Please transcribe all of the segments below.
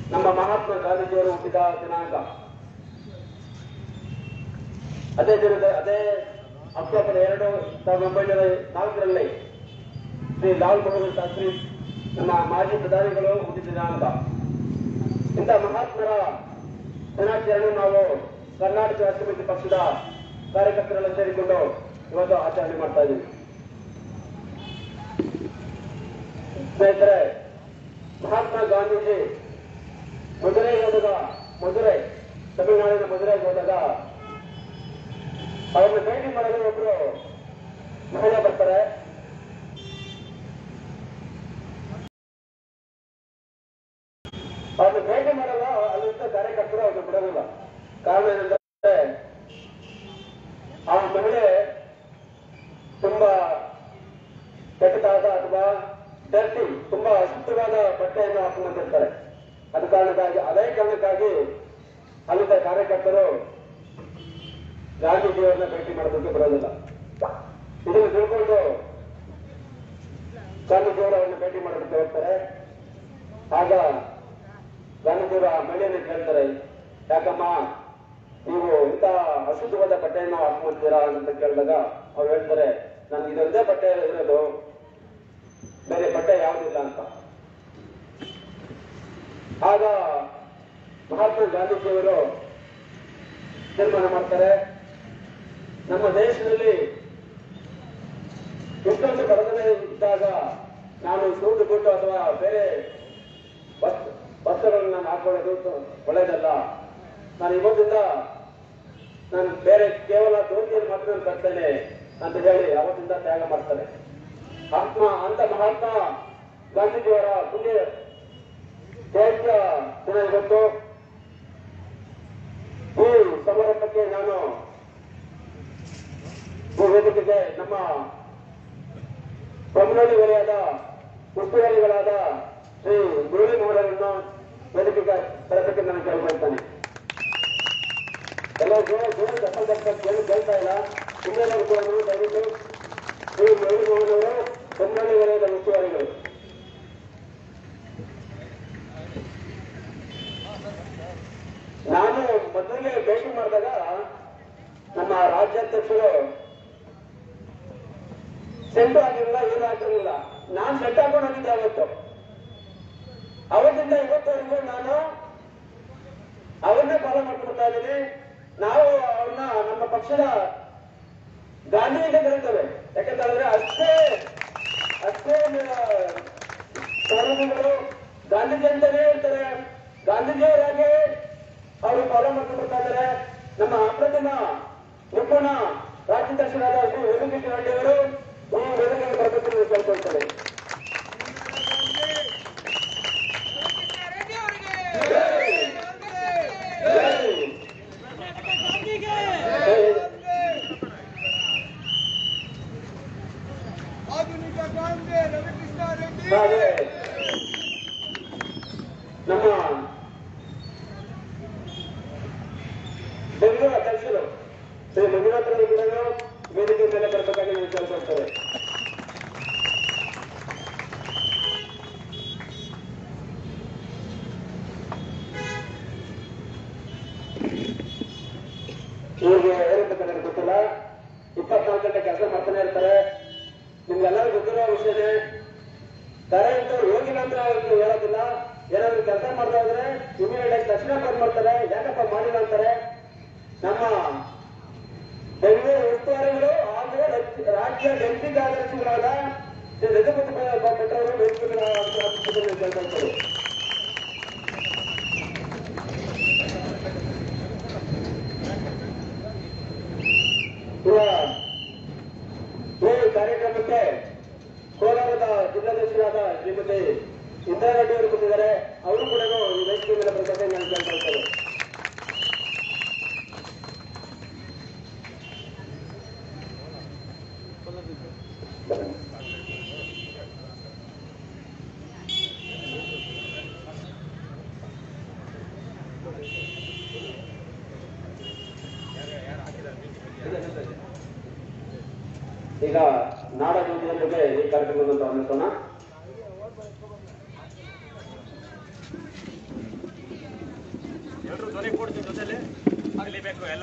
ನಮ್ಮ ಮಹಾತ್ಮ ಗಾಂಧೀಜಿಯವರು ಹುಟ್ಟಿದ ದಿನಾಂಕ. ಅದೇ ಅಕ್ಟೋಬರ್ 2, 1904 ಶ್ರೀ ಲಾಲ್ ಬಹದ್ದೂರ್ ಶಾಸ್ತ್ರಿ ನಮ್ಮ ಮಾಜಿ ಪ್ರಧಾನಿಗಳು ಹುಟ್ಟಿದ ದಿನಾಂಕ. ಇಂಥ ಮಹಾತ್ಮರ ದಿನಾಚರಣೆ ನಾವು ಕರ್ನಾಟಕ ರಾಷ್ಟ್ರ ಸಮಿತಿ ಪಕ್ಷದ ಕಾರ್ಯಕರ್ತರೆಲ್ಲ ಸೇರಿಕೊಂಡು ಇವತ್ತು ಆಚರಣೆ ಮಾಡ್ತಾ ಇದ್ದೀವಿ. ಸ್ನೇಹಿತರೆ, ಮಹಾತ್ಮ ಗಾಂಧೀಜಿ ಮಧುರೈ ತಮಿಳುನಾಡಿನ ಮಧುರೈಗೆ ಹೋದಾಗ ಅವ್ರನ್ನ ಭೇಟಿ ಮಾಡಲು ಒಬ್ರು ಮಹಿಳೆ ಬರ್ತಾರೆ. ಅವ್ರನ್ನ ಭೇಟಿ ಮಾಡಲ್ಲ, ಅಲ್ಲಿಂದ ಕಾರ್ಯಕರ್ತರು ಅವ್ರನ್ನ ಬಿಡೋದಿಲ್ಲ. ಕಾರಣ ಏನಂದ್ರೆ ಆ ಮಹಿಳೆ ತುಂಬಾ ಕೆಟ್ಟದಾದ ಅಥವಾ ಡರ್ಟಿ, ತುಂಬಾ ಅಶುದ್ಧವಾದ ಬಟ್ಟೆಯನ್ನು ಹಾಕೊಂಡಿರ್ತಾರೆ. ಅದೇ ಕಾರಣಕ್ಕಾಗಿ ಅಲ್ಲಿದ್ದ ಕಾರ್ಯಕರ್ತರು ಗಾಂಧೀಜಿಯವರನ್ನ ಭೇಟಿ ಮಾಡೋದಕ್ಕೆ ಬರೋದಿಲ್ಲ. ಇದನ್ನು ತಿಳ್ಕೊಂಡು ಗಾಂಧೀಜಿಯವರು ಅವರನ್ನ ಭೇಟಿ ಮಾಡೋದಕ್ಕೆ ಹೋಗ್ತಾರೆ. ಆಗ ಗಾಂಧೀಜಿಯವರು ಆ ಮಹಿಳೆಯನ್ನು ಕೇಳ್ತಾರೆ, ಯಾಕಮ್ಮ ನೀವು ಇಂಥ ಅಶುದ್ಧವಾದ ಬಟ್ಟೆಯನ್ನು ಹಾಕೊಂಡ್ತೀರಾ ಅಂತ ಕೇಳಿದಾಗ ಅವ್ರು ಹೇಳ್ತಾರೆ, ನನ್ಗೆ ಇದೊಂದೇ ಬಟ್ಟೆ ಇರೋದು, ಬೇರೆ ಬಟ್ಟೆ ಯಾವುದಿಲ್ಲ ಅಂತ. ಆಗ ಮಹಾತ್ಮ ಗಾಂಧೀಜಿಯವರು ತೀರ್ಮಾನ ಮಾಡ್ತಾರೆ, ನಮ್ಮ ದೇಶದಲ್ಲಿ ಇಷ್ಟೊಂದು ಬಡತನ ಇದ್ದಾಗ ನಾನು ಸೂಟು ಗುಟ್ಟು ಅಥವಾ ಬೇರೆ ವಸ್ತ್ರಗಳನ್ನು ನಾನು ಹಾಕೊಳ್ಳೋದು ಒಳ್ಳೆಯದಲ್ಲ. ನಾನು ಇವತ್ತಿಂದ ನಾನು ಬೇರೆ ಕೇವಲ ಧೋತಿಯನ್ನು ಮಾತ್ರ ತರ್ತೇನೆ ಅಂತ ಹೇಳಿ ಅವತ್ತಿಂದ ತ್ಯಾಗ ಮಾಡ್ತಾರೆ. ಅಂತ ಮಹಾತ್ಮ ಗಾಂಧೀಜಿಯವರ ಪುಣ್ಯ ಜಯಂತಿಯ ದಿನ ಇವತ್ತು. ಈ ಸಮಾರಂಭಕ್ಕೆ ನಾನು ಈ ವೇದಿಕೆಗೆ ನಮ್ಮ ಬೊಮ್ಮನಹಳ್ಳಿ ವಲಯದ ಉಸ್ತುವಾರಿಗಳಾದ ಶ್ರೀ ಮುರಳಿ ಮೋಹನರನ್ನು ವೇದಿಕೆಗೆ ತರಬೇತಿ ನಾನು ಕೇಳ್ಕೊಳ್ತಾನೆ. ಕೆಲವು ದೂರ ಕೇಳ್ತಾ ಇಲ್ಲ. ಇನ್ನೇನಾದ್ರು ಕೂಡ ದಯವಿಟ್ಟು ಶ್ರೀ ಮುರಳಿ ಮೋಹನವರು ಬೊಮ್ಮನಹಳ್ಳಿ ವಲಯದ ಉಸ್ತುವಾರಿಗಳು. ನಾನು ಮೊದಲಿಗೆ ಭೇಟಿ ಮಾಡಿದಾಗ ನಮ್ಮ ರಾಜ್ಯಾಧ್ಯಕ್ಷರು ಸೆಂಟು ಆಗಿರಲಿಲ್ಲ, ಏನು ಆಗಿರಲಿಲ್ಲ. ನಾನು ಸೆಟ್ ಹಾಕೊಂಡು ಹೋಗಿದ್ದೆ ಅವತ್ತು. ಅವತ್ತಿಂದ ಇವತ್ತವರೆಗೂ ನಾನು ಅವ್ರನ್ನೇ ಫಾಲೋ ಮಾಡ್ಕೊಡ್ತಾ ಇದ್ದೀನಿ. ನಾವು ಅವ್ರನ್ನ ನಮ್ಮ ಪಕ್ಷದ ಗಾಂಧಿಜಿಗೆ ಕರೀತೇವೆ. ಯಾಕಂತಂದ್ರೆ ಅಷ್ಟೇ ಸೌಲಭ್ಯಗಳು ಗಾಂಧೀಜಿ ಅಂತಾನೇ ಹೇಳ್ತಾರೆ. ಗಾಂಧೀಜಿಯವರಾಗೆ ಅವರು ಫಾಲೋ ಮಾಡ್ಕೊಡ್ತಾ ಇದ್ದಾರೆ. ನಮ್ಮ ಅಪ್ರತಿಮ ನಿಪುಣ ರಾಜ್ಯಾಧ್ಯಕ್ಷರಾದ ಶ್ರೀ ವೇಣುಗೋಪಾಲ್ ರೆಡ್ಡಿ ಅವರು ಈ ವೇದಿಕೆಗೆ ಬರಬೇಕೆಂದು ಕೇಳ್ಕೊಳ್ತಾರೆ. ನಮ್ಮ ಬೆಂಗಳೂರು ಅಧ್ಯಕ್ಷರು ಶ್ರೀ ಮಂಜುನಾಥ ರೆಡ್ಡಿಗಳು ವೇದಿಕೆ ಮೇಲೆ ಬರಬೇಕಾಗಿ ನೀವು ಕೇಳ್ಕೊಳ್ತಾರೆ. ಇವ್ರಿಗೆ ಏನಂತ ನನಗೆ ಗೊತ್ತಿಲ್ಲ. 24 ಗಂಟೆ ಕೆಲಸ ಮಾಡ್ತಾನೆ ಇರ್ತಾರೆ. ನಿಮ್ಗೆಲ್ಲರೂ ಗೊತ್ತಿರೋ ವಿಷಯನೇ. ಕರೆಂಟ್ ಹೋಗಿಲ್ಲ ಅಂದ್ರೆ ಅವ್ರಿಗೆ ಹೇಳೋದಿಲ್ಲ. ಏನಾದ್ರು ಕೆಲಸ ಮಾಡ್ತಾ ಇದ್ರೆ ಇಮಿಡಿಯೇಟ್ ತಕ್ಷಣ ಬಂದ್ ಮಾಡ್ತಾರೆ. ಯಾಕಪ್ಪ ಮಾಡಿಲ್ಲ ಅಂತಾರೆ. ನಮ್ಮ ಬೆಂಗಳೂರು ಉಸ್ತುವಾರಿಗಳು ಹಾಗೂ ರಾಜ್ಯ ಡೆಪ್ಟಿ ಕಾರ್ಯದರ್ಶಿಗಳಾದ ಶ್ರೀ ರಜಪತಿ ಭಟ್ ಅವರು ವೇದಿಕೆಗಳ ಕೇಳ್ಕೊಳ್ತಾರೆ. ಈ ಕಾರ್ಯಕ್ರಮಕ್ಕೆ ಕೋಲಾರದ ಜಿಲ್ಲಾಧ್ಯಕ್ಷರಾದ ಶ್ರೀಮತಿ ಇಂದಿರಾ ರೆಡ್ಡಿ ಅವರು ಬಂದಿದ್ದಾರೆ. ಅವರು ಕೂಡ ಈ ವೇದಿಕೆ ಮೇಲೆ ಬರಬೇಕಾಗಿ ನಾನು ಕೇಳ್ಕೊಳ್ತೇನೆ. ಈಗ ನಾಡಗೀತೆಯೊಂದಿಗೆ ಈ ಕಾರ್ಯಕ್ರಮವನ್ನು ಪ್ರಾರಂಭಿಸೋಣ. ಧ್ವನಿ ಕೂಡ್ತೀವಿ ಜೊತೆಲಿ ಕಲಿಬೇಕು ಎಲ್ಲ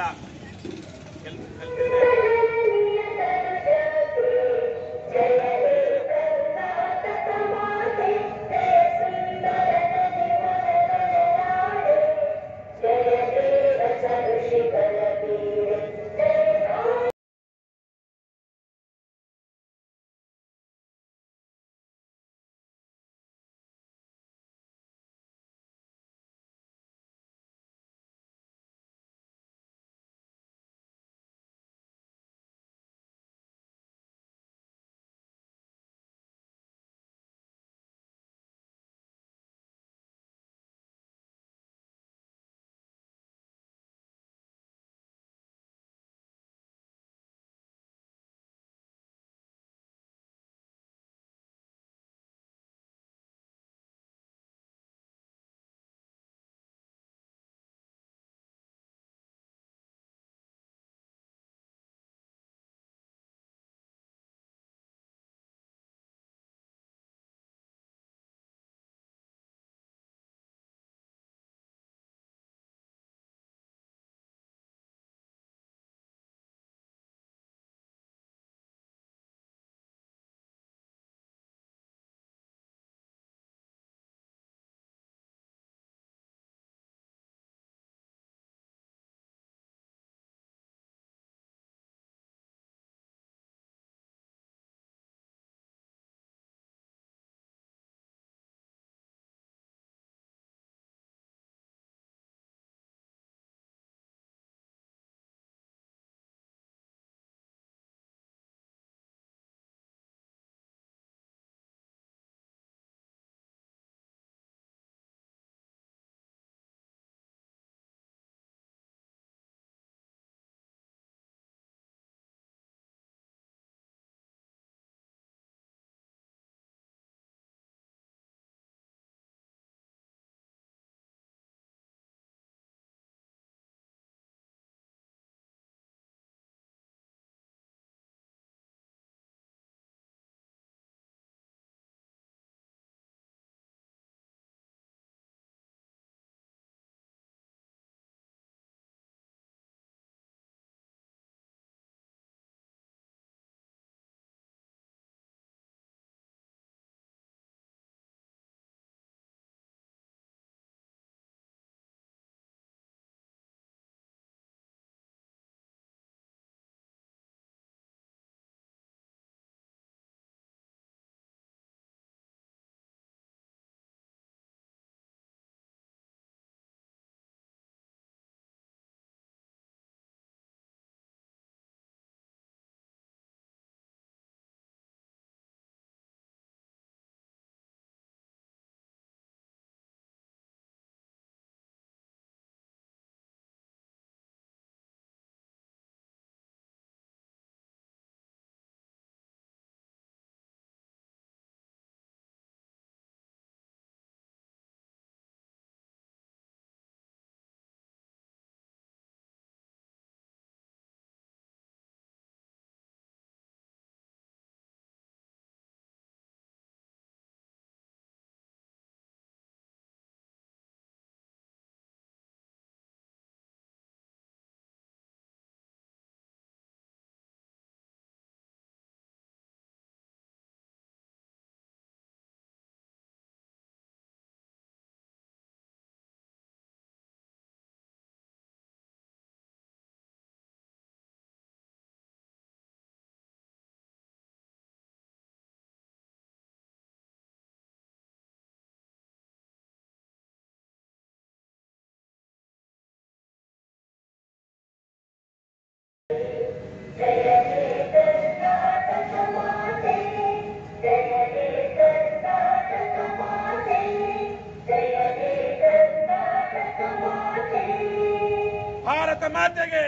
ಭಾರತ ಮಾತೆಗೆ,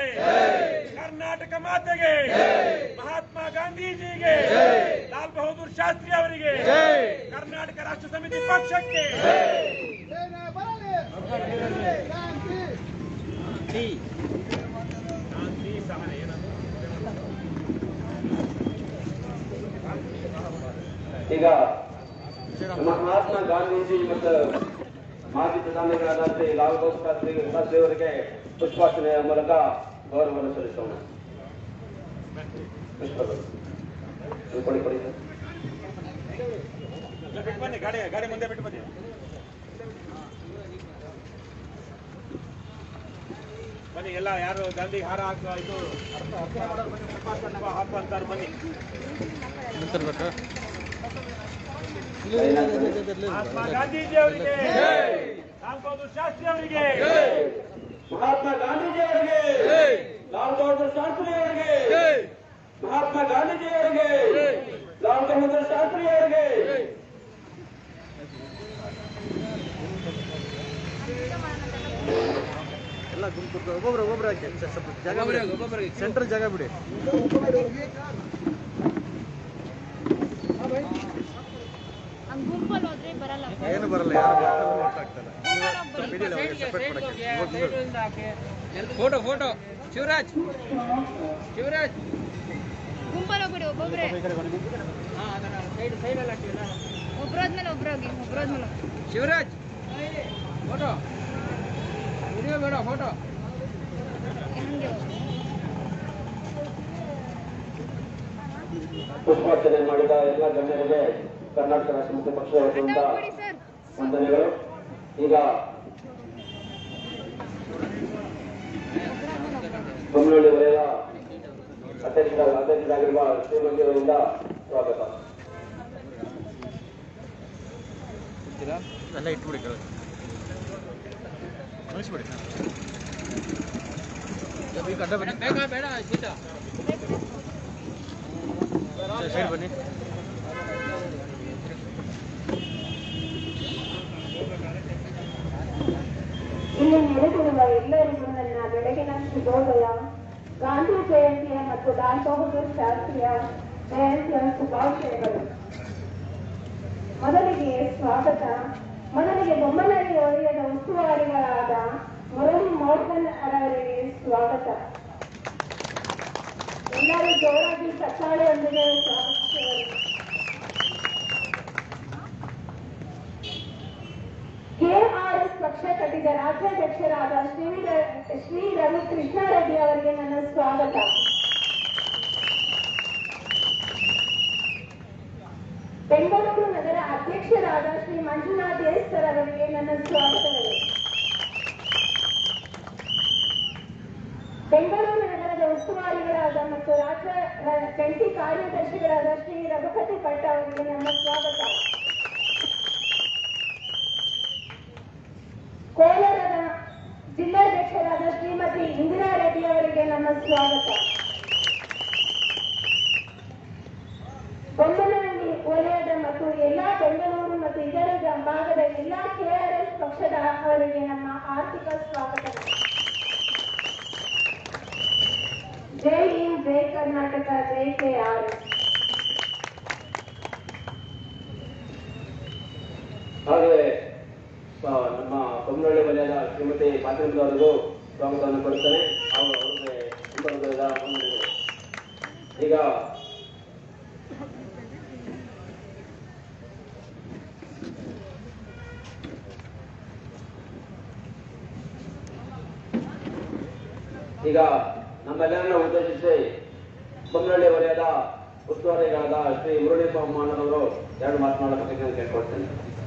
ಕರ್ನಾಟಕ ಮಾತೆಗೆ, ಮಹಾತ್ಮ ಗಾಂಧೀಜಿಗೆ, ಲಾಲ್ ಬಹದ್ದೂರ್ ಶಾಸ್ತ್ರಿ ಅವರಿಗೆ, ಕರ್ನಾಟಕ ರಾಷ್ಟ್ರ ಸಮಿತಿ ಪಕ್ಷಕ್ಕೆ ಈಗ ಮಹಾತ್ಮ ಗಾಂಧೀಜಿ ಮತ್ತು ಮಾಜಿ ಪ್ರಧಾನಿಗಳಾದ ಶ್ರೀ ಲಾಲ್ ಬಹದ್ದೂರ್ ಶಾಸ್ತ್ರಿ ಅವರಿಗೆ ಪುಷ್ಪಾರ್ಚನೆಯ ಮೂಲಕ ಗೌರವವನ್ನು ಸಲ್ಲಿಸೋಣ. ಪುಷ್ಪಗಳು ಕೊಡಿ ಬನ್ನಿ, ಗಾಡಿ ಮುಂದೆ ಬಿಟ್ಟು ಬನ್ನಿ. ಬನ್ನಿ ಎಲ್ಲ ಯಾರು ಗಾಂಧಿ ಹಾರ ಇದು ಹಾಕು ಅಂತಾರೆ. ಬನ್ನಿ ಮಹಾತ್ಮ ಗಾಂಧೀಜಿ ಅವರಿಗೆ, ಲಾಲ್ ಬಹದ್ದೂರ್ ಶಾಸ್ತ್ರಿ ಅವರಿಗೆ, ಮಹಾತ್ಮ ಗಾಂಧೀಜಿ ಅವರಿಗೆ, ಲಾಲ್ ಬಹದ್ದೂರ್ ಶಾಸ್ತ್ರಿ ಅವರಿಗೆ, ಮಹಾತ್ಮ ಗಾಂಧೀಜಿ ಅವರಿಗೆ, ಲಾಲ್ ಬಹದ್ದೂರ್ ಶಾಸ್ತ್ರಿ ಅವರಿಗೆ. ಎಲ್ಲ ಗುಂಪು ಒಬ್ಬೊಬ್ರು ಹಾಕಿ ಜಾಗ ಬಿಡಿ, ಸೆಂಟ್ರಲ್ ಜಾಗ ಬಿಡಿ. ಗುಂಪಲ್ಲಿ ಹೋದ್ರೆ ಬರಲ್ಲ, ಏನು ಬರಲ್ಲ, ಯಾರು ಆಗ್ತಲ್ಲ. ಫೋಟೋ ಶಿವರಾಜ್ ಗುಂಪಲ್ಲಿ ಹೋಗ್ಬಿಡಿ, ಒಬ್ಬೊಬ್ರೆ ಒಬ್ರಾದ್ಮೇಲೆ ಒಬ್ರಾಗಿ ಶಿವರಾಜ್ ಫೋಟೋ ವಿಡಿಯೋ ಬೇಡ, ಫೋಟೋ. ಹಂಗೆ ಪುಷ್ಪಾರ್ಚನೆ ಮಾಡಿದ ಎಲ್ಲ ಗಣ್ಯರಿಗೆ ಕರ್ನಾಟಕ ರಾಷ್ಟ್ರ ಸಮಿತಿ ಪಕ್ಷದ ವತಿಯಿಂದ ಬಿಡಿ ಸರ್. ವಂದನೆಗಳು. ಈಗ ಬೊಮ್ಮನಹಳ್ಳಿ ವಲಯದ ಅಧ್ಯಕ್ಷರಾಗಿರುವ ಶ್ರೀಮಂತಿ ಅವರಿಂದ ಸ್ವಾಗತ. ಎಲ್ಲ ಇಟ್ಬಿಡಿ, ಕಳಿಸ್ಬಿಡಿ. ಅಡ್ಡ ಬನ್ನಿ, ಬೇಡ ಸೀತಾ ಸೈಡ್ ಬನ್ನಿ. ಇಲ್ಲಿ ನೆಲೆಸಿರುವ ಎಲ್ಲರಿಗೂ ನನ್ನ ಬೆಳಗಿನ ಶುಭೋದಯ. ಗಾಂಧಿ ಜಯಂತಿಯ ಮತ್ತು ಲಾಲ್ ಬಹದ್ದೂರ್ ಶಾಸ್ತ್ರಿಯ ಜಯಂತಿಯ ಶುಭಾಶಯಗಳು. ಮೊದಲಿಗೆ ಸ್ವಾಗತ. ಮೊದಲಿಗೆ ಬೊಮ್ಮನಹಳ್ಳಿ ವಲಯದ ಉಸ್ತುವಾರಿಗಳಾದ ಮುರಳಿ ಮೋಹನ್ ಅವರಿಗೆ ಸ್ವಾಗತ. ಎಲ್ಲರೂ ಜೋರಾಗಿ ಚಪ್ಪಾಳೆಯೊಂದಿಗೆ ಸ್ವಾಗತಿಸಿದರು. ಕೆಆರ್ಎಸ್ ಪಕ್ಷ ಕಟ್ಟಿದ ರಾಜ್ಯಾಧ್ಯಕ್ಷರಾದ ಶ್ರೀ ರವಿ ಕೃಷ್ಣಾರೆಡ್ಡಿ ಅವರಿಗೆ ನನ್ನ ಸ್ವಾಗತ. ಬೆಂಗಳೂರು ನಗರ ಅಧ್ಯಕ್ಷರಾದ ಶ್ರೀ ಮಂಜುನಾಥ್ ಎಸ್ ಸರ್ ಅವರಿಗೆ ನನ್ನ ಸ್ವಾಗತಗಳು. ಬೆಂಗಳೂರು ನಗರದ ಉಸ್ತುವಾರಿಗಳಾದ ಮತ್ತು ರಾಜ್ಯ ಜಂಟಿ ಕಾರ್ಯದರ್ಶಿಗಳಾದ ಶ್ರೀ ರಘುಪತಿ ಭಟ್ ಅವರಿಗೆ ನನ್ನ ಸ್ವಾಗತ. ಕೋಲಾರದ ಜಿಲ್ಲಾಧ್ಯಕ್ಷರಾದ ಶ್ರೀಮತಿ ಇಂದಿರಾ ರೆಡ್ಡಿ ಅವರಿಗೆ ನನ್ನ ಸ್ವಾಗತ. ಬೊಮ್ಮನಹಳ್ಳಿ ವಲಯದ ಮತ್ತು ಎಲ್ಲಾ ಬೆಂಗಳೂರು ಮತ್ತು ಇದರ ಭಾಗದ ಎಲ್ಲಾ ಕೆಆರ್ಎಸ್ ಪಕ್ಷದ ಅವರಿಗೆ ನಮ್ಮ ಆರ್ಥಿಕ ಸ್ವಾಗತ. ಜೈ ಹಿಂದ್, ಜೈ ಕರ್ನಾಟಕ, ಜೈ ಕೆಆರ್ಎಸ್. ಹಾಗೆ ನಮ್ಮ ಬೊಮ್ಮನಹಳ್ಳಿ ವಲಯದ ಶ್ರೀಮತಿ ಪಾತ್ರಿಂದ್ರ ಅವರಿಗೂ ಸ್ವಾಗತವನ್ನು ಕೊಡುತ್ತೇನೆ. ಅವರಿಗೆ ಈಗ ಈಗ ನಮ್ಮೆಲ್ಲರನ್ನ ಉದ್ದೇಶಿಸಿ ಬೊಮ್ಮನಹಳ್ಳಿ ವಲಯದ ಉಸ್ತುವಾರಿಗಳಾದ ಶ್ರೀ ಮುರಳಿ ಅವರು ಎರಡು ಮಾತನಾಡಬೇಕೆಂದು ನಾನು ಕೇಳ್ಕೊಳ್ತೇನೆ.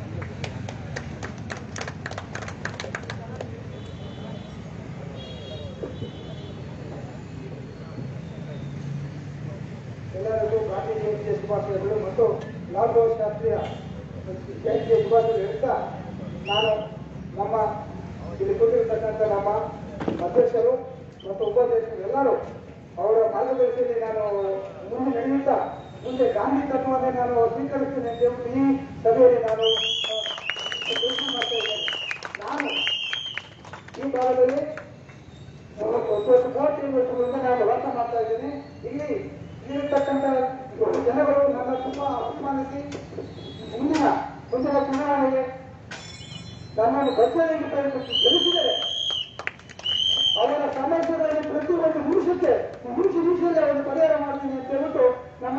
ಎಲ್ಲರಿಗೂ ಗಾಂಧಿ ಜಯಂತಿಯ ಶುಭಾಶಯಗಳು ಮತ್ತು ಲಾಲ್ ಬಹದ್ದೂರ್ ಶಾಸ್ತ್ರಿಯ ಜಯಂತಿಯ ಶುಭಾಶಯಗಳು ಹೇಳ್ತಾ, ನಾನು ನಮ್ಮ ಇಲ್ಲಿ ಕೂತಿರ್ತಕ್ಕಂಥ ನಮ್ಮ ಅಧ್ಯಕ್ಷರು ಮತ್ತು ಉಪಾಧ್ಯಕ್ಷರು ಎಲ್ಲರೂ ಅವರ ಮಾರ್ಗದರ್ಶಿಯಲ್ಲಿ ನಾನು ಮುಂದೆ ನಡೆಯುತ್ತಾ ಮುಂದೆ ಗಾಂಧಿ ತತ್ವವನ್ನೇ ನಾನು ಸ್ವೀಕರಿಸ್ತೇನೆ ಅಂತ ಹೇಳ್ಬಿಟ್ಟು ಈ ಸಭೆಯಲ್ಲಿ ನಾನು ಘೋಷಣೆ ಮಾಡ್ತಾ ಇದ್ದೇನೆ. ನಾನು ಈ ಭಾಗದಲ್ಲಿ 30 ವರ್ಷಗಳಿಂದ ನಾನು ವಾಸ ಮಾಡ್ತಾ ಇದ್ದೀನಿ. ಇಲ್ಲಿ ಇಲ್ಲಿರ್ತಕ್ಕಂಥ ಜನಗಳು ನನ್ನ ತುಂಬಾ ಅಭಿಮಾನಿಸಿ ಮುಂದಿನ ಚುನಾವಣೆಗೆ ನನ್ನನ್ನು ಬಚ್ಚಲಿಗೆ ಗೆಲ್ಲಿಸಿದರೆ ಅವರ ಸಮಸ್ಯೆಗಳಲ್ಲಿ ಪ್ರತಿಯೊಂದು ನಿಮಿಷದಲ್ಲಿ ಅವರನ್ನು ಪರಿಹಾರ ಮಾಡ್ತೀನಿ ಅಂತ ಹೇಳ್ಬಿಟ್ಟು ನಮ್ಮ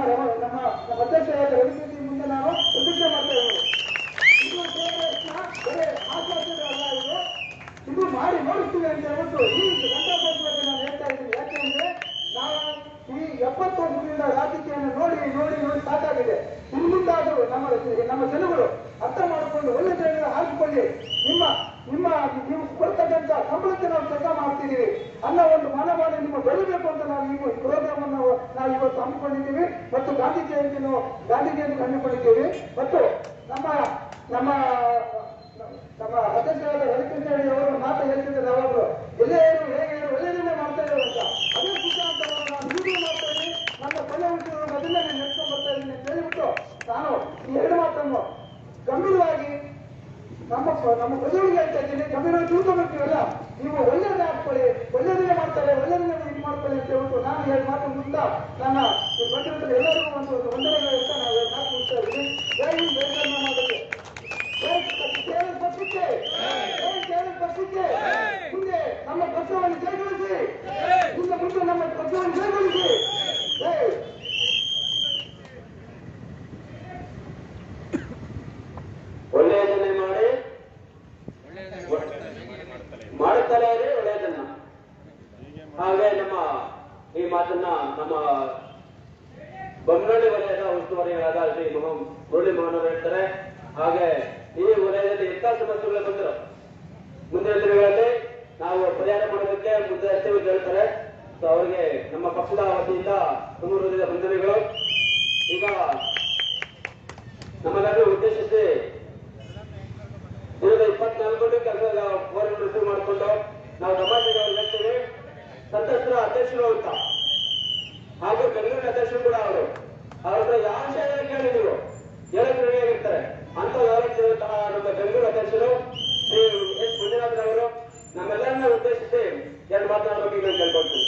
ಅಧ್ಯಕ್ಷರಾದ ರವಿಕೃಷ್ಣ ಮುಂದೆ ನಾನು ಪ್ರತಿಜ್ಞೆ ಮಾಡ್ತಾ ಇದ್ದೇನೆ. ಇದು ಬರೀ ಆಶ್ವಾಸನೆ ಉಳಿತೀವಿ ಅಂತ ಹೇಳ್ಬಿಟ್ಟು ಈ ಗಂಟಾಪುರದಲ್ಲಿ ನಾನು ಹೇಳ್ತಾ ಇದ್ದೀನಿ. ಯಾಕೆಂದ್ರೆ ನಾವು ಈ 70 ವರ್ಷದಿಂದ ರಾಜಕೀಯವನ್ನು ನೋಡಿ ನೋಡಿ ನೋಡಿ ಸಾಕಾಗಿದೆ. ಇಲ್ಲಿಂದಾದರೂ ನಮ್ಮ ಜನಗಳು ಅರ್ಥ ಮಾಡಿಕೊಂಡು ಒಳ್ಳೆ ಜನಗಳು ಹಾಕಿಕೊಳ್ಳಿ. ನೀವು ಕೊಡ್ತಕ್ಕಂಥ ಸಂಬಳಕ್ಕೆ ನಾವು ಕೆಲಸ ಮಾಡ್ತಿದ್ದೀವಿ ಅನ್ನೋ ಒಂದು ಮನೋಭಾವನೆ ನಿಮ್ಮ ಬೆಳಿಬೇಕು ಅಂತ ನಾವು ಈ ಪ್ರೋಗ್ರಾಮ್ ಅನ್ನು ನಾವು ಇವತ್ತು ಹಮ್ಮಿಕೊಂಡಿದ್ದೀವಿ ಮತ್ತು ಗಾಂಧಿ ಜಯಂತಿಯನ್ನು ಹಮ್ಮಿಕೊಂಡಿದ್ದೀವಿ. ಮತ್ತು ನಮ್ಮ ಅಧ್ಯಕ್ಷರಾದ ರವಿಕೃಷ್ಣ ಅವರು ಮಾತು ಹೇಳ್ತಿದ್ದಾರೆ ಯಾವಾಗಲೂ ಎಲ್ಲೇ ಹೇಗೆ ಒಳ್ಳೆಯದನ್ನೇ ಮಾಡ್ತಾ ಇದ್ದಾರೆ ಅಂತ. ಅದೇ ಸಿದ್ಧಾಂತವನ್ನು ನಾನು ಈಗಲೂ ಮಾಡ್ತಾ ಇದ್ದೀನಿ. ನನ್ನ ಕೊನೆ ವಿಷಯವನ್ನು ಅದನ್ನೇ ನಾನು ನೆಡ್ಕೊಂಡು ಬರ್ತಾ ಇದ್ದೀನಿ ಅಂತ ಹೇಳಿಬಿಟ್ಟು ನಾನು ಈ ಎರಡು ಮಾತನ್ನು ಗಂಭೀರವಾಗಿ ನಮ್ಮ ಪ್ರಜೆಗಳಿಗೆ ಹೇಳ್ತಾ ಇದ್ದೀನಿ. ಗಂಭೀರವಾಗಿ ತಿಳ್ಕೊಂಡ್ಬಿಡ್ತೀವಲ್ಲ, ನೀವು ಒಳ್ಳೆಯದೇ ಹಾಕ್ಕೊಳ್ಳಿ, ಒಳ್ಳೆಯದನ್ನೇ ಮಾಡ್ತಾರೆ, ಒಳ್ಳೆಯದನ್ನೇ ಇದು ಮಾಡ್ಕೊಳ್ಳಿ ಅಂತ ಹೇಳ್ಬಿಟ್ಟು ನಾನು ಎರಡು ಮಾತು ಮುಂದೆ ನನ್ನ ಬಂದಿರೋ ಎಲ್ಲರಿಗೂ ಒಂದು ವಂದನೆಗಳು ಅಂತ ನಾವು ಎರಡು ಮಾತು ಮುಗಿಸ್ತಾ ಇದ್ದೀನಿ. ಜೈ ಹಿಂದ್, ಜೈ ಕರ್ನಾಟಕ. ಮುಂದೆ ನಮ್ಮ ಪಕ್ಷವನ್ನು ಜಯಗೊಳಿಸಿ, ಮುಂದೆ ನಮ್ಮ ಪಕ್ಷವನ್ನು ಜಯಗೊಳಿಸಿ. ಒಳ್ಳೆಯದನ್ನೇ ಮಾಡಿ ಮಾಡುತ್ತಲೇ ಇರಿ ಒಳ್ಳೆಯದನ್ನ. ಹಾಗೆ ನಮ್ಮ ಈ ಮಾತನ್ನ ನಮ್ಮ ಬೊಮ್ಮನಹಳ್ಳಿ ವಲಯದ ಉಸ್ತುವಾರಿಗಳಾದ ಶ್ರೀ ಮುರಳಿ ಮೋಹನ್ ಅವರು ಹೇಳ್ತಾರೆ. ಹಾಗೆ ಈ ವಲಯದಲ್ಲಿ ಎಂಥ ಸಮಸ್ಯೆಗಳು ಬಂದರು ಮುಂದಿನ ದಿನಗಳಲ್ಲಿ ನಾವು ಪರಿಹಾರ ಮಾಡೋದಕ್ಕೆ ಮುಂದೆ ಇರ್ತೇವೆ ಅಂತ ಹೇಳ್ತಾರೆ. ಸೊ ಅವರಿಗೆ ನಮ್ಮ ಪಕ್ಷದ ವತಿಯಿಂದ ತುಂಬ ಹೃದಯದ ವಂದನೆಗಳು. ಈಗ ನಮ್ಮನ್ನು ಉದ್ದೇಶಿಸಿ ದಿನದ 24 ಕೆಲಸದ ಹೋರಾಟ ರಿಸೀವ್ ಮಾಡಿಕೊಂಡು ನಾವು ಸಮಾಜಕ್ಕೆ ಅವ್ರು ಹೇಳ್ತೀವಿ. ಸಂತ್ರಸ್ತರ ಅಧ್ಯಕ್ಷರು ಅಂತ ಹಾಗೂ ಬೆಂಗಳೂರಿನ ಅಧ್ಯಕ್ಷರು ಕೂಡ ಅವರು ಅವ್ರ ಹತ್ರ ಯಾವ ವಿಷಯ ಕೇಳಿ ನೀವು ಹೇಳಕ್ಕೆ ರೆಡಿಯಾಗಿರ್ತಾರೆ ಅಂತ ವ್ಯವಸ್ಥೆ ನಮ್ಮ ಬೆಂಗಳೂರು ಅಧ್ಯಕ್ಷರು ಶ್ರೀ ಎಸ್ ಮಂಜುನಾಥರವರು ನಮ್ಮೆಲ್ಲರನ್ನ ಉದ್ದೇಶಿಸಿ ಎರಡು ಮಾತನಾಡಬೇಕು ಈಗ ಕೇಳ್ಕೊಳ್ತೀವಿ.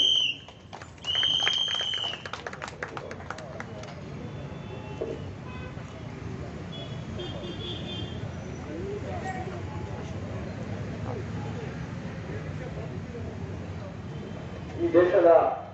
ಈ ದೇಶದ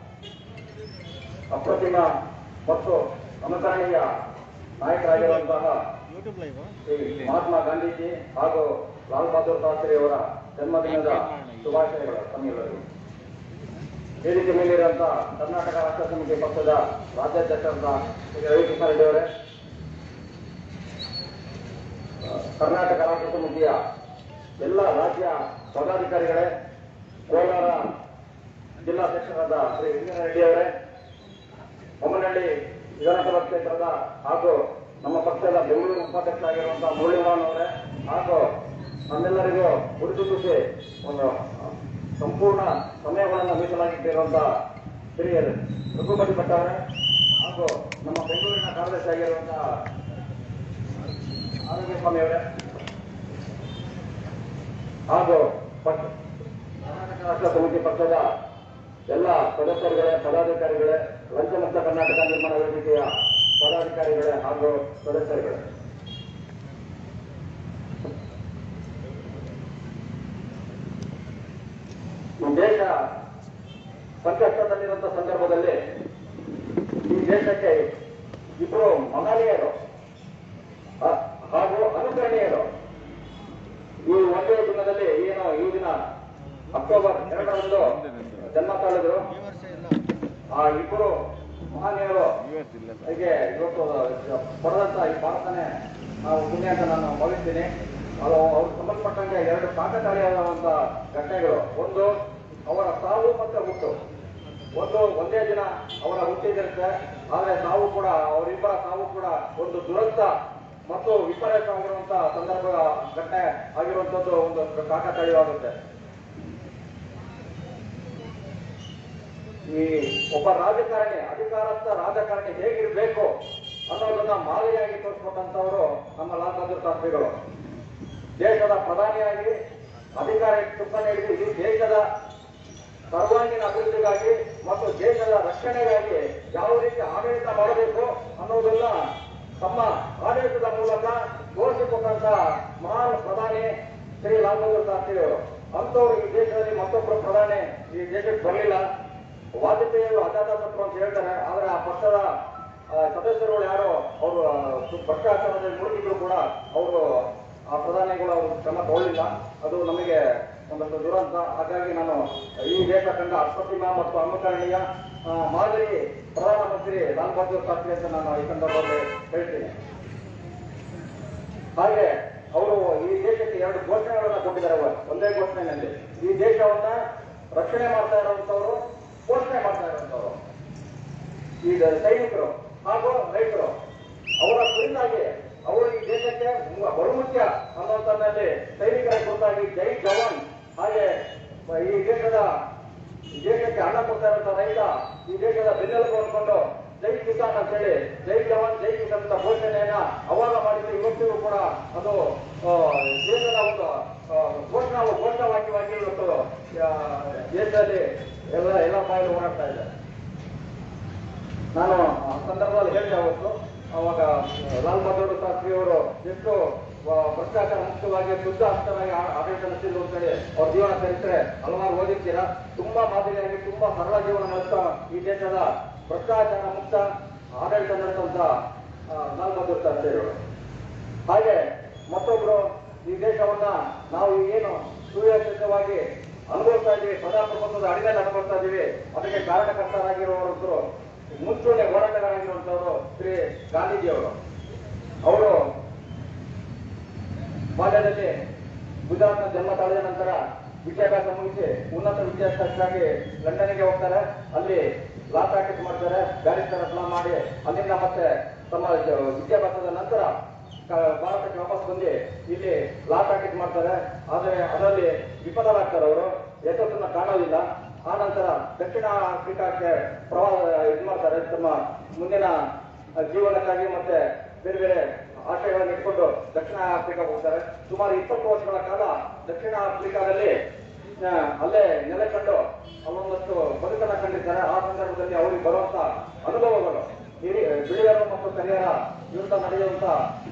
ಅಪ್ರತಿಮ ಮತ್ತು ಅನುಕರಣೀಯ ನಾಯಕರಾಗಿರುವಂತಹ ಶ್ರೀ ಮಹಾತ್ಮ ಗಾಂಧೀಜಿ ಹಾಗೂ ಲಾಲ್ ಬಹದ್ದೂರ್ ಶಾಸ್ತ್ರಿ ಅವರ ಜನ್ಮದಿನದ ಶುಭಾಶಯಗಳು ತಮ್ಮೆಲ್ಲರಿಗೂ. ವೇದಿಕೆ ಮೇಲಿರುವಂತಹ ಕರ್ನಾಟಕ ರಾಷ್ಟ್ರ ಸಮಿತಿ ಪಕ್ಷದ ರಾಜ್ಯಾಧ್ಯಕ್ಷರಾದ ಶ್ರೀ ರವಿಕೃಷ್ಣ ರೆಡ್ಡಿ ಅವರೇ, ಕರ್ನಾಟಕ ರಾಷ್ಟ್ರ ಸಮಿತಿಯ ಎಲ್ಲ ರಾಜ್ಯ ಪದಾಧಿಕಾರಿಗಳೇ, ಕೋಲಾರ ಜಿಲ್ಲಾಧ್ಯಕ್ಷರಾದ ಶ್ರೀ ವೆಂಕಟೇಶ್ವರ ರೆಡ್ಡಿ ಅವರೇ, ಬೊಮ್ಮನಹಳ್ಳಿ ವಿಧಾನಸಭಾ ಕ್ಷೇತ್ರದ ಹಾಗೂ ನಮ್ಮ ಪಕ್ಷದ ಬೆಂಗಳೂರು ಉಪಾಧ್ಯಕ್ಷ ಆಗಿರುವಂತಹ ಮುರಳಿ ಮೋಹನ್ ಅವರೇ, ಹಾಗೂ ನಮ್ಮೆಲ್ಲರಿಗೂ ಉಳಿದುಂಬಿಸಿ ಒಂದು ಸಂಪೂರ್ಣ ಸಮಯಗಳನ್ನು ಮೀಸಲಾಗಿಟ್ಟಿರುವಂತಹ ಶ್ರೀ ರಘುಪತಿ ಭಟ್ ಅವರೇ, ಹಾಗೂ ನಮ್ಮ ಬೆಂಗಳೂರಿನ ಕಾರ್ಯದರ್ಶಿ ಆಗಿರುವಂತಹ ಆರೋಗ್ಯ ಸ್ವಾಮಿ ಅವರೇ, ಹಾಗೂ ಕರ್ನಾಟಕ ರಾಷ್ಟ್ರ ಸಮಿತಿ ಪಕ್ಷದ ಎಲ್ಲ ಸದಸ್ಯರುಗಳೇ, ಪದಾಧಿಕಾರಿಗಳೇ, ಲಂಚಮುಕ್ತ ಕರ್ನಾಟಕ ನಿರ್ಮಾಣ ವೇದಿಕೆಯ ಪದಾಧಿಕಾರಿಗಳೇ ಹಾಗೂ ಸದಸ್ಯರುಗಳೇ, ಈ ದೇಶ ಸಂಕಷ್ಟದಲ್ಲಿರುವಂತಹ ಸಂದರ್ಭದಲ್ಲಿ ಈ ದೇಶಕ್ಕೆ ಇಬ್ಬರು ಮಹನೀಯರು ಹಾಗೂ ಅನುಕರಣೀಯರು ಈ ಒಂದೇ ದಿನದಲ್ಲಿ ಏನು ಈ ದಿನ ಅಕ್ಟೋಬರ್ 2ರಂದು ಜನ್ಮ ತಾಳಿದ್ರು. ಆ ಇಬ್ಬರು ಮಹನೀಯರು ಹೀಗೆ ಇವತ್ತು ಪಡೆದಂತ ಈ ಭಾರತನೇ ನಾವು ಪುಣ್ಯ ಅಂತ ನಾನು ಭಾವಿಸ್ತೀನಿ. ಅದು ಅವ್ರಿಗೆ ಸಂಬಂಧಪಟ್ಟಂಗೆ ಎರಡು ಕಾಕತಾಳೀಯವಾದಂತಹ ಘಟನೆಗಳು. ಒಂದು ಅವರ ಸಾವು ಮತ್ತು ಹುಟ್ಟು. ಒಂದೇ ದಿನ ಅವರ ಹುಟ್ಟಿದಿರುತ್ತೆ, ಆದರೆ ಸಾವು ಕೂಡ ಅವರಿಬ್ಬರ ಸಾವು ಕೂಡ ಒಂದು ದುರಂತ ಮತ್ತು ವಿಪರ್ಯಾಸವಾಗಿರುವಂತಹ ಸಂದರ್ಭ ಘಟನೆ ಆಗಿರುವಂತದ್ದು ಒಂದು ಕಾಕತಾಳೀಯವಾಗುತ್ತೆ. ಈ ಒಬ್ಬ ರಾಜಕಾರಣಿ, ಅಧಿಕಾರಸ್ಥ ರಾಜಕಾರಣಿ ಹೇಗಿರ್ಬೇಕು ಅನ್ನೋದನ್ನ ಮಾದರಿಯಾಗಿ ತೋರಿಸ್ಕೊಟ್ಟಂತವರು ನಮ್ಮ ಲಾಲ್ ಬಹದ್ದೂರ್ ಶಾಸ್ತ್ರಿಗಳು. ದೇಶದ ಪ್ರಧಾನಿಯಾಗಿ ಅಧಿಕಾರ ಚುಕ್ಕಾಣಿ ಹಿಡಿದು ಈ ದೇಶದ ಸರ್ವಾಂಗೀಣ ಅಭಿವೃದ್ಧಿಗಾಗಿ ಮತ್ತು ದೇಶದ ರಕ್ಷಣೆಗಾಗಿ ಯಾವ ರೀತಿ ಆಡಳಿತ ಮಾಡಬೇಕು ಅನ್ನೋದನ್ನ ತಮ್ಮ ಆಡಳಿತದ ಮೂಲಕ ತೋರಿಸಿಕೊಟ್ಟಂತಹ ಮಹಾನ್ ಪ್ರಧಾನಿ ಶ್ರೀ ಲಾಲ್ ಬಹದ್ದೂರ್ ಶಾಸ್ತ್ರಿಯವರು. ಅಂತವರು ಈ ದೇಶದಲ್ಲಿ ಮತ್ತೊಬ್ಬರು ಪ್ರಧಾನಿ ಈ ದೇಶಕ್ಕೆ ಬರಲಿಲ್ಲ. ವಾಜಪೇಯಿ ಅಜಾತಶತ್ರು ಅಂತ ಹೇಳ್ತಾರೆ, ಆದರೆ ಆ ಪಕ್ಷದ ಸದಸ್ಯರುಗಳು ಯಾರು ಅವರು ಭ್ರಷ್ಟಾಚಾರದಲ್ಲಿ ಮುಳುಗಿದ್ರು ಕೂಡ ಅವರು ಆ ಪ್ರಧಾನಿಗಳು ಅವರು ಕ್ರಮ ತಗೊಳ್ಳಿಲ್ಲ. ಅದು ನಮಗೆ ಒಂದಷ್ಟು ದುರಂತ. ಹಾಗಾಗಿ ನಾನು ಈ ದೇಶ ಕಂಡ ಅಪ್ರತಿಮ ಮತ್ತು ಅನುಕರಣೀಯ ಮಾದರಿ ಪ್ರಧಾನಮಂತ್ರಿ ಲಾಲ್ ಬಹದ್ದೂರ್ ಶಾಸ್ತ್ರಿ ಅಂತ ನಾನು ಈ ಸಂದರ್ಭದಲ್ಲಿ ಹೇಳ್ತೀನಿ. ಹಾಗೆ ಅವರು ಈ ದೇಶಕ್ಕೆ 2 ಘೋಷಣೆಗಳನ್ನ ಕೊಟ್ಟಿದ್ದಾರೆ. ಒಂದೇ ಘೋಷಣೆಯಲ್ಲಿ ಈ ದೇಶವನ್ನ ರಕ್ಷಣೆ ಮಾಡ್ತಾ ಇರುವಂತವರು, ಪೋಷಣೆ ಮಾಡ್ತಾ ಇರುವಂತವರು ಈಗ ಸೈನಿಕರು ಹಾಗೂ ರೈತರು. ಅವರ ಕುರಿತಾಗಿ ಅವರು ಈ ದೇಶಕ್ಕೆ ಬಹುಮುಖ್ಯ ಅನ್ನುವಂಥದ್ದಲ್ಲಿ ಸೈನಿಕರ ಕುರಿತಾಗಿ ಜೈ ಜವಾನ್, ಹಾಗೆ ಈ ದೇಶಕ್ಕೆ ಅನ್ನ ಕೊಡ್ತಾ ಇರುವಂತ ರೈತ, ಈ ದೇಶದ ಬೆನ್ನೆಲುಬು ಅಂದ್ಕೊಂಡು ಜೈ ಕಿಸಾನ್ ಅಂತ ಹೇಳಿ ಜೈ ಜವಾನ್ ಜೈ ಕಿಸಾನ್ ಅಂತ ಘೋಷಣೆಯನ್ನ ಅವಾಗ ಮಾಡಿದ್ದು ಇವತ್ತಿಗೂ ಕೂಡ ಅದು ದೇಶದ ಒಂದು ಘೋಷವಾಕ್ಯವಾಗಿ ಇವತ್ತು ದೇಶದಲ್ಲಿ ಎಲ್ಲ ಬಾಯಲ್ಲಿ ಓಡಾಡ್ತಾ ಇದೆ. ನಾನು ಆ ಸಂದರ್ಭದಲ್ಲಿ ಹೇಳಿದೆ ಅವತ್ತು, ಅವಾಗ ಲಾಲ್ ಬಹದ್ದೂರ್ ಶಾಸ್ತ್ರಿ ಅವರು ಎಷ್ಟು ಭ್ರಷ್ಟಾಚಾರ ಮುಕ್ತವಾಗಿ ಶುದ್ಧ ಹಸ್ತರಾಗಿ ಆಡಳಿತ ನಡೆಸಿದ್ರು ಅಂತ ಹೇಳಿ ಅವ್ರ ಜೀವನ ಚರಿತ್ರೆ ಹಲವಾರು ಓದಿರ್ತೀರಾ. ತುಂಬಾ ಮಾದರಿಯಾಗಿ ತುಂಬಾ ಸರಳ ಜೀವನ ನಡೆಸ್ತಾ ಈ ದೇಶದ ಭ್ರಷ್ಟಾಚಾರ ಮುಕ್ತ ಆಡಳಿತ ನಡೆಸುವಂತ ಲಾಲ್ ಬಹದ್ದೂರ್ ಶಾಸ್ತ್ರಿ ಅವರು. ಹಾಗೆ ಮತ್ತೊಬ್ರು, ಈ ದೇಶವನ್ನ ನಾವು ಏನು ಸುವ್ಯವಸ್ಥಿತವಾಗಿ ಅನುಭವಿಸ್ತಾ ಇದ್ದೀವಿ, ಪ್ರಜಾಪ್ರಭುತ್ವದ ಅಡಿಯಲ್ಲಿ ಅನುಭವಿಸ್ತಾ ಇದ್ದೀವಿ, ಅದಕ್ಕೆ ಕಾರಣಕರ್ತರಾಗಿರುವವರು ಮುಂಚೂಣಿ ಹೋರಾಟಗಾರರಾಗಿರುವಂತವರು ಶ್ರೀ ಗಾಂಧೀಜಿಯವರು. ಅವರು ಬಾಲ್ಯದಲ್ಲಿ ಗುಜರಾತ್ನ ಜನ್ಮ ತಾಳಿದ ನಂತರ ವಿದ್ಯಾಭ್ಯಾಸ ಮುಗಿಸಿ ಉನ್ನತ ವಿದ್ಯಾಭ್ಯಾಸಕ್ಕಾಗಿ ಲಂಡನ್ಗೆ ಹೋಗ್ತಾರೆ. ಅಲ್ಲಿ ಲಾ ಪ್ರಾಕ್ಟೀಸ್ ಮಾಡ್ತಾರೆ, ಬ್ಯಾರಿಸ್ಟರ್ ಅಪ್ಲೈ ಮಾಡಿ ಅಲ್ಲಿಂದ ಮತ್ತೆ ತಮ್ಮ ವಿದ್ಯಾಭ್ಯಾಸದ ನಂತರ ಭಾರತಕ್ಕೆ ವಾಪಸ್ ಬಂದು ಇಲ್ಲಿ ಲಾ ಪ್ರಾಕ್ಟೀಸ್ ಮಾಡ್ತಾರೆ. ಆದರೆ ಅದರಲ್ಲಿ ವಿಫಲರಾಗ್ತಾರೆ. ಅವರು ಯಶಸ್ಸನ್ನ ಕಾಣೋದಿಲ್ಲ. ಆ ನಂತರ ದಕ್ಷಿಣ ಆಫ್ರಿಕಾಕ್ಕೆ ಇದು ಮಾಡ್ತಾರೆ. ತಮ್ಮ ಮುಂದಿನ ಜೀವನಕ್ಕಾಗಿ ಮತ್ತೆ ಬೇರೆ ಬೇರೆ ಆಶಯಗಳನ್ನು ಇಟ್ಕೊಂಡು ದಕ್ಷಿಣ ಆಫ್ರಿಕಾಗೆ ಹೋಗ್ತಾರೆ. ಸುಮಾರು 20 ವರ್ಷಗಳ ಕಾಲ ದಕ್ಷಿಣ ಆಫ್ರಿಕಾದಲ್ಲಿ ಅಲ್ಲೇ ನೆಲೆ ಕಂಡು ಅಲ್ಲೊಂದಷ್ಟು ಬದುಕನ್ನ ಕಂಡಿದ್ದಾರೆ. ಆ ಸಂದರ್ಭದಲ್ಲಿ ಅವರಿಗೆ ಬರುವಂತ ಅನುಭವಗಳು, ಬಿಳಿಯರು ಮತ್ತು ಕರಿಯರ ವಿರುದ್ಧ ನಡೆಯುವಂತ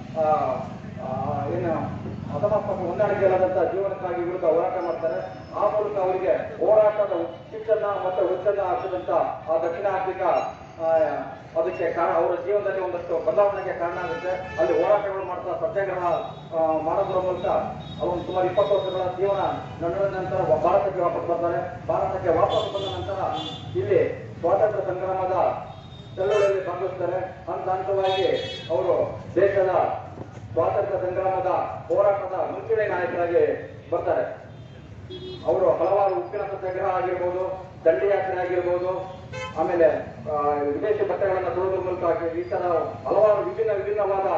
ಏನು ಅಸಮರ್ಪಕ ಹೊಂದಾಣಿಕೆಯಾದಂತಹ ಜೀವನಕ್ಕಾಗಿ ವಿರುದ್ಧ ಹೋರಾಟ ಮಾಡ್ತಾರೆ. ಆ ಮೂಲಕ ಅವರಿಗೆ ಹೋರಾಟದ ಶಿಕ್ಷಣ ಮತ್ತು ಹುಚ್ಚನ್ನ ಹಾಕಿದಂತ ಆ ದಕ್ಷಿಣ ಆಫ್ರಿಕಾ ಅದಕ್ಕೆ ಕಾರಣ, ಅವರ ಜೀವನದಲ್ಲಿ ಒಂದಷ್ಟು ಬದಲಾವಣೆಗೆ ಕಾರಣ ಆಗುತ್ತೆ. ಅಲ್ಲಿ ಹೋರಾಟಗಳು ಮಾಡ್ತಾ ಸತ್ಯಾಗ್ರಹ ಮಾಡೋದ್ರ ಮೂಲಕ ಅವನು ಸುಮಾರು 20 ವರ್ಷಗಳ ಜೀವನ ನಡೆದ ನಂತರ ಭಾರತಕ್ಕೆ ವಾಪಸ್ ಬರ್ತಾರೆ. ಭಾರತಕ್ಕೆ ವಾಪಸ್ ಬಂದ ನಂತರ ಇಲ್ಲಿ ಸ್ವಾತಂತ್ರ್ಯ ಸಂಗ್ರಾಮದ ಚಳವಳಿಯಲ್ಲಿ ಭಾಗವಹಿಸ್ತಾರೆ. ಹಂತ ಹಂತವಾಗಿ ಅವರು ದೇಶದ ಸ್ವಾತಂತ್ರ್ಯ ಸಂಗ್ರಾಮದ ಹೋರಾಟದ ಮುಂಚೂಣಿ ನಾಯಕರಾಗಿ ಬರ್ತಾರೆ. ಅವರು ಹಲವಾರು ಉಪ್ಪಿನ ಸತ್ಯಾಗ್ರಹ ಆಗಿರ್ಬೋದು, ದಂಡಿಯಾತ್ರೆ ಆಗಿರ್ಬೋದು, ಆಮೇಲೆ ವಿದೇಶಿ ಬಟ್ಟೆಗಳನ್ನು ತೊಡುವುದರ ಮೂಲಕ ಈ ತರ ಹಲವಾರು ವಿಭಿನ್ನವಾದ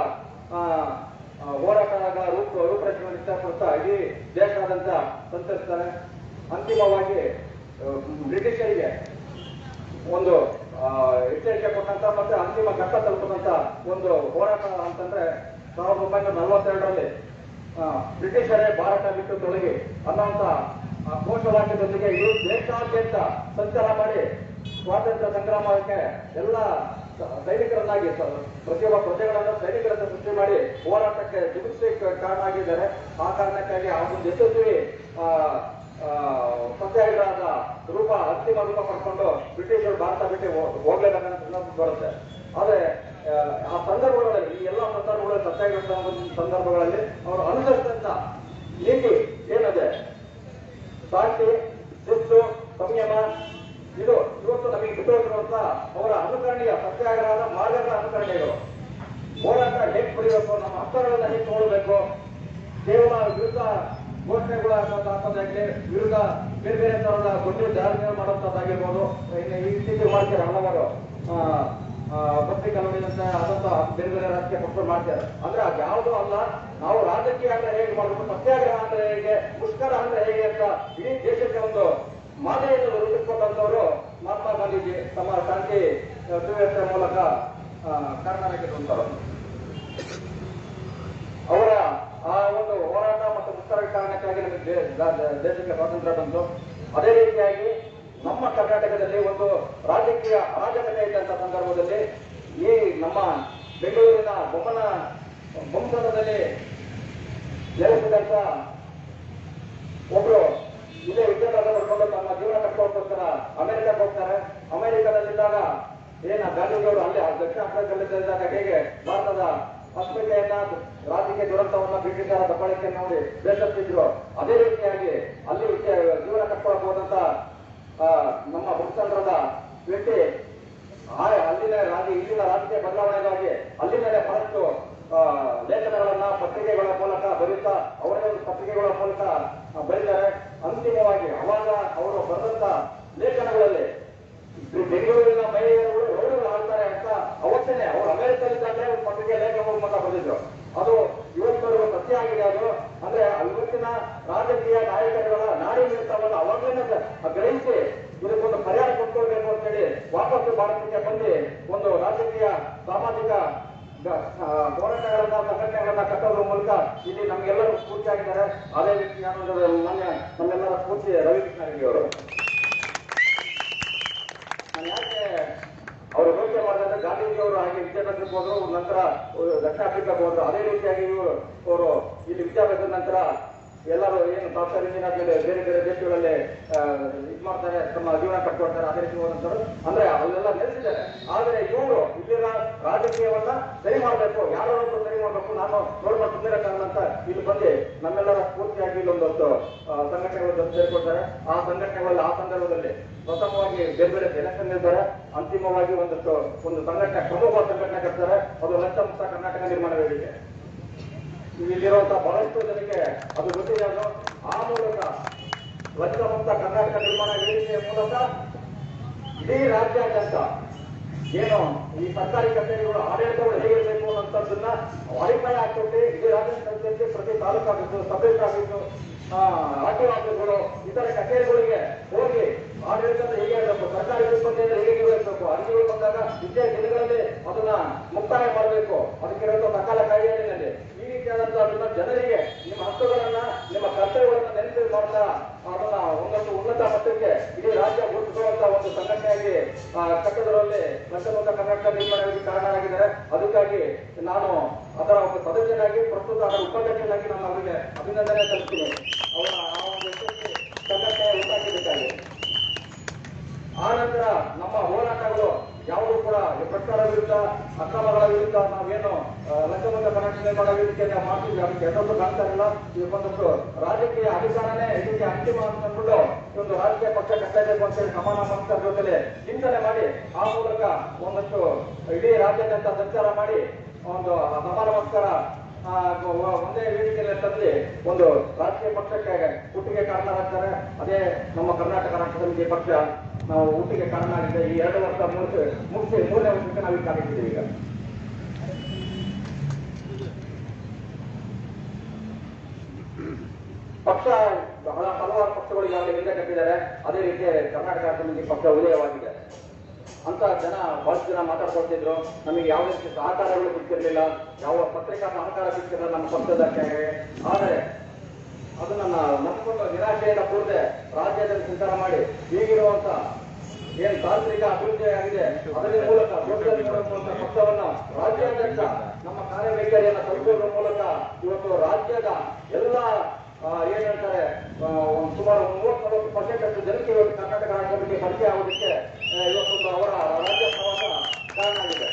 ಹೋರಾಟದ ರೂಪರೇಷೆಯನ್ನು ಇಷ್ಟಪಡ್ತಾ ಇಡೀ ದೇಶಾದ್ಯಂತ ಸಂಚರಿಸ್ತಾರೆ. ಅಂತಿಮವಾಗಿ ಬ್ರಿಟಿಷರಿಗೆ ಒಂದು ಎಚ್ಚರಿಕೆ ಕೊಟ್ಟಂತ ಮತ್ತೆ ಅಂತಿಮ ಘಟ್ಟ ತಲುಪದಂತ ಒಂದು ಹೋರಾಟ ಅಂತಂದ್ರೆ 1942ರಲ್ಲಿ ಬ್ರಿಟಿಷರೇ ಭಾರತ ಬಿಟ್ಟು ತೊಲಗಿ ಅನ್ನುವಂತ ಘೋಷವಾಕ್ಯದೊಂದಿಗೆ ಇವರು ದೇಶಾದ್ಯಂತ ಸಂಚಾರ ಮಾಡಿ ಸ್ವಾತಂತ್ರ್ಯ ಸಂಗ್ರಾಮಕ್ಕೆ ಎಲ್ಲ ಸೈನಿಕರನ್ನಾಗಿ ಪ್ರತಿಯೊಬ್ಬ ಪ್ರಜೆಗಳನ್ನು ಸೈನಿಕರನ್ನು ಸೃಷ್ಟಿ ಮಾಡಿ ಹೋರಾಟಕ್ಕೆ ಜಿಗುಪ್ಸೆಗೆ ಕಾರಣ ಆಗಿದ್ದಾರೆ. ಆ ಕಾರಣಕ್ಕಾಗಿ ಆ ಒಂದು ಯಶಸ್ವಿ ಸತ್ಯಾಗ್ರಹದ ಅಂತಿಮ ರೂಪ ಪಡ್ಕೊಂಡು ಬ್ರಿಟಿಷರು ಭಾರತ ಬಿಟ್ಟು ಹೋಗ್ಲೇಬೇಕಂತ ಸಂದರ್ಭ ಬರುತ್ತೆ. ಆದ್ರೆ ಆ ಸಂದರ್ಭಗಳಲ್ಲಿ, ಈ ಎಲ್ಲ ಸಂದರ್ಭಗಳಲ್ಲಿ, ಸತ್ಯಾಗ್ರಹ ಸಂದರ್ಭಗಳಲ್ಲಿ ಅವರು ಅನುಸರಿಸಿದಂತ ನೀತಿ ಏನಿದೆ, ಶಾಂತಿ, ಶಿಸ್ತು, ಸಂಯಮ, ಇದು ಇವತ್ತು ನಮಗೆ ಬಿಟ್ಟೋಗಿರುವಂತ ಅವರ ಅನುಕರಣೀಯ ಸತ್ಯಾಗ್ರಹದ ಮಾರ್ಗದ ಅನುಕರಣೆಗಳು. ಹೋರಾಟ ಹೇಗೆ ಪಡೆಯಬೇಕು, ನಮ್ಮ ಹಕ್ಕುಗಳನ್ನ ಹೇಗೆ ತಗೊಳ್ಬೇಕು, ಕೇವಲ ವಿರುದ್ಧ ಘೋಷಣೆಗಳು ಹಾಕೋದಾಗಲಿ, ವಿರುದ್ಧ ಬೇರೆ ಬೇರೆ ತರದ ಗೊತ್ತು ಜಾರಿ ಮಾಡುವಂತದ್ದಾಗಿರ್ಬೋದು, ಈ ರೀತಿ ಮಾಡ್ತಾರೆ ಹಲವಾರು ಪತ್ರಿಕಾ ನೋಡಿದಂತೆ ಅದಂತ ಬೇರೆ ಬೇರೆ ರಾಜಕೀಯ ಪಕ್ಷಗಳು ಮಾಡ್ತಾರೆ. ಅಂದ್ರೆ ಅದು ಯಾವುದೂ ಅಲ್ಲ. ನಾವು ರಾಜಕೀಯ ಅಂದ್ರೆ ಹೇಗೆ ಮಾಡಬೇಕು, ಸತ್ಯಾಗ್ರಹ ಅಂದ್ರೆ ಹೇಗೆ, ಮುಷ್ಕರ ಅಂದ್ರೆ ಹೇಗೆ ಅಂತ ಇಡೀ ದೇಶಕ್ಕೆ ಒಂದು ಮಾದರಿಯನ್ನು ರೂಪಿಸಿಕೊಂಡಂತವರು ಮಹಾತ್ಮ ಗಾಂಧೀಜಿ ತಮ್ಮ ಶಾಂತಿ ಸುವ್ಯವಸ್ಥೆ ಮೂಲಕ ಕಾರಣರಾಗಿರುವಂತವರು. ಅವರ ಆ ಒಂದು ಹೋರಾಟ ಮತ್ತು ಮುಷ್ಕರ ಕಾರಣಕ್ಕಾಗಿ ನಮಗೆ ದೇಶಕ್ಕೆ ಸ್ವಾತಂತ್ರ್ಯ ಬಂತು. ಅದೇ ರೀತಿಯಾಗಿ ನಮ್ಮ ಕರ್ನಾಟಕದಲ್ಲಿ ಒಂದು ರಾಜಕೀಯ ಅರಾಜಕತೆ ಇದ್ದಂತ ಸಂದರ್ಭದಲ್ಲಿ ಈ ನಮ್ಮ ಬೆಂಗಳೂರಿನ ಬೊಮ್ಮಸಂದ್ರದಲ್ಲಿ ನೆಲೆಸಿದಂತ ಒಬ್ರು ಇದೇ ವಿದ್ಯಾಭ್ಯಾಸ ಪಡ್ಕೊಂಡು ತಮ್ಮ ಜೀವನ ಕಟ್ಕೊಳ್ಳೋಕ್ಕೋಸ್ಕರ ಅಮೆರಿಕಕ್ಕೆ ಹೋಗ್ತಾರೆ. ಅಮೆರಿಕದಲ್ಲಿದ್ದಾಗ ಗಾಂಧೀಜಿಯವರು ಅಲ್ಲಿ ದಕ್ಷಿಣ ಆಫ್ರಿಕಾದಲ್ಲಿದ್ದಾಗ ಹೇಗೆ ಭಾರತದ ಅಸ್ಮಿತೆಯನ್ನ ರಾಜಕೀಯ ದುರಂತವನ್ನ ಬ್ರಿಟಿಷರ ದಬ್ಬಾಳಿಕೆ ನೋಡಿ ಬೇಸತ್ತಿದ್ರು. ಅದೇ ರೀತಿಯಾಗಿ ಅಲ್ಲಿ ಜೀವನ ಕಟ್ಕೊಳಕ್ ಹೋದಂತ ನಮ್ಮ ಮುಖಂಡರಾದ ವ್ಯಕ್ತಿ ಅಲ್ಲಿನ ಇಲ್ಲಿನ ರಾಜಕೀಯ ಬದಲಾವಣೆಗಾಗಿ ಅಲ್ಲಿನ ಬಹಳಷ್ಟು ಲೇಖನಗಳನ್ನ ಪತ್ರಿಕೆಗಳ ಮೂಲಕ ಬರೀತಾ ಅವರೇ ಒಂದು ಪತ್ರಿಕೆಗಳ ಮೂಲಕ ಬರೀತಾರೆ. ಅಂತಿಮವಾಗಿ ಅವಾಗ ಅವರು ಬರೆದಂತ ಲೇಖನಗಳಲ್ಲಿ ಬೆಂಗಳೂರಿನ ಮಹಿಳೆಯರು ರೌಡಿಗಳು ಆಡ್ತಾರೆ ಅಂತ ಅವತ್ತೇನೆ ಅವರು ಅಮೆರಿಕದಲ್ಲಿದ್ದಾಗ ಒಂದು ಪತ್ರಿಕೆ ಲೇಖನ ಮೂಲಕ ಬರೆದಿದ್ರು. ಅದು ಇವತ್ತವರೆಗೂ ಸತ್ಯ ಆಗಿದೆ. ಅದು ಅಂದ್ರೆ ಇವತ್ತಿನ ರಾಜಕೀಯ ನಾಯಕರುಗಳ ನಾಡಿ ಮಿಡಿತವನ್ನು ಅವಾಗಲೇ ಗ್ರಹಿಸಿ ಇದಕ್ಕೊಂದು ಪರಿಹಾರ ಕೊಟ್ಕೊಳ್ಬೇಕು ಅಂತ ಹೇಳಿ ವಾಪಸ್ಸು ಭಾರತಕ್ಕೆ ಬಂದು ಒಂದು ರಾಜಕೀಯ ಸಾಮಾಜಿಕ ಹೋರಾಟಗಳನ್ನ ಸಂಘಟನೆಗಳನ್ನ ಕಟ್ಟೋದ್ರ ಮೂಲಕ ಇಲ್ಲಿ ನಮ್ಗೆಲ್ಲರೂ ಸ್ಫೂರ್ತಿ ಆಗಿದ್ದಾರೆ. ಅದೇ ರೀತಿ ನಮ್ಮೆಲ್ಲರ ಸ್ಫೂರ್ತಿ ರವಿಕೃಷ್ಣ ರೆಡ್ಡಿ ಅವರು. ನಾನು ಯಾಕೆ ಅವರು ಘೋಷಣೆ ಮಾಡಿದ್ರೆ ಗಾಂಧೀಜಿಯವರು ಹಾಗೆ ವಿದ್ಯಾಭ್ಯಾಸಕ್ಕೆ ಹೋದ್ರು, ನಂತರ ದಕ್ಷಿಣ ಆಫ್ರಿಕಾಕ್ಕೆ ಹೋದ್ರು. ಅದೇ ರೀತಿಯಾಗಿ ಅವರು ಇಲ್ಲಿ ವಿದ್ಯಾಭ್ಯಾಸದ ನಂತರ ಎಲ್ಲರೂ ಏನು ಸಾಫ್ಟ್ವೇರ್ ಇಂಜಿನಿಯರ್ ಬೇರೆ ಬೇರೆ ದೇಶಗಳಲ್ಲಿ ಇದು ಮಾಡ್ತಾರೆ, ತಮ್ಮ ಜೀವನ ಕಟ್ಕೊಳ್ತಾರೆ. ಅದೇ ರೀತಿ ಹೋದಂತರು ಅಂದ್ರೆ ಅಲ್ಲೆಲ್ಲ ನೆಲೆಸಿದ್ದಾರೆ. ಆದರೆ ಇವರು ಇಲ್ಲಿನ ರಾಜಕೀಯವನ್ನ ಸರಿ ಮಾಡಬೇಕು, ಯಾರೊಬ್ಬರು ಸರಿ ಮಾಡಬೇಕು, ನಾನು ನೋಡ್ಕೊಂಡು ಸುಮ್ಮನೆ ಕಾರಣ ಅಂತ ಇಲ್ಲಿ ಬಂದು ನಮ್ಮೆಲ್ಲರ ಸ್ಫೂರ್ತಿಯಾಗಿ ಇಲ್ಲೊಂದಷ್ಟು ಸಂಘಟನೆಗಳು ಸೇರ್ಕೊಳ್ತಾರೆ. ಆ ಸಂಘಟನೆಗಳಲ್ಲಿ ಆ ಸಂದರ್ಭದಲ್ಲಿ ಪ್ರಥಮವಾಗಿ ಬೇರೆ ಬೇರೆ ಎಲೆಕ್ಷನ್ ಇರ್ತಾರೆ. ಅಂತಿಮವಾಗಿ ಒಂದು ಸಂಘಟನೆ ಪ್ರಮುಖ ಸಂಘಟನೆ ಕಟ್ತಾರೆ. ಅದು ಲಂಚಮುಕ್ತ ಕರ್ನಾಟಕ ನಿರ್ಮಾಣ ವೇದಿಕೆ. ಇಲ್ಲಿರುವಂತಹ ಬಹಳಷ್ಟು ಜನಕ್ಕೆ ಅದು ಗೊತ್ತಿದೆ. ಅದು ಆ ಮೂಲಕ ಲಂಚಮುಕ್ತ ಕರ್ನಾಟಕ ನಿರ್ಮಾಣ ವೇದಿಕೆಯ ಮೂಲಕ ಇಡೀ ರಾಜ್ಯಾದ್ಯಂತ ಏನು ಈ ಸರ್ಕಾರಿ ಕಚೇರಿಗಳು ಆಡಳಿತಗಳು ಹೇಗಿರಬೇಕು ಅನ್ನೋಂಥದ್ದನ್ನ ಅಡಿಪಾಯ ಹಾಕೊಟ್ಟು ಇಡೀ ರಾಜ್ಯಕ್ಕೆ ಪ್ರತಿ ತಾಲೂಕು ಆಗಿದ್ದು, ಸಬ್ ಆಗಿದ್ದು, ಆರ್ಟಿಒ ಆಫೀಸ್ಗಳು, ಇತರ ಕಚೇರಿಗಳಿಗೆ ಹೋಗಿ ಆಡಳಿತದ ಹೇಗೆ ಇರಬೇಕು, ಸರ್ಕಾರಿ ಸಿಬ್ಬಂದಿಯಿಂದ ಹೇಗೆ ಇರಬೇಕು, ಅರ್ಜಿಗಳು ಬಂದಾಗ ಇದೇ ದಿನಗಳಲ್ಲಿ ಅದನ್ನ ಮುಕ್ತಾಯ ಮಾಡಬೇಕು. ಅದಕ್ಕಿರೋ ಸಕಾಲ ಕಾಯ್ದೆಯಲ್ಲಿ ಈ ರೀತಿಯಾದಂತಹ ಜನರಿಗೆ ನಿಮ್ಮ ಹಕ್ಕುಗಳನ್ನ ನಿಮ್ಮ ಕರ್ತವ್ಯಗಳನ್ನ ನೆನಪು ಮಾಡ್ತಾ ಅದನ್ನ ಒಂದೊಂದು ಉನ್ನತ ಮಟ್ಟಕ್ಕೆ ಇಡೀ ರಾಜ್ಯ ಗುರುತಿಸುವಂತಹ ಒಂದು ಸಂಘಟನೆಯಾಗಿ ಕಟ್ಟಡದಲ್ಲಿ ಲಂಚಮುಕ್ತ ಕರ್ನಾಟಕ ನಿರ್ಮಾಣ ಕಾರಣರಾಗಿದ್ದಾರೆ. ಅದಕ್ಕಾಗಿ ನಾನು ಅದರ ಒಂದು ಸದಸ್ಯನಾಗಿ ಪ್ರಸ್ತುತ ಅದರ ಉಪಾಧ್ಯಕ್ಷನಾಗಿ ನಾನು ಅವರಿಗೆ ಅಭಿನಂದನೆ ಸಲ್ಲಿಸ್ತೀನಿ. ಅವರ ಆ ಒಂದು ಯಶಸ್ವಿ ಸಂಘಟನೆ ಉಂಟಾಗಿದ್ದಕ್ಕಾಗಿ. ಆ ನಂತರ ನಮ್ಮ ಹೋರಾಟಗಳು ಯಾವುದೂ ಕೂಡ ಭ್ರಷ್ಟಾಚಾರ ವಿರುದ್ಧ, ಅಕ್ರಮಗಳ ವಿರುದ್ಧ ನಾವೇನು ಲಂಚಮುಕ್ತ ಕರ್ನಾಟಕ ನಿರ್ಮಾಣ ವೇದಿಕೆಯನ್ನು ಮಾಡ್ತೀವಿ ಅದಕ್ಕೆ ಎಲ್ಲರೂ ಕಾಣ್ತಾ ಇಲ್ಲ. ಇದಕ್ಕೊಂದಷ್ಟು ರಾಜಕೀಯ ಅಧಿಕಾರನೇ ಇದಕ್ಕೆ ಅಂತಿಮ ಅಂದ್ಕೊಂಡು ಒಂದು ರಾಜಕೀಯ ಪಕ್ಷ ಕಟ್ಟಬೇಕು ಅಂತ ಹೇಳಿ ಸಮಾನ ಮನಸ್ಕರ ಜೊತೆಲೆ ಚಿಂತನೆ ಮಾಡಿ ಆ ಮೂಲಕ ಒಂದಷ್ಟು ಇಡೀ ರಾಜ್ಯಾದ್ಯಂತ ಸಂಚಾರ ಮಾಡಿ ಒಂದು ಸಮಾನ ಮನಸ್ಕರ ಒಂದೇ ವೇದಿಕೆಯಲ್ಲಿ ತಂದು ಒಂದು ರಾಜಕೀಯ ಪಕ್ಷಕ್ಕೆ ಹುಟ್ಟಿಗೆ ಕಾರಣರಾಗ್ತಾರೆ. ಅದೇ ನಮ್ಮ ಕರ್ನಾಟಕ ರಾಷ್ಟ್ರ ಸಮಿತಿ ಪಕ್ಷ ನಾವು ಹುಟ್ಟಿಗೆ ಕಾರಣ ಆಗಿದೆ. ಈ 2 ವರ್ಷ ಮುಗಿಸಿ 3ನೇ ವರ್ಷಕ್ಕೆ ನಾವು ಕಾಲಿಟ್ಟಿದ್ದೀವಿ. ಈಗ ಪಕ್ಷ ಹಲವಾರು ಪಕ್ಷಗಳು ಈಗಾಗಲೇ ಹಿಂದೆ ಕಟ್ಟಿದ್ದಾರೆ. ಅದೇ ರೀತಿ ಕರ್ನಾಟಕ ರಾಷ್ಟ್ರ ಸಮಿತಿ ಪಕ್ಷ ಉದಯವಾಗಿದೆ ಅಂತ ಬಹಳಷ್ಟು ಜನ ಮಾತಾಡ್ಕೊಳ್ತಿದ್ರು. ನಮಗೆ ಯಾವ ರೀತಿ ಸಹಕಾರಗಳು ಸಿಗ್ತಿರ್ಲಿಲ್ಲ, ಯಾವ ಪತ್ರಿಕಾ ಸಹಕಾರ ಸಿಗ್ತಿರಲಿಲ್ಲ ನಮ್ಮ ಪಕ್ಷದಕ್ಕೆ. ಆದರೆ ಅದನ್ನ ನಂಬಿಕೊಂಡು ನಿರಾಶೆಯಿಂದ ಕೂಡದೆ ರಾಜ್ಯದಲ್ಲಿ ಸಂಚಾರ ಮಾಡಿ ಈಗಿರುವಂತ ಏನ್ ತಾಂತ್ರಿಕ ಅಭಿವೃದ್ಧಿ ಆಗಿದೆ ಅದರ ಮೂಲಕ ಪಕ್ಷವನ್ನ ರಾಜ್ಯಾದ್ಯಂತ ನಮ್ಮ ಕಾರ್ಯವೈಖರಿಯನ್ನು ತಲುಪುವುದರ ಮೂಲಕ ಇವತ್ತು ರಾಜ್ಯದ ಎಲ್ಲ ಏನ್ ಹೇಳ್ತಾರೆ ಸುಮಾರು 30-40% ಜನಕ್ಕೆ ಇವತ್ತು ಕರ್ನಾಟಕ ರಾಜ್ಯ ಬಗ್ಗೆ ಪರಿಚಯ ಆಗೋದಕ್ಕೆ ಇವತ್ತೊಂದು ಅವರ ರಾಜ್ಯ ಪ್ರವಾಸ ಕಾರಣ ಆಗಿದೆ.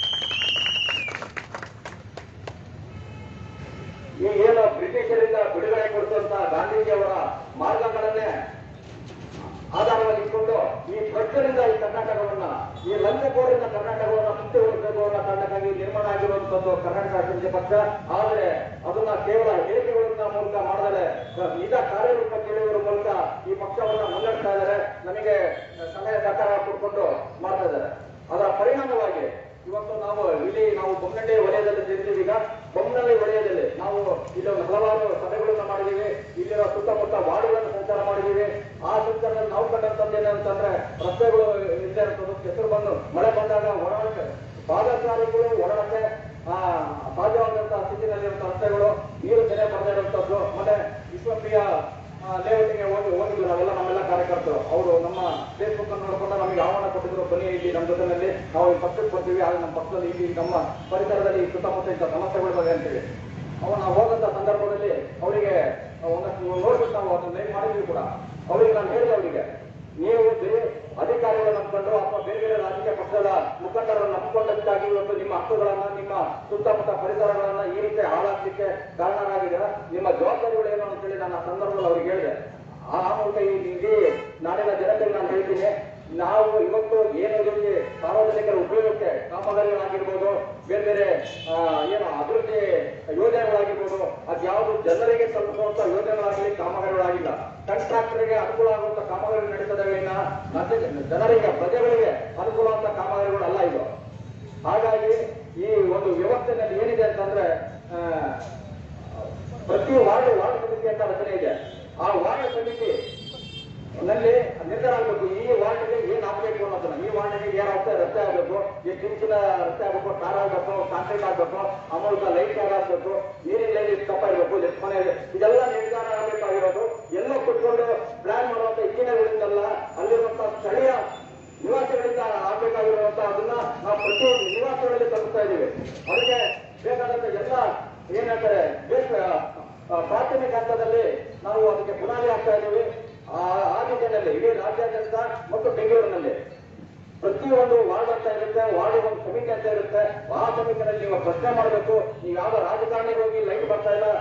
ಈ ಏನು ಬ್ರಿಟಿಷರಿಂದ ಬಿಡುಗಡೆ ಕೊಡಿಸುವಂತಹ ಗಾಂಧೀಜಿಯವರ ಮಾರ್ಗಗಳನ್ನೇ ಆಧಾರವಾಗಿ ಇಟ್ಕೊಂಡು ಈ ಭ್ರಷ್ಟರಿಂದ ಈ ಕರ್ನಾಟಕವನ್ನ, ಈ ಲಂಚಕೋರಿಂದ ಕರ್ನಾಟಕವನ್ನ ಮುಕ್ತಿಗೊಳಿಸಬೇಕು ಅನ್ನೋ ಕಾರಣಕ್ಕಾಗಿ ನಿರ್ಮಾಣ ಆಗಿರುವಂತದ್ದು ಕರ್ನಾಟಕ ರಾಷ್ಟ್ರ ಪಕ್ಷ. ಆದರೆ ಅದನ್ನ ಕೇವಲ ಹೇಳಿಕೆಗಳ ಮೂಲಕ ಮಾಡಿದರೆ ನಿಜ ಕಾರ್ಯರೂಪ ಕೇಳುವುದರ ಮೂಲಕ ಈ ಪಕ್ಷವನ್ನ ಮುನ್ನಡೆಸ್ತಾ ಇದ್ದಾರೆ. ನಮಗೆ ಸಲಹೆ ಸಹಕಾರ ಕೊಡ್ಕೊಂಡು ಮಾಡ್ತಾ ಇದ್ದಾರೆ. ಅದರ ಪರಿಣಾಮವಾಗಿ ಇವತ್ತು ನಾವು ಬೊಮ್ಮನಹಳ್ಳಿ ವಲಯದಲ್ಲಿ ಸೇರಿದ್ದೀವಿ. ಈಗ ಬೊಮ್ಮನಹಳ್ಳಿ ವಲಯದಲ್ಲಿ ನಾವು ಇಲ್ಲೊಂದು ಹಲವಾರು ಸಭೆಗಳನ್ನ ಮಾಡಿದ್ದೀವಿ. ಇಲ್ಲಿರೋ ಸುತ್ತಮುತ್ತ ವಾರ್ಡ್ಗಳನ್ನು ಸಂಚಾರ ಮಾಡಿದ್ದೀವಿ. ಆ ಸಂಚಾರದಲ್ಲಿ ನಾವು ಕಂಡಂತಂದೇನಂತಂದ್ರೆ ರಸ್ತೆಗಳು ಇಲ್ಲದೆ ಇರ್ತದೆ. ಹೆಸರು ಬಂದು ಮಳೆ ಬಂದಾಗ ಒಡಾಡಕ್ಕೆ ಪಾದಚಾರಿಗಳು ಒಡಾಡಕ್ಕೆ ಸಾಧ್ಯವಾದಂತಹ ಸ್ಥಿತಿನಲ್ಲಿರುವಂತಹ ರಸ್ತೆಗಳು, ನೀರು ತೆನೆ ಬರ್ತಾ ಇರುವಂತದ್ದು. ಮತ್ತೆ ವಿಶ್ವಪ್ರಿಯ ಲೇಔಟಿಗೆ ಹೋಗಿದ್ರು ನಾವೆಲ್ಲ, ನಮ್ಮೆಲ್ಲ ಕಾರ್ಯಕರ್ತರು. ಅವರು ನಮ್ಮ ಫೇಸ್ಬುಕ್ ಅನ್ನು ನೋಡ್ಕೊಂಡು ನಮಗೆ ಆಹ್ವಾನ ಕೊಟ್ಟಿದ್ರು, ಬನ್ನಿ ಇಲ್ಲಿ ನಮ್ಮ ಜೊತೆಯಲ್ಲಿ ನಾವು ಪಕ್ಷಕ್ಕೆ ಬರ್ತೀವಿ, ಆದ್ರೆ ನಮ್ಮ ಪಕ್ಷದಲ್ಲಿ ಇಲ್ಲಿ ನಮ್ಮ ಪರಿಸರದಲ್ಲಿ ಸುತ್ತಮುತ್ತ ಇಂಥ ಸಮಸ್ಯೆಗಳು ಬಗ್ಗೆ ಅಂತೇಳಿ ನಾವು ಹೋದಂತ ಸಂದರ್ಭದಲ್ಲಿ ಅವರಿಗೆ ಒಂದಷ್ಟು ನೋಡ್ಬಿಟ್ಟು ನಾವು ಅದನ್ನ ಲೈವ್ ಮಾಡಿದ್ವಿ ಕೂಡ. ಅವರಿಗೆ ನಾನು ಹೇಳಿದೆ, ಅವರಿಗೆ ನೀವು ಅಧಿಕಾರಿಗಳು ನಮ್ಮ ಮುಖಂಡರು ಅಥವಾ ಬೇರೆ ಬೇರೆ ರಾಜಕೀಯ ಪಕ್ಷದ ಮುಖಂಡರನ್ನು ನಂಬಿಕೊಂಡಂತಾಗಿ ಇವತ್ತು ನಿಮ್ಮ ಹಕ್ಕುಗಳನ್ನ, ನಿಮ್ಮ ಸುತ್ತಮುತ್ತ ಪರಿಸರಗಳನ್ನ ಈ ರೀತಿ ಹಾಳಾಗ್ಲಿಕ್ಕೆ ಕಾರಣರಾಗಿದೆ. ನಿಮ್ಮ ಜವಾಬ್ದಾರಿಗಳು ಏನು ಅಂತೇಳಿ ನನ್ನ ಸಂದರ್ಭದಲ್ಲಿ ಅವ್ರಿಗೆ ಹೇಳಿದೆ. ಆ ಮೂಲಕ ಈ ಇಡೀ ನಾಡಿನ ಜನತೆಗೆ ನಾನು ಹೇಳ್ತೀನಿ, ನಾವು ಇವತ್ತು ಏನು ರೀತಿ ಸಾರ್ವಜನಿಕರ ಉಪಯೋಗಕ್ಕೆ ಕಾಮಗಾರಿಗಳಾಗಿರ್ಬೋದು, ಬೇರೆ ಬೇರೆ ಏನು ಅಭಿವೃದ್ಧಿ ಯೋಜನೆಗಳಾಗಿರ್ಬೋದು, ಅದ್ಯಾವುದು ಜನರಿಗೆ ತಲುಪುವಂತ ಯೋಜನೆಗಳಾಗಲಿ ಕಾಮಗಾರಿಗಳಾಗಿಲ್ಲ. ಕಾಂಟ್ರಾಕ್ಟರ್ಗೆ ಅನುಕೂಲ ಆಗುವಂತ ಕಾಮಗಾರಿ ನಡೀತದವೇ ಜನರಿಗೆ ಪ್ರಜೆಗಳಿಗೆ ಅನುಕೂಲ ಆಗುವಂತ ಕಾಮಗಾರಿಗಳು ಅಲ್ಲ ಇದು. ಹಾಗಾಗಿ ಈ ಒಂದು ವ್ಯವಸ್ಥೆನಲ್ಲಿ ಏನಿದೆ ಅಂತಂದ್ರೆ ಪ್ರತಿ ವಾರ್ಡ್ ಸಮಿತಿ ಅಂತ ರಚನೆ ಇದೆ. ಆ ವಾರ್ಡ್ ಸಮಿತಿ ನಲ್ಲಿ ನಿರ್ಧಾರ ಆಗಬೇಕು, ಈ ವಾರ್ಡ್ಗೆ ಏನ್ ಆಗ್ಬೇಕು ಅನ್ನೋದನ್ನ. ಈ ವಾರ್ಡ್ಗೆ ಏನ್ ರಸ್ತೆ ಆಗ್ಬೇಕು, ಎಷ್ಟು ಇಂಚಿನ ರಸ್ತೆ ಆಗ್ಬೇಕು, ಟಾರ್ ಆಗ್ಬೇಕು, ಕಾಂಕ್ರೀಟ್ ಆಗ್ಬೇಕು, ಆ ಮೂಲಕ ಲೈಟ್ ಆಗ್ಬೇಕು, ನೀರಿನ ಲೈನ್ ಕಪ್ಪ ಇರಬೇಕು, ಎಷ್ಟು ಮನೆ ಇದೆ, ಇದೆಲ್ಲ ನಿರ್ಧಾರ ಆಗಬೇಕಾಗಿರೋದು. ಎಲ್ಲ ಕುತ್ಕೊಂಡು ಪ್ಲಾನ್ ಮಾಡುವಂತ ಇಂಜಿನಿಯರ್ಗಳಿಂದಲ್ಲ, ಅಲ್ಲಿರುವಂತಹ ಸ್ಥಳೀಯ ನಿವಾಸಿಗಳಿಂದ ಆಗ್ಬೇಕಾಗಿರುವಂತ ಅದನ್ನ ನಾವು ಪ್ರತಿ ನಿವಾಸಗಳಲ್ಲಿ ತಲುಪ್ತಾ ಇದ್ದೀವಿ. ಅದಕ್ಕೆ ಬೇಕಾದಂತ ಎಲ್ಲ ಏನ್ ಹೇಳ್ತಾರೆ ಪ್ರಾಥಮಿಕ ಹಂತದಲ್ಲಿ ನಾವು ಅದಕ್ಕೆ ಬುನಾದಿ ಆಗ್ತಾ ಇದ್ದೀವಿ. ಆ ನಿಟ್ಟಿನಲ್ಲಿ ಇಡೀ ರಾಜ್ಯಾದ್ಯಂತ ಮತ್ತು ಬೆಂಗಳೂರಿನಲ್ಲಿ ಪ್ರತಿಯೊಂದು ವಾರ್ಡ್ ಅಂತ ಇರುತ್ತೆ, ವಾರ್ಡ್ ಒಂದು ಸಮಿತಿ ಅಂತ ಇರುತ್ತೆ. ಆ ಸಮಿತಿನಲ್ಲಿ ನೀವು ಪ್ರಶ್ನೆ ಮಾಡಬೇಕು. ನೀವು ಯಾವ ರಾಜಕಾರಣಿಗೆ ಹೋಗಿ ಲೈಟ್ ಬರ್ತಾ ಇಲ್ಲ,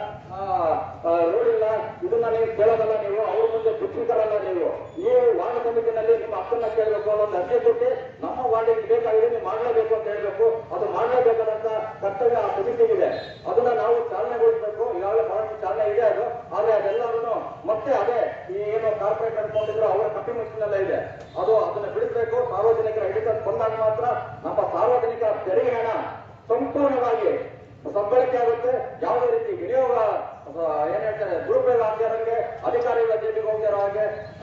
ರೋಡ್ ಇಲ್ಲ, ಇದನ್ನ ನೀವು ಕೇಳೋದಲ್ಲ. ನೀವು ಅವ್ರ ಮುಂದೆ ಪುತ್ರಿಕರಲ್ಲ. ನೀವು ವಾರ್ಡ್ ಸಮಿತಿನಲ್ಲಿ ನಿಮ್ಮ ಹಕ್ಕನ್ನ ಕೇಳಬೇಕು. ಅನ್ನೊಂದು ಅರ್ಜಿ ಕೊಟ್ಟು ನಮ್ಮ ವಾರ್ಡಿಗೆ ಬೇಕಾಗಿದೆ, ನೀವು ಮಾಡಲೇಬೇಕು ಅಂತ ಹೇಳ್ಬೇಕು. ಅದು ಮಾಡಲೇಬೇಕಾದಂತ ಕರ್ತವ್ಯ ಆ ಸಮಿತಿಗಿದೆ. ಅದನ್ನ ನಾವು ಚಾಲನೆಗೊಳಿಸಬೇಕು. ಈಗಾಗಲೇ ಬಹಳಷ್ಟು ಚಾಲನೆ ಇದೆ ಅದು. ಆದ್ರೆ ಅದೆಲ್ಲರೂ ಮತ್ತೆ ಅದೇ ಈ ಏನು ಕಾರ್ಪೊರೇಟ್ ಅನ್ಕೊಂಡಿದ್ರು ಅವರ ಕಪ್ಪಿ ಮುಚ್ಚಿನೆಲ್ಲ ಇದೆ. ಅದನ್ನ ಬಿಡಿಸಬೇಕು. ಸಾರ್ವಜನಿಕರ ಹಿಡಿತ ಬಂದಾಗ ಮಾತ್ರ ನಮ್ಮ ಸಾರ್ವಜನಿಕರ ತೆರಿಗೆ ಹಣ ಸಂಪೂರ್ಣವಾಗಿ ಸದ್ಬಳಕೆ ಆಗುತ್ತೆ. ಯಾವುದೇ ರೀತಿ ವಿನಿಯೋಗ ಏನ್ ಹೇಳ್ತಾರೆ ದುರುಪಯೋಗ ಆಗದಿರೋಂಗೆ, ಅಧಿಕಾರಿಗಳ ಜೇಬಿಗೆ ಹೋಗ್ತಿರೋ ಹಾಗೆ,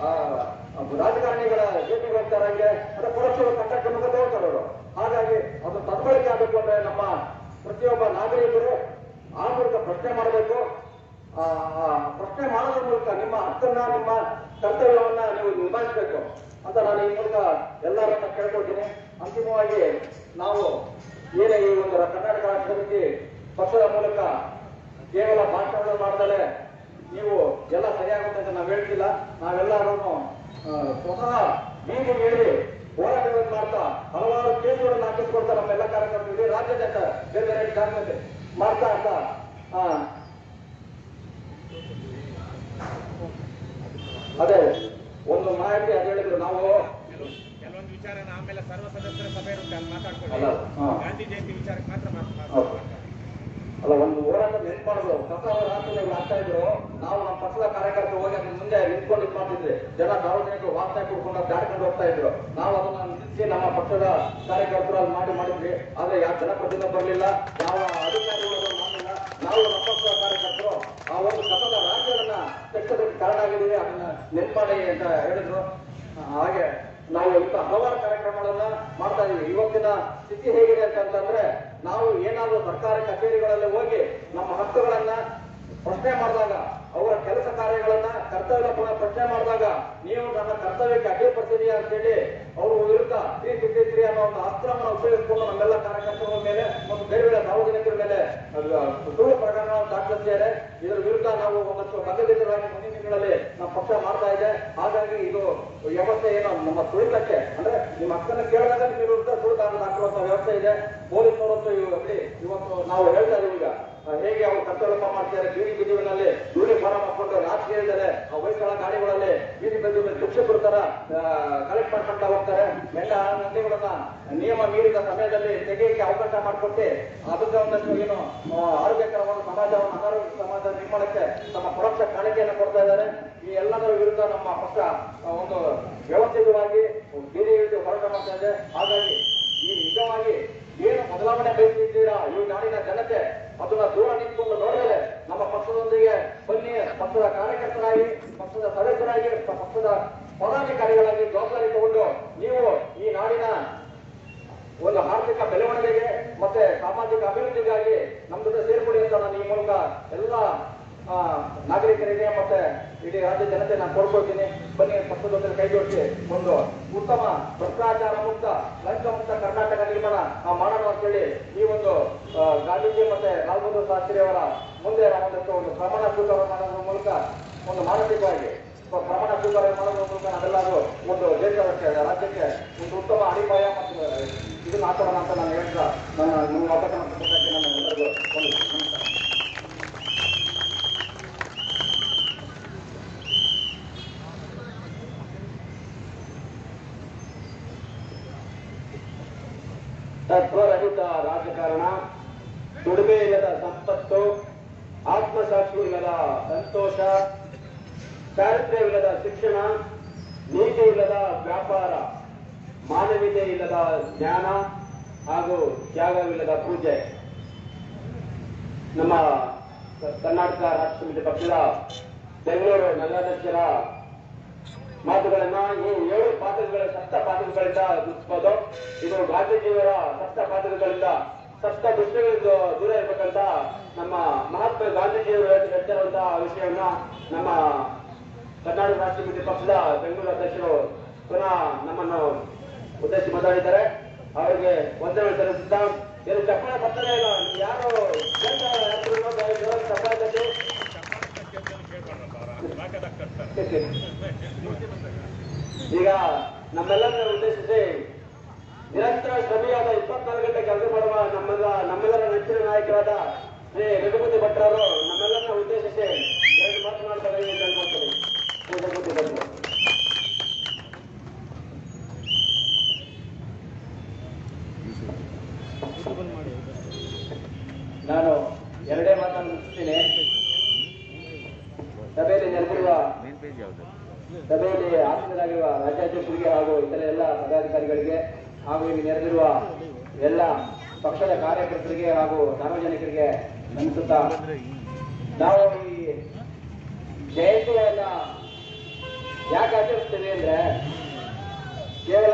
ರಾಜಕಾರಣಿಗಳ ಜೇಬಿಗೆ ಹೋಗ್ತಾರ ಹಾಗೆ, ಅಂದ್ರೆ ಪರೋಕ್ಷ ಕಂಟಕ್ಟ್ ಮುಖ ತಗೋತಾರೆ ಅವರು. ಹಾಗಾಗಿ ಅದು ಸದ್ಬಳಕೆ ಆಗಬೇಕು ಅಂದ್ರೆ ನಮ್ಮ ಪ್ರತಿಯೊಬ್ಬ ನಾಗರಿಕರು ಆ ಮೂಲಕ ಪ್ರಶ್ನೆ ಮಾಡಬೇಕು. ಪ್ರಶ್ನೆ ಮಾಡೋದ್ರ ಮೂಲಕ ನಿಮ್ಮ ಹಕ್ಕನ್ನ, ನಿಮ್ಮ ಕರ್ತವ್ಯವನ್ನ ನೀವು ನಿಭಾಯಿಸಬೇಕು ಅಂತ ನಾನು ಈ ಮೂಲಕ ಎಲ್ಲರನ್ನ ಕೇಳ್ಕೊಳ್ತೀನಿ. ಅಂತಿಮವಾಗಿ ನಾವು ಏನೇ ಈ ಒಂದು ಕರ್ನಾಟಕ ರಾಷ್ಟ್ರ ಸಮಿತಿ ಪಕ್ಷದ ಮೂಲಕ ಕೇವಲ ಭಾಷಣಗಳು ಮಾಡಿದರೆ ನೀವು ಎಲ್ಲ ಸರಿಯಾಗುತ್ತೆ ಅಂತ ನಾವು ಹೇಳ್ತಿಲ್ಲ. ನಾವೆಲ್ಲರೂ ಸ್ವತಃ ಬೀದಿ ಹೇಳಿ ಹೋರಾಟಗಳನ್ನು ಮಾಡ್ತಾ ಹಲವಾರು ಕೇಸುಗಳನ್ನು ಹಾಕಿಸ್ಕೊಡ್ತಾ ನಮ್ಮೆಲ್ಲ ಕಾರ್ಯಕರ್ತರು ರಾಜ್ಯಾದ್ಯಂತ ಬೇರೆ ಬೇರೆ ಜಾಗದಲ್ಲಿ ಮಾಡ್ತಾ ಅಂತ ಅದೇ ಒಂದು ಮಾಹಿತಿ ಅದು ಹೇಳಿದ್ರು. ನಾವು ಕೆಲವೊಂದು ವಿಚಾರನ ಆಮೇಲೆ ಸರ್ವ ಸದಸ್ಯರ ಸಭೆ ಇರುತ್ತೆ, ಅಲ್ಲಿ ಮಾತಾಡ್ಕೊಳ್ಳಿ. ಗಾಂಧಿ ಜಯಂತಿ ವಿಚಾರಕ್ಕೆ ಮಾತ್ರ ಅಲ್ಲ, ಒಂದು ಹೋರಾಟ ನೆನ್ಪು ಮಾಡಿದ್ರು. ಕಸ ರಾಷ್ಟ್ರದಲ್ಲಿ ಆಗ್ತಾ ಇದ್ರು. ನಾವು ನಮ್ಮ ಪಕ್ಷದ ಕಾರ್ಯಕರ್ತರು ಹೋಗಿ ಅದ್ರ ಮುಂದೆ ನಿಂತ್ಕೊಂಡು ಇದು ಮಾಡ್ತಿದ್ವಿ. ಜನ ಸಾರ್ವಜನಿಕರು ವಾಸನೆ ಕೂಡ್ಕೊಂಡು ದಾಡ್ಕೊಂಡು ಹೋಗ್ತಾ ಇದ್ರು. ನಾವು ಅದನ್ನ ನಿಲ್ಲಿಸಿ ನಮ್ಮ ಪಕ್ಷದ ಕಾರ್ಯಕರ್ತರು ಅಲ್ಲಿ ಮಾಡಿದ್ವಿ. ಆದ್ರೆ ಯಾವ ಜನಪ್ರತಿನಿಧಿ ಬರಲಿಲ್ಲ, ಯಾವ ಅಧಿಕಾರಿಗಳು ಮಾಡಲಿಲ್ಲ. ನಾವು ನಮ್ಮ ಪಕ್ಷದ ಕಾರ್ಯಕರ್ತರು ಆ ಒಂದು ಕಸದ ರಾಜ್ಯಗಳನ್ನ ತೆಗೆಸೋದಕ್ಕೆ ಕಾರಣ ಆಗಿದ್ದೀವಿ. ಅದನ್ನ ನೆನ್ಪು ಮಾಡಿ ಅಂತ ಹೇಳಿದ್ರು. ಹಾಗೆ ನಾವು ಇಂಥ ಹಲವಾರು ಕಾರ್ಯಕ್ರಮಗಳನ್ನ ಮಾಡ್ತಾ ಇದೀವಿ. ಇವತ್ತಿನ ಸ್ಥಿತಿ ಹೇಗಿದೆ ಅಂತಂದ್ರೆ, ನಾವು ಏನಾದ್ರೂ ಸರ್ಕಾರಿ ಕಚೇರಿಗಳಲ್ಲಿ ಹೋಗಿ ನಮ್ಮ ಹಕ್ಕುಗಳನ್ನ ಪ್ರಶ್ನೆ ಮಾಡಿದಾಗ, ಅವರ ಕೆಲಸ ಕಾರ್ಯಗಳನ್ನ ಕರ್ತವ್ಯ ಪ್ರಶ್ನೆ ಮಾಡಿದಾಗ, ನೀವು ನನ್ನ ಕರ್ತವ್ಯಕ್ಕೆ ಅಡ್ಡಿಪಡಿಸಿದೀಯಾ ಅಂತೇಳಿ ಅವರು ವಿರುದ್ಧ 353 ಅನ್ನೋ ಒಂದು ಅಸ್ತ್ರವನ್ನು ಉಪಯೋಗಿಸಿಕೊಂಡು ನಮ್ಮೆಲ್ಲ ಕಾರ್ಯಕರ್ತರ ಮೇಲೆ ಮತ್ತು ಬೇರೆ ಬೇರೆ ಸಾರ್ವಜನಿಕರ ಮೇಲೆ ಸುಳ್ಳು ಪ್ರಕರಣಗಳನ್ನು ದಾಖಲಿಸಿದ್ದಾರೆ. ಇದರ ವಿರುದ್ಧ ನಾವು ಒಂದಷ್ಟು ಬಗೆದಿಟ್ಟರಾಗಿ ಮುಂದಿನ ದಿನಗಳಲ್ಲಿ ನಮ್ಮ ಪಕ್ಷ ಮಾಡ್ತಾ ಇದೆ. ಹಾಗಾಗಿ ಇದು ವ್ಯವಸ್ಥೆ ಏನು ನಮ್ಮ ತುಳಿತಕ್ಕೆ ಅಂದ್ರೆ ನಿಮ್ಮ ಹಕ್ಕನ್ನು ಕೇಳಿದಾಗ ನಿಮ್ಮ ವಿರುದ್ಧ ಸುಳ್ಳು ಹಾಕುವಂತ ವ್ಯವಸ್ಥೆ ಇದೆ. ಪೊಲೀಸರದ್ದು ಇವತ್ತು ನಾವು ಹೇಳ್ತಾ ಇದೀವಿ. ಈಗ ಹೇಗೆ ಅವರು ಕರ್ತವ್ಯ ಮಾಡ್ತಾರೆ, ಬೀದಿ ಬೀದಿನಲ್ಲಿ ಯೂನಿಫಾರ್ಮ್ ಹಾಕೊಂಡು ರಾತ್ರಿ ಹೇಳಿದರೆ ವೈಕಳ ಗಾಡಿಗಳಲ್ಲಿ ಬೀದಿ ಬೀದಿ ಶಿಕ್ಷಕರು ತರ ಕಲೆಕ್ಟ್ ಮಾಡ್ಕೊಂತ ಹೋಗ್ತಾರೆ. ಎಲ್ಲ ನಂದಿಗಳನ್ನ ನಿಯಮ ಮೀರಿದ ಸಮಯದಲ್ಲಿ ತೆಗೆಯಕ್ಕೆ ಅವಕಾಶ ಮಾಡಿಕೊಟ್ಟು ಅದಕ್ಕೆ ಒಂದಷ್ಟು ಏನು ಆರೋಗ್ಯಕರವಾದ ಸಮಾಜವನ್ನು, ಅನಾರೋಗ್ಯ ಸಮಾಜ ನಿರ್ಮಾಣಕ್ಕೆ ತಮ್ಮ ಪರೋಕ್ಷ ಕಾಣಿಕೆಯನ್ನು ಕೊಡ್ತಾ ಇದ್ದಾರೆ. ಈ ಎಲ್ಲದರ ವಿರುದ್ಧ ನಮ್ಮ ಪಕ್ಷ ಒಂದು ವ್ಯವಸ್ಥಿತವಾಗಿ ಬೀದಿ ಹಿಡಿದು ಹೋರಾಟ ಮಾಡ್ತಾ ಇದೆ. ಹಾಗಾಗಿ ಈ ನಿಜವಾಗಿ ಏನು ಬದಲಾವಣೆ ಬಯಸಿದ್ದೀರಾ ಈ ನಾಡಿನ ಜನತೆ, ಅದನ್ನ ದೂರ ನಿಂತ್ಕೊಂಡು ನೋಡಿದರೆ ನಮ್ಮ ಪಕ್ಷದೊಂದಿಗೆ ಬನ್ನಿ. ಪಕ್ಷದ ಕಾರ್ಯಕರ್ತರಾಗಿ, ಪಕ್ಷದ ಸದಸ್ಯರಾಗಿ, ಪಕ್ಷದ ಪದಾಧಿಕಾರಿಗಳಾಗಿ ಜವಾಬ್ದಾರಿ ತಗೊಂಡು ನೀವು ಈ ನಾಡಿನ ಒಂದು ಆರ್ಥಿಕ ಬೆಳವಣಿಗೆಗೆ ಮತ್ತೆ ಸಾಮಾಜಿಕ ಅಭಿವೃದ್ಧಿಗಾಗಿ ನಮ್ಮ ಜೊತೆ ಸೇರ್ಪಡಿ ಅಂತ ನಾನು ಈ ಮೂಲಕ ಎಲ್ಲ ನಾಗರಿಕರಿಗೆ ಮತ್ತೆ ಇಡೀ ರಾಜ್ಯ ಜನತೆ ನಾನು ಕೋರ್ಕೊಳ್ತೀನಿ. ಬನ್ನಿ, ಪಕ್ಷದೊಂದಿಗೆ ಕೈ ಜೋಡಿಸಿ ಒಂದು ಉತ್ತಮ ಭ್ರಷ್ಟಾಚಾರ ಮುಕ್ತ, ಲಂಚ ಮುಕ್ತ ಕರ್ನಾಟಕ ನಿರ್ಮಾಣ ಮಾಡೋಣ ಅಂತೇಳಿ ಈ ಒಂದು ಗಾಂಧೀಜಿ ಮತ್ತೆ ಲಾಲ್ ಬಹದ್ದೂರ್ ಶಾಸ್ತ್ರಿ ಅವರ ಮುಂದೆ ನಾವೊಂದಷ್ಟು ಒಂದು ಪ್ರಮಾಣ ಸ್ವೀಕಾರ ಮಾಡೋದ್ರ ಮೂಲಕ ಒಂದು ಮಾನಸಿಕವಾಗಿ ಪ್ರಮಾಣ ಸ್ವೀಕಾರ ಮಾಡೋದ್ರ ಮೂಲಕ ನಾವೆಲ್ಲರೂ ಒಂದು ದೇಶಕ್ಕೆ ರಾಜ್ಯಕ್ಕೆ ಒಂದು ಉತ್ತಮ ಅಡಿಪಾಯ ಮತ್ತು ಇದನ್ನ ಹಾಕೋಣ ಅಂತ ನಾನು ಹೇಳ್ತಾ ನಿಮ್ಮ ಅವಕಾಶ ಮಾಡಿಕೊಟ್ಟಕ್ಕೆ ನಾನು ಎಲ್ಲರಿಗೂ ಒಂದು ನಮಸ್ಕಾರ. ತತ್ವರಹಿತ ರಾಜಕಾರಣ, ದುಡಿಮೆ ಇಲ್ಲದ ಸಂಪತ್ತು, ಆತ್ಮಸಾಕ್ಷಿ ಇಲ್ಲದ ಸಂತೋಷ, ಚಾರಿತ್ರ್ಯವಿಲ್ಲದ ಶಿಕ್ಷಣ, ನೀತಿ ಇಲ್ಲದ ವ್ಯಾಪಾರ, ಮಾನವೀಯತೆ ಇಲ್ಲದ ಜ್ಞಾನ ಹಾಗೂ ತ್ಯಾಗವಿಲ್ಲದ ಪೂಜೆ. ನಮ್ಮ ಕರ್ನಾಟಕ ರಾಷ್ಟ್ರ ಸಮಿತಿ ಪಕ್ಷದ ಬೆಂಗಳೂರು ನಗರಾಧ್ಯಕ್ಷರ ಮಾತುಗಳನ್ನ ಈ 7 ಪಾತ್ರಗಳ ಸಪ್ತ ಪಾತ್ರಗಳಿಂದ ಗುರುತಿಸಬಹುದು. ಇದು ಗಾಂಧೀಜಿಯವರ ಸಪ್ತ ಪಾತ್ರಗಳಿಂದ ಸಪ್ತ ದುಷ್ಟಗಳಿಂದ ದೂರ ಇರಬೇಕಂತ ನಮ್ಮ ಮಹಾತ್ಮ ಗಾಂಧೀಜಿಯವರು ಹೇಳ್ತಿರುವಂತಹ ವಿಷಯವನ್ನ ನಮ್ಮ ಕರ್ನಾಟಕ ರಾಷ್ಟ್ರ ಸಮಿತಿ ಪಕ್ಷದ ಬೆಂಗಳೂರು ಅಧ್ಯಕ್ಷರು ಪುನಃ ನಮ್ಮನ್ನು ಉದ್ದೇಶಿಸಿ ಮಾತಾಡಿದ್ದಾರೆ. ಅವರಿಗೆ ವಂದನೆ ಸಲ್ಲಿಸುತ್ತಾ ಇದು ಚಪ್ಪಳ ಪತ್ತನೇ ಇಲ್ಲ, ಯಾರು ಚಪ್ಪಾಳೆ ಈಗ ನಮ್ಮೆಲ್ಲರನ್ನ ಉದ್ದೇಶಿಸಿ ನಿರಂತರ ಶ್ರಮಿಯಾದ 24 ಗಂಟೆ ಕೆಲಸ ಮಾಡುವ ನಮ್ಮೆಲ್ಲರ ನೆಚ್ಚಿನ ನಾಯಕರಾದ ಶ್ರೀ ರಘುಪತಿ ಭಟ್ರವರು ನಮ್ಮೆಲ್ಲರನ್ನ ಉದ್ದೇಶಿಸಿ 2 ಮಾತನಾಡ್ತಾರೆ ಅಂತ ಅನ್ಕೊಳ್ತೀನಿ. ರಘುಪತಿ ಭಟ್ರು. ನಾನು 2 ಮಾತನ್ನು ಮುಗಿಸ್ತೀನಿ. ಸಭೆಯಲ್ಲಿ ನೆರೆದಿರುವ ಸಭೆಯಲ್ಲಿ ಆಸೀನರಾಗಿರುವ ರಾಜ್ಯಾಧ್ಯಕ್ಷರಿಗೆ ಹಾಗೂ ಇತರ ಎಲ್ಲ ಪದಾಧಿಕಾರಿಗಳಿಗೆ ಹಾಗೂ ಇಲ್ಲಿ ನೆರೆದಿರುವ ಎಲ್ಲ ಪಕ್ಷದ ಕಾರ್ಯಕರ್ತರಿಗೆ ಹಾಗೂ ಸಾರ್ವಜನಿಕರಿಗೆ ನಮಿಸುತ್ತಾ, ನಾವು ಈ ಜಯಂತಿಗಳನ್ನ ಯಾಕೆ ಆಚರಿಸ್ತೀವಿ ಅಂದ್ರೆ ಕೇವಲ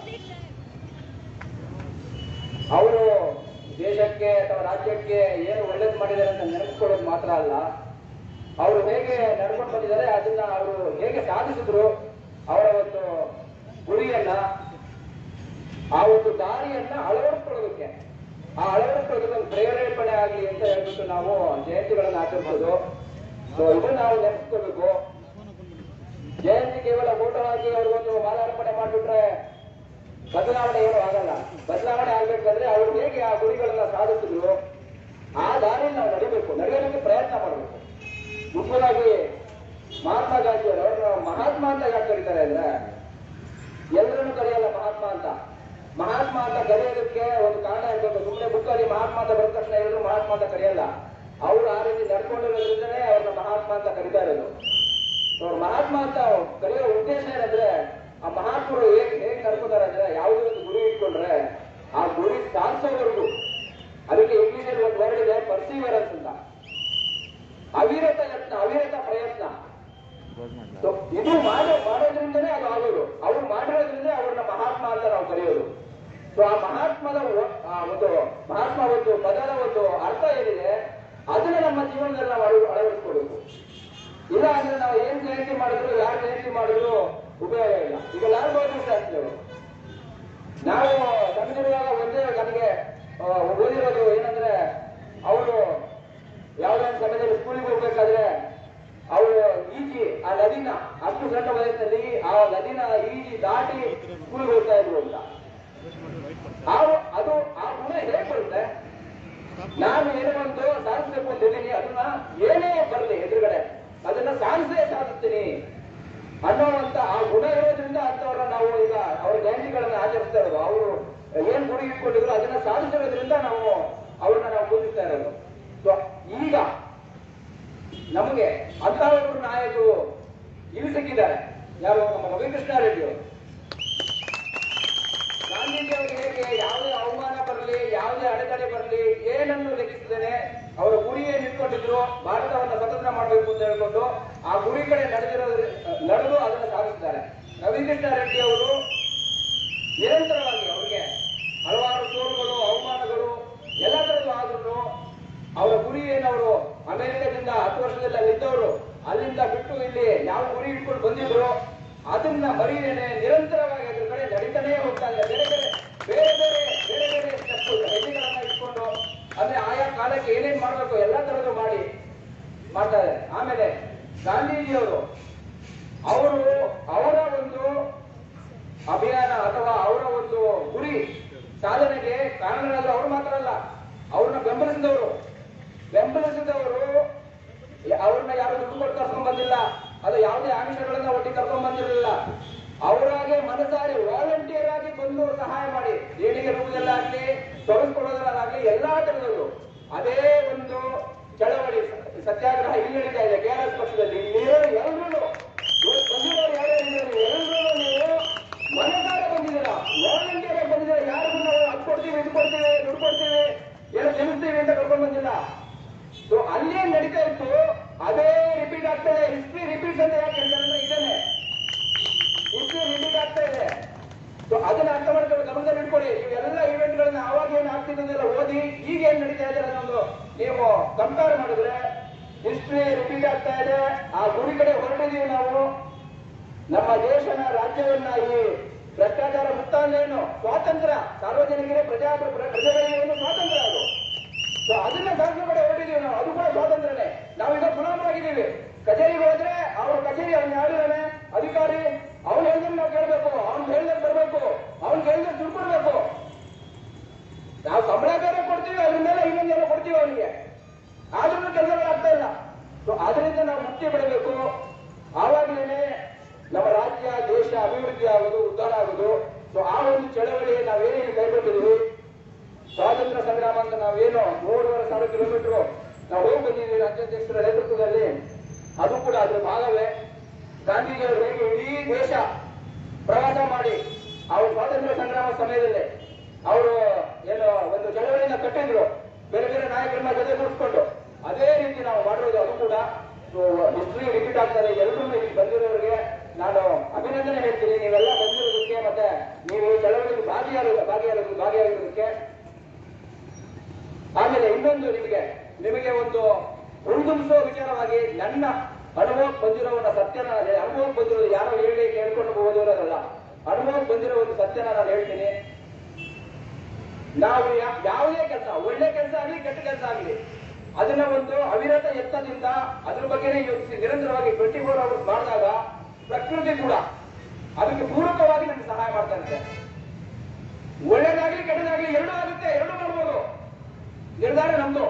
ಅವರು ದೇಶಕ್ಕೆ ಅಥವಾ ರಾಜ್ಯಕ್ಕೆ ಏನು ಒಳ್ಳೇದು ಮಾಡಿದ್ದಾರೆ ಅಂತ ನೆನಪಿಸ್ಕೊಳ್ಳೋದು ಮಾತ್ರ ಅಲ್ಲ, ಅವರು ಹೇಗೆ ನಡ್ಕೊಂಡು ಬಂದಿದ್ದಾರೆ, ಅದನ್ನ ಅವರು ಹೇಗೆ ಸಾಧಿಸಿದ್ರು, ಅವರ ಒಂದು ಗುರಿಯನ್ನ, ಆ ಒಂದು ದಾರಿಯನ್ನ ಅಳವಡಿಸ್ಕೊಳ್ಳೋದಕ್ಕೆ, ಆ ಅಳವಡಿಸ್ಕೊಳ್ಳೋದಕ್ಕೆ ಒಂದು ಪ್ರೇರೇಪಣೆ ಆಗಲಿ ಅಂತ ಹೇಳ್ಬಿಟ್ಟು ನಾವು ಜಯಂತಿಗಳನ್ನ ಆಚರಿಸೋದು. ಸೊ ಇದನ್ನ ನಾವು ನೆನಪಿಸ್ಕೋಬೇಕು. ಜಯಂತಿ ಕೇವಲ ಫೋಟೋ ಹಾಕಿ ಅವ್ರಿಗೊಂದು ಮಾಲಾರ್ಪಣೆ ಮಾಡಿಬಿಟ್ರೆ ಬದಲಾವಣೆ ಏನು ಆಗಲ್ಲ. ಬದಲಾವಣೆ ಆಗ್ಬೇಕಾದ್ರೆ ಅವರು ಹೇಗೆ ಆ ಗುರಿಗಳನ್ನ ಸಾಧಿಸಿದ್ರು ಆ ದಾರಿಯಲ್ಲಿ ನಾವು ನಡಿಬೇಕು, ನಡೆಯೋದಕ್ಕೆ ಪ್ರಯತ್ನ ಮಾಡಬೇಕು. ಮುಖ್ಯವಾಗಿ ಮಹಾತ್ಮ ಗಾಂಧಿಯವರು ಅವ್ರನ್ನ ಮಹಾತ್ಮ ಅಂತ ಯಾಕೆ ಕರೀತಾರೆ ಅಂದ್ರೆ, ಎಲ್ಲರನ್ನು ಕರೆಯಲ್ಲ ಮಹಾತ್ಮ ಅಂತ. ಮಹಾತ್ಮ ಅಂತ ಕರೆಯೋದಕ್ಕೆ ಒಂದು ಕಾರಣ ಇರಬೇಕು. ಸುಮ್ಮನೆ ಬುಕ್ಕಲ್ಲಿ ಮಹಾತ್ಮ ಅಂತ ಬರೆದ ತಕ್ಷಣ ಎಲ್ಲರೂ ಮಹಾತ್ಮ ಅಂತ ಕರೆಯಲ್ಲ. ಅವರು ಆ ರೀತಿ ನಡ್ಕೊಂಡಿರೋದ್ರಿಂದನೇ ಅವ್ರನ್ನ ಮಹಾತ್ಮ ಅಂತ ಕರೀತಾ ಇರೋದು. ಅವ್ರು ಮಹಾತ್ಮ ಅಂತ ಕರೆಯೋ ಉದ್ದೇಶ ಏನಂದ್ರೆ, ಆ ಮಹಾತ್ಮರು ಹೇಗೆ ನಡ್ಕೋತಾರೆ ಅಂದ್ರೆ, ಯಾವುದೇ ಒಂದು ಗುರಿ ಇಟ್ಕೊಂಡ್ರೆ ಆ ಗುರಿ ಸಾಧಿಸೋವರೆಗೂ, ಅದಕ್ಕೆ ಇಂಗ್ಲಿಷಲ್ಲಿ ಒಂದು ವರ್ಡ್ ಇದೆ ಪರ್ಸಿವರೆನ್ಸ್ ಅಂತ, ಅವಿರತ ಯತ್ನ, ಅವಿರತ ಪ್ರಯತ್ನ. ಇದು ಮಾಡೋದ್ರಿಂದನೇ ಅದು ಆಗೋದು. ಅವ್ರು ಮಾಡಿರೋದ್ರಿಂದ ಅವ್ರನ್ನ ಮಹಾತ್ಮ ಅಂತ ನಾವು ಕರೆಯೋದು. ಸೊ ಆ ಮಹಾತ್ಮದ ಮಹಾತ್ಮ ಒಂದು ಪದದ ಒಂದು ಅರ್ಥ ಏನಿದೆ ಅದನ್ನ ನಮ್ಮ ಜೀವನದಲ್ಲಿ ನಾವು ಅಳವಡಿಸ್ಕೊಳ್ಬೇಕು. ಇಲ್ಲ ಅಂದ್ರೆ ನಾವು ಏನ್ ಜಯಂತಿ ಮಾಡಿದ್ರು, ಯಾರು ಜಯಂತಿ ಮಾಡಿದ್ರು ಉಪಯೋಗ ಇಲ್ಲ. ಈಗ ಲಾಲ್ ಬಹದ್ದೂರ್ ಶಾಸ್ತ್ರಿ ಅವರು, ನಾವು ಸಣ್ಣದಿರುವಾಗ ಒಂದೇ ನನಗೆ ಓದಿರೋದು ಏನಂದ್ರೆ, ಅವರು ಯಾವುದೇ ಒಂದು ಸಮಯದಲ್ಲಿ ಸ್ಕೂಲಿಗೆ ಹೋಗ್ಬೇಕಾದ್ರೆ ಅವರು ಈಜಿ ಆ ನದಿನ, ಅಷ್ಟು ಸಣ್ಣ ವಯಸ್ಸಿನಲ್ಲಿ ಆ ನದಿನ ಈಜಿ ದಾಟಿ ಸ್ಕೂಲಿಗೆ ಹೋಗ್ತಾ ಇದ್ರು ಅಂತ. ಅದು ಆ ಗುಣ ಹೇಗೆ ಬರುತ್ತೆ, ನಾನು ಏನೋ ಒಂದು ಸಾಧಿಸ್ಬೇಕು ಅಂತ ಹೇಳಿನಿ, ಅದನ್ನ ಏನೇ ಬರಲಿ ಎದುರುಗಡೆ ಅದನ್ನ ಸಾಧಿಸ್ತೀನಿ ಅನ್ನೋವಂತ ಆ ಗುಣ ಇರೋದ್ರಿಂದ ಅಂತವ್ರನ್ನ ನಾವು ಈಗ ಅವರ ಜಯಂತಿಗಳನ್ನ ಆಚರಿಸ್ತಾ ಇರೋದು. ಅವರು ಏನ್ ಗುರಿ ಇಟ್ಕೊಂಡಿದ್ರು ಅದನ್ನ ಸಾಧಿಸಿರೋದ್ರಿಂದ ನಾವು ಅವ್ರನ್ನ ನಾವು ಪೂಜಿಸ್ತಾ ಇರೋದು. ಸೊ ಈಗ ನಮಗೆ ಅಂತ ಒಬ್ಬರು ನಾಯಕರು ಇಲ್ಲಿ ಸಿಕ್ಕಿದ್ದಾರೆ. ಯಾರು? ನಮ್ಮ ರವಿಕೃಷ್ಣ ರೆಡ್ಡಿ ಅವರು. ಗಾಂಧೀಜಿ ಅವರು ಹೇಗೆ ಯಾವುದೇ ಅವಮಾನ ಬರಲಿ, ಯಾವುದೇ ಅಡೆತಡೆ ಬರಲಿ, ಏನನ್ನು ಲೆಕ್ಕಿಸಿದ್ದೇನೆ ಅವರ ಗುರಿ ಏನ್ ಇಟ್ಕೊಂಡಿದ್ರು, ಭಾರತವನ್ನು ಸ್ವತಂತ್ರ ಮಾಡಬೇಕು ಅಂತ ಹೇಳ್ಕೊಂಡು ಆ ಗುರಿ ಕಡೆ ನಡೆದು ಅದನ್ನು ಸಾಧಿಸಿದ್ದಾರೆ. ರವಿಕೃಷ್ಣ ರೆಡ್ಡಿ ಅವರು ನಿರಂತರವಾಗಿ ಅವರಿಗೆ ಹಲವಾರು ಸೋಲುಗಳು, ಅವಮಾನಗಳು ಎಲ್ಲ ತರದ್ದು ಆದ್ರೂ ಅವರ ಗುರಿ ಏನವರು ಅಮೆರಿಕದಿಂದ 10 ವರ್ಷದಲ್ಲಿ ಅಲ್ಲಿದ್ದವರು ಅಲ್ಲಿಂದ ಬಿಟ್ಟು ಇಲ್ಲಿ ಯಾವ ಗುರಿ ಇಟ್ಕೊಂಡು ಬಂದಿದ್ರು ಅದನ್ನ ಮರಿಯೇನೆ ನಿರಂತರವಾಗಿ ಅದ್ರ ಕಡೆ ನಡೀತಾನೇ ಹೋಗ್ತಾ ಇದೆ. ಬೇರೆ ಬೇರೆ ಹೆಜ್ಜೆಗಳನ್ನ ಇಟ್ಕೊಂಡು ಅಂದ್ರೆ ಆಯಾ ಕಾಲಕ್ಕೆ ಏನೇನ್ ಮಾಡ್ಬೇಕು ಎಲ್ಲ ತರದ್ದು ಮಾಡ್ತಾ ಇದ್ದಾರೆ. ಆಮೇಲೆ ಗಾಂಧೀಜಿಯವರು ಅವರ ಒಂದು ಅಭಿಯಾನ ಅಥವಾ ಅವರ ಒಂದು ಗುರಿ ಸಾಧನೆಗೆ ಕಾರಣರಾದ್ರು ಅವರು ಮಾತ್ರ ಅಲ್ಲ, ಅವ್ರನ್ನ ಬೆಂಬಲಿಸಿದವರು ಅವ್ರನ್ನ ಯಾರು ದುಡ್ಡು ಕೊಟ್ಟು ಕರ್ಕೊಂಡ್ ಬಂದಿಲ್ಲ, ಅದು ಯಾವುದೇ ಆಮಿಷಗಳನ್ನ ಒಟ್ಟಿಗೆ ಕರ್ಕೊಂಡ್ ಬಂದಿರಲಿಲ್ಲ. ಅವರಾಗೆ ಮನಸಾರಿ ವಾಲಂಟಿಯರ್ ಆಗಿ ಬಂದು ಸಹಾಯ ಮಾಡಿ ದೇಣಿಗೆ ರೂಪದಲ್ಲಾಗ್ಲಿ ತೊಡಗಿಸ್ಕೊಳ್ಳೋದ್ರಲ್ಲಾಗ್ಲಿ ಎಲ್ಲಾ ತರದಲ್ಲೂ ಅದೇ ಒಂದು ಚಳವಳಿ ಸತ್ಯಾಗ್ರಹ ಇಲ್ಲಿ ನಡೀತಾ ಇದೆ ಕೆಆರ್ಎಸ್ ಪಕ್ಷದಲ್ಲಿ. ಎಲ್ಲರೂ ಎಲ್ಲರೂ ನೀವು ಮನಸಾರ ಬಂದಿದ್ದೀರಾ, ವಾಲಂಟಿಯರ್ ಆಗಿ ಬಂದಿದ್ದೀರಾ. ಯಾರಿಗೂ ನಾವು ಅದು ಕೊಡ್ತೀವಿ, ಇದು ಕೊಡ್ತೀವಿ, ದುಡ್ಡು ಕೊಡ್ತೀವಿ, ಏನೋ ಗೆಲ್ಲಿಸ್ತೀವಿ ಅಂತ ಕರ್ಕೊಂಡು ಬಂದಿಲ್ಲ. ಸೊ ಅಲ್ಲೇ ನಡೀತಾ ಇತ್ತು, ಅದೇ ರಿಪೀಟ್ ಆಗ್ತದೆ. ಹಿಸ್ಟ್ರಿ ರಿಪೀಟ್ ಅಂತ ಯಾಕೆ ಹೇಳ್ತಾರೆ? ಇದೇನೆ ಹಿಸ್ಟ್ರಿ ರಿಪೀಟ್ ಆಗ್ತಾ ಇದೆ. ಸೊ ಅದನ್ನ ಅರ್ಥ ಮಾಡ್ಕೊಂಡು ಗಮನದಲ್ಲಿ ಇಟ್ಕೊಳ್ಳಿ. ನೀವೆಲ್ಲ ಇವೆಂಟ್ ಗಳನ್ನ ಅವಾಗ ಏನ್ ಆಗ್ತಿದ್ದೆಲ್ಲ ಓದಿ ಈಗ ಏನ್ ನಡೀತಾ ಇದೆ ಅನ್ನೋದು ನೀವು ಕಂಪೇರ್ ಮಾಡಿದ್ರೆ ಹಿಸ್ಟ್ರಿ ರಿಪೀಟ್ ಆಗ್ತಾ ಇದೆ. ಆ ಗುರಿ ಕಡೆ ಹೊರಟಿದೀವಿ ನಾವು. ನಮ್ಮ ದೇಶನ ರಾಜ್ಯವನ್ನ ಈ ಭ್ರಷ್ಟಾಚಾರ ಮುಕ್ತ ಏನು ಸ್ವಾತಂತ್ರ್ಯ, ಸಾರ್ವಜನಿಕರೇ ಪ್ರಜೆಗಳಿಗೆ ಏನು ಸ್ವಾತಂತ್ರ್ಯ ಅದು. ಸೊ ಅದನ್ನ ಸಾಧನೆ ಕಡೆ ಹೊರಟಿದೀವಿ ನಾವು. ಅದು ಕೂಡ ಸ್ವಾತಂತ್ರ್ಯನೇ. ನಾವೀಗ ಗುಲಾಮರಾಗಿದ್ದೀವಿ. ಕಚೇರಿಗೆ ಹೋದ್ರೆ ಅವ್ರ ಕಚೇರಿ ಅವ್ನು ಯಾರಿದ್ದಾನೆ ಅಧಿಕಾರಿ, ಅವ್ನು ಹೇಳಿದ್ರೆ ನಾವು ಕೇಳಬೇಕು, ಅವ್ನು ಹೇಳಿದ್ರೆ ಬರಬೇಕು, ಅವ್ನು ಹೇಳಿದ್ರೆ ದುಡ್ಡು ಕೊಡ್ಬೇಕು. ನಾವು ಸಂಬಳ ಬೇರೆ ಕೊಡ್ತೀವಿ, ಅದ್ರ ಮೇಲೆ ಇನ್ನೊಂದೆಲ್ಲ ಕೊಡ್ತೀವಿ ಅವನಿಗೆ, ಆದ್ರೂ ಕೆಲಸಗಳಾಗ್ತಾ ಇಲ್ಲ. ಸೊ ಆದ್ರಿಂದ ನಾವು ಮುಕ್ತಿ ಪಡಬೇಕು. ಆವಾಗಲೇ ನಮ್ಮ ರಾಜ್ಯ ದೇಶ ಅಭಿವೃದ್ಧಿ ಆಗೋದು, ಉದ್ಧಾರ ಆಗೋದು. ಸೊ ಆ ಒಂದು ಚಳವಳಿ ನಾವೇನೇನು ಕೈಗೊಂಡಿದ್ದೀವಿ, ಸ್ವಾತಂತ್ರ್ಯ ಸಂಗ್ರಾಮ ಅಂತ ನಾವೇನು 3,500 ಕಿಲೋಮೀಟರ್ ನಾವು ಹೋಗಿ ಬಂದಿದ್ದೀವಿ ರಾಜ್ಯಾಧ್ಯಕ್ಷರ ನೇತೃತ್ವದಲ್ಲಿ, ಅದು ಕೂಡ ಅದ್ರ ಭಾಗವೇ. ಗಾಂಧೀಜಿಯವರು ಹೇಗೆ ಇಡೀ ದೇಶ ಪ್ರವಾಸ ಮಾಡಿ ಅವರು ಸ್ವಾತಂತ್ರ್ಯ ಸಂಗ್ರಾಮ ಸಮಯದಲ್ಲಿ ಅವರು ಏನು ಒಂದು ಚಳವಳಿಯನ್ನ ಕಟ್ಟಿದ್ರು, ಬೇರೆ ಬೇರೆ ನಾಯಕರನ್ನ ಜೊತೆ ಕೂರಿಸ್ಕೊಂಡು, ಅದೇ ರೀತಿ ನಾವು ಮಾಡಿರೋದು. ಅದು ಕೂಡ ಹಿಸ್ಟ್ರಿ ರಿಪೀಟ್ ಆಗ್ತಾರೆ. ಎಲ್ಲರೂ ಇಲ್ಲಿ ಬಂದಿರೋರಿಗೆ ನಾನು ಅಭಿನಂದನೆ ಹೇಳ್ತೀನಿ. ನೀವೆಲ್ಲ ಬಂದಿರೋದಕ್ಕೆ, ಮತ್ತೆ ನೀವು ಈ ಚಳವಳಿಯಲ್ಲಿ ಭಾಗಿಯಾಗಿರೋದಕ್ಕೆ. ಆಮೇಲೆ ಇನ್ನೊಂದು ನಿಮಗೆ ಒಂದು ಉಳಿದುಂಬಿಸುವ ವಿಚಾರವಾಗಿ ನನ್ನ ಅನುಭವಕ್ಕೆ ಬಂದಿರೋ ಒಂದು ಸತ್ಯನ, ಅನುಭವಕ್ಕೆ ಬಂದಿರೋದು ಯಾರೋ ಹೇಳಿ ಕೇಳ್ಕೊಂಡು ಹೋಗೋದಿರೋದಲ್ಲ, ಅನುಭವಕ್ಕೆ ಬಂದಿರೋ ಒಂದು ಸತ್ಯನ ನಾನು ಹೇಳ್ತೀನಿ. ನಾವು ಯಾವುದೇ ಕೆಲಸ, ಒಳ್ಳೆ ಕೆಲಸ ಆಗಲಿ ಕೆಟ್ಟ ಕೆಲಸ ಆಗಲಿ, ಅದನ್ನ ಒಂದು ಅವಿರತ ಯತ್ನದಿಂದ ಅದ್ರ ಬಗ್ಗೆನೇ ಯೋಚಿಸಿ ನಿರಂತರವಾಗಿ 24 hours ಮಾಡಿದಾಗ ಪ್ರಕೃತಿ ಕೂಡ ಅದಕ್ಕೆ ಪೂರಕವಾಗಿ ನಮ್ಗೆ ಸಹಾಯ ಮಾಡ್ತಾ ಇರುತ್ತೆ. ಒಳ್ಳೇದಾಗ್ಲಿ ಕೆಟ್ಟದಾಗ್ಲಿ ಎರಡೂ ಆಗುತ್ತೆ, ಎರಡೂ ಮಾಡ್ಬೋದು. ನಿರ್ಧಾರ ನಮ್ದು.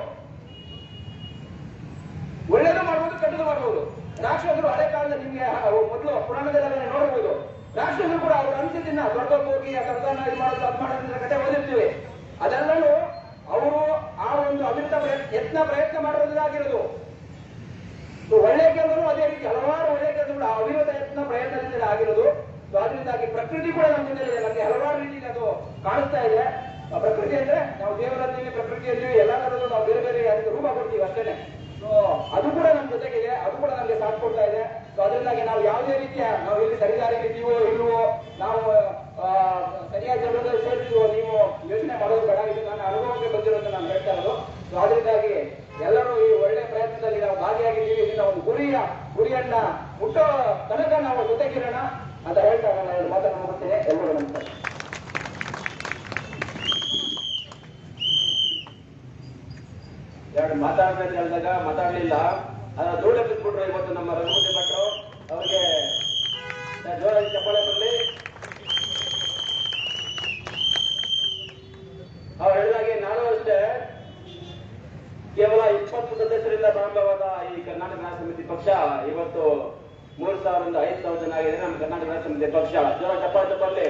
ಒಳ್ಳೇದು ಮಾಡ್ಬೋದು, ಕೆಟ್ಟದು ಮಾಡ್ಬೋದು. ರಾಕ್ಷಸರು ಹಳೆ ಕಾಲದಲ್ಲಿ ನಿಮ್ಗೆ ಮೊದಲು ಪುರಾಣದಲ್ಲೆಲ್ಲ ನೋಡಬಹುದು. ರಾಕ್ಷಸರು ಕೂಡ ಅವ್ರ ಅನಿಸಿದ್ದನ್ನ ದೊಡ್ಡಕ್ಕೆ ಹೋಗಿ ಆ ಸರ್ದಾರನ ಇದು ಮಾಡೋದು, ಅದು ಮಾಡೋದ್ರ ಕತೆ ಓದಿರ್ತೀವಿ. ಅದೆಲ್ಲರೂ ಅವರು ಆ ಒಂದು ಅವಿರತ ಪ್ರಯತ್ನ ಮಾಡೋದಾಗಿರೋದು. ಒಳ್ಳೆ ಕೆಲಸಗಳು ಅದೇ ರೀತಿ ಹಲವಾರು ಒಳ್ಳೆ ಕೆಲಸಗಳು ಅವಿರತ ಪ್ರಯತ್ನದಿಂದ ಆಗಿರೋದು. ಸೊ ಅದರಿಂದಾಗಿ ಪ್ರಕೃತಿ ಕೂಡ ನಮ್ಮ ಜೊತೆ ಇದೆ. ನಮಗೆ ಹಲವಾರು ರೀತಿಯಲ್ಲಿ ಅದು ಕಾಣಿಸ್ತಾ ಇದೆ. ಪ್ರಕೃತಿ ಅಂದ್ರೆ ನಾವು ದೇವರಲ್ಲಿವಿ, ಪ್ರಕೃತಿಯಲ್ಲಿ ಎಲ್ಲಾ ತರದ್ದು ನಾವು ಬೇರೆ ಬೇರೆ ಅದಕ್ಕೆ ರೂಪ ಕೊಡ್ತೀವಿ ಅಷ್ಟೇನೆ. ಸೊ ಅದು ಕೂಡ ನಮ್ಮ ಜೊತೆಗಿದೆ, ಅದು ಕೂಡ ನಮಗೆ ಸಾಥ್ ಕೊಡ್ತಾ ಇದೆ. ಸೊ ಅದರಿಂದಾಗಿ ನಾವು ಯಾವುದೇ ರೀತಿಯ ನಾವು ಇಲ್ಲಿ ಸರಿದಾರಿಗೆ ಇದ್ದೀವೋ ಇಲ್ವೋ, ನಾವು ಸರಿಯಾದ ಜನರಲ್ಲಿ ಸೇರ್ತೀವೋ ನೀವು ಯೋಚನೆ ಮಾಡೋದು ಬೇಡ. ಇದು ನನ್ನ ಅನುಭವಕ್ಕೆ ಬಂದಿರೋದು ನಾನು ಹೇಳ್ತಾ ಇರೋದು. ಸೊ ಅದರಿಂದಾಗಿ ಎಲ್ಲರೂ ಈ ಒಳ್ಳೆ ಪ್ರಯತ್ನದಲ್ಲಿ ನಾವು ಭಾಗಿಯಾಗಿದ್ದೀವಿ. ಇದನ್ನ ಒಂದು ಗುರಿಯನ್ನ ಮುಟ್ಟೋ ತನಕ ನಾವು ಜೊತೆಗಿರೋಣ ಅಂತ ಹೇಳ್ತಾ ನಾನು ಮಾತನ್ನು ಮುಗಿಸ್ತೇನೆ. ಎಲ್ಲರೂ ನಮಸ್ಕಾರ. ಎರಡು ಮಾತಾಡ್ಬೇಕು ಹೇಳಿದಾಗ ಮಾತಾಡ್ಲಿಲ್ಲ, ಧೂಳೆ ಬಿಟ್ಬಿಟ್ರು. ಇವತ್ತು ನಮ್ಮ ರಘುಪತಿ ಭಟ್ರು ಅವ್ರಿಗೆ ಜೋರಾಗಿ ಚಪ್ಪಾಳೆ ಬರಲಿ. ಅವ್ರು ಹೇಳಿದಾಗೆ ನಾನು ಅಷ್ಟೇ ಕೇವಲ 20 ಸದಸ್ಯರಿಂದ ಪ್ರಾರಂಭವಾದ ಈ ಕರ್ನಾಟಕ ರಾಜ್ಯ ಸಮಿತಿ ಪಕ್ಷ ಇವತ್ತು 3,000ರಿಂದ 5,000 ಜನ ಆಗಿದೆ. ನಮ್ಮ ಕರ್ನಾಟಕ ರಾಜ್ಯ ಸಮಿತಿ ಪಕ್ಷ ಜೋರ ಚಪ್ಪಾಳೆ ಬರಲಿ.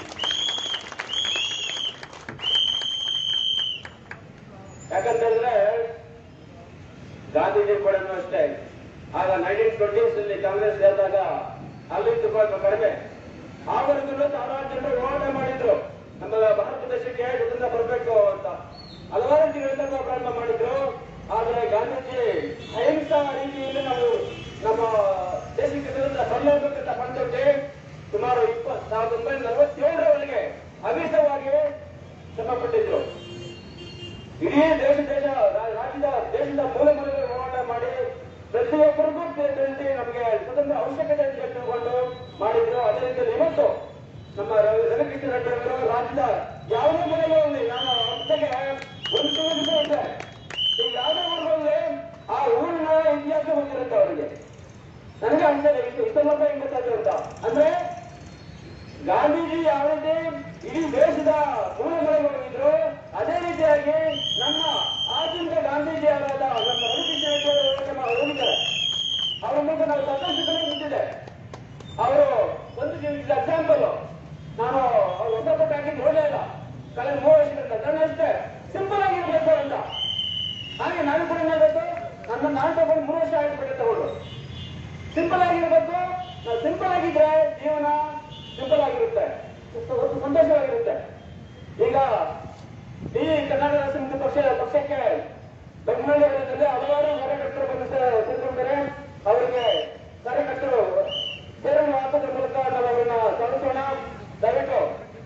ಯಾಕಂತಂದ್ರೆ ಗಾಂಧೀಜಿ ಕೂಡ ಅಷ್ಟೇ ಆಗ 1920s ಕಾಂಗ್ರೆಸ್ ಸೇರಿದಾಗ ಅಲ್ಲಿಂದ ಸ್ವಲ್ಪ ಕಡಿಮೆ. ಆವರೆಗೂ ಸಾವಿರಾರು ಜನರು ಹೋರಾಟ ಮಾಡಿದ್ರು, ನಮ್ಮ ಭಾರತ ದೇಶಕ್ಕೆ ಇದರಿಂದ ಬರಬೇಕು ಅಂತ ಹಲವಾರು ರೀತಿಗಳಿಂದ ಪ್ರಾರಂಭ ಮಾಡಿದ್ರು. ಆದ್ರೆ ಗಾಂಧೀಜಿ ಅಹಿಂಸಾ ರೀತಿಯಲ್ಲಿ ನಾವು ನಮ್ಮ ದೇಶಕ್ಕೆ ವಿರುದ್ಧ ಬರಲೇಬೇಕಂತ ಬಂದೊಡ್ಡಿ ಸುಮಾರು 1947ರವರೆಗೆ ಅವಿರತವಾಗಿ ಶ್ರಮ ಪಟ್ಟಿದ್ರು. ಇಡೀ ದೇಶದ ಮೂಲೆ ಮೂಲೆಗಳು ಹೋರಾಟ ಮಾಡಿ ಪ್ರತಿಯೊಬ್ಬರಿಗೂ ನಮಗೆ ಸ್ವತಂತ್ರ ಅವಶ್ಯಕತೆ ಅಂತ ತಿಳ್ಕೊಂಡು ಮಾಡಿದ್ರು. ಅದೇ ರೀತಿಯಲ್ಲಿ ಇವತ್ತು ನಮ್ಮ ರವಿಕೃಷ್ಣ ರೆಡ್ಡಿ ಅವರು ರಾಜ್ಯದ ಯಾವುದೇ ಮನೆಗಳಲ್ಲಿ ನಾನು ಹೊಸಗೆ ಒಂದು ದಿವಸ ಇದೆ, ಈಗ ಯಾವುದೇ ಊರಲ್ಲಿ ಆ ಊರಿನ ಇತಿಹಾಸ ಬಂದಿರುತ್ತೆ ಅವರಿಗೆ. ನನಗೆ ಅನ್ಸದೆ ಇಷ್ಟೊಂದು ಹಿಂಗ್ ಗೊತ್ತಾಗ್ತದೆ ಅಂತ. ಅಂದ್ರೆ ಗಾಂಧೀಜಿ ಯಾವ ರೀತಿ ಇಡೀ ದೇಶದ ಮೂಲಗಳಿಗೆ ಹೋಗಿದ್ರು, ಅದೇ ರೀತಿಯಾಗಿ ನಮ್ಮ ಆಧುನಿಕ ಗಾಂಧೀಜಿ ಅವರಾದ ನಮ್ಮ ರವಿಕೃಷ್ಣ ಹೋಗಿದ್ದಾರೆ. ಅವರ ಮುಂದೆ ನಾವು ಸಾಕಷ್ಟು ನಿಂತಿದೆ. ಅವರು ಒಂದು ಎಕ್ಸಾಂಪಲ್, ನಾನು ಅವ್ರು ಹೊಸ ಪ್ಯಾಕೆಟ್ ನೋಡಲೇ ಇಲ್ಲ ಕಳೆದ 3 ವರ್ಷದಿಂದ. ನನ್ನ ಅಷ್ಟೇ ಸಿಂಪಲ್ ಆಗಿರ್ಬೇಕು ಅಂತ. ಹಾಗೆ ನಾನು ಕೂಡ ಏನಾಗಬೇಕು, ನಾನು ತಗೊಂಡು 3 ವರ್ಷ ಆಗಿರ್ಬೇಕು ತಗೊಂಡು ಸಿಂಪಲ್ ಆಗಿರ್ಬೇಕು. ನಾವು ಸಿಂಪಲ್ ಆಗಿದ್ರೆ ಜೀವನ ಸಿಂಪಲ್ ಆಗಿರುತ್ತೆ, ಸಂತೋಷವಾಗಿರುತ್ತೆ. ಈಗ ಈ ಕರ್ನಾಟಕ ರಾಷ್ಟ್ರ ಸಮಿತಿ ಪಕ್ಷಕ್ಕೆ ಬೆಂಗಳೂರಿನಲ್ಲಿ ಹಲವಾರು ಕಾರ್ಯಕರ್ತರು ಬಂದು ಸೇರ್ಕೊಂಡಿದ್ದಾರೆ. ಅವರಿಗೆ ಕಾರ್ಯಕರ್ತರು ಸೇರಲು ಹಾಕೋದ್ರ ಮೂಲಕ ನಾವು ಅವರನ್ನ ಸ್ವಾಗತಿಸೋಣ. ದಯವಿಟ್ಟು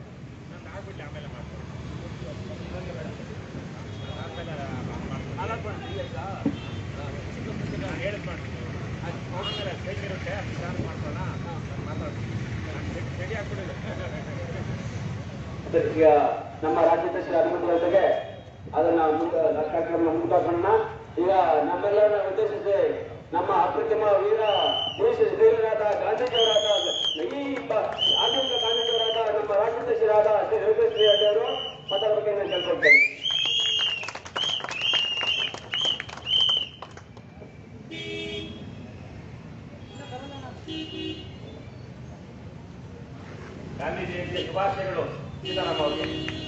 ಈಗ ನಮ್ಮ ರಾಜ್ಯಾಧ್ಯಕ್ಷರ ಅನುಮತಿ ಜೊತೆಗೆ ಅದನ್ನ ಕಾರ್ಯಕ್ರಮ ಮುಂದುವರ್ಸೋಣ. ಈಗ ನಮ್ಮೆಲ್ಲರನ್ನ ಉದ್ದೇಶಿಸಿ ನಮ್ಮ ಅಪ್ರತಿಮ ವೀರ ಧೀರರಾದ ಗಾಂಧೀಜಿಯವರಾದ ಈ ಆಧುನಿಕ ಗಾಂಧೀಜಿಯವರಾದ ನಮ್ಮ ರಾಜ್ಯಾಧ್ಯಕ್ಷರಾದ ಶ್ರೀ ರವಿಕೃಷ್ಣ ಶ್ರೀ ಅವರು ಮಾತಾಡೋದಕ್ಕೆ ನಾನು ಕೇಳ್ಕೊಳ್ತೇನೆ. ಗಾಂಧಿ ಜಯಂತಿ ಶುಭಾಶಯಗಳು ಸೀತಾರಾಮ ಅವರಿಗೆ.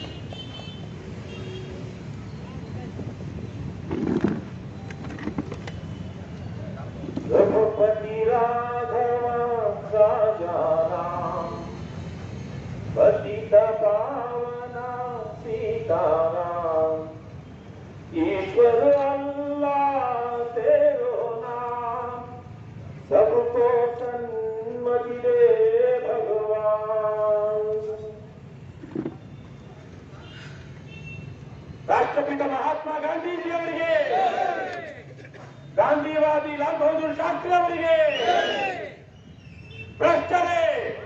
रघुपति राघव राजा राम पतित पावना सीताराम ईश्वर अल्लाह तेरो नाम सबको सन्मति दे भगवान. ರಾಷ್ಟ್ರಪಿತ ಮಹಾತ್ಮ ಗಾಂಧೀಜಿ ಅವರಿಗೆ, ಗಾಂಧಿವಾದಿ ಲಾಲ್ ಬಹದ್ದೂರ್ ಶಾಸ್ತ್ರಿ ಅವರಿಗೆ, ಭ್ರಷ್ಟರೇ,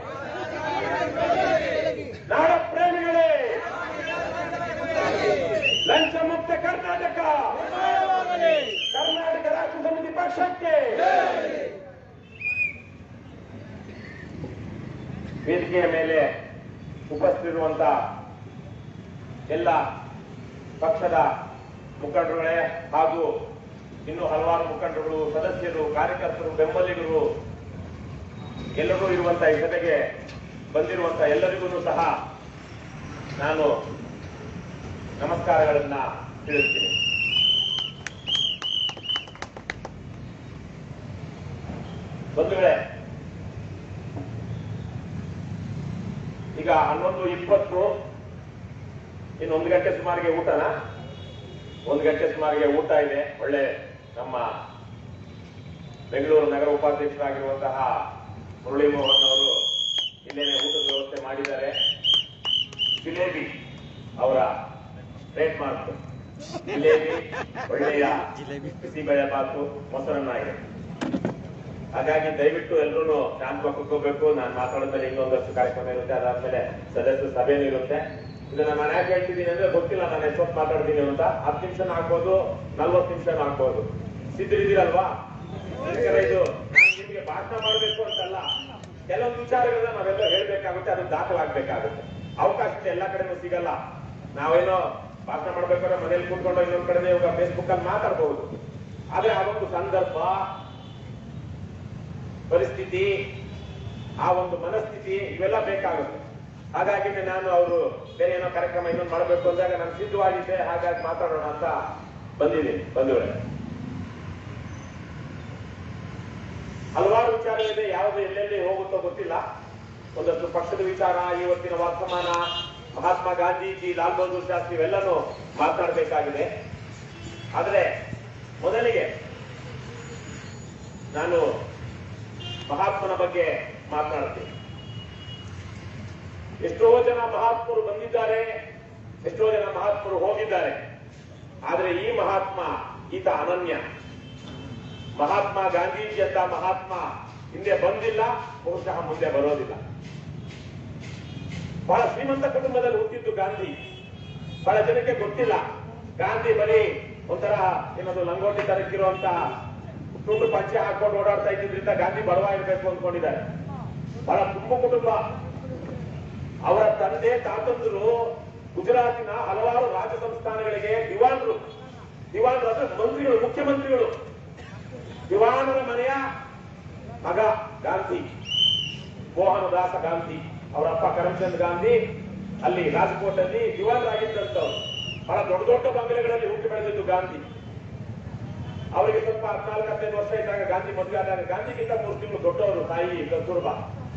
ನಾಡ ಪ್ರೇಮಿಗಳೇ, ಲಂಚ ಮುಕ್ತ ಕರ್ನಾಟಕ, ಕರ್ನಾಟಕ ರಾಷ್ಟ್ರ ಸಮಿತಿ ಪಕ್ಷಕ್ಕೆ, ವೇದಿಕೆಯ ಮೇಲೆ ಉಪಸ್ಥಿತಿರುವಂತ ಎಲ್ಲ ಪಕ್ಷದ ಮುಖಂಡರುಗಳೇ ಹಾಗೂ ಇನ್ನು ಹಲವಾರು ಮುಖಂಡರುಗಳು, ಸದಸ್ಯರು, ಕಾರ್ಯಕರ್ತರು, ಬೆಂಬಲಿಗರು ಎಲ್ಲರೂ ಇರುವಂತಹ ಈ ಸಭೆಗೆ ಬಂದಿರುವಂತಹ ಎಲ್ಲರಿಗೂ ಸಹ ನಾನು ನಮಸ್ಕಾರಗಳನ್ನ ತಿಳಿಸ್ತೀನಿ. ಬಂಧುಗಳೇ, ಈಗ 11:20, ಇನ್ನು 1 ಗಂಟೆ ಸುಮಾರಿಗೆ ಊಟನಾ? 1 ಗಂಟೆ ಸುಮಾರಿಗೆ ಊಟ ಇದೆ. ಒಳ್ಳೆ ನಮ್ಮ ಬೆಂಗಳೂರು ನಗರ ಉಪಾಧ್ಯಕ್ಷರಾಗಿರುವಂತಹ ಮುರಳಿ ಮೋಹನ್ ಅವರು ಇಲ್ಲೇನೆ ಊಟದ ವ್ಯವಸ್ಥೆ ಮಾಡಿದ್ದಾರೆ. ಜಿಲೇಬಿ ಅವರ ಟ್ರೇಡ್ ಮಾರ್ಕ್ ಜಿಲೇಬಿ, ಒಳ್ಳೆಯ ಬಿಸಿಬೇಳೆ ಬಾತು, ಮೊಸರನ್ನ ಇದೆ. ಹಾಗಾಗಿ ದಯವಿಟ್ಟು ಎಲ್ಲರೂ ಶಾಂತ ಕೂತ್ಕೋಬೇಕು. ನಾನು ಮಾತಾಡೋದ್ರಲ್ಲಿ ಇನ್ನೊಂದಷ್ಟು ಕಾರ್ಯಕ್ರಮ ಇರುತ್ತೆ, ಅದಾದ್ಮೇಲೆ ಸದಸ್ಯ ಸಭೆನೂ ಇರುತ್ತೆ. ಇದನ್ನ ನಾನು ಯಾಕೆ ಹೇಳ್ತಿದ್ದೀನಿ ಅಂದ್ರೆ ಗೊತ್ತಿಲ್ಲ ನಾನು ಎಷ್ಟೊತ್ತು ಮಾತಾಡ್ತೀನಿ ಅಂತ. 10 ನಿಮಿಷ ಆಗ್ಬೋದು, 40 ನಿಮಿಷ ಆಗ್ಬೋದು. ಸಿದ್ಧರಿದ್ದೀರಲ್ವಾ? ಇದು ನಾನು ನಿಮ್ಗೆ ಭಾಷಣ ಮಾಡಬೇಕು ಅಂತಲ್ಲ, ಕೆಲವೊಂದು ವಿಚಾರಗಳನ್ನ ನಾವೆಲ್ಲ ಹೇಳ್ಬೇಕಾಗುತ್ತೆ, ಅದನ್ನ ದಾಖಲಾಗಬೇಕಾಗುತ್ತೆ. ಅವಕಾಶ ಎಲ್ಲ ಕಡೆನೂ ಸಿಗಲ್ಲ. ನಾವೇನೋ ಭಾಷಣ ಮಾಡ್ಬೇಕಾದ್ರೆ ಮನೇಲಿ ಕೂತ್ಕೊಂಡು ಇನ್ನೊಂದ್ ಕಡೆ ಇವಾಗ ಫೇಸ್ಬುಕ್ ಅಲ್ಲಿ ಮಾತಾಡಬಹುದು. ಆದ್ರೆ ಆ ಒಂದು ಸಂದರ್ಭ, ಪರಿಸ್ಥಿತಿ, ಆ ಒಂದು ಮನಸ್ಥಿತಿ ಇವೆಲ್ಲ ಬೇಕಾಗುತ್ತೆ. ಹಾಗಾಗಿ ನಾನು ಅವರು ಬೇರೆ ಏನೋ ಕಾರ್ಯಕ್ರಮ ಇನ್ನೊಂದು ಮಾಡಬೇಕು ಅಂದಾಗ ನಾನು ಸಿದ್ಧವಾಗಿದ್ದೆ. ಹಾಗಾಗಿ ಮಾತಾಡೋಣ ಅಂತ ಬಂದಿದ್ದೀನಿ. ಬಂಧುಗಳೇ, ಹಲವಾರು ವಿಚಾರಗಳಿದೆ, ಯಾವುದು ಎಲ್ಲೆಲ್ಲಿ ಹೋಗುತ್ತೋ ಗೊತ್ತಿಲ್ಲ. ಒಂದಷ್ಟು ಪಕ್ಷದ ವಿಚಾರ, ಇವತ್ತಿನ ವರ್ತಮಾನ, ಮಹಾತ್ಮ ಗಾಂಧೀಜಿ, ಲಾಲ್ ಬಹದ್ದೂರ್ ಶಾಸ್ತ್ರಿ ಇವೆಲ್ಲನೂ ಮಾತನಾಡಬೇಕಾಗಿದೆ. ಆದ್ರೆ ಮೊದಲಿಗೆ ನಾನು ಮಹಾತ್ಮನ ಬಗ್ಗೆ ಮಾತನಾಡ್ತೀನಿ. ಎಷ್ಟೋ ಜನ ಮಹಾತ್ಮರು ಬಂದಿದ್ದಾರೆ, ಎಷ್ಟೋ ಜನ ಮಹಾತ್ಮರು ಹೋಗಿದ್ದಾರೆ. ಆದ್ರೆ ಈ ಮಹಾತ್ಮ ಈತ ಅನನ್ಯ. ಮಹಾತ್ಮ ಗಾಂಧೀಜಿ ಅಂತ ಮಹಾತ್ಮ ಹಿಂದೆ ಬಂದಿಲ್ಲ, ಬಹುಶಃ ಮುಂದೆ ಬರೋದಿಲ್ಲ. ಬಹಳ ಶ್ರೀಮಂತ ಕುಟುಂಬದಲ್ಲಿ ಹುಟ್ಟಿದ್ದು ಗಾಂಧಿ. ಬಹಳ ಜನಕ್ಕೆ ಗೊತ್ತಿಲ್ಲ ಗಾಂಧಿ ಬರೀ ಒಂಥರ ಏನದು ಲಂಗೋಟಿ ತರಕ್ಕಿರುವಂತ ತುಂಡು ಪಂಚೆ ಹಾಕೊಂಡು ಓಡಾಡ್ತಾ ಇದ್ದಿದ್ರಿಂದ ಗಾಂಧಿ ಬಡವ ಇರಬೇಕು ಅಂದ್ಕೊಂಡಿದ್ದಾರೆ. ಬಹಳ ತುಂಬು ಕುಟುಂಬ. ಅವರ ತಂದೆ ತಾತಂದ್ರು ಗುಜರಾತಿನ ಹಲವಾರು ರಾಜ್ಯ ಸಂಸ್ಥಾನಗಳಿಗೆ ದಿವಾನರು ಅಂದ್ರೆ ಮಂತ್ರಿಗಳು, ಮುಖ್ಯಮಂತ್ರಿಗಳು. ದಿವಾನರ ಮನೆಯ ಮಗ ಗಾಂಧಿ, ಮೋಹನದಾಸ ಗಾಂಧಿ. ಅವರ ಅಪ್ಪ ಕರಮ್ಚಂದ್ ಗಾಂಧಿ ಅಲ್ಲಿ ರಾಜ್ಕೋಟಲ್ಲಿ ದಿವಾನರಾಗಿದ್ದಂಥವ್ರು. ಬಹಳ ದೊಡ್ಡ ದೊಡ್ಡ ಬಂಗಲೆಗಳಲ್ಲಿ ಹುಟ್ಟಿ ಬೆಳೆದಿದ್ದು ಗಾಂಧಿ. ಅವರಿಗೆ ಸ್ವಲ್ಪ 14-15 ವರ್ಷ ಇದ್ದಾಗ ಗಾಂಧಿ ಮದುವೆ ಆದಾಗ ಗಾಂಧಿಗಿಂತ 3 ತಿಂಗಳು ದೊಡ್ಡವರು ತಾಯಿ ಕಸ್ತೂರ್ಬಾ.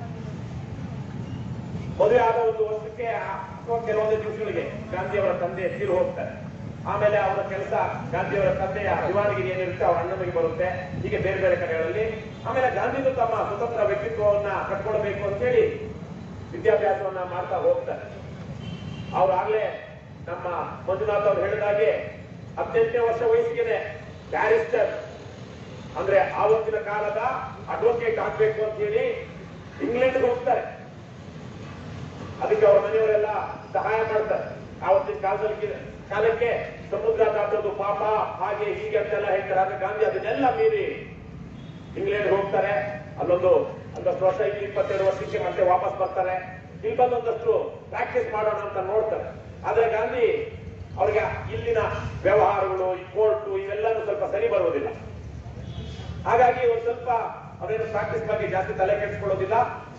ಮದುವೆ ಆದ 1 ವರ್ಷಕ್ಕೆ ಅಥವಾ ಕೆಲವೊಂದು ದಿವಸಗಳಿಗೆ ಗಾಂಧಿಯವರ ತಂದೆ ತೀರು ಹೋಗ್ತಾರೆ. ಆಮೇಲೆ ಅವರ ಕೆಲಸ ಗಾಂಧಿಯವರ ತಂದೆಯ ದಿವಾನಗಿರಿ ಏನಿರುತ್ತೆ ಅವರ ಅಣ್ಣನಿಗೆ ಬರುತ್ತೆ. ಹೀಗೆ ಬೇರೆ ಬೇರೆ ಕಡೆಗಳಲ್ಲಿ. ಆಮೇಲೆ ಗಾಂಧಿದು ತಮ್ಮ ಸ್ವತಂತ್ರ ವ್ಯಕ್ತಿತ್ವವನ್ನ ಕಟ್ಕೊಳ್ಬೇಕು ಅಂತೇಳಿ ವಿದ್ಯಾಭ್ಯಾಸವನ್ನ ಮಾಡ್ತಾ ಹೋಗ್ತಾರೆ. ಅವ್ರಾಗ್ಲೇ ನಮ್ಮ ಮಂಜುನಾಥ್ ಅವ್ರು ಹೇಳಿದಾಗೆ 18ನೇ ವರ್ಷ ವಯಸ್ಸಿಗೆ ಬ್ಯಾರಿಸ್ಟರ್ ಅಂದ್ರೆ ಆವತ್ತಿನ ಕಾಲದ ಅಡ್ವೊಕೇಟ್ ಆಗ್ಬೇಕು ಅಂತ ಹೇಳಿ ಇಂಗ್ಲೆಂಡ್ಗೆ ಹೋಗ್ತಾರೆ. ಅದಕ್ಕೆ ಅವ್ರ ಮನೆಯವರೆಲ್ಲ ಸಹಾಯ ಮಾಡ್ತಾರೆ. ಆವತ್ತಿನ ಕಾಲಕ್ಕೆ ಸಮುದ್ರ ದಾಟೋದು ಪಾಪ, ಹಾಗೆ ಹೀಗೆ ಅಂತೆಲ್ಲ ಹೇಳ್ತಾರೆ. ಆದ್ರೆ ಗಾಂಧಿ ಅದನ್ನೆಲ್ಲ ಮೀರಿ ಇಂಗ್ಲೆಂಡ್ ಹೋಗ್ತಾರೆ. ಒಂದಷ್ಟು ವರ್ಷ, 22 ವರ್ಷಕ್ಕೆ ಮತ್ತೆ ವಾಪಸ್ ಬರ್ತಾರೆ. ಇಲ್ಲಿ ಬಂದೊಂದಷ್ಟು ಪ್ರಾಕ್ಟೀಸ್ ಮಾಡೋಣ ಅಂತ ನೋಡ್ತಾರೆ. ಆದ್ರೆ ಗಾಂಧಿ ಅವ್ರಿಗೆ ಇಲ್ಲಿನ ವ್ಯವಹಾರಗಳು, ಈ ಕೋರ್ಟು ಇವೆಲ್ಲನೂ ಸ್ವಲ್ಪ ಸರಿ ಬರುವುದಿಲ್ಲ. ಹಾಗಾಗಿ ಒಂದು ಸ್ವಲ್ಪ ಅವರೇನು ಪ್ರಾಕ್ಟೀಸ್ ಬಗ್ಗೆ ಜಾಸ್ತಿ ತಲೆ ಕೆಡಿಸ್ಕೊಳ್ಳೋದಿಲ್ಲ.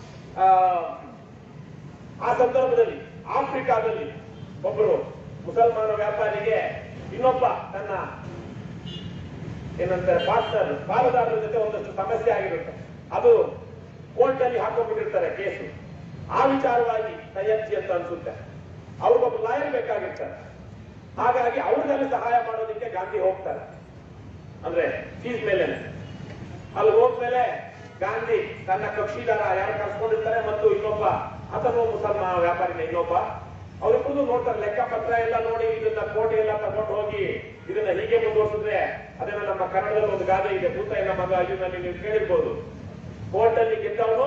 ಆ ಸಂದರ್ಭದಲ್ಲಿ ಆಫ್ರಿಕಾದಲ್ಲಿ ಒಬ್ಬರು ಮುಸಲ್ಮಾನ ವ್ಯಾಪಾರಿಗೆ ಇನ್ನೊಬ್ಬ ತನ್ನ ಏನಂತಾರೆ ಪಾರ್ಟ್ನರ್, ಪಾಲುದಾರರ ಜೊತೆ ಒಂದಷ್ಟು ಸಮಸ್ಯೆ ಆಗಿರುತ್ತೆ. ಅದು ಕೋರ್ಟ್ ಅಲ್ಲಿ ಹಾಕೊಂಡ್ಬಿಟ್ಟಿರ್ತಾರೆ ಕೇಸು. ಆ ವಿಚಾರವಾಗಿ ಸಯ್ಯದ್ಜಿ ಅಂತ ಅನ್ಸುತ್ತೆ, ಅವ್ರಿಗೊಬ್ಬ ಲಾಯರ್ ಬೇಕಾಗಿರ್ತಾರೆ. ಹಾಗಾಗಿ ಅವ್ರಿಗೆಲ್ಲ ಸಹಾಯ ಮಾಡೋದಕ್ಕೆ ಗಾಂಧಿ ಹೋಗ್ತಾರೆ. ಅಂದ್ರೆ ಫೀಸ್ ಮೇಲೆ ಅಲ್ಲಿ ಹೋದ್ಮೇಲೆ ಗಾಂಧಿ ತನ್ನ ಕಕ್ಷಿದಾರ ಯಾರು ಕರ್ಸ್ಕೊಂಡಿರ್ತಾರೆ ಮತ್ತು ಇನ್ನೊಬ್ಬ ಆತನು ಮುಸಲ್ಮಾನ ವ್ಯಾಪಾರಿನ ಇನ್ನೊಬ್ಬ, ಅವ್ರಿಬ್ಬರು ನೋಡ್ತಾರೆ. ಲೆಕ್ಕಪತ್ರ ಎಲ್ಲ ನೋಡಿ ಇದನ್ನ ಕೋಟೆ ಎಲ್ಲ ತಗೊಂಡು ಹೋಗಿ ಇದನ್ನ ಹೀಗೆ ಮುಂದುವರಿಸಿದ್ರೆ ಅದನ್ನ ನಮ್ಮ ಕನ್ನಡದಲ್ಲಿ ಒಂದು ಗಾದೆ ಇದೆ, ಭೂತ ಎಲ್ಲ ಮಗ ಇದರಲ್ಲಿ ನೀವು ಕೇಳಿರ್ಬೋದು. ಕೋರ್ಟ್ ಅಲ್ಲಿ ಗೆದ್ದವನು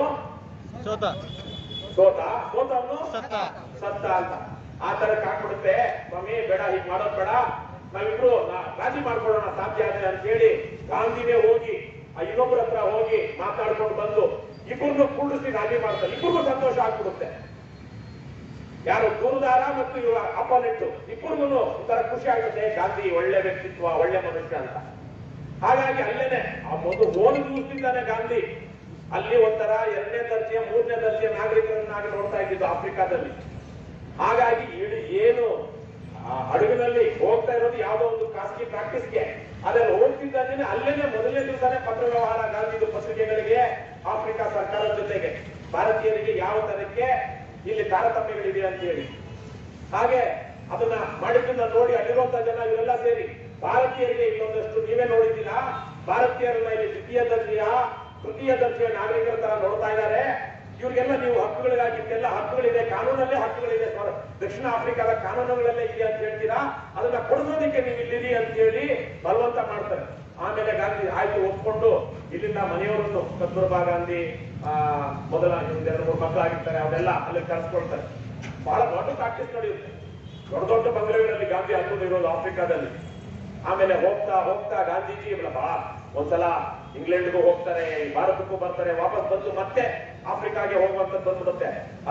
ಸೋತವನು ಸತ್ತ ಅಂತ. ಆ ತರಕ್ಕೆ ಹಾಕ್ಬಿಡುತ್ತೆ. ಸ್ವಾಮಿ ಬೇಡ, ಹೀಗೆ ಮಾಡೋದ್ ಬೇಡ, ನಾವಿಬ್ರು ರಾಜಿ ಮಾಡ್ಕೊಳ್ಳೋಣ ಸಾಧ್ಯ ಆದ್ರೆ ಅಂತ ಹೇಳಿ ಗಾಂಧಿನೇ ಹೋಗಿ ಆ ಇನ್ನೊಬ್ಬರ ಹತ್ರ ಹೋಗಿ ಮಾತಾಡ್ಕೊಂಡು ಬಂದು ಇಬ್ಬರನ್ನು ಕೂಡಿಸಿ ರಾಜಿ ಮಾಡ್ತಾರೆ. ಇಬ್ಬರಿಗೂ ಸಂತೋಷ ಆಗ್ಬಿಡುತ್ತೆ. ಯಾರು ದೂರದಾರ ಮತ್ತು ಇವರ ಅಪೋನೆಂಟ್ ಇಬ್ಬರಿಗೂ ಒಂಥರ ಖುಷಿ ಆಗುತ್ತೆ. ಗಾಂಧಿ ಒಳ್ಳೆ ವ್ಯಕ್ತಿತ್ವ, ಒಳ್ಳೆ ಮನುಷ್ಯ ಅಂತ. ಹಾಗಾಗಿ ಅಲ್ಲೇನೆ ಆ ಮೊದಲು ಹೋದ ದಿವಸದಿಂದಾನೆ ಗಾಂಧಿ ಅಲ್ಲಿ ಒಂಥರ 2ನೇ ದರ್ಜೆಯ 3ನೇ ದರ್ಜೆಯ ನಾಗರಿಕರನ್ನಾಗಿ ನೋಡ್ತಾ ಇದ್ದಿದ್ದು ಆಫ್ರಿಕಾದಲ್ಲಿ. ಹಾಗಾಗಿ ಏನು ಹಡಗಿನಲ್ಲಿ ಹೋಗ್ತಾ ಇರೋದು ಯಾವುದೋ ಒಂದು ಖಾಸಗಿ ಪ್ರಾಕ್ಟೀಸ್ಗೆ, ಅದರಲ್ಲಿ ಹೋಗ್ತಿದ್ದಾನೆ ಅಲ್ಲೇನೆ ಮೊದಲನೇ ದಿವಸನೇ ಪತ್ರ ವ್ಯವಹಾರ ಗಾಂಧಿದು ಪತ್ರಿಕೆಗಳಿಗೆ ಆಫ್ರಿಕಾ ಸರ್ಕಾರದ ಜೊತೆಗೆ ಭಾರತೀಯರಿಗೆ ಯಾವ ತರಕ್ಕೆ ಇಲ್ಲಿ ತಾರತಮ್ಯಗಳಿದೆ ಅಂತ ಹೇಳಿ. ಹಾಗೆ ಅದನ್ನ ಮಾಡಿದ್ದನ್ನ ನೋಡಿ ಅಲ್ಲಿರುವಂತಹ ಜನ ಇವರೆಲ್ಲ ಸೇರಿ ಭಾರತೀಯರಿಗೆ ಇಲ್ಲೊಂದಷ್ಟು ನೀವೇ ನೋಡಿದ್ದೀರಾ, ಭಾರತೀಯರನ್ನ ಇಲ್ಲಿ ದ್ವಿತೀಯ ದರ್ಜೆಯ ತೃತೀಯ ದರ್ಜೆಯ ನಾಗರಿಕರ ತರ ನೋಡ್ತಾ ಇದ್ದಾರೆ. ಇವ್ರಿಗೆಲ್ಲ ನೀವು ಹಕ್ಕುಗಳಿಗಾಗಿ ಇಷ್ಟೆಲ್ಲ ಹಕ್ಕುಗಳಿದೆ, ಕಾನೂನಲ್ಲೇ ಹಕ್ಕುಗಳಿದೆ, ದಕ್ಷಿಣ ಆಫ್ರಿಕಾದ ಕಾನೂನುಗಳಲ್ಲೇ ಇದೆ ಅಂತ ಹೇಳ್ತೀರಾ, ಅದನ್ನ ಕೊಡಿಸೋದಕ್ಕೆ ನೀವು ಇಲ್ಲಿರಿ ಅಂತ ಹೇಳಿ ಬಲವಂತ ಮಾಡ್ತಾರೆ. ಆಮೇಲೆ ಗಾಂಧಿ ಆಯ್ತು ಒಪ್ಕೊಂಡು ಇಲ್ಲಿಂದ ಮನೆಯವರನ್ನು ಕಸ್ತೂರ್ಬಾ ಗಾಂಧಿ ಮೊದಲ 2-3 ಮಕ್ಕಳಾಗಿರ್ತಾರೆ ಅವರೆಲ್ಲ ಅಲ್ಲಿ ಕರೆಸ್ಕೊಳ್ತಾರೆ. ಬಹಳ ದೊಡ್ಡ ಪ್ರಾಕ್ಟೀಸ್ ನಡೆಯುತ್ತೆ. ದೊಡ್ಡ ದೊಡ್ಡ ಬಂಗಲೆಗಳಲ್ಲಿ ಗಾಂಧಿ ಇರೋದು ಆಫ್ರಿಕಾದಲ್ಲಿ. ಆಮೇಲೆ ಹೋಗ್ತಾ ಹೋಗ್ತಾ ಗಾಂಧೀಜಿ ಒಂದ್ಸಲ ಇಂಗ್ಲೆಂಡ್ಗೂ ಹೋಗ್ತಾರೆ, ಭಾರತಕ್ಕೂ ಬರ್ತಾರೆ, ವಾಪಸ್ ಬಂದು ಮತ್ತೆ ಆಫ್ರಿಕಾಗೆ ಹೋಗುವಂತದ್ದು ಬಂದ್ಬಿಡುತ್ತೆ.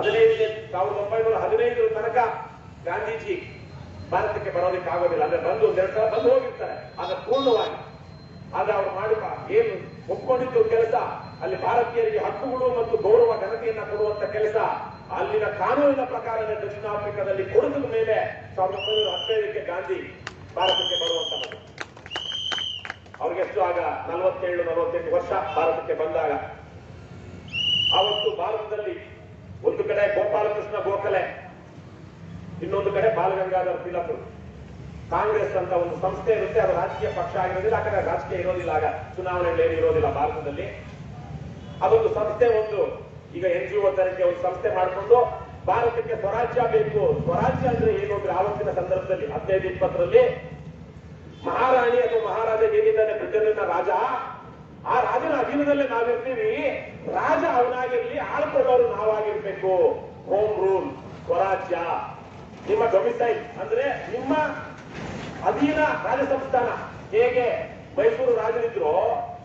1915 ತನಕ ಗಾಂಧೀಜಿ ಭಾರತಕ್ಕೆ ಬರೋದಕ್ಕೆ ಆಗೋದಿಲ್ಲ. ಅಂದ್ರೆ ಬಂದು 2 ಸಲ ಬಂದು ಹೋಗಿರ್ತಾರೆ, ಆದ್ರೆ ಪೂರ್ಣವಾಗಿ. ಆದ್ರೆ ಅವ್ರು ಮಾಡಿ ಏನು ಒಪ್ಕೊಂಡಿದ್ದು ಕೆಲಸ, ಅಲ್ಲಿ ಭಾರತೀಯರಿಗೆ ಹಕ್ಕುಗಳು ಮತ್ತು ಗೌರವ ಘನತೆಯನ್ನ ಕೊಡುವಂತ ಕೆಲಸ ಅಲ್ಲಿನ ಕಾನೂನಿನ ಪ್ರಕಾರ ದಕ್ಷಿಣ ಆಫ್ರಿಕಾದಲ್ಲಿ ಕೊಡಿಸಿದ ಮೇಲೆ 1915ಕ್ಕೆ ಗಾಂಧಿ ಭಾರತಕ್ಕೆ ಬರುವಂತಹದ್ದು. ಅವ್ರಿಗೆಷ್ಟು ಆಗ 47-48 ವರ್ಷ ಭಾರತಕ್ಕೆ ಬಂದಾಗ. ಆವತ್ತು ಭಾರತದಲ್ಲಿ ಒಂದು ಕಡೆ ಗೋಪಾಲಕೃಷ್ಣ ಗೋಖಲೆ, ಇನ್ನೊಂದು ಕಡೆ ಬಾಲಗಂಗಾಧರ್ ತಿಲಕ್. ಕಾಂಗ್ರೆಸ್ ಅಂತ ಒಂದು ಸಂಸ್ಥೆ ಇರುತ್ತೆ, ಅದು ರಾಜಕೀಯ ಪಕ್ಷ ಆಗಿರೋದಿಲ್ಲ. ಆ ಕಡೆ ರಾಜಕೀಯ ಇರೋದಿಲ್ಲ, ಆಗ ಚುನಾವಣೆಗಳು ಏನು ಇರೋದಿಲ್ಲ ಭಾರತದಲ್ಲಿ. ಅದೊಂದು ಸಂಸ್ಥೆ, ಒಂದು ಈಗ NGO ತರಕ್ಕೆ ಒಂದು ಸಂಸ್ಥೆ ಮಾಡಿಕೊಂಡು ಭಾರತಕ್ಕೆ ಸ್ವರಾಜ್ಯ ಬೇಕು. ಸ್ವರಾಜ್ಯ ಅಂದ್ರೆ ಏನು ಅಂದ್ರೆ ಆವತ್ತಿನ ಸಂದರ್ಭದಲ್ಲಿ 15-20ರಲ್ಲಿ ಮಹಾರಾಣಿ ಅಥವಾ ಮಹಾರಾಜ ಏನಿದ್ದಾನೆ ಬ್ರಿಟನ್ನ ರಾಜ, ಆ ರಾಜನ ಅಧೀನದಲ್ಲೇ ನಾವಿರ್ತೀವಿ, ರಾಜ ಅವನಾಗಿರ್ಲಿ, ಆಳ್ಕೊಳ್ಳೋರು ನಾವಾಗಿರ್ಬೇಕು. ಹೋಮ್ ರೂಲ್, ಸ್ವರಾಜ್ಯ, ನಿಮ್ಮ ಡೊಮಿಸೈಲ್ ಅಂದ್ರೆ ನಿಮ್ಮ ಅಧೀನ ರಾಜ ಸಂಸ್ಥಾನ. ಹೇಗೆ ಮೈಸೂರು ರಾಜರಿದ್ರು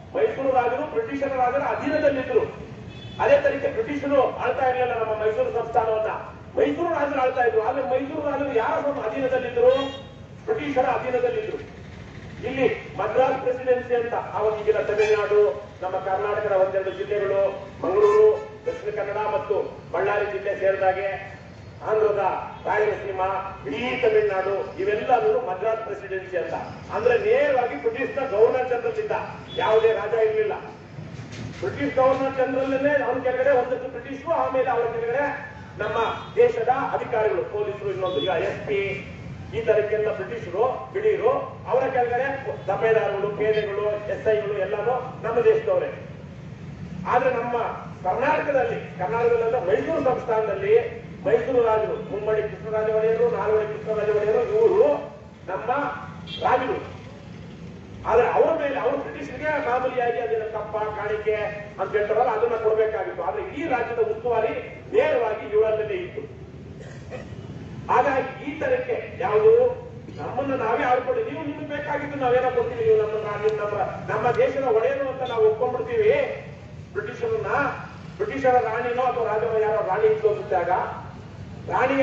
ಮೈಸೂರು ರಾಜರು ಬ್ರಿಟಿಷರ ರಾಜರ ಅಧೀನದಲ್ಲಿದ್ರು. ಅದೇ ತರೀಕೆ ಬ್ರಿಟಿಷರು ಆಳ್ತಾ ಇರಲಿಲ್ಲ ನಮ್ಮ ಮೈಸೂರು ಸಂಸ್ಥಾನವನ್ನ, ಮೈಸೂರು ರಾಜರು ಆಳ್ತಾ ಇದ್ರು. ಆದ್ರೆ ಮೈಸೂರು ರಾಜರು ಯಾರ ಅಧೀನದಲ್ಲಿದ್ರು? ಬ್ರಿಟಿಷರ ಅಧೀನದಲ್ಲಿದ್ರು. ಇಲ್ಲಿ ಮದ್ರಾಸ್ ಪ್ರೆಸಿಡೆನ್ಸಿ ಅಂತ ಆವಾಗಿನ ತಮಿಳುನಾಡು, ನಮ್ಮ ಕರ್ನಾಟಕದ ಒಂದೆರಡು ಜಿಲ್ಲೆಗಳು, ಮಂಗಳೂರು, ದಕ್ಷಿಣ ಕನ್ನಡ ಮತ್ತು ಬಳ್ಳಾರಿ ಜಿಲ್ಲೆ ಸೇರಿದಾಗೆ ಆಂಧ್ರದ ರಾಯಲಸೀಮಾ, ಇಡೀ ತಮಿಳುನಾಡು ಇವೆಲ್ಲರೂ ಮದ್ರಾಸ್ ಪ್ರೆಸಿಡೆನ್ಸಿ ಅಂತ. ಅಂದ್ರೆ ನೇರವಾಗಿ ಬ್ರಿಟಿಷ್ನ ಗವರ್ನರ್ ಜನರಲ್ ಇದ್ದ, ಯಾವುದೇ ರಾಜ ಇರಲಿಲ್ಲ. ಬ್ರಿಟಿಷ್ ಗವರ್ನರ್ ಜನರಲ್ ಅವ್ರ ಕೆಳಗಡೆ ಒಂದಷ್ಟು ಬ್ರಿಟಿಷರು, ಆಮೇಲೆ ಅವರ ಕೆಳಗಡೆ ನಮ್ಮ ದೇಶದ ಅಧಿಕಾರಿಗಳು, ಪೊಲೀಸರು, ಇನ್ನೊಂದು ಈಗ SP, ಈ ತರಕ್ಕೆಲ್ಲ ಬ್ರಿಟಿಷರು ಬಿಳಿಯರು, ಅವರ ಕೆಳಗಡೆ ದಫೇದಾರಗಳು, ಪೇದೆಗಳು, SIಗಳು ಎಲ್ಲಾನು ನಮ್ಮ ದೇಶದವರೇ. ಆದ್ರೆ ನಮ್ಮ ಕರ್ನಾಟಕದಲ್ಲ ಮೈಸೂರು ಸಂಸ್ಥಾನದಲ್ಲಿ ಮೈಸೂರು ರಾಜರು, ಮುಮ್ಮಡಿ ಕೃಷ್ಣರಾಜ ಒಡೆಯರು, ನಾಲ್ವಡಿ ಕೃಷ್ಣರಾಜ ಒಡೆಯರು, ಇವರು ನಮ್ಮ ರಾಜರು. ಆದ್ರೆ ಅವರ ಮೇಲೆ ಅವರು ಬ್ರಿಟಿಷರಿಗೆ ಮಾಮೂಲಿಯಾಗಿ ಅದನ್ನ ಕಪ್ಪ ಕಾಣಿಕೆ ಅಂತ ಹೇಳ್ತಾರಲ್ಲ, ಅದನ್ನ ಕೊಡಬೇಕಾಗಿತ್ತು. ಆದ್ರೆ ಇಡೀ ರಾಜ್ಯದ ಉಸ್ತುವಾರಿ ನೇರವಾಗಿ ಇವರಲ್ಲೇ ಇತ್ತು. ಹಾಗಾಗಿ ಈ ತರಕ್ಕೆ ಯಾವುದು ನಮ್ಮನ್ನ ನಾವೇ ಆಡ್ಕೊಂಡು, ನೀವು ನಿಮ್ಗೆ ಬೇಕಾಗಿತ್ತು ನಾವೇನೋ ಕೊಡ್ತೀವಿ, ನೀವು ನಮ್ಮ ದೇಶದ ಒಡೆಯರು ಅಂತ ನಾವು ಒಪ್ಕೊಂಡ್ಬಿಡ್ತೀವಿ. ಬ್ರಿಟಿಷರ ರಾಣಿನೋ ಅಥವಾ ರಾಜನ ಯಾರೋ ರಾಣಿ ಇದ್ದೋಗಿದ್ದಾಗ ರಾಣಿಯ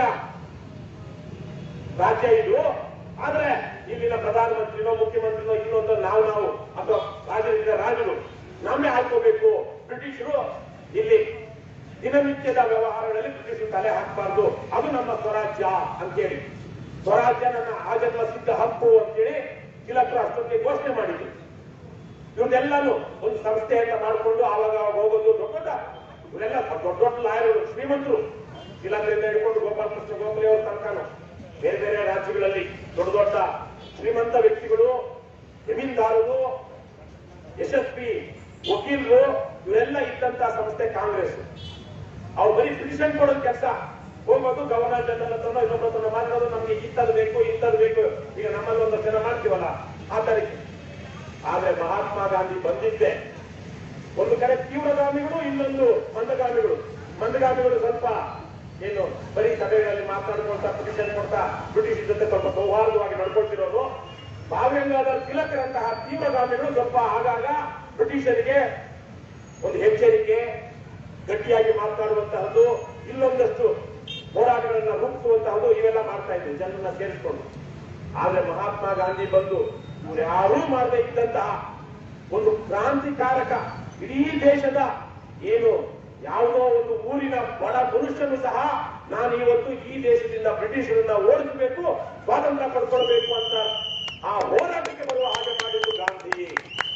ರಾಜ್ಯ ಇದು. ಆದ್ರೆ ಇಲ್ಲಿನ ಪ್ರಧಾನಮಂತ್ರಿನೋ ಮುಖ್ಯಮಂತ್ರಿನೋ ಇನ್ನೊಂದು ನಾವು ಅಥವಾ ರಾಜರು ನಾವೇ ಹಾಕೋಬೇಕು. ಬ್ರಿಟಿಷರು ಇಲ್ಲಿ ದಿನನಿತ್ಯದ ವ್ಯವಹಾರಗಳಲ್ಲಿ ಬ್ರಿಟಿಷರು ತಲೆ ಹಾಕಬಾರ್ದು, ಅದು ನಮ್ಮ ಸ್ವರಾಜ್ಯ ಅಂತೇಳಿ, ಸ್ವರಾಜ್ಯ ನನ್ನ ಆಜನ್ಮ ಸಿದ್ಧ ಹಕ್ಕು ಅಂತೇಳಿ ತಿಲಕರು ಅಷ್ಟೊತ್ತಿಗೆ ಘೋಷಣೆ ಮಾಡಿದ್ರು. ಇವನ್ನೆಲ್ಲಾನು ಒಂದು ಸಂಸ್ಥೆ ಅಂತ ಮಾಡಿಕೊಂಡು ಆವಾಗ ಹೋಗೋದು, ಇವರೆಲ್ಲ ದೊಡ್ಡ ಲಾಯರು, ಶ್ರೀಮಂತರು, ತಿಲಕರಿಂದ ಹಿಡ್ಕೊಂಡು ಗೋಪಾಲಕೃಷ್ಣ ಗೋಖಲೆ ಅವ್ರ ತನಕ ಬೇರೆ ಬೇರೆ ರಾಜ್ಯಗಳಲ್ಲಿ ದೊಡ್ಡ ಶ್ರೀಮಂತ ವ್ಯಕ್ತಿಗಳು, ಜಮೀನ್ದಾರರು, ಯಶಸ್ವಿ ವಕೀಲರು, ಇವರೆಲ್ಲ ಇದ್ದಂತ ಸಂಸ್ಥೆ ಕಾಂಗ್ರೆಸ್. ಅವ್ರು ಬರೀ ಪಿಟಿಷನ್ ಕೊಡೋದು ಕೆಲಸ, ಹೋಗೋದು ಗವರ್ನರ್ ಜನರಲ್ ಹತ್ರನೋ ಇನ್ನೊಬ್ಬರ ಹತ್ರ ಮಾತಾಡೋದು, ನಮ್ಗೆ ಇಂಥದ್ದು ಬೇಕು. ಈಗ ನಮ್ಮಲ್ಲಿ ಒಂದು ಜನ ಮಾಡ್ತೀವಲ್ಲ ಆ ತರಕ್ಕೆ. ಆದ್ರೆ ಮಹಾತ್ಮ ಗಾಂಧಿ ಬಂದಿದ್ದೆ ಒಂದು ಕಡೆ ತೀವ್ರಗಾಮಿಗಳು, ಇನ್ನೊಂದು ಮಂದಗಾಮಿಗಳು ಸ್ವಲ್ಪ ಏನು ಬರೀ ಸಭೆಗಳಲ್ಲಿ ಮಾತನಾಡ್ಕೊಳ್ತಾ ಪಿಟಿಷನ್ ಕೊಡ್ತಾ ಬ್ರಿಟಿಷ್ ಜೊತೆ ಸ್ವಲ್ಪ ಸೌಹಾರ್ದವಾಗಿ ನಡ್ಕೊಳ್ತಿರೋರು. ಬಾಲ್ಗಂಗಾಧರ್ ತಿಲಕರಂತಹ ತೀವ್ರಗಾಮಿಗಳು ಸ್ವಲ್ಪ ಆಗಾಗ ಬ್ರಿಟಿಷರಿಗೆ ಒಂದು ಎಚ್ಚರಿಕೆ, ಗಟ್ಟಿಯಾಗಿ ಮಾತನಾಡುವಂತಹದ್ದು, ಇಲ್ಲೊಂದಷ್ಟು ಹೋರಾಟಗಳನ್ನ ರೂಪಿಸುವಂತಹದ್ದು, ಇವೆಲ್ಲ ಮಾಡ್ತಾ ಇದ್ರು ಜನರನ್ನ ಸೇರಿಸಿಕೊಂಡು. ಆದ್ರೆ ಮಹಾತ್ಮ ಗಾಂಧಿ ಬಂದು ಇವ್ರು ಯಾರೂ ಮಾಡದೇ ಇದ್ದಂತಹ ಒಂದು ಕ್ರಾಂತಿಕಾರಕ, ಇಡೀ ದೇಶದ ಏನು ಯಾವುದೋ ಒಂದು ಊರಿನ ಬಡ ಮನುಷ್ಯನು ಸಹ ನಾನು ಇವತ್ತು ಈ ದೇಶದಿಂದ ಬ್ರಿಟಿಷರನ್ನ ಓಡಿಸಬೇಕು, ಸ್ವಾತಂತ್ರ್ಯ ಪಡ್ಕೊಳ್ಬೇಕು ಅಂತ ಆ ಹೋರಾಟಕ್ಕೆ ಬರುವ ಹಾಗೆ ಮಾಡಿದ್ದು ಗಾಂಧಿ.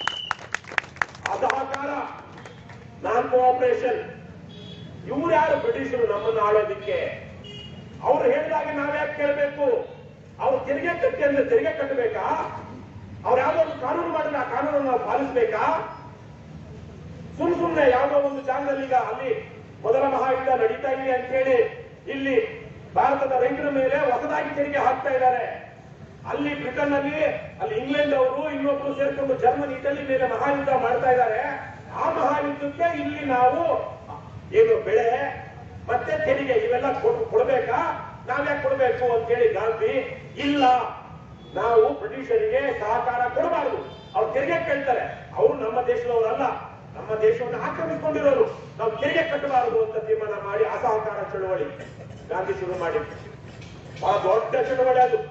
ಅಸಹಕಾರ, ನಾನ್ ಕೋಆಪರೇಷನ್, ಇವ್ರು ಯಾರು ಬ್ರಿಟಿಷರು ನಮ್ಮನ್ನು ಆಳೋದಿಕ್ಕೆ? ಅವ್ರು ಹೇಳಿದಾಗ ನಾವ್ಯಾಕೆ ಕೇಳಬೇಕು? ಅವ್ರು ತೆರಿಗೆ ಕಟ್ಟಿ ಅಂದ್ರೆ ತೆರಿಗೆ ಕಟ್ಟಬೇಕಾ? ಅವ್ರು ಯಾವ್ದೋ ಒಂದು ಕಾನೂನು ಮಾಡಿದ್ರೆ ಆ ಕಾನೂನನ್ನು ನಾವು ಪಾಲಿಸಬೇಕಾ? ಸುಮ್ಮನೆ ಯಾವುದೋ ಒಂದು ಜಾಗದಲ್ಲಿ ಈಗ ಅಲ್ಲಿ ಮೊದಲ ಮಹಾಯುದ್ಧ ನಡೀತಾ ಇದೆ ಅಂತ ಹೇಳಿ ಇಲ್ಲಿ ಭಾರತದ ರೈತರ ಮೇಲೆ ಹೊಸದಾಗಿ ತೆರಿಗೆ ಹಾಕ್ತಾ ಇದ್ದಾರೆ. ಅಲ್ಲಿ ಬ್ರಿಟನ್ ಅಲ್ಲಿ ಇಂಗ್ಲೆಂಡ್ ಅವರು ಇನ್ನೊಬ್ರು ಸೇರ್ಕೊಂಡು ಜರ್ಮನಿ, ಇಟಲಿ ಮೇಲೆ ಮಹಾಯುದ್ಧ ಮಾಡ್ತಾ ಇದ್ದಾರೆ. ಆ ಮಹಾಯುದ್ಧಕ್ಕೆ ಇಲ್ಲಿ ನಾವು ಏನು ಬೆಳೆ ಮತ್ತೆ ತೆರಿಗೆ ಇವೆಲ್ಲ ಕೊಡ್ಬೇಕಾ? ನಾವ್ಯಾಕೆ ಕೊಡ್ಬೇಕು ಅಂತ ಹೇಳಿ ಗಾಂಧಿ, ಇಲ್ಲ ನಾವು ಬ್ರಿಟಿಷರಿಗೆ ಸಹಕಾರ ಕೊಡಬಾರದು, ಅವ್ರು ತೆರಿಗೆ ಕೇಳ್ತಾರೆ, ಅವರು ನಮ್ಮ ದೇಶದವರಲ್ಲ, ನಮ್ಮ ದೇಶವನ್ನು ಆಕ್ರಮಿಸಿಕೊಂಡಿರೋರು, ನಾವು ತೆರಿಗೆ ಕಟ್ಟಬಾರದು ಅಂತ ತೀರ್ಮಾನ ಮಾಡಿ ಅಸಹಕಾರ ಚಳವಳಿ ಗಾಂಧಿ ಶುರು ಮಾಡಿದ್ರು. ಬಹಳ ದೊಡ್ಡ ಚಳವಳಿ ಅದು.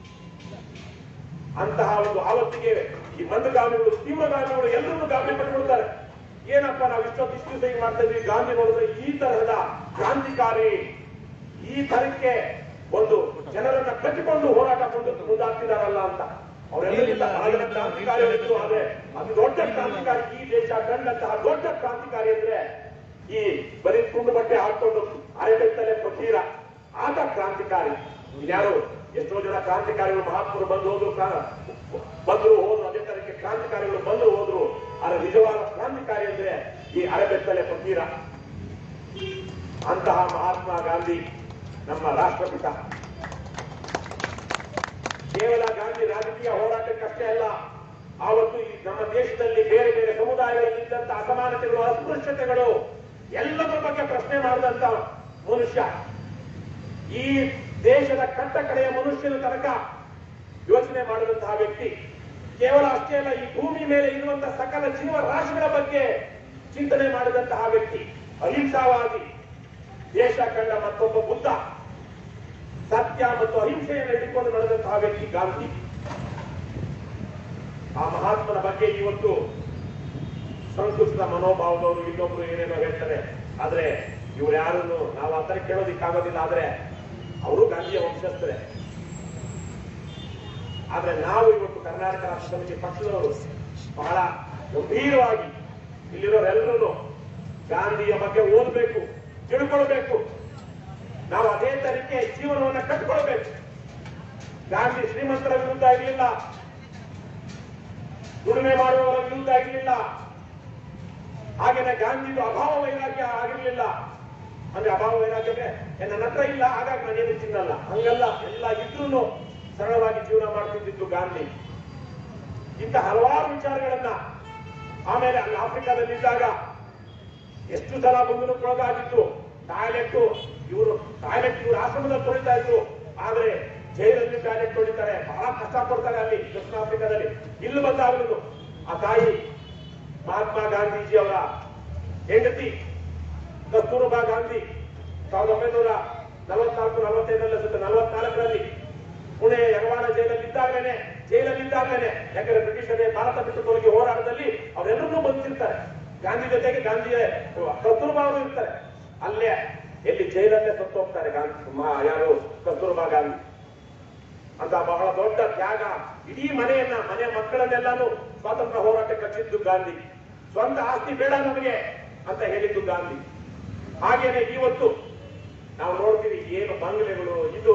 ಅಂತಹ ಒಂದು ಆವತ್ತಿಗೆ ಈ ಮಂದಗಾಮಿಗಳು, ತೀವ್ರಗಾಮಿಗಳು ಎಲ್ಲರನ್ನು ಗಾಬರಿ ಪಟ್ಕೊಳ್ತಾರೆ. ಏನಪ್ಪ ನಾವು ಇಷ್ಟು ದಿವಸ ಈಗ ಮಾಡ್ತಾ ಇದ್ವಿ, ಗಾಂಧಿ ನೋಡಿದ್ರೆ ಈ ತರಹದ ಕ್ರಾಂತಿಕಾರಿ, ಈ ತರಕ್ಕೆ ಒಂದು ಜನರನ್ನ ಕಟ್ಟಿಕೊಂಡು ಹೋರಾಟ ಮುಂದಾಗ್ತಿದಾರಲ್ಲ ಅಂತ. ಅವರೆಲ್ಲ ಕ್ರಾಂತಿಕಾರಿಗಳು. ಆದ್ರೆ ಅದು ದೊಡ್ಡ ಕ್ರಾಂತಿಕಾರಿ, ಈ ದೇಶ ಕಂಡಂತಹ ದೊಡ್ಡ ಕ್ರಾಂತಿಕಾರಿ ಅಂದ್ರೆ ಈ ಬರೀ ತುಂಡು ಬಟ್ಟೆ ಹಾಕೊಂಡು ಅರೆಬೆತ್ತಲೆ ಫಕೀರ ಆದ ಕ್ರಾಂತಿಕಾರಿ. ಇನ್ಯಾರು ಎಷ್ಟೋ ಜನ ಕ್ರಾಂತಿಕಾರಿಗಳು ಮಹಾತ್ಮರು ಬಂದು ಹೋದ್ರು ಅದೇ ತರಕ್ಕೆ ಕ್ರಾಂತಿಕಾರಿಗಳು ಬಂದು ಹೋದ್ರು. ಆದ್ರೆ ನಿಜವಾದ ಕ್ರಾಂತಿಕಾರಿ ಅಂದ್ರೆ ಈ ಅರೆಬೆತ್ತಲೆ ಫಕೀರ. ಅಂತಹ ಮಹಾತ್ಮ ಗಾಂಧಿ ನಮ್ಮ ರಾಷ್ಟ್ರಪಿತ. ಕೇವಲ ಗಾಂಧಿ ರಾಜಕೀಯ ಹೋರಾಟಕ್ಕಷ್ಟೇ ಅಲ್ಲ, ಆವತ್ತು ನಮ್ಮ ದೇಶದಲ್ಲಿ ಬೇರೆ ಬೇರೆ ಸಮುದಾಯಗಳಲ್ಲಿದ್ದಂತ ಅಸಮಾನತೆಗಳು, ಅಸ್ಪೃಶ್ಯತೆಗಳು ಎಲ್ಲದರ ಬಗ್ಗೆ ಪ್ರಶ್ನೆ ಮಾಡಿದಂತ ಮನುಷ್ಯ. ಈ ದೇಶದ ಕಟ್ಟ ಕಡೆಯ ಮನುಷ್ಯನ ತನಕ ಯೋಚನೆ ಮಾಡಿದಂತಹ ವ್ಯಕ್ತಿ. ಕೇವಲ ಅಷ್ಟೇ ಅಲ್ಲ, ಈ ಭೂಮಿ ಮೇಲೆ ಇರುವಂತಹ ಸಕಲ ಜೀವರಾಶಿಗಳ ಬಗ್ಗೆ ಚಿಂತನೆ ಮಾಡಿದಂತಹ ವ್ಯಕ್ತಿ, ಅಹಿಂಸಾವಾದಿ, ದೇಶ ಕಂಡ ಮತ್ತೊಬ್ಬ ಬುದ್ಧ, ಸತ್ಯ ಮತ್ತು ಅಹಿಂಸೆಯನ್ನು ಹಿಡಿದುಕೊಂಡು ನಡೆದಂತಹ ವ್ಯಕ್ತಿ ಗಾಂಧಿ. ಆ ಮಹಾತ್ಮನ ಬಗ್ಗೆ ಇವತ್ತು ಸಂಕುಚಿತ ಮನೋಭಾವದವರು ಇನ್ನೊಬ್ರು ಏನೇನೋ ಹೇಳ್ತಾರೆ. ಆದ್ರೆ ಇವ್ರು ಯಾರನ್ನು ನಾವು ಆ ತರ ಕೇಳೋದಿಕ್ಕಾಗೋದಿಲ್ಲ. ಆದ್ರೆ ಅವರು ಗಾಂಧಿಯ ವಂಶಸ್ಥರೇ. ಆದ್ರೆ ನಾವು ಇವತ್ತು ಕರ್ನಾಟಕ ರಾಷ್ಟ್ರ ಸಮಿತಿ ಪಕ್ಷದವರು ಬಹಳ ಗಂಭೀರವಾಗಿ ಇಲ್ಲಿರೋರೆಲ್ಲರೂ ಗಾಂಧಿಯ ಬಗ್ಗೆ ಓದಬೇಕು, ತಿಳ್ಕೊಳ್ಬೇಕು. ನಾವು ಅದೇ ತರೀಕೆ ಜೀವನವನ್ನ ಕಟ್ಕೊಳ್ಬೇಕು. ಗಾಂಧಿ ಶ್ರೀಮಂತರ ವಿರುದ್ಧ ಇರಲಿಲ್ಲ, ದುಡಿಮೆ ಮಾಡುವವರ ವಿರುದ್ಧ ಇರಲಿಲ್ಲ. ಹಾಗೇನೆ ಗಾಂಧಿದು ಅಭಾವ ವೈರಾಗ್ಯ ಆಗಿರ್ಲಿಲ್ಲ. ಅಂದ್ರೆ ಅಭಾವ ವೈರಾಗ್ಯ ನನ್ನ ಹತ್ರ ಇಲ್ಲ ಹಾಗಾಗಿ ನಾನೇನು ತಿನ್ನಲ್ಲ, ಹಂಗಲ್ಲ. ಎಲ್ಲ ಇದ್ರೂ ಸರಳವಾಗಿ ಜೀವನ ಮಾಡ್ತಿದ್ದು ಗಾಂಧಿ. ಇಂಥ ಹಲವಾರು ವಿಚಾರಗಳನ್ನ ಆಮೇಲೆ ಅಲ್ಲಿ ಆಫ್ರಿಕಾದಲ್ಲಿದ್ದಾಗ ಎಷ್ಟು ಸಲ ಬಂಧನಕ್ಕೊಳಗಾಗಿತ್ತು. ಟಾಯ್ಲೆಟ್ ಇವರು ಆಶ್ರಮದಲ್ಲಿ ತೊಳಿತಾ ಇದ್ರು, ಆದ್ರೆ ಜೈಲಲ್ಲಿ ಟಾಯ್ಲೆಟ್ ತೊಳಿತಾರೆ, ಬಹಳ ಕಷ್ಟ ಪಡ್ತಾರೆ ಅಲ್ಲಿ ದಕ್ಷಿಣ ಆಫ್ರಿಕಾದಲ್ಲಿ. ಇಲ್ಲಿ ಬಂದಾಗಲೂ ಆ ತಾಯಿ ಮಹಾತ್ಮ ಗಾಂಧೀಜಿ ಅವರ ಹೆಂಡತಿ ಕಸ್ತೂರಬಾ ಗಾಂಧಿ 1944-45 ಪುಣೆ ಯರವಾಡ ಜೈಲಲ್ಲಿದ್ದಾಗಲೇ ಯಾಕಂದ್ರೆ ಬ್ರಿಟಿಷರೇ ಭಾರತ ಬಿಟ್ಟು ತೊಲಗಿ ಹೋರಾಟದಲ್ಲಿ ಅವರೆಲ್ಲರೂ ಬಂದಿರ್ತಾರೆ. ಗಾಂಧಿ ಜೊತೆಗೆ ಕಸ್ತೂರಬಾ ಅವರು ಇರ್ತಾರೆ. ಅಲ್ಲೇ ಎಲ್ಲಿ ಜೈಲಲ್ಲೇ ಸತ್ತು ಹೋಗ್ತಾರೆ ಯಾರು ಕಸ್ತೂರಬಾ ಗಾಂಧಿ ಅಂತ. ಬಹಳ ದೊಡ್ಡ ತ್ಯಾಗ. ಇಡೀ ಮನೆ ಮಕ್ಕಳನ್ನೆಲ್ಲಾನು ಸ್ವಾತಂತ್ರ್ಯ ಹೋರಾಟಕ್ಕೆ ಹಚ್ಚಿದ್ದು ಗಾಂಧಿ. ಸ್ವಂತ ಆಸ್ತಿ ಬೇಡ ನಮಗೆ ಅಂತ ಹೇಳಿದ್ದು ಗಾಂಧಿ. ಹಾಗೇನೆ ಇವತ್ತು ನಾವು ನೋಡ್ತೀವಿ ಏನು ಬಂಗ್ಲೆಗಳು. ಇದು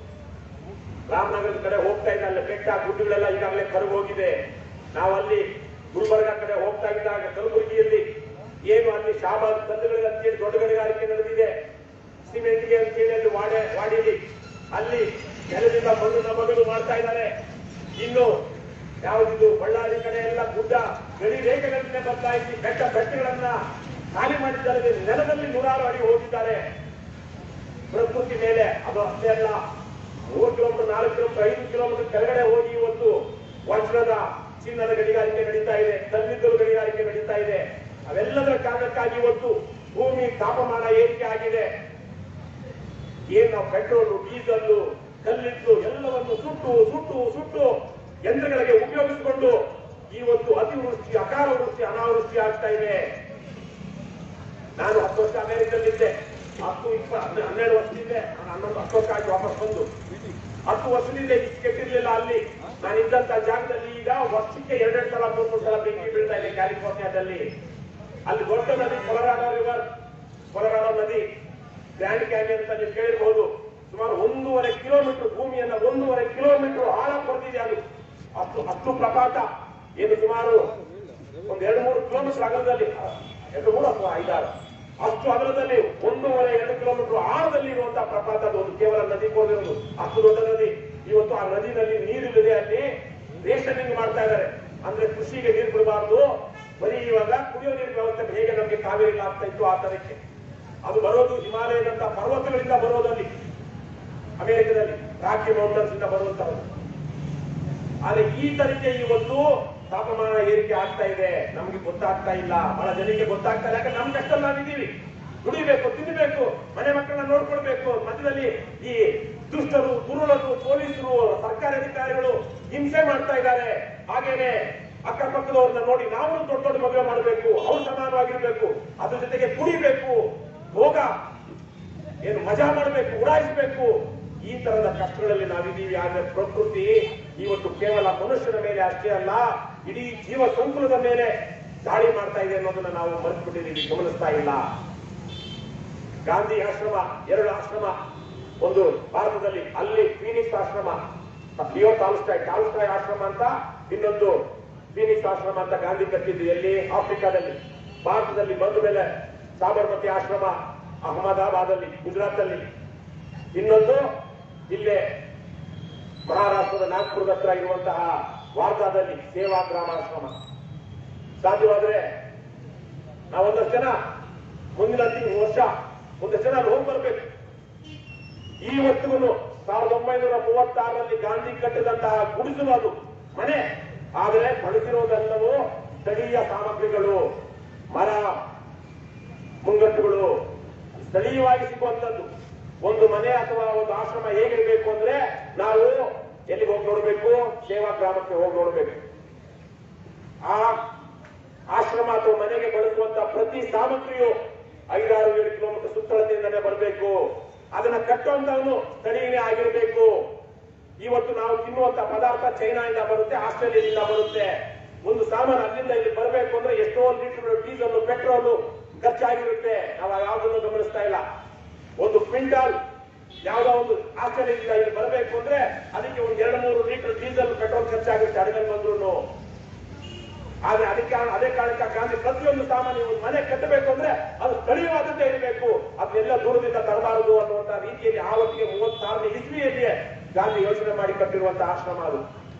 ರಾಮನಗರದ ಕಡೆ ಹೋಗ್ತಾ ಇದ್ದ ಅಲ್ಲಿ ಬೆಟ್ಟ ಗುಡ್ಡಗಳೆಲ್ಲ ಈಗಾಗಲೇ ಕರಗೋಗಿದೆ. ನಾವು ಅಲ್ಲಿ ಗುಲ್ಬರ್ಗ ಕಡೆ ಹೋಗ್ತಾ ಇದ್ದಾಗ ಕಲಬುರಗಿಯಲ್ಲಿ ಏನು ಅಲ್ಲಿ ಶಾಬಾದ್ ಕಲ್ಲುಗಳಿಗೆ ಅಂತೇಳಿ ದೊಡ್ಡ ಗಣಿಗಾರಿಕೆ ನಡೆದಿದೆ. ಸಿಮೆಂಟ್ಗೆ ಅಂತೇಳಿ ಅಲ್ಲಿ ವಾಡಿಲಿ ಅಲ್ಲಿ ನೆಲದಿಂದ ಮಣ್ಣನ್ನ ಬಗಲು ಮಾಡ್ತಾ ಇದ್ದಾರೆ. ಇನ್ನು ಯಾವುದಿದು ಬಳ್ಳಾರಿ ಕಡೆ ಎಲ್ಲ ಗುಡ್ಡ ಗಡಿ ರೇಖೆಗಳನ್ನೇ ಬದಲಾಯಿಸಿ ಬೆಟ್ಟಗಳನ್ನ ಖಾಲಿ ಮಾಡಿದ್ದಾರೆ. ನೆಲದಲ್ಲಿ 100 ಅಡಿ ಹೋಗಿದ್ದಾರೆ ಪ್ರಕೃತಿ ಮೇಲೆ. ಅದು ಅಷ್ಟೇ ಅಲ್ಲ, 3 ಕಿಲೋಮೀಟರ್ 4 ಕಿಲೋಮೀಟರ್ 5 ಕಿಲೋಮೀಟರ್ ಕೆಳಗಡೆ ಹೋಗಿ ಇವತ್ತು ವಜ್ರದ ಚಿನ್ನದ ಗಣಿಗಾರಿಕೆ ನಡೀತಾ ಇದೆ, ಕಲ್ಲಿದ್ದಲು ಗಣಿಗಾರಿಕೆ ನಡೀತಾ ಇದೆ. ಅವೆಲ್ಲದರ ಕಾರಣಕ್ಕಾಗಿ ಇವತ್ತು ಭೂಮಿ ತಾಪಮಾನ ಏರಿಕೆ ಆಗಿದೆ. ಏನ್ ನಾವು ಪೆಟ್ರೋಲು, ಡೀಸೆಲ್, ಕಲ್ಲಿದ್ದು ಎಲ್ಲವನ್ನು ಸುಟ್ಟು ಯಂತ್ರಗಳಿಗೆ ಉಪಯೋಗಿಸಿಕೊಂಡು ಇವತ್ತು ಅತಿವೃಷ್ಟಿ, ಅಕಾಲ ವೃಷ್ಟಿ, ಅನಾವೃಷ್ಟಿ ಆಗ್ತಾ ಇದೆ. ನಾನು 10 ವರ್ಷ ಅಮೆರಿಕದಲ್ಲಿದ್ದೆ. 12 ವರ್ಷದಿಂದ ನಾನು 10 ವರ್ಷ ಆಗಿ ವಾಪಸ್ ಬಂದು 10 ವರ್ಷದಿಂದ ಇಷ್ಟು ಕೆಟ್ಟಿರ್ಲಿಲ್ಲ ಅಲ್ಲಿ ನಾನು ಇದ್ದಂತ ಜಾಗದಲ್ಲಿ. ಈಗ ವರ್ಷಕ್ಕೆ 2 ಸಲ 3 ಸಲ ಬೆಂಕಿ ಬೀಳ್ತಾ ಇದೆ ಕ್ಯಾಲಿಫೋರ್ನಿಯಾದಲ್ಲಿ. ಅಲ್ಲಿ ದೊಡ್ಡ ನದಿ ಕೊಲರಾಡೋ ನದಿ, ಗ್ರ್ಯಾಂಡ್ ಕ್ಯಾನಿಯನ್ ಅಂತ ನೀವು ಕೇಳಿರ್ಬಹುದು. ಸುಮಾರು 1.5 ಕಿಲೋಮೀಟರ್ ಭೂಮಿಯನ್ನ 1.5 ಕಿಲೋಮೀಟರ್ ಆಳ ಕೊಡ್ತಿದೆ. ಅದು ಅಷ್ಟು ಪ್ರಪಾತ ಏನು ಸುಮಾರು 1-2-3 ಕಿಲೋಮೀಟರ್ ಅಗಲದಲ್ಲಿ, 2-3 ಅಥವಾ 5-6 ಅಷ್ಟು ಅಗಲದಲ್ಲಿ 1.5-2 ಕಿಲೋಮೀಟರ್ ಆಳದಲ್ಲಿ ಇರುವಂತಹ ಪ್ರಪಾತ. ಅದು ಒಂದು ಕೇವಲ ನದಿ ಹೋಗಿರೋದು, ಅಷ್ಟು ದೊಡ್ಡ ನದಿ. ಇವತ್ತು ಆ ನದಿನಲ್ಲಿ ನೀರಿಲ್ಲದೆ ಅಲ್ಲಿ ರೇಷನಿಂಗ್ ಮಾಡ್ತಾ ಇದ್ದಾರೆ. ಅಂದ್ರೆ ಕೃಷಿಗೆ ನೀರು ಬಿಡಬಾರ್ದು, ಬರೀ ಇವಾಗ ಕುಡಿಯೋ ನೀರಿನ ವ್ಯವಸ್ಥೆ ಹೇಗೆ ನಮಗೆ ಕಾವೇರಿ ಆಗ್ತಾ ಇತ್ತು ಆ ತರಕ್ಕೆ. ಅದು ಬರೋದು ಹಿಮಾಲಯದಂತ ಪರ್ವತಗಳಿಂದ ಬರೋದಲ್ಲಿ, ಅಮೆರಿಕದಲ್ಲಿ ರಾಕಿ ಮೌಂಟನ್ಸ್ ಇಂದ ಬರುವಂತಹದ್ದು. ಆದ್ರೆ ಈ ತರಕ್ಕೆ ಇವತ್ತು ತಾಪಮಾನ ಏರಿಕೆ ಆಗ್ತಾ ಇದೆ. ನಮ್ಗೆ ಗೊತ್ತಾಗ್ತಾ ಇಲ್ಲ, ಬಹಳ ಜನಕ್ಕೆ ಗೊತ್ತಾಗ್ತಾ ಇಲ್ಲ. ಯಾಕಂದ್ರೆ ನಮ್ ಕಷ್ಟಲ್ಲಿ ನಾವಿದ್ದೀವಿ, ದುಡಿಬೇಕು, ತಿನ್ನಬೇಕು, ಮನೆ ಮಕ್ಕಳನ್ನ ನೋಡ್ಕೊಳ್ಬೇಕು. ಮಧ್ಯದಲ್ಲಿ ಈ ದುಷ್ಟರು, ದುರುಳರು, ಪೊಲೀಸರು, ಸರ್ಕಾರಿ ಅಧಿಕಾರಿಗಳು ಹಿಂಸೆ ಮಾಡ್ತಾ ಇದ್ದಾರೆ. ಹಾಗೇನೆ ಅಕ್ಕಪಕ್ಕದವ್ರನ್ನ ನೋಡಿ ನಾವು ದೊಡ್ಡ ಮದುವೆ ಮಾಡಬೇಕು, ಅವ್ರು ಸಮಾನವಾಗಿರ್ಬೇಕು, ಅದ್ರ ಜೊತೆಗೆ ಕುಡಿಬೇಕು, ಭೋಗ ಏನು ಮಜಾ ಮಾಡಬೇಕು, ಉಡಾಯಿಸಬೇಕು. ಈ ತರದ ಕಷ್ಟಗಳಲ್ಲಿ ನಾವಿದ್ದೀವಿ. ಆದ್ರೆ ಪ್ರಕೃತಿ ಇವತ್ತು ಕೇವಲ ಮನುಷ್ಯನ ಮೇಲೆ ಅಷ್ಟೇ ಅಲ್ಲ, ಇಡೀ ಜೀವ ಸಂಕುಲದ ಮೇಲೆ ದಾಳಿ ಮಾಡ್ತಾ ಇದೆ ಅನ್ನೋದನ್ನ ನಾವು ಮರೆತುಬಿಟ್ಟಿದ್ದೀವಿ, ಗಮನಿಸ್ತಾ ಇಲ್ಲ. ಗಾಂಧಿ ಆಶ್ರಮ, 2 ಆಶ್ರಮ, ಒಂದು ಭಾರತದಲ್ಲಿ ಅಲ್ಲಿ ಫೀನಿಕ್ಸ್ ಆಶ್ರಮ, ಲಿಯೋ ಟಾಲ್ಸ್ಟಾಯ್ ಆಶ್ರಮ ಅಂತ, ಇನ್ನೊಂದು ಫೀನಿಕ್ಸ್ ಆಶ್ರಮ ಅಂತ ಗಾಂಧಿ ಕಟ್ಟಿದ್ದು ಎಲ್ಲಿ ಆಫ್ರಿಕಾದಲ್ಲಿ. ಭಾರತದಲ್ಲಿ ಬಂದ ಮೇಲೆ ಸಾಬರ್ಮತಿ ಆಶ್ರಮ ಅಹಮದಾಬಾದಲ್ಲಿ, ಗುಜರಾತ್ ಅಲ್ಲಿ. ಇನ್ನೊಂದು ಇಲ್ಲೇ ಮಹಾರಾಷ್ಟ್ರದ ನಾಗ್ಪುರದ ಹತ್ರ ಇರುವಂತಹ ವಾರ್ಧಾದಲ್ಲಿ ಸೇವಾಗ್ರಾಮ ಆಶ್ರಮ. ಸಾಧ್ಯವಾದ್ರೆ ನಾವೊಂದಷ್ಟು ಜನ ಮುಂದಿನ ವರ್ಷ ಒಂದಷ್ಟು ಜನ ಅಲ್ಲಿ ಹೋಗಿ ಬರ್ಬೇಕು. ಈ ಹೊತ್ತಿಗೂ 1936ರಲ್ಲಿ ಗಾಂಧಿ ಕಟ್ಟಿದಂತಹ ಗುಡಿಸಲು, ಅದು ಮನೆ ಆದರೆ ಬಳಸಿರುವುದೆಲ್ಲವೂ ಸ್ಥಳೀಯ ಸಾಮಗ್ರಿಗಳು, ಮರ, ಮುಂಗಟ್ಟುಗಳು, ಸ್ಥಳೀಯವಾಗಿ ಸಿಗುವಂತದ್ದು. ಒಂದು ಮನೆ ಅಥವಾ ಒಂದು ಆಶ್ರಮ ಹೇಗಿರಬೇಕು ಅಂದ್ರೆ ನಾವು ಎಲ್ಲಿಗೆ ಹೋಗಿ ನೋಡಬೇಕು? ಸೇವಾ ಗ್ರಾಮಕ್ಕೆ ಹೋಗಿ ನೋಡಬೇಕು. ಆ ಆಶ್ರಮ ಅಥವಾ ಮನೆಗೆ ಬಳಸುವಂತಹ ಪ್ರತಿ ಸಾಮಗ್ರಿಯು 5-6-7 ಕಿಲೋಮೀಟರ್ ಸುತ್ತಳತೆಯಿಂದಲೇ ಬರಬೇಕು. ಅದನ್ನ ಕಟ್ಟುವಂತವನು ಸ್ಥಳೀಯನೇ ಆಗಿರಬೇಕು. ಇವತ್ತು ನಾವು ತಿನ್ನುವಂತ ಪದಾರ್ಥ ಚೈನಾದಿಂದ ಬರುತ್ತೆ, ಆಸ್ಟ್ರೇಲಿಯಾದಿಂದ ಬರುತ್ತೆ. ಒಂದು ಸಾಮಾನು ಅಲ್ಲಿಂದ ಇಲ್ಲಿ ಬರಬೇಕು ಅಂದ್ರೆ ಎಷ್ಟೋ ಲೀಟರ್ ಡೀಸೆಲ್, ಪೆಟ್ರೋಲ್ ಖರ್ಚಾಗಿರುತ್ತೆ. ನಾವು ಯಾವುದನ್ನು ಗಮನಿಸ್ತಾ ಇಲ್ಲ. ಒಂದು ಕ್ವಿಂಟಾಲ್ ಯಾವುದೋ ಒಂದು ಆಸ್ಟ್ರೇಲಿಯಾದಿಂದ ಇಲ್ಲಿ ಬರಬೇಕು ಅಂದ್ರೆ ಅದಕ್ಕೆ ಒಂದು 2-3 ಲೀಟರ್ ಡೀಸೆಲ್, ಪೆಟ್ರೋಲ್ ಖರ್ಚಾಗುತ್ತೆ ಅಡಿಗೆ ಬಂದ್ರು. ಆದ್ರೆ ಅದೇ ಕಾರಣಕ್ಕೆ ಗಾಂಧಿ ಪ್ರತಿಯೊಂದು ಸಾಮಾನ್ಯ ಒಂದು ಮನೆ ಕಟ್ಟಬೇಕು ಅಂದ್ರೆ ಅದು ಸ್ಥಳೀಯವಾದದ್ದೇ ಇರಬೇಕು, ಅದನ್ನೆಲ್ಲ ದೂರದಿಂದ ತರಬಾರದು ಅನ್ನುವಂತ ರೀತಿಯಲ್ಲಿ ಆವತ್ತಿಗೆ 36ನೇ ಇಸ್ವಿಯಲ್ಲಿಯೇ ಗಾಂಧಿ ಯೋಚನೆ ಮಾಡಿ ಕಟ್ಟಿರುವಂತಹ ಆಶ್ರಮ ಅದು.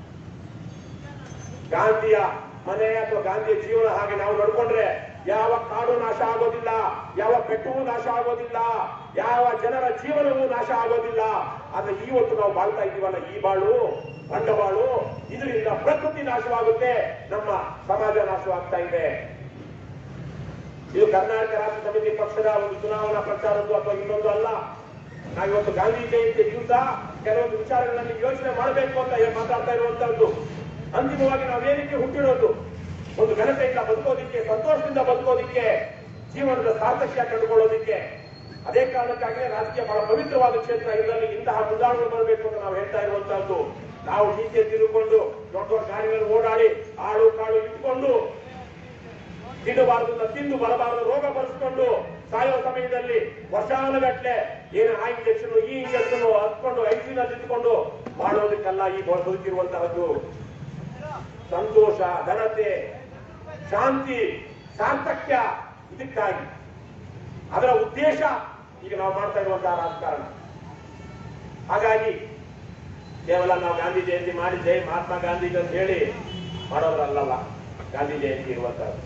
ಗಾಂಧಿಯ ಮನೆ ಅಥವಾ ಗಾಂಧಿಯ ಜೀವನ ಹಾಗೆ ನಾವು ನಡ್ಕೊಂಡ್ರೆ ಯಾವ ಕಾಡು ನಾಶ ಆಗೋದಿಲ್ಲ, ಯಾವ ಬೆಟ್ಟವೂ ನಾಶ ಆಗೋದಿಲ್ಲ, ಯಾವ ಜನರ ಜೀವನವೂ ನಾಶ ಆಗೋದಿಲ್ಲ. ಆದ್ರೆ ಇವತ್ತು ನಾವು ಬಾಳ್ತಾ ಇದ್ದೀವಲ್ಲ, ಈ ಬಾಳು ಬಂಡವಾಳು, ಇದರಿಂದ ಪ್ರಕೃತಿ ನಾಶವಾಗುತ್ತೆ, ನಮ್ಮ ಸಮಾಜ ನಾಶವಾಗ್ತಾ ಇದೆ. ಇದು ಕರ್ನಾಟಕ ರಾಷ್ಟ್ರ ಸಮಿತಿ ಪಕ್ಷದ ಒಂದು ಚುನಾವಣಾ ಪ್ರಚಾರದ್ದು ಅಥವಾ ಇನ್ನೊಂದು ಅಲ್ಲ. ನಾವಿವತ್ತು ಗಾಂಧಿ ಜಯಂತಿ ದಿವಸ ಕೆಲವೊಂದು ವಿಚಾರಗಳಲ್ಲಿ ಯೋಚನೆ ಮಾಡಬೇಕು ಅಂತ ಮಾತಾಡ್ತಾ ಇರುವಂತಹದ್ದು. ಅಂತಿಮವಾಗಿ ನಾವೇನಕ್ಕೆ ಹುಟ್ಟಿರೋದು? ಒಂದು ಘನತೆಯಿಂದ ಬದುಕೋದಿಕ್ಕೆ, ಸಂತೋಷದಿಂದ ಬದುಕೋದಿಕ್ಕೆ, ಜೀವನದ ಸಾರ್ಥಕ್ಯ ಕಂಡುಕೊಳ್ಳೋದಿಕ್ಕೆ. ಅದೇ ಕಾರಣಕ್ಕಾಗಿ ರಾಜಕೀಯ ಬಹಳ ಪವಿತ್ರವಾದ ಕ್ಷೇತ್ರ. ಇದರಲ್ಲಿ ಇಂತಹ ಮುಂದಾಳುಗಳು ಬರಬೇಕು ಅಂತ ನಾವು ಹೇಳ್ತಾ ಇರುವಂತಹದ್ದು. ನಾವು ಹೀಗೆ ತಿರುಗಿಕೊಂಡು ದೊಡ್ಡ ದೊಡ್ಡ ಗಾಡಿಗಳಲ್ಲಿ ಓಡಾಡಿ ಆಳು ಕಾಳು ಇಟ್ಕೊಂಡು ತಿನ್ನಬಾರದನ್ನ ತಿಂದು ಬರಬಾರದು ರೋಗ ಬರೆಸ್ಕೊಂಡು ಸಾಯುವ ಸಮಯದಲ್ಲಿ ವರ್ಷಾನುಗಟ್ಟಲೆ ಏನು ಆ ಇಂಜೆಕ್ಷನ್ ಈ ಇಂಜೆಕ್ಷನ್ ಹತ್ಕೊಂಡು ಐಸಿನಲ್ಲಿ ಇಟ್ಕೊಂಡು ಮಾಡೋದಕ್ಕೆಲ್ಲ ಈ ಬದುಕಿರುವಂತಹದ್ದು. ಸಂತೋಷ, ಘನತೆ, ಶಾಂತಿ, ಸಾರ್ಥಕ್ಯ, ಇದಕ್ಕಾಗಿ ಅದರ ಉದ್ದೇಶ ಈಗ ನಾವು ಮಾಡ್ತಾ ಇರುವಂತಹ ರಾಜಕಾರಣ. ಹಾಗಾಗಿ ಕೇವಲ ನಾವು ಗಾಂಧಿ ಜಯಂತಿ ಮಾಡಿದ್ದೆ ಮಹಾತ್ಮ ಗಾಂಧೀಜಿ ಅಂತ ಹೇಳಿ ಮಾಡೋದ್ರಲ್ಲ ಗಾಂಧಿ ಜಯಂತಿ ಇರುವಂತಹದ್ದು.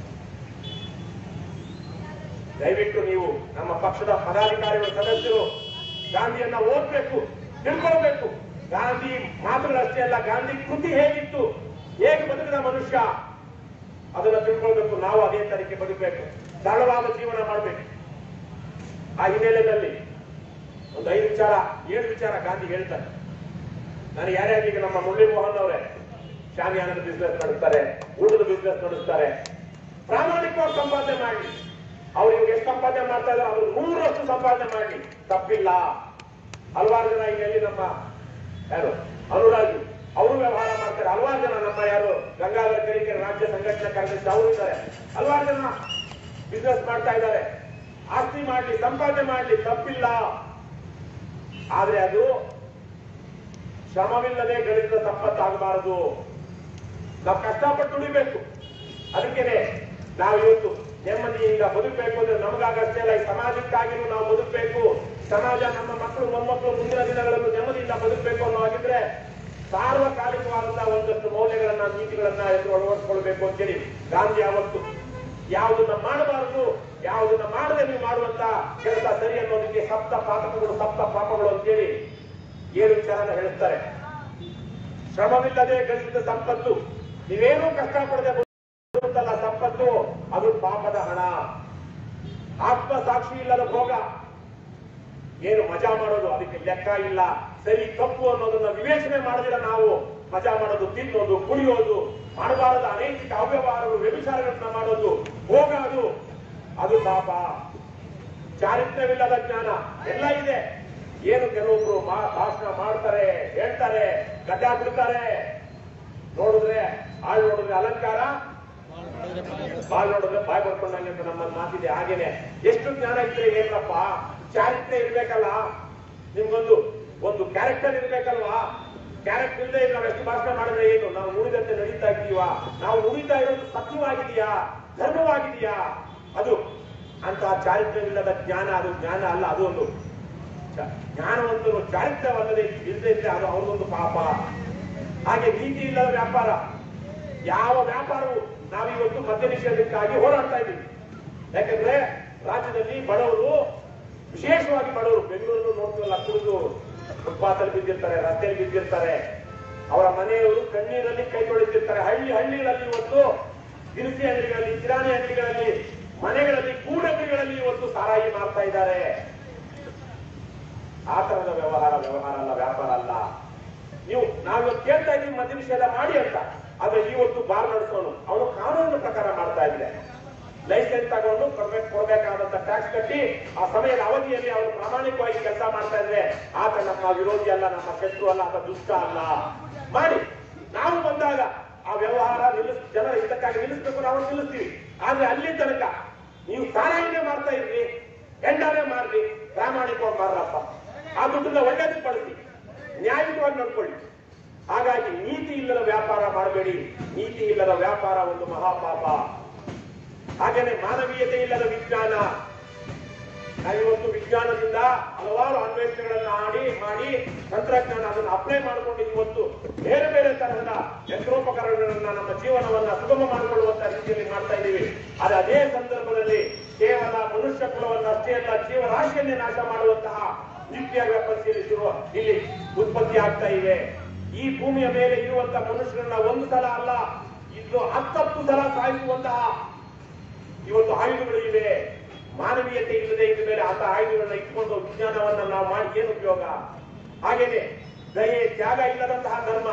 ದಯವಿಟ್ಟು ನೀವು ನಮ್ಮ ಪಕ್ಷದ ಪದಾಧಿಕಾರಿಗಳು, ಸದಸ್ಯರು ಗಾಂಧಿಯನ್ನ ಓದಬೇಕು, ತಿಳ್ಕೊಳ್ಬೇಕು. ಗಾಂಧಿ ಮಾತುಗಳಷ್ಟೇ ಅಲ್ಲ, ಗಾಂಧಿ ಕೃತಿ ಹೇಗಿತ್ತು, ಹೇಗೆ ಬದುಕಿದ ಮನುಷ್ಯ, ಅದನ್ನ ತಿಳ್ಕೊಳ್ಬೇಕು. ನಾವು ಅದೇ ತರಕ್ಕೆ ಬದುಕಬೇಕು, ಸರಳವಾದ ಜೀವನ ಮಾಡಬೇಕು. ಆ ಹಿನ್ನೆಲೆಯಲ್ಲಿ ಒಂದು 7 ವಿಚಾರ ಗಾಂಧಿ ಹೇಳ್ತಾರೆ. ನಾನು ಯಾರ್ಯಾರೀಗ ನಮ್ಮ ಮುರಳಿ ಮೋಹನ್ ಅವರೇ ಶಾಮಿಯಾನದ ಬಿಸ್ನೆಸ್ ನಡೆಸ್ತಾರೆ, ಊಟದ ಬಿಸ್ನೆಸ್ ನಡೆಸ್ತಾರೆ, ಪ್ರಾಮಾಣಿಕವಾಗಿ ಸಂಪಾದನೆ ಮಾಡಿ. ಅವ್ರು ಇವಾಗ ಎಷ್ಟು ಸಂಪಾದನೆ ಮಾಡ್ತಾ ಇದ್ದಾರೆ ಅವ್ರು 100ರಷ್ಟು ಸಂಪಾದನೆ ಮಾಡಿ, ತಪ್ಪಿಲ್ಲ. ಹಲವಾರು ಜನ ಇಲ್ಲಿ ನಮ್ಮ ಯಾರು ಅನುರಾಜ್ ಅವರು ವ್ಯವಹಾರ ಮಾಡ್ತಾರೆ. ಹಲವಾರು ಜನ ನಮ್ಮ ಯಾರು ಗಂಗಾಧರ ಕರಿಕೆರೆ ರಾಜ್ಯ ಸಂಘಟನಾ ಕಾರ್ಯದರ್ಶಿ ಅವರು ಇದ್ದಾರೆ. ಹಲವಾರು ಜನ ಬಿಸ್ನೆಸ್ ಮಾಡ್ತಾ ಇದ್ದಾರೆ. ಆಸ್ತಿ ಮಾಡ್ಲಿ, ಸಂಪಾದನೆ ಮಾಡ್ಲಿ, ತಪ್ಪಿಲ್ಲ. ಆದ್ರೆ ಅದು ಶ್ರಮವಿಲ್ಲದೆ ಗಳಿಸಿದ ಸಂಪತ್ತಾಗಬಾರದು. ನಾವು ಕಷ್ಟಪಟ್ಟು ದುಡಿಬೇಕು. ಅದಕ್ಕೇನೆ ನಾವು ಇವತ್ತು ನೆಮ್ಮದಿಯಿಂದ ಬದುಕಬೇಕು ಅಂದ್ರೆ ನಮಗಾಗಷ್ಟೇ ಅಲ್ಲ, ಈ ಸಮಾಜಕ್ಕಾಗಿಯೂ ನಾವು ಬದುಕಬೇಕು. ಸಮಾಜ, ನಮ್ಮ ಮಕ್ಕಳು ಮೊಮ್ಮಕ್ಕಳು ಮುಂದಿನ ದಿನಗಳನ್ನು ನೆಮ್ಮದಿಯಿಂದ ಬದುಕಬೇಕು ಅನ್ನೋ ಹಾಗಿದ್ರೆ ಸಾರ್ವಕಾಲಿಕವಾದಂತಹ ಒಂದಷ್ಟು ಮೌಲ್ಯಗಳನ್ನ, ನೀತಿಗಳನ್ನ ಅಳವಡಿಸಿಕೊಳ್ಬೇಕು ಅಂತೇಳಿ ಗಾಂಧಿ ಅವತ್ತು ಯಾವುದನ್ನ ಮಾಡಬಾರದು, ಯಾವುದನ್ನ ಮಾಡದೆ ನೀವು ಮಾಡುವಂತ ಕೆಲಸ ಸರಿ ಅನ್ನೋದಕ್ಕೆ ಸಪ್ತ ಪಾಪಗಳು ಅಂತೇಳಿ 7 ವಿಚಾರನ ಹೇಳ್ತಾರೆ. ಶ್ರಮವಿಲ್ಲದೆ ಗಳಿಸಿದ ಸಂಪತ್ತು, ನೀವೇನೂ ಕಷ್ಟಪಡದೆ ಬರುತ್ತಲ್ಲ ಸಂಪತ್ತು, ಅದು ಪಾಪದ ಹಣ. ಆತ್ಮ ಸಾಕ್ಷಿ ಇಲ್ಲದ ಭೋಗ, ಏನು ಮಜಾ ಮಾಡೋದು ಅದಕ್ಕೆ ಲೆಕ್ಕ ಇಲ್ಲ. ಸರಿ ತಪ್ಪು ಅನ್ನೋದನ್ನ ವಿವೇಚನೆ ಮಾಡದಿರ ನಾವು ಮಜಾ ಮಾಡೋದು, ತಿನ್ನೋದು, ಕುಡಿಯೋದು, ಮಾಡಬಾರದ ಅನೈತಿಕ ಅವ್ಯವಹಾರಗಳು, ವ್ಯಭಿಚಾರಗಳನ್ನ ಮಾಡೋದು, ಭೋಗ, ಅದು ಪಾಪ. ಚಾರಿತ್ರ್ಯವಿಲ್ಲದ ಜ್ಞಾನ ಎಲ್ಲ ಇದೆ. ಏನು ಕೆಲವೊಬ್ರು ಭಾಷಣ ಮಾಡ್ತಾರೆ, ಹೇಳ್ತಾರೆ, ಗಡ್ಡ ಬಿಡ್ತಾರೆ, ನೋಡಿದ್ರೆ ಆಳ್ ನೋಡಿದ್ರೆ ಅಲಂಕಾರ, ಬಾಳ್ ನೋಡಿದ್ರೆ ಬಾಯ್ ಬರ್ಕೊಂಡಂಗೆ ಅಂತ ನಮ್ಮ ಮಾತಿದೆ. ಹಾಗೇನೆ ಎಷ್ಟು ಜ್ಞಾನ ಇದ್ರೆ ಏನಪ್ಪ, ಚಾರಿತ್ರ್ಯ ಇರ್ಬೇಕಲ್ಲ, ನಿಮ್ಗೊಂದು ಕ್ಯಾರೆಕ್ಟರ್ ಇರ್ಬೇಕಲ್ವಾ? ಕ್ಯಾರೆಕ್ಟರ್ ಇಲ್ಲದೆ ನಾವು ಎಷ್ಟು ಭಾಷಣ ಮಾಡಿದ್ರೆ ಏನು? ನಾವು ನುಡಿದಂತೆ ನಡೀತಾ ಇದ್ದೀವಾ? ನಾವು ನುಡಿತಾ ಇರೋದು ಸತ್ಯವಾಗಿದೆಯಾ, ಧರ್ಮವಾಗಿದೆಯಾ? ಅದು ಅಂತಹ ಚಾರಿತ್ರ್ಯವಿಲ್ಲದ ಜ್ಞಾನ, ಅದು ಜ್ಞಾನ ಅಲ್ಲ. ಅದು ಒಂದು ಜ್ಞಾನವಂತರು ಚಾರಿತ್ರ್ಯವಲ್ಲದೆ ಇಲ್ಲದೆ ಇದ್ರೆ ಅದು ಅವ್ರದೊಂದು ಪಾಪ. ಹಾಗೆ ನೀತಿ ಇಲ್ಲದ ವ್ಯಾಪಾರ, ಯಾವ ವ್ಯಾಪಾರವು ನಾವಿವತ್ತು ಮದ್ಯ ನಿಷೇಧಕ್ಕಾಗಿ ಹೋರಾಡ್ತಾ ಇದ್ದೀವಿ. ಯಾಕಂದ್ರೆ ರಾಜ್ಯದಲ್ಲಿ ಬಡವರು, ವಿಶೇಷವಾಗಿ ಬಡವರು, ಬೆಂಗಳೂರು ನೋಡ್ತೀವಲ್ಲ, ಕುಡಿದು ಫುಟ್ಪಾತ್ ಅಲ್ಲಿ ಬಿದ್ದಿರ್ತಾರೆ, ರಸ್ತೆಯಲ್ಲಿ ಬಿದ್ದಿರ್ತಾರೆ. ಅವರ ಮನೆಯವರು ಕಣ್ಣೀರಲ್ಲಿ ಕೈ ತೊಳೆದಿರ್ತಾರೆ. ಹಳ್ಳಿಗಳಲ್ಲಿ ಇವತ್ತು ದಿನಸಿ ಅಂಗಡಿಗಳಲ್ಲಿ, ಕಿರಾಣಿ ಅಂಗಡಿಗಳಲ್ಲಿ, ಮನೆಗಳಲ್ಲಿ, ಗೂಡಂಗಡಿಗಳಲ್ಲಿ ಇವತ್ತು ಸಾರಾಯಿ ಮಾಡ್ತಾ ಇದ್ದಾರೆ. ಆ ತರದ ವ್ಯವಹಾರ ಅಲ್ಲ, ವ್ಯಾಪಾರ ಅಲ್ಲ. ನಾವಿವತ್ತು ಕೇಳ್ತಾ ಇದ್ದೀವಿ ಮದ್ಯ ನಿಷೇಧ ಮಾಡಿ ಅಂತ. ಆದ್ರೆ ಇವತ್ತು ಬಾರ್ ನಡೆಸೋನು ಅವನು ಕಾನೂನಿನ ಪ್ರಕಾರ ಮಾಡ್ತಾ ಇದ್ರೆ ಲೈಸೆನ್ಸ್ ತಗೊಂಡು ಕೊಡ್ಬೇಕಾದಂತ ಟ್ಯಾಕ್ಸ್ ಕಟ್ಟಿ ಆ ಸಮಯದ ಅವಧಿಯಲ್ಲಿ ಅವರು ಪ್ರಾಮಾಣಿಕವಾಗಿ ಕೆಲಸ ಮಾಡ್ತಾ ಇದ್ರೆ ಆತ ನಮ್ಮ ವಿರೋಧಿ ಅಲ್ಲ, ನಮ್ಮ ಶತ್ರು ಅಲ್ಲ, ಆತ ದುಷ್ಟ ಅಲ್ಲ. ಮಾಡಿ ನಾವು ಬಂದಾಗ ಆ ವ್ಯವಹಾರ ಜನರ ಹಿತಕ್ಕಾಗಿ ನಿಲ್ಲಿಸಬೇಕು, ನಾವು ನಿಲ್ಲಿಸ್ತೀವಿ. ಆದ್ರೆ ಅಲ್ಲಿ ತನಕ ನೀವು ಸಾರಾಯಿನೇ ಮಾಡ್ತಾ ಇದ್ರಿ, ಎಂಡಾನೇ ಮಾಡ್ರಿ, ಪ್ರಾಮಾಣಿಕವಾಗಿ ಮಾರ್ರಪ್ಪ. ಆ ದುಡ್ಡನ್ನ ಒಳ್ಳೇದಕ್ಕೆ ಬಳಸಿ, ನ್ಯಾಯಯುತವಾಗಿ ನಡ್ಕೊಳ್ಳಿ. ಹಾಗಾಗಿ ನೀತಿ ಇಲ್ಲದ ವ್ಯಾಪಾರ ಮಾಡಬೇಡಿ. ನೀತಿ ಇಲ್ಲದ ವ್ಯಾಪಾರ ಒಂದು ಮಹಾಪಾಪ. ಹಾಗೇನೆ ಮಾನವೀಯತೆ ಇಲ್ಲದ ವಿಜ್ಞಾನ. ನಾವಿವತ್ತು ವಿಜ್ಞಾನದಿಂದ ಹಲವಾರು ಅನ್ವೇಷಣೆಗಳನ್ನ ಮಾಡಿ ತಂತ್ರಜ್ಞಾನ ಅದನ್ನು ಅಪ್ಲೈ ಮಾಡಿಕೊಂಡು ಇವತ್ತು ಬೇರೆ ಬೇರೆ ತರಹದ ಯಂತ್ರೋಪಕರಣಗಳನ್ನ ನಮ್ಮ ಜೀವನವನ್ನ ಸುಗಮ ಮಾಡಿಕೊಳ್ಳುವಂತ ರೀತಿಯಲ್ಲಿ ಮಾಡ್ತಾ ಇದ್ದೀವಿ. ಆದ್ರೆ ಅದೇ ಸಂದರ್ಭದಲ್ಲಿ ಕೇವಲ ಮನುಷ್ಯ ಕುಲವನ್ನು ಅಷ್ಟೇ ಅಲ್ಲ, ಜೀವರಾಶಿಯನ್ನೇ ನಾಶ ಮಾಡುವಂತಹ ನೀತಿಯಾಗಿ ಪರಿಶೀಲಿಸಿರುವ ಇಲ್ಲಿ ಉತ್ಪತ್ತಿ ಆಗ್ತಾ ಇವೆ. ಈ ಭೂಮಿಯ ಮೇಲೆ ಇರುವಂತಹ ಮನುಷ್ಯರನ್ನ ಒಂದು ಸಲ ಅಲ್ಲ, ಇನ್ನು 10 ಸಲ ಸಾಯಿಸುವಂತಹ ಇವತ್ತು ಆಯುಧಗಳು ಇವೆ. ಮಾನವೀಯತೆ ಇಲ್ಲದೆ ಇದ್ದ ಮೇಲೆ ಅಂತ ಆಯುಧಗಳನ್ನ ಇಟ್ಕೊಂಡು ವಿಜ್ಞಾನವನ್ನ ನಾವು ಮಾಡಿ ಏನು ಉಪಯೋಗ? ಹಾಗೇನೆ ದಯೆ, ತ್ಯಾಗ ಇಲ್ಲದಂತಹ ಧರ್ಮ.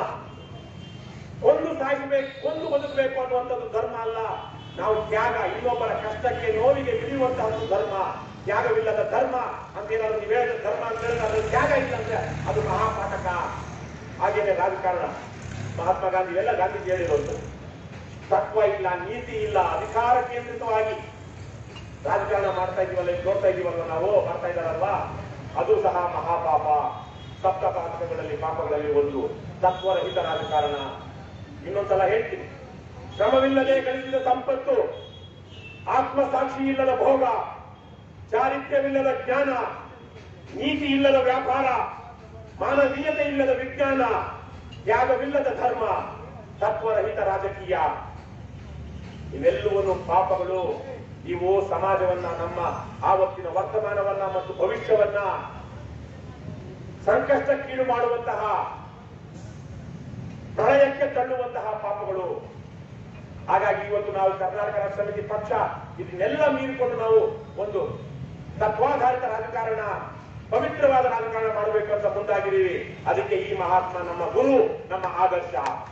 ಒಂದು ಸಾಯಿಸಬೇಕು, ಒಂದು ಬದುಕಬೇಕು ಅನ್ನುವಂಥದ್ದು ಧರ್ಮ ಅಲ್ಲ. ನಾವು ತ್ಯಾಗ, ಇನ್ನೊಬ್ಬರ ಕಷ್ಟಕ್ಕೆ ನೋವಿಗೆ ಬಿಡುವಂತಹದ್ದು ಧರ್ಮ. ತ್ಯಾಗವಿಲ್ಲದ ಧರ್ಮ ಅಂತ ಏನಾದ್ರು ನೀವು ಹೇಳಿದ ಧರ್ಮ ಅಂತ ಹೇಳಿದ್ರೆ ಅದು ತ್ಯಾಗ ಇಲ್ಲ ಅಂದ್ರೆ ಅದು ಮಹಾಪಾಠಕ. ಹಾಗೇನೆ ರಾಜಕಾರಣ, ಮಹಾತ್ಮ ಗಾಂಧಿ ಎಲ್ಲ ಗಾಂಧೀಜಿ ಹೇಳಿರೋದು ತತ್ವ ಇಲ್ಲ, ನೀತಿ ಇಲ್ಲ, ಅಧಿಕಾರ ಕೇಂದ್ರಿತವಾಗಿ ರಾಜಕಾರಣ ಮಾಡ್ತಾ ಇದೀವಲ್ಲ, ನೋಡ್ತಾ ಇದೀವಲ್ವ ನಾವು, ಮಾಡ್ತಾ ಇದ್ದಾರಲ್ವಾ, ಅದು ಸಹ ಮಹಾಪಾಪ. ಸಪ್ತ ಪಾಪಗಳಲ್ಲಿ ಒಂದು ತತ್ವರಹಿತ ರಾಜಕಾರಣ. ಇನ್ನೊಂದ್ಸಲ ಹೇಳ್ತೀನಿ, ಶ್ರಮವಿಲ್ಲದೆ ಗಳಿಸಿದ ಸಂಪತ್ತು, ಆತ್ಮಸಾಕ್ಷಿ ಇಲ್ಲದ ಭೋಗ, ಚಾರಿತ್ರ್ಯವಿಲ್ಲದ ಜ್ಞಾನ, ನೀತಿ ಇಲ್ಲದ ವ್ಯಾಪಾರ, ಮಾನವೀಯತೆ ಇಲ್ಲದ ವಿಜ್ಞಾನ, ತ್ಯಾಗವಿಲ್ಲದ ಧರ್ಮ, ತತ್ವರಹಿತ ರಾಜಕೀಯ, ಇವೆಲ್ಲವನ್ನು ಪಾಪಗಳು. ಇವು ಸಮಾಜವನ್ನ, ನಮ್ಮ ಆವತ್ತಿನ ವರ್ತಮಾನವನ್ನ ಮತ್ತು ಭವಿಷ್ಯವನ್ನ ಸಂಕಷ್ಟಕ್ಕೀಡು ಮಾಡುವಂತಹ, ಪ್ರಳಯಕ್ಕೆ ತಳ್ಳುವಂತಹ ಪಾಪಗಳು. ಹಾಗಾಗಿ ಇವತ್ತು ನಾವು ಕರ್ನಾಟಕ ರಾಷ್ಟ್ರ ಸಮಿತಿ ಪಕ್ಷ ಇದನ್ನೆಲ್ಲ ಮೀರಿಕೊಂಡು ನಾವು ಒಂದು ತತ್ವಾಧಾರಿತ ರಾಜಕಾರಣ, ಪವಿತ್ರವಾದ ರಾಜಕಾರಣ ಮಾಡಬೇಕು ಅಂತ ಮುಂದಾಗಿದ್ದೀವಿ. ಅದಕ್ಕೆ ಈ ಮಹಾತ್ಮ ನಮ್ಮ ಗುರು, ನಮ್ಮ ಆದರ್ಶ.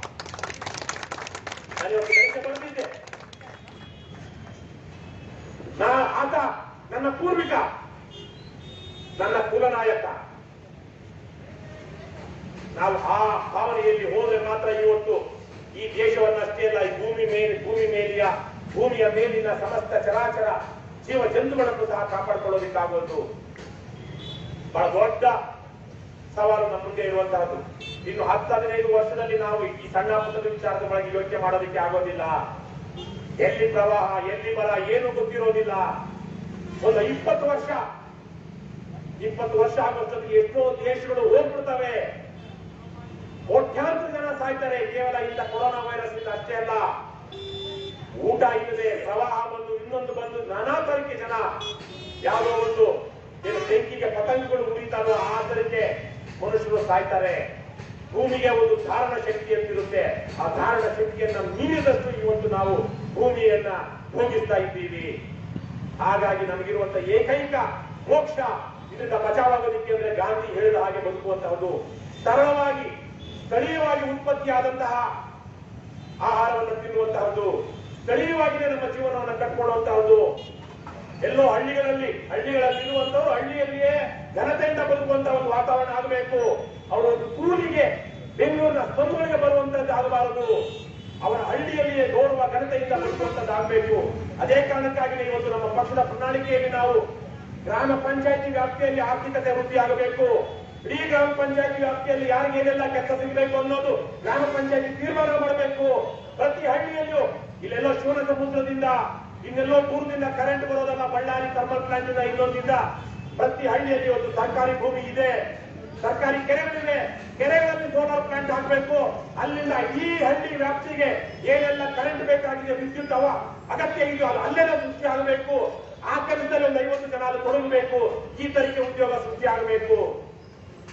ನಾನು ಬಂದಿದ್ದೆ, ಆತ ನನ್ನ ಪೂರ್ವಿಕ, ನನ್ನ ಕುಲನಾಯಕ. ನಾವು ಆ ಭಾವನೆಯಲ್ಲಿ ಹೋದ್ರೆ ಮಾತ್ರ ಇವತ್ತು ಈ ದೇಶವನ್ನಷ್ಟೇ ಅಲ್ಲ, ಈ ಭೂಮಿಯ ಮೇಲಿನ ಸಮಸ್ತ ಚರಾಚರ ಜೀವ ಜಂತುಗಳನ್ನು ಸಹ ಕಾಪಾಡಿಕೊಳ್ಳೋದಕ್ಕಾಗೋದು. ಬಹಳ ದೊಡ್ಡ ಸವಾಲು ನಮ್ಮ ಮುಂದೆ ಇರುವಂತಹದ್ದು. ಇನ್ನು 10-15 ವರ್ಷದಲ್ಲಿ ನಾವು ಈ ಸಣ್ಣ ಪುಟ್ಟದ ವಿಚಾರದ ಬಗ್ಗೆ ಯೋಚನೆ ಮಾಡೋದಕ್ಕೆ ಆಗೋದಿಲ್ಲ. ಎಲ್ಲಿ ಪ್ರವಾಹ, ಎಲ್ಲಿ ಬರ, ಏನು ಗೊತ್ತಿರೋದಿಲ್ಲ. ಒಂದು 20 ವರ್ಷ ಆಗೋಷ್ಟೊತ್ತಿಗೆ ಎಷ್ಟೋ ದೇಶಗಳು ಹೋಗ್ಬಿಡ್ತವೆ. ಕೋಟ್ಯಾಂತರ ಜನ ಸಾಯ್ತಾರೆ ಕೇವಲ ಇಂಥ ಕೊರೋನಾ ವೈರಸ್ ಇಂದ ಅಷ್ಟೇ ಅಲ್ಲ. ಊಟ ಇಲ್ಲದೆ, ಪ್ರವಾಹ ಬಂದು, ಇನ್ನೊಂದು ಬಂದು, ನಾನಾ ತರಕ್ಕೆ ಜನ, ಯಾವುದೋ ಒಂದು ಬೆಂಕಿಗೆ ಪತಂಗಗಳು ಉರಿತಾರೋ ಆ ತರಕ್ಕೆ ಮನುಷ್ಯರು ಸಾಯ್ತಾರೆ. ಭೂಮಿಗೆ ಒಂದು ಧಾರಣ ಶಕ್ತಿ ಅಂತಿರುತ್ತೆ. ಆ ಧಾರಣ ಶಕ್ತಿಯನ್ನ ಮೀರಿದಷ್ಟು ಇವತ್ತು ನಾವು ಭೂಮಿಯನ್ನ ಭೋಗಿಸ್ತಾ ಇದ್ದೀವಿ. ಹಾಗಾಗಿ ನಮಗಿರುವಂತ ಏಕೈಕ ಮೋಕ್ಷ ಇದರಿಂದ ಬಚಾವಾಗೋದಿಕ್ಕೆ ಅಂದ್ರೆ ಗಾಂಧಿ ಹೇಳಿದ ಹಾಗೆ ಬದುಕುವಂತಹದ್ದು, ಸರಳವಾಗಿ ಸ್ಥಳೀಯವಾಗಿ ಉತ್ಪತ್ತಿಯಾದಂತಹ ಆಹಾರವನ್ನು ತಿನ್ನುವಂತಹದ್ದು, ಸ್ಥಳೀಯವಾಗಿಯೇ ನಮ್ಮ ಜೀವನವನ್ನು ಕಟ್ಕೊಳ್ಳುವಂತಹದ್ದು. ಎಲ್ಲೋ ಹಳ್ಳಿಗಳಲ್ಲಿರುವಂತವ್ರು ಹಳ್ಳಿಯಲ್ಲಿಯೇ ಘನತೆಯಿಂದ ಬದುಕುವಂತಹ ಒಂದು ವಾತಾವರಣ ಆಗಬೇಕು. ಅವರು ಒಂದು ಕೂಲಿಗೆ ಬೆಂಗಳೂರಿನ ಸ್ಪಂದಗಳಿಗೆ ಬರುವಂತದ್ದು ಆಗಬಾರದು. ಅವರ ಹಳ್ಳಿಯಲ್ಲಿಯೇ ಗೌರವ ಘನತೆಯಿಂದ ಬದುಕುವಂತದ್ದು ಆಗಬೇಕು. ಅದೇ ಕಾರಣಕ್ಕಾಗಿ ಇವತ್ತು ನಮ್ಮ ಪಕ್ಷದ ಪ್ರಣಾಳಿಕೆಯಲ್ಲಿ ನಾವು ಗ್ರಾಮ ಪಂಚಾಯತಿ ವ್ಯಾಪ್ತಿಯಲ್ಲಿ ಆರ್ಥಿಕತೆ ವೃದ್ಧಿ ಆಗಬೇಕು. ಇಡೀ ಗ್ರಾಮ ಪಂಚಾಯತಿ ವ್ಯಾಪ್ತಿಯಲ್ಲಿ ಯಾರಿಗೆ ಏನೆಲ್ಲ ಕೆಲಸ ಸಿಗಬೇಕು ಅನ್ನೋದು ಗ್ರಾಮ ಪಂಚಾಯತಿ ತೀರ್ಮಾನ ಮಾಡಬೇಕು. ಪ್ರತಿ ಹಳ್ಳಿಯಲ್ಲೂ, ಇಲ್ಲೆಲ್ಲೋ ಶಿವನ ಸಮುದ್ರದಿಂದ, ಇನ್ನೆಲ್ಲೋ ದೂರದಿಂದ ಕರೆಂಟ್ ಬರೋದಲ್ಲ, ಬಳ್ಳಾರಿ ಥರ್ಮಲ್ ಪ್ಲಾಂಟ್ ಇಂದ, ಇನ್ನೊಂದಿಲ್ಲ. ಪ್ರತಿ ಹಳ್ಳಿಯಲ್ಲಿ ಒಂದು ಸರ್ಕಾರಿ ಭೂಮಿ ಇದೆ, ಸರ್ಕಾರಿ ಕೆರೆಗಳಿವೆ, ಕೆರೆಗಳಲ್ಲಿ ಸೋಲಾರ್ ಪ್ಲಾಂಟ್ ಹಾಕಬೇಕು. ಅಲ್ಲಿಂದ ಈ ಹಳ್ಳಿ ವ್ಯಾಪ್ತಿಗೆ ಏನೆಲ್ಲ ಕರೆಂಟ್ ಬೇಕಾಗಿದೆ, ವಿದ್ಯುತ್ ಅಗತ್ಯ ಇದೆಯೋ ಅಲ್ಲೆಲ್ಲ ಸೃಷ್ಟಿ ಆಗಬೇಕು. ಆ ಕೆಲಸದಲ್ಲಿ ಒಂದು 50 ಜನ ತೊಡಗಬೇಕು. ಈ ತರಕ್ಕೆ ಉದ್ಯೋಗ ಸೃಷ್ಟಿ ಆಗಬೇಕು.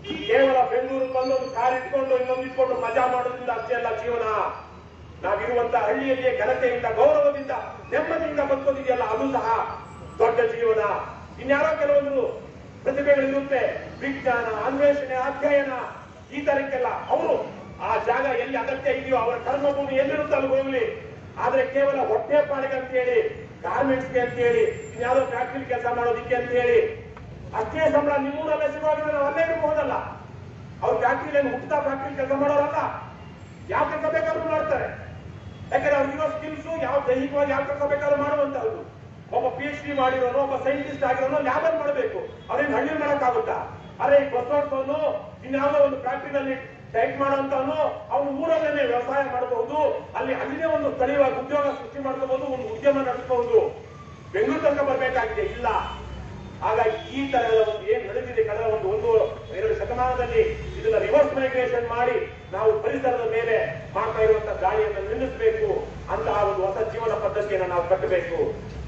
ಕೇವಲ ಬೆಂಗಳೂರು ಬಂದು ಒಂದು ಕಾರ್ ಇಟ್ಕೊಂಡು ಇನ್ನೊಂದು ಇಟ್ಕೊಂಡು ಮಜಾ ಮಾಡೋದ್ರಿಂದ ಅಷ್ಟೇ ಅಲ್ಲ ಜೀವನ. ನಾವಿರುವಂತ ಹಳ್ಳಿಯಲ್ಲಿಯೇ ಘನತೆಯಿಂದ, ಗೌರವದಿಂದ, ನೆಮ್ಮದಿಯಿಂದ ಬದುಕೋದಿದೆಯಲ್ಲ, ಅದು ಸಹ ದೊಡ್ಡ ಜೀವನ. ಇನ್ಯಾರೋ ಕೆಲವೊಂದು ಪ್ರತಿಭೆಗಳಿರುತ್ತೆ, ವಿಜ್ಞಾನ, ಅನ್ವೇಷಣೆ, ಅಧ್ಯಯನ, ಈ ತರಕ್ಕೆಲ್ಲ ಅವರು ಆ ಜಾಗ ಎಲ್ಲಿ ಅಗತ್ಯ ಇದೆಯೋ ಅವರ ಕರ್ಮಭೂಮಿ ಎಲ್ಲಿರುತ್ತೆ ಅಲ್ಲಿ ಹೋಗ್ಲಿ. ಆದ್ರೆ ಕೇವಲ ಹೊಟ್ಟೆ ಪಾಡಿಗೆ ಅಂತ ಹೇಳಿ, ಗಾರ್ಮೆಂಟ್ಸ್ಗೆ ಅಂತ ಹೇಳಿ, ಇನ್ಯಾವುದೋ ಫ್ಯಾಕ್ಟ್ರಿ ಕೆಲಸ ಮಾಡೋದಿಕ್ಕೆ ಅಂತ ಹೇಳಿ ಅಷ್ಟೇ ಸಂಬಳ ನಿಮ್ಮೂರಲ್ಲೇ ಸಿಗೋದ್ರೆ ನಾವು ಅಲ್ಲೇ ಇರಬಹುದಲ್ಲ. ಅವ್ರ ಫ್ಯಾಕ್ಟ್ರಿಯಲ್ಲಿ ಹುಟ್ಟುತ್ತಾ ಫ್ಯಾಕ್ಟ್ರಿ ಕೆಲಸ ಮಾಡೋರಲ್ಲ, ಯಾವ ಕೆಲಸ ಬೇಕಾದ್ರೂ ಮಾಡ್ತಾರೆ. ಯಾಕಂದ್ರೆ ಅವ್ರಿಗಿರೋ ಸ್ಕಿಲ್ಸ್ ಯಾವ ದೈಹಿಕವಾಗಿ ಯಾವ ಕೆಲಸ ಬೇಕಾದ್ರೂ ಮಾಡುವಂತಹದ್ದು. ಒಬ್ಬ PhD ಮಾಡಿರೋನು, ಒಬ್ಬ ಸೈಂಟಿಸ್ಟ್ ಆಗಿರೋನು ಲ್ಯಾಬಲ್ಲಿ ಮಾಡಬೇಕು, ಅವ್ರೇನು ಹಳ್ಳಿ ಮಾಡಕ್ಕಾಗುತ್ತಾ? ಅರೆ ಈ ಬಸವಣ್ಣನು ಇನ್ಯಾವುದೋ ಒಂದು ಫ್ಯಾಕ್ಟ್ರಿನಲ್ಲಿ ಟೈಪ್ ಮಾಡುವಂತವನು ಅವನು ಊರಲ್ಲೇನೆ ವ್ಯವಸಾಯ ಮಾಡಬಹುದು, ಅಲ್ಲಿನೇ ಒಂದು ಸ್ಥಳೀಯವಾಗಿ ಉದ್ಯೋಗ ಸೃಷ್ಟಿ ಮಾಡ್ಕೋಬಹುದು, ಒಂದು ಉದ್ಯಮ ನಡೆಸಬಹುದು. ಬೆಂಗಳೂರು ತನಕ ಬರಬೇಕಾಗಿದೆ ಇಲ್ಲ. ಹಾಗಾಗಿ ಈ ತರಹದ ಒಂದು ಏನ್ ನಡೆದಿದೆ ಕಳೆದ ಒಂದು 1-2 ಶತಮಾನದಲ್ಲಿ ಇದನ್ನ ರಿವರ್ಸ್ ಮೈಗ್ರೇಷನ್ ಮಾಡಿ ನಾವು ಪರಿಸರದ ಮೇಲೆ ಮಾಡ್ತಾ ಇರುವಂತಹ ಗಾಳಿಯನ್ನು ನಿಲ್ಲಿಸಬೇಕು. ಅಂತಹ ಒಂದು ಹೊಸ ಜೀವನ ಪದ್ಧತಿಯನ್ನು ನಾವು ಕಟ್ಟಬೇಕು.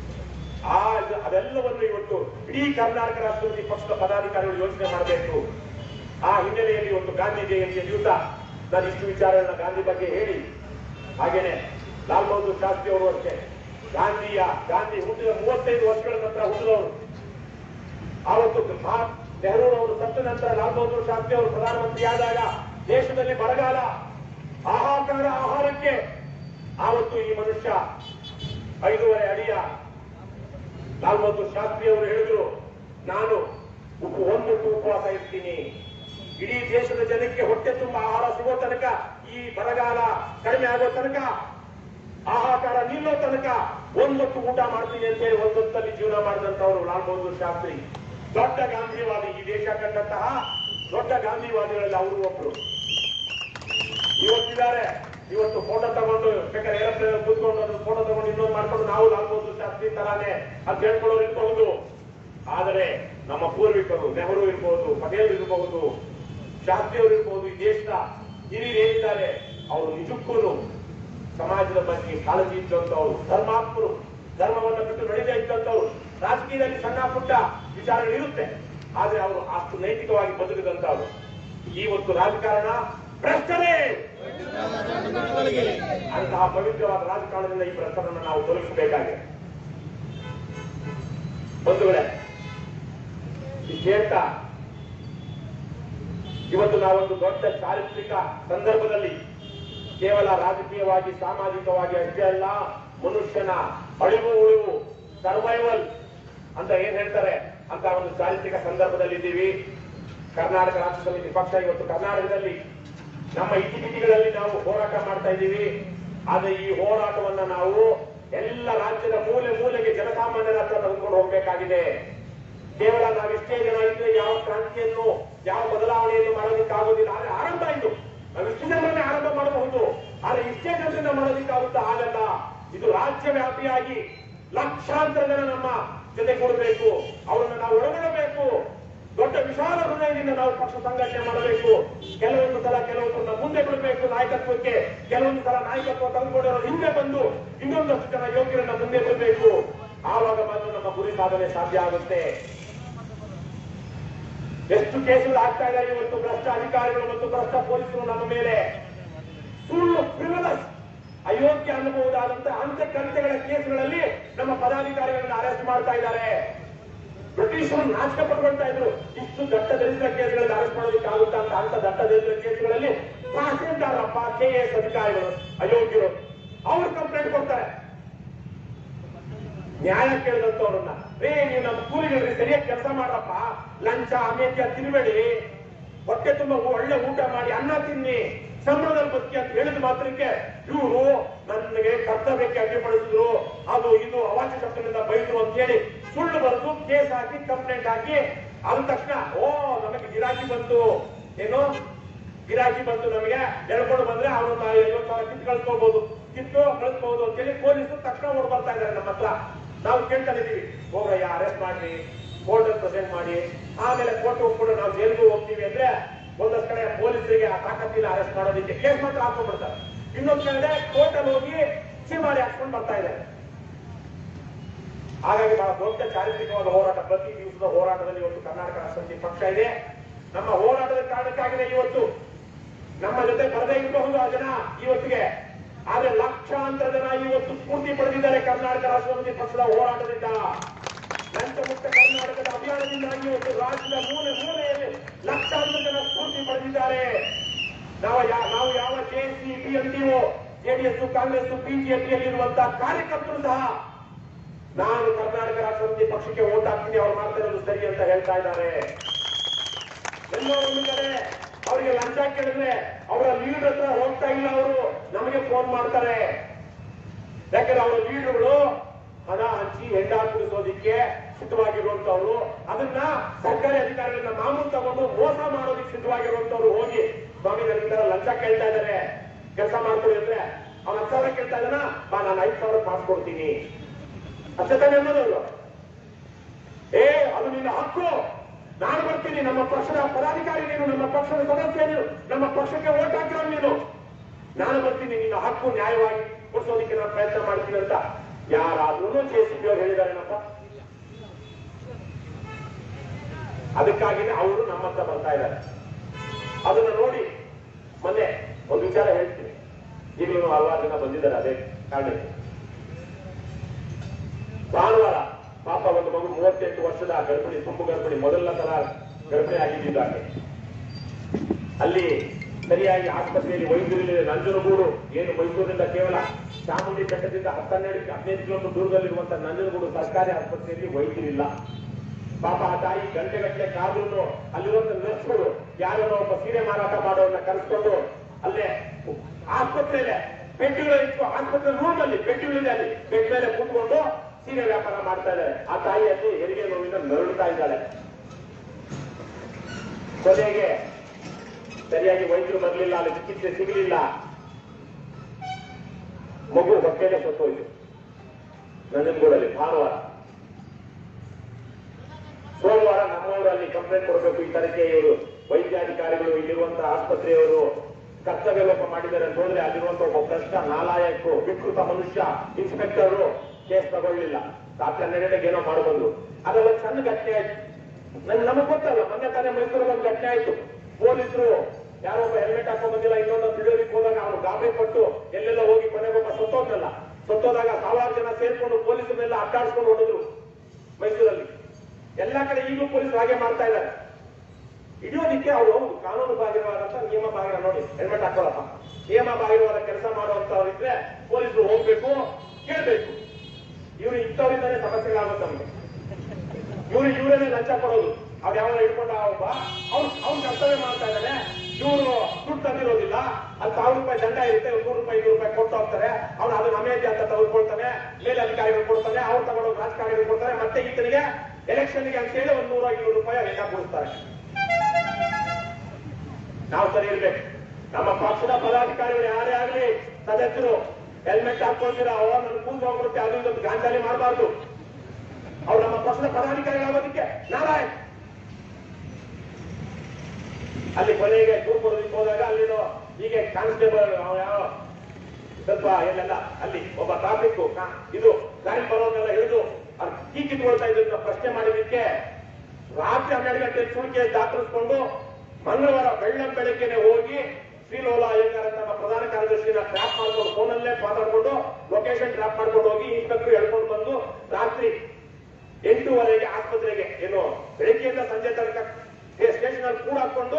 ಅದೆಲ್ಲವನ್ನು ಇವತ್ತು ಇಡೀ ಕರ್ನಾಟಕ ರಾಷ್ಟ್ರಪತಿ ಪಕ್ಷದ ಪದಾಧಿಕಾರಿಗಳು ಯೋಚನೆ ಮಾಡಬೇಕು. ಆ ಹಿನ್ನೆಲೆಯಲ್ಲಿ ಇವತ್ತು ಗಾಂಧಿ ಜಯಂತಿಯ ದಿವಸ ನಾನು ಇಷ್ಟು ವಿಚಾರಗಳನ್ನ ಗಾಂಧಿ ಬಗ್ಗೆ ಹೇಳಿ, ಹಾಗೇನೆ ಲಾಲ್ ಬಹದ್ದೂರ್ ಶಾಸ್ತ್ರಿ ಅವರು ಅಷ್ಟೇ ಗಾಂಧಿ ಹುಟ್ಟಿದ 35 ವರ್ಷಗಳ ನಂತರ ಹುಟ್ಟಿದವರು. ಆವತ್ತು ನೆಹರೂರವರು ಸತ್ತ ನಂತರ ಲಾಲ್ ಬಹದ್ದೂರ್ ಶಾಸ್ತ್ರಿ ಅವರು ಪ್ರಧಾನಮಂತ್ರಿ ಆದಾಗ ದೇಶದಲ್ಲಿ ಬರಗಾಲ, ಆಹಾಕಾರ, ಆಹಾರಕ್ಕೆ ಆವತ್ತು ಈ ಮನುಷ್ಯ 5.5 ಅಡಿಯ ಲಾಲ್ ಬಹದ್ದೂರ್ ಶಾಸ್ತ್ರಿ ಅವರು ಹೇಳಿದ್ರು, ನಾನು ಒಂದೊಟ್ಟು ಉಪವಾಸ ಇರ್ತೀನಿ, ಇಡೀ ದೇಶದ ಜನಕ್ಕೆ ಹೊಟ್ಟೆ ತುಂಬ ಆಹಾರ ಸಿಗೋ ತನಕ, ಈ ಬರಗಾಲ ಕಡಿಮೆ ಆಗೋ ತನಕ, ಆಹಾಕಾರ ನಿಲ್ಲೋ ತನಕ ಒಂದೊತ್ತು ಊಟ ಮಾಡ್ತೀನಿ ಅಂತ ಹೇಳಿ ಒಂದೊತ್ತಲ್ಲಿ ಜೀವನ ಮಾಡಿದಂತವರು ಲಾಲ್ ಬಹದ್ದೂರ್ ಶಾಸ್ತ್ರಿ. ದೊಡ್ಡ ಗಾಂಧಿವಾದಿ, ಈ ದೇಶ ಕಂಡಂತಹ ದೊಡ್ಡ ಗಾಂಧಿವಾದಿಗಳಲ್ಲಿ ಅವರು ಒಬ್ರು. ಇವತ್ತಿದ್ದಾರೆ, ಇವತ್ತು ಫೋಟೋ ತಗೊಂಡು ಬೇಕಾದ್ರೆ ಏರೋಪ್ಲೇನ್ ಕೂತ್ಕೊಂಡು ಅದ್ರ ಫೋಟೋ ತಗೊಂಡು ಇನ್ನೊಂದು ಮಾಡ್ಕೊಂಡು ನಾವು ಲಾಲ್ ಬಹದ್ದೂರ್ ಶಾಸ್ತ್ರಿ ತರಾನೇ ಅಂತ ಹೇಳ್ಕೊಳ್ಳೋರು ಇರಬಹುದು. ಆದರೆ ನಮ್ಮ ಪೂರ್ವಿಕರು ನೆಹರು ಇರಬಹುದು, ಪಟೇಲ್ ಇರಬಹುದು, ಶಾಸ್ತ್ರಿ ಅವರು ಇರಬಹುದು, ಈ ದೇಶದ ಹಿರಿಯರು ಏನಿದ್ದಾರೆ ಅವರು ನಿಜಕ್ಕೂ ಸಮಾಜದ ಬಗ್ಗೆ ಕಾಳಜಿ ಇದ್ದಂತವ್ರು, ಧರ್ಮಾತ್ಮರು, ಧರ್ಮವನ್ನು ಬಿಟ್ಟು ನಡೆದೇ ಇದ್ದಂತವ್ರು. ರಾಜಕೀಯದಲ್ಲಿ ಸಣ್ಣ ಪುಟ್ಟ ವಿಚಾರಗಳಿರುತ್ತೆ, ಆದ್ರೆ ಅವರು ಅಷ್ಟು ನೈತಿಕವಾಗಿ ಬದುಕಿದಂತವ್ರು. ಇವತ್ತು ರಾಜಕಾರಣ ಭ್ರಷ್ಟರೇ, ಅಂತಹ ಪವಿತ್ರವಾದ ರಾಜಕಾರಣದಿಂದ ಈ ಭ್ರಷ್ಟರನ್ನು ನಾವು ತೊಲಗಿಸಬೇಕಾಗಿದೆ. ಬಂಧುಗಳೇ, ವಿಶೇಷ ಇವತ್ತು ನಾವೊಂದು ದೊಡ್ಡ ಚಾರಿತ್ರಿಕ ಸಂದರ್ಭದಲ್ಲಿ ಕೇವಲ ರಾಜಕೀಯವಾಗಿ, ಸಾಮಾಜಿಕವಾಗಿ ಅಷ್ಟೇ ಅಲ್ಲ, ಮನುಷ್ಯನ ಅಳಿವು ಉಳಿವು, ಸರ್ವೈವಲ್ ಅಂತ ಏನ್ ಹೇಳ್ತಾರೆ ಅಂತ ಒಂದು ಚಾರಿತ್ರಿಕ ಸಂದರ್ಭದಲ್ಲಿ ಇದ್ದೀವಿ. ಕರ್ನಾಟಕ ರಾಷ್ಟ್ರ ಸಮಿತಿ ಪಕ್ಷ ಇವತ್ತು ಕರ್ನಾಟಕದಲ್ಲಿ ನಮ್ಮ ಇತಿಮಿತಿಗಳಲ್ಲಿ ನಾವು ಹೋರಾಟ ಮಾಡ್ತಾ ಇದ್ದೀವಿ. ಆದ್ರೆ ಈ ಹೋರಾಟವನ್ನ ನಾವು ಎಲ್ಲ ರಾಜ್ಯದ ಮೂಲೆ ಮೂಲೆಗೆ ಜನಸಾಮಾನ್ಯರ ಹತ್ರ ತೆಗೆದುಕೊಂಡು ಹೋಗಬೇಕಾಗಿದೆ. ಕೇವಲ ನಾವಿಷ್ಟೇ ಜನ ಇದ್ರೆ ಯಾವ ಕ್ರಾಂತಿಯನ್ನು, ಯಾವ ಬದಲಾವಣೆಯನ್ನು ಮಾಡೋದಕ್ಕಾಗೋದಿಲ್ಲ. ಆದ್ರೆ ಆರಂಭ ಇದು, ನಾವು ಇಷ್ಟು ಜನರನ್ನೇ ಆರಂಭ ಮಾಡಬಹುದು, ಆದ್ರೆ ಇಷ್ಟೇ ಜನರಿಂದ ಮಾಡೋದಕ್ಕಾಗುತ್ತಾ? ಆಗಲ್ಲ. ಇದು ರಾಜ್ಯ ವ್ಯಾಪಿಯಾಗಿ ಲಕ್ಷಾಂತರ ಜನ ನಮ್ಮ ಜೊತೆ ಕೊಡಬೇಕು, ಅವರನ್ನು ನಾವು ಒಳಗೊಳ್ಳಬೇಕು. ದೊಡ್ಡ ವಿಶಾಲ ಹೃದಯದಿಂದ ನಾವು ಪಕ್ಷ ಸಂಘಟನೆ ಮಾಡಬೇಕು. ಕೆಲವೊಂದು ಸಲ ಕೆಲವೊಂದನ್ನ ಮುಂದೆ ಬಿಡಬೇಕು ನಾಯಕತ್ವಕ್ಕೆ, ಕೆಲವೊಂದು ಸಲ ನಾಯಕತ್ವ ತಂದುಕೊಂಡಿರೋ ಹಿಂದೆ ಬಂದು ಇನ್ನೊಂದಷ್ಟು ಜನ ಯೋಗ್ಯರನ್ನ ಮುಂದೆ ಬಿಡಬೇಕು. ಆವಾಗ ಬಂದು ನಮ್ಮ ಗುರಿ ಸಾಧನೆ ಸಾಧ್ಯ ಆಗುತ್ತೆ. ಎಷ್ಟು ಕೇಸುಗಳು ಆಗ್ತಾ ಇದ್ದಾರೆ ಇವತ್ತು, ಭ್ರಷ್ಟ ಅಧಿಕಾರಿಗಳು ಮತ್ತು ಭ್ರಷ್ಟ ಪೊಲೀಸರು ನಮ್ಮ ಮೇಲೆ ಸುಳ್ಳು ಕ್ರಿಮಿನಲ್ಸ್, ಅಯೋಗ್ಯ ಅನ್ನಬಹುದಾದಂತಹ ಅಂತಕಂತೆಗಳ ಕೇಸುಗಳಲ್ಲಿ ನಮ್ಮ ಪದಾಧಿಕಾರಿಗಳನ್ನ ಅರೆಸ್ಟ್ ಮಾಡ್ತಾ ಇದ್ದಾರೆ. ಬ್ರಿಟಿಷರು ನಾಚಿಕೆ ಪಟ್ಕೊಳ್ತಾ ಇದ್ರು, ಇಷ್ಟು ದಟ್ಟ ದರಿದ್ರ ಕೇಸುಗಳಲ್ಲಿ ಅರೆಸ್ಟ್ ಮಾಡೋದಕ್ಕಾಗುತ್ತಾ ಅಂತ. ಅಂತ ದಟ್ಟ ದರಿದ್ರ ಕೇಸುಗಳಲ್ಲಿ ತಹಸೀಲ್ದಾರಪ್ಪ, KS ಅಧಿಕಾರಿಗಳು ಅಯೋಗ್ಯರು, ಅವ್ರು ಕಂಪ್ಲೇಂಟ್ ಕೊಡ್ತಾರೆ. ನ್ಯಾಯ ಕೇಳಿದಂತವ್ರನ್ನ, ನೀವು ನಮ್ಮ ಕೂಲಿಗಳಿಗೆ ಸರಿಯಾಗಿ ಕೆಲಸ ಮಾಡ್ರಪ್ಪ, ಲಂಚ ಅಮೇತ್ಯ ತಿನ್ಬೇಡಿ, ಹೊಟ್ಟೆ ತುಂಬ ಒಳ್ಳೆ ಊಟ ಮಾಡಿ ಅನ್ನ ತಿನ್ನಿ, ಸಂಬಳದಲ್ಲಿ ಬದುಕಿ ಅಂತ ಹೇಳಿದ ಮಾತ್ರಕ್ಕೆ ಇವರು ನನಗೆ ಕರ್ತವ್ಯಕ್ಕೆ ಅಡ್ಡಿಪಡಿಸಿದ್ರು, ಅದು ಇದು ಅವಾಚ್ಯ ಶಬ್ದದಿಂದ ಬೈದ್ರು ಅಂತ ಹೇಳಿ ಸುಳ್ಳು ಬರೆದು ಕೇಸ್ ಹಾಕಿ ಕಂಪ್ಲೇಂಟ್ ಹಾಕಿ ಆದ ತಕ್ಷಣ ನಮಗೆ ಗಿರಾಕಿ ಬಂತು, ಏನು ಗಿರಾಕಿ ಬಂತು, ನಮಗೆ ಹೇಳ್ಕೊಂಡು ಬಂದ್ರೆ ಅವನು 50,000 ಕಿತ್ತು ಕಳಿಸ್ಬಹುದು ಅಂತೇಳಿ ಪೊಲೀಸರು ತಕ್ಷಣ ಓಡ್ ಬರ್ತಾ ಇದ್ದಾರೆ ನಮ್ಮ ಹತ್ರ. ನಾವು ಕೇಳ್ತಾನೆ ಇದೀವಿ, ಹೋಗ್ರಯ್ಯ ಅರೆಸ್ಟ್ ಮಾಡಿ, ಕೋರ್ಟ್ ಪ್ರೆಸೆಂಟ್ ಮಾಡಿ, ಆಮೇಲೆ ಕೋರ್ಟ್ ಹೋಗ್ಕೊಂಡು ನಾವು ಜೈಲ್ಗೂ ಹೋಗ್ತೀವಿ ಅಂದ್ರೆ ಒಂದಷ್ಟು ಕಡೆ ಪೊಲೀಸರಿಗೆ ಆ ತಾಕತ್ತಿಲ್ಲ ಅರೆಸ್ಟ್ ಮಾಡೋದಕ್ಕೆ, ಕೇಸ್ ಮಾತ್ರ ಹಾಕೊಂಡ್ಬಿಡ್ತಾರೆ. ಇನ್ನೊಂದು ಕಡೆ ಕೋರ್ಟ್ ಅಲ್ಲಿ ಹೋಗಿ ಮಾಡಿ ಹಾಕ್ಕೊಂಡು ಬರ್ತಾ ಇದ್ದಾರೆ. ಹಾಗಾಗಿ ಬಹಳ ದೊಡ್ಡ ಚಾರಿತ್ರಿಕವಾದ ಹೋರಾಟ, ಪ್ರತಿ ದಿವಸದ ಹೋರಾಟದಲ್ಲಿ ಇವತ್ತು ಕರ್ನಾಟಕ ರಾಷ್ಟ್ರ ಸಮಿತಿ ಪಕ್ಷ ಇದೆ. ನಮ್ಮ ಹೋರಾಟದ ಕಾರಣಕ್ಕಾಗಿದೆ ಇವತ್ತು ನಮ್ಮ ಜೊತೆ ಬರದೇ ಇರಬಹುದು ಆ ಜನ ಇವತ್ತಿಗೆ. ಆದ್ರೆ ಲಕ್ಷಾಂತರ ಜನ ಇವತ್ತು ಸ್ಫೂರ್ತಿ ಪಡೆದಿದ್ದಾರೆ ಕರ್ನಾಟಕ ರಾಷ್ಟ್ರ ಸಮಿತಿ ಪಕ್ಷದ ಹೋರಾಟದಿಂದ. ಲಂಚ ಮುಕ್ತ ಕರ್ನಾಟಕದ ಅಭಿಯಾನದಿಂದಾಗಿ ಇವತ್ತು ರಾಜ್ಯದ ಮೂಲೆ ಮೂಲೆಯಲ್ಲಿ ಲಕ್ಷಾಂತರ ಜನ ಸ್ಫೂರ್ತಿ ಪಡೆದಿದ್ದಾರೆ. ನಾವು ಯಾವ ಜೆಎಸ್ಸಿ, ಪಿಎಂಡಿಒ, ಜೆಡಿಎಸ್, ಕಾಂಗ್ರೆಸ್, ಬಿಜೆಪಿಯಲ್ಲಿರುವಂತಹ ಕಾರ್ಯಕರ್ತರು ಸಹ ನಾನು ಕರ್ನಾಟಕ ರಾಷ್ಟ್ರ ಸಮಿತಿ ಪಕ್ಷಕ್ಕೆ ವೋಟ್ ಹಾಕ್ತೀನಿ, ಅವ್ರು ಮಾಡ್ತಾ ಇರೋದು ಸರಿ ಅಂತ ಹೇಳ್ತಾ ಇದ್ದಾರೆ. ಎಲ್ಲೋ ಒಂದು ಕಡೆ ಅವರಿಗೆ ಲಂಚ ಕೇಳಿದ್ರೆ ಅವರ ಲೀಡರ್ ಹತ್ರ ಹೋಗ್ತಾ ಇಲ್ಲ, ಅವರು ನಮಗೆ ಫೋನ್ ಮಾಡ್ತಾರೆ. ಯಾಕಂದ್ರೆ ಅವರ ಲೀಡರ್ಗಳು ಹಣ ಹಂಚಿ ಹೆಂಡ ಕುಡಿಸೋದಿಕ್ಕೆ ಸಿದ್ಧವಾಗಿರುವಂತವ್ರು, ಅದನ್ನ ಸರ್ಕಾರಿ ಅಧಿಕಾರಿಗಳನ್ನ ಮಾಮೂಲು ತಗೊಂಡು ಮೋಸ ಮಾಡೋದಕ್ಕೆ ಸಿದ್ಧವಾಗಿರುವಂತವ್ರು ಹೋಗಿ ಸ್ವಾಮಿ ನನಗೆ ಲಂಚ ಕೇಳ್ತಾ ಇದ್ದಾರೆ, ಕೆಲಸ ಮಾಡ್ಕೊಡಿ ಅಂದ್ರೆ ಅವ್ನ 10,000 ಕೇಳ್ತಾ ಇದ್ದಾನ, ಬಾ ನಾನು 5,000 ಪಾಸ್ ಕೊಡ್ತೀನಿ ಅಷ್ಟೇ ತಾನೇ ಅನ್ನೋದು. ಅದು ನಿನ್ನ ಹಕ್ಕು, ನಾನು ಬರ್ತೀನಿ, ನಮ್ಮ ಪಕ್ಷದ ಪದಾಧಿಕಾರಿ ನೀನು, ನಮ್ಮ ಪಕ್ಷದ ಸದಸ್ಯ ನೀನು, ನಮ್ಮ ಪಕ್ಷಕ್ಕೆ ವೋಟ್ ಹಾಕಿರೋ ನೀನು, ನಾನು ಬರ್ತೀನಿ, ನಿನ್ನ ಹಕ್ಕು ನ್ಯಾಯವಾಗಿ ಕೊಡಿಸೋದಕ್ಕೆ ನಾನು ಪ್ರಯತ್ನ ಮಾಡ್ತೀನಿ ಅಂತ ಯಾರಾದ್ರೂ ಜೆಸಿಬಿ ಅವರು ಹೇಳಿದಾರೇನಪ್ಪ? ಅದಕ್ಕಾಗಿನೇ ಅವರು ನಮ್ಮ ಹತ್ರ ಬರ್ತಾ ಇದ್ದಾರೆ. ಅದನ್ನ ನೋಡಿ ಮೊನ್ನೆ ಒಂದು ವಿಚಾರ ಹೇಳ್ತೀನಿ, ಈಗಲೂ ಹಲವಾರು ಜನ ಬಂದಿದ್ದಾರೆ ಅದೇ ಕಾರಣಕ್ಕೆ. ಭಾನುವಾರ ಪಾಪ ಒಂದು ಮಗು 38 ವರ್ಷದ ಗರ್ಭಿಣಿ, ತುಂಬು ಗರ್ಭಿಣಿ, ಮೊದಲ ತರ ಗರ್ಭಿಣಿ ಆಗಿದ್ದಾಗೆ ಅಲ್ಲಿ ಸರಿಯಾಗಿ ಆಸ್ಪತ್ರೆಯಲ್ಲಿ ವೈದ್ಯರಿಲ್ಲ. ನಂಜನಗೂಡು ಏನು ಮೈಸೂರಿನಿಂದ ಕೇವಲ ಚಾಮುಂಡಿ ಬೆಟ್ಟದಿಂದ 12-15 ಕಿಲೋಮೀಟರ್ ದೂರದಲ್ಲಿರುವಂತಹ ನಂಜನಗೂಡು ಸರ್ಕಾರಿ ಆಸ್ಪತ್ರೆಯಲ್ಲಿ ವೈದ್ಯರಿಲ್ಲ. ಪಾಪ ಆ ತಾಯಿ ಗಂಟೆಗಟ್ಟಲೆ ಕಾದ್ರೂ ಅಲ್ಲಿರುವಂತ ನರ್ಸ್ಗಳು ಯಾರೋ ಒಬ್ಬ ಸೀರೆ ಮಾರಾಟ ಮಾಡೋರನ್ನ ಕರೆಸ್ಕೊಂಡು ಅಲ್ಲೇ ಆಸ್ಪತ್ರೆಯಲ್ಲೇ ಬೆಡ್ಗಳಿತ್ತು, ಆಸ್ಪತ್ರೆ ರೂಮ್ ಅಲ್ಲಿ ಬೆಡ್ಗಳಿದೆ, ಅಲ್ಲಿ ಬೆಡ್ ಮೇಲೆ ಕೂತ್ಕೊಂಡು ಸೀರೆ ವ್ಯಾಪಾರ ಮಾಡ್ತಾ ಇದ್ದಾರೆ. ಆ ತಾಯಿಯಲ್ಲಿ ಹೆರಿಗೆ ನೋವಿಂದ ನರಳುತ್ತಾ ಇದ್ದಾಳೆ. ಕೊನೆಗೆ ಸರಿಯಾಗಿ ವೈದ್ಯರು ಬರಲಿಲ್ಲ, ಅಲ್ಲಿ ಚಿಕಿತ್ಸೆ ಸಿಗಲಿಲ್ಲ, ಮಗು ಹೊಟ್ಟೆಲೆ ಸತ್ತೋಯ್ತು ನಂಜನಗೂಡಲ್ಲಿ. ಭಾನುವಾರ, ಸೋಮವಾರ ನಮ್ಮವರಲ್ಲಿ ಕಂಪ್ಲೇಂಟ್ ಕೊಡಬೇಕು, ಈ ತರಕ್ಕೆ ಇವರು ವೈದ್ಯಾಧಿಕಾರಿಗಳು ಇಲ್ಲಿರುವಂತಹ ಆಸ್ಪತ್ರೆಯವರು ಕರ್ತವ್ಯ ಲೋಪ ಮಾಡಿದ್ದಾರೆ ಅಂತ ಹೋದ್ರೆ ಅಲ್ಲಿರುವಂತಹ ಒಬ್ಬ ಭ್ರಷ್ಟ ನಾಲಾಯಕು ವಿಕೃತ ಮನುಷ್ಯ ಇನ್ಸ್ಪೆಕ್ಟರ್ ಕೇಸ್ ತಗೊಳ್ಳಿಲ್ಲ. ರಾತ್ರಿ 12 ಏನೋ ಮಾಡಬಂದು ಅದೆಲ್ಲ ಸಣ್ಣ ಘಟನೆ ಆಯ್ತು. ನಮಗ್ ಗೊತ್ತಲ್ಲ, ಮೊನ್ನೆ ತಾನೇ ಮೈಸೂರಲ್ಲಿ ಒಂದು ಘಟನೆ ಆಯ್ತು. ಪೊಲೀಸರು ಯಾರೋ ಒಬ್ಬ ಹೆಲ್ಮೆಟ್ ಹಾಕೊಂಡ್ ಬಂದಿಲ್ಲ, ಇನ್ನೊಂದು ತಿಳಿಯೋದಕ್ಕೆ ಹೋದಾಗ ಅವನು ಗಾಬರಿ ಪಟ್ಟು ಎಲ್ಲೆಲ್ಲ ಹೋಗಿ ಕೊನೆಗೊಬ್ಬ ಸತ್ತೋದ್ನಲ್ಲ. ಸತ್ತೋದಾಗ ಸಾವಿರಾರು ಜನ ಸೇರ್ಕೊಂಡು ಪೊಲೀಸರನ್ನೆಲ್ಲ ಅಡ್ಡಾಡ್ಸ್ಕೊಂಡು ಹೊಡೆದ್ರು ಮೈಸೂರಲ್ಲಿ. ಎಲ್ಲಾ ಕಡೆ ಈಗಲೂ ಪೊಲೀಸರು ಹಾಗೆ ಮಾಡ್ತಾ ಇದ್ದಾರೆ. ಹಿಡಿಯೋದಿಕ್ಕೆ ಅವರು ಹೌದು ಕಾನೂನು ಬಾಹಿರವಾದಂತ ನಿಯಮ ಬಾಹಿರ ನೋಡಿ ಹೆಲ್ಮೆಟ್ ಹಾಕೋಳಪ್ಪ, ನಿಯಮ ಬಾಹಿರವಾದ ಕೆಲಸ ಮಾಡುವಂತವ್ರಿದ್ರೆ ಪೊಲೀಸರು ಹೋಗ್ಬೇಕು, ಕೇಳ್ಬೇಕು. ಇವ್ರು ಇಂಥವ್ರಿಂದಾನೇ ಸಮಸ್ಯೆಗಳಾಗುತ್ತೆ ನಮಗೆ. ಇವರೇನೆ ಲಂಚ ಕೊಡೋದು. ಅವ್ರು ಯಾವ ಹಿಡ್ಕೊಂಡ ಒಬ್ಬ ಅವ್ನು ಕರ್ತವ್ಯ ಮಾಡ್ತಾ ಇದ್ದಾನೆ, ಇವರು ದುಡ್ಡು ತಂದಿರೋದಿಲ್ಲ, ಅದು 1,000 ರೂಪಾಯಿ ದಂಡ ಇರುತ್ತೆ, 100 ರೂಪಾಯಿ 200 ರೂಪಾಯಿ ಕೊಟ್ಟು ಹೋಗ್ತಾರೆ. ಅವ್ನು ಅದು ನಮೇದಿ ಅಂತ ತೆಗೆದುಕೊಳ್ತಾನೆ, ಮೇಲೆ ಅಧಿಕಾರಿಗಳು ಕೊಡ್ತಾನೆ, ಅವ್ರು ತಗೊಂಡು ರಾಜಕಾರಣಿಗಳು ಕೊಡ್ತಾರೆ, ಮತ್ತೆ ಈತನಿಗೆ ಎಲೆಕ್ಷನ್ಗೆ ಅಂತ ಹೇಳಿ 100-200 ರೂಪಾಯಿ ಲೆಕ್ಕ ಕೊಡಿಸ್ತಾರೆ. ನಾವು ಸರಿ ಇರ್ಬೇಕು. ನಮ್ಮ ಪಕ್ಷದ ಪದಾಧಿಕಾರಿಗಳು ಯಾರೇ ಆಗಲಿ ಸದಸ್ಯರು ಹೆಲ್ಮೆಟ್ ಹಾಕೊಳ್ತೀರಾ, ನನ್ನ ಕೂತು ಹೋಗ್ಬಿಡುತ್ತೆ, ಅದು ಇದೊಂದು ಗಾಂಜಾಲಿ ಮಾಡಬಾರ್ದು. ಅವ್ರು ನಮ್ಮ ಪಕ್ಷದ ಪದಾಧಿಕಾರಿಗಳಾಗೋದಕ್ಕೆ ನಾರಾಯಣ್ ಅಲ್ಲಿ ಕೊನೆಗೆ ದೂರು ಕೊಡೋದಕ್ಕೆ ಹೋದಾಗ ಅಲ್ಲಿನೋ ಹೀಗೆ ಕಾನ್ಸ್ಟೇಬಲ್ ಯಾವ ಸ್ವಲ್ಪ ಏನೆಲ್ಲ ಅಲ್ಲಿ ಒಬ್ಬ ಟ್ರಾಫಿಕ್ ಇದು ಗಾಡಿ ಬರೋದೆಲ್ಲ ಹಿಡಿದು ಕೀ ಕಿತ್ಕೊಳ್ತಾ ಇದ್ದ ಪ್ರಶ್ನೆ ಮಾಡಿದ್ದಕ್ಕೆ ರಾತ್ರಿ 12 ಗಂಟೆ ಸುಳಿಕೆ ದಾಖಲಿಸಿಕೊಂಡು ಮಂಗಳವಾರ ಬೆಳಗ್ಗೆನೆ ಹೋಗಿ ಶ್ರೀಲೋಲಾ ಅಯ್ಯಂಗಾರ್ ಅಂತ ನಮ್ಮ ಪ್ರಧಾನ ಕಾರ್ಯದರ್ಶಿನ ಟ್ರ್ಯಾಪ್ ಮಾಡ್ಕೊಂಡು ಫೋನಲ್ಲೇ ಮಾತಾಡ್ಕೊಂಡು ಲೊಕೇಶನ್ ಟ್ರ್ಯಾಪ್ ಮಾಡ್ಕೊಂಡು ಹೋಗಿ ಇನ್ಸ್ಪೆಕ್ಟರ್ ಹೇಳ್ಕೊಂಡು ಬಂದು ರಾತ್ರಿ 8:30ಗೆ ಆಸ್ಪತ್ರೆಗೆ ಏನು ಬೆಳಗ್ಗೆಯಿಂದ ಸಂಜೆ ತನಕ ಸ್ಟೇಷನ್ ಅಲ್ಲಿ ಕೂಡ ಹಾಕೊಂಡು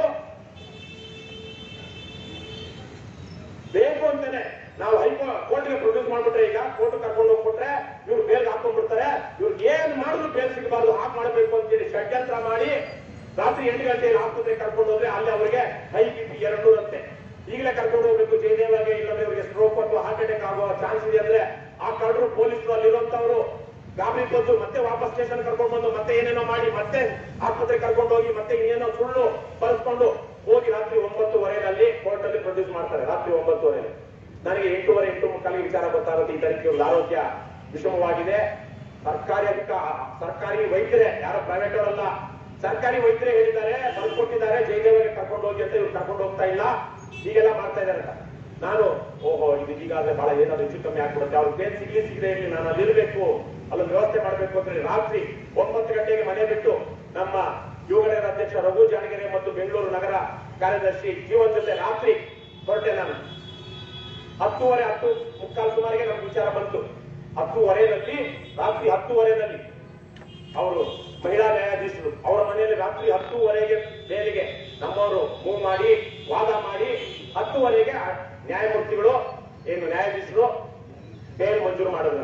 ಬೇಕು ಅಂತಾನೆ ನಾವು ಕೋರ್ಟ್ಗೆ ಪ್ರೊಡ್ಯೂಸ್ ಮಾಡ್ಬಿಟ್ರೆ, ಈಗ ಕೋರ್ಟ್ ಕರ್ಕೊಂಡು ಹೋಗ್ಬಿಟ್ರೆ ಇವ್ರು ಬೇಲ್ ಹಾಕೊಂಡ್ಬಿಡ್ತಾರೆ, ಇವ್ರಿಗೆ ಏನ್ ಮಾಡಿದ್ರು ಬೇಲ್ ಸಿಗಬಾರ್ದು, ಹಾಕ್ ಮಾಡಬೇಕು ಅಂತೇಳಿ ಷಡ್ಯಂತ್ರ ಮಾಡಿ ರಾತ್ರಿ 8 ಗಂಟೆಗೆ ಆಸ್ಪತ್ರೆಗೆ ಕರ್ಕೊಂಡು ಹೋದ್ರೆ ಅಲ್ಲಿ ಅವರಿಗೆ ಹೈ BP 200 ಅಂತೆ. ಈಗಲೇ ಕರ್ಕೊಂಡು ಹೋಗ್ಬೇಕು ಜಯದೇವಾಗೆ, ಇಲ್ಲಂದ್ರೆ ಇವರಿಗೆ ಸ್ಟ್ರೋಕ್ ಅಥವಾ ಹಾರ್ಟ್ ಅಟ್ಯಾಕ್ ಆಗುವ ಚಾನ್ಸ್ ಇದೆ ಅಂದ್ರೆ ಆ ಕಳ್ಳರು ಪೊಲೀಸರು ಅಲ್ಲಿರುವಂತವ್ರು ಗಾಬರಿ ಬಂದು ಮತ್ತೆ ವಾಪಸ್ ಸ್ಟೇಷನ್ ಕರ್ಕೊಂಡು ಬಂದು ಮತ್ತೆ ಏನೇನೋ ಮಾಡಿ ಮತ್ತೆ ಆಸ್ಪತ್ರೆ ಕರ್ಕೊಂಡು ಹೋಗಿ ಮತ್ತೆ ಇನ್ನೇನೋ ಸುಳ್ಳು ಬಳಸ್ಕೊಂಡು ಹೋಗಿ ರಾತ್ರಿ 9:30 ಕೋರ್ಟ್ ಅಲ್ಲಿ ಪ್ರೊಡ್ಯೂಸ್ ಮಾಡ್ತಾರೆ. ರಾತ್ರಿ 9:30 ನನಗೆ 8:30-8:45 ವಿಚಾರ ಗೊತ್ತಾಗುತ್ತೆ. ಈ ತನಿಖೆ ಒಂದು ಆರೋಗ್ಯ ವಿಷಮವಾಗಿದೆ. ಸರ್ಕಾರಿ ವೈದ್ಯರೇ, ಯಾರೋ ಪ್ರೈವೇಟ್ ಅವರಲ್ಲ, ಸರ್ಕಾರಿ ವೈದ್ಯರೇ ಹೇಳಿದ್ದಾರೆ, ಬರ್ಕೊಟ್ಟಿದ್ದಾರೆ ಜಯದೇವರಿಗೆ ಕರ್ಕೊಂಡು ಹೋಗಿ ಅಂತ. ಇವ್ರು ಕರ್ಕೊಂಡು ಹೋಗ್ತಾ ಇಲ್ಲ, ಹೀಗೆಲ್ಲ ಮಾಡ್ತಾ ಇದ್ದಾರೆ ಅಂತ. ನಾನು ಓಹೋ ಇದು ಹೀಗಾದ್ರೆ ಬಹಳ ಏನಾದ್ರು ಹೆಚ್ಚು ಕಮ್ಮಿ ಆಗ್ಬಿಡುತ್ತೆ, ಅವ್ರು ಬೇರೆ ಸಿಗದೆ ಇರಲಿ, ನಾನು ಅಲ್ಲಿರ್ಬೇಕು, ಅಲ್ಲೊಂದು ವ್ಯವಸ್ಥೆ ಮಾಡ್ಬೇಕು ಅಂತ ಹೇಳಿ ರಾತ್ರಿ 9 ಗಂಟೆಗೆ ಮನೆ ಬಿಟ್ಟು ನಮ್ಮ ಯುವಗಣರ ಅಧ್ಯಕ್ಷ ಅಧ್ಯಕ್ಷ ರಘು ಜಾಣಗೆರೆ ಮತ್ತು ಬೆಂಗಳೂರು ನಗರ ಕಾರ್ಯದರ್ಶಿ ಜೀವನ್ ಜೊತೆ ರಾತ್ರಿ ಹೊರಟೆ ನಾನು. 10:30 ಸುಮಾರಿಗೆ ನಮ್ಗೆ ವಿಚಾರ ಬಂತು. 10:30 ರಾತ್ರಿ 10:30 ಅವರು ಮಹಿಳಾ ನ್ಯಾಯಾಧೀಶರು ಅವರ ಮನೆಯಲ್ಲಿ ರಾತ್ರಿ 10:30 ಬೇಲಿಗೆ ನಮ್ಮವರು ಮೂವ್ ಮಾಡಿ ವಾದ ಮಾಡಿ 10:30 ನ್ಯಾಯಮೂರ್ತಿಗಳು ಏನು ನ್ಯಾಯಾಧೀಶರು ಬೇಲ್ ಮಂಜೂರು ಮಾಡಿದ್ರು.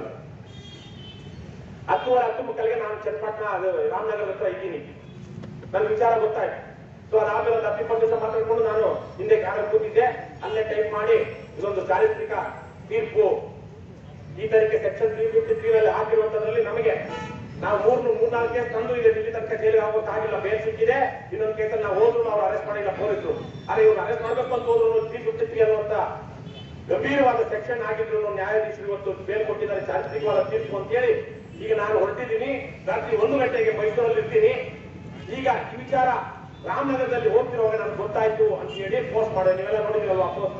10:30 ನಾನು ಚನ್ನಪಟ್ಟಣ ಅದು ರಾಮನಗರ ಹತ್ರ ಇದ್ದೀನಿ. ನನ್ಗೆ ವಿಚಾರ ಗೊತ್ತಾಯ್ತು. ಸೊ ಅದಾದ್ಮೇಲೆ ಒಂದು 10-20 ದಿವಸ ಮಾತಾಡ್ಕೊಂಡು ನಾನು ಹಿಂದೆ ಕಾರಲ್ಲಿ ಕೂತಿದ್ದೆ. ಅಲ್ಲೇ ಟೈಪ್ ಮಾಡಿ ಇದೊಂದು ಚಾರಿತ್ರಿಕ ತೀರ್ಪು ಈ ತರಕ್ಕೆ ಸೆಕ್ಷನ್ 353 ಹಾಕಿರುವಂತದ್ರಲ್ಲಿ ನಮಗೆ ನಾವು 3-4 ಕೇಸ್ ತಂದು ಇದೆ ದಿಲ್ಲಿ ತನಕ ಜೈಲಿಗೆ ಆಗೋಕ್ಕಾಗಿಲ್ಲ. ಬೇಲ್ ಸಿಕ್ಕಿದೆ. ಇನ್ನೊಂದು ಕೇಸಲ್ಲಿ ನಾವು ಹೋದ್ರು ಅವ್ರು ಅರೆಸ್ಟ್ ಮಾಡಿಲ್ಲ ಪೊಲೀಸರು. ಆದ್ರೆ ಇವ್ರು ಅರೆಸ್ಟ್ ಮಾಡ್ಬೇಕು ಅಂತ ಹೋದ್ರು 353 ಅನ್ನುವಂತ ಗಂಭೀರವಾದ ಸೆಕ್ಷನ್ ಆಗಿದ್ರು ನ್ಯಾಯಾಧೀಶರು ಇವತ್ತು ಬೇಲ್ ಕೊಟ್ಟಿದ್ದಾರೆ ಚಾರಿತ್ರಿಕವಾದ ತೀರ್ಪು ಅಂತ ಹೇಳಿ ಈಗ ನಾನು ಹೊರಟಿದ್ದೀನಿ. ರಾತ್ರಿ 1 ಗಂಟೆಗೆ ಮೈಸೂರಲ್ಲಿ ಇರ್ತೀನಿ. ಈಗ ಈ ವಿಚಾರ ರಾಮನಗರದಲ್ಲಿ ಹೋಗ್ತಿರುವಾಗ ನನ್ಗೆ ಗೊತ್ತಾಯ್ತು ಅಂತ ಹೇಳಿ ಪೋಸ್ಟ್ ಮಾಡೋದು. ನೀವೆಲ್ಲ ನೋಡಿದ್ರಲ್ವಾ ಪೋಸ್ಟ್?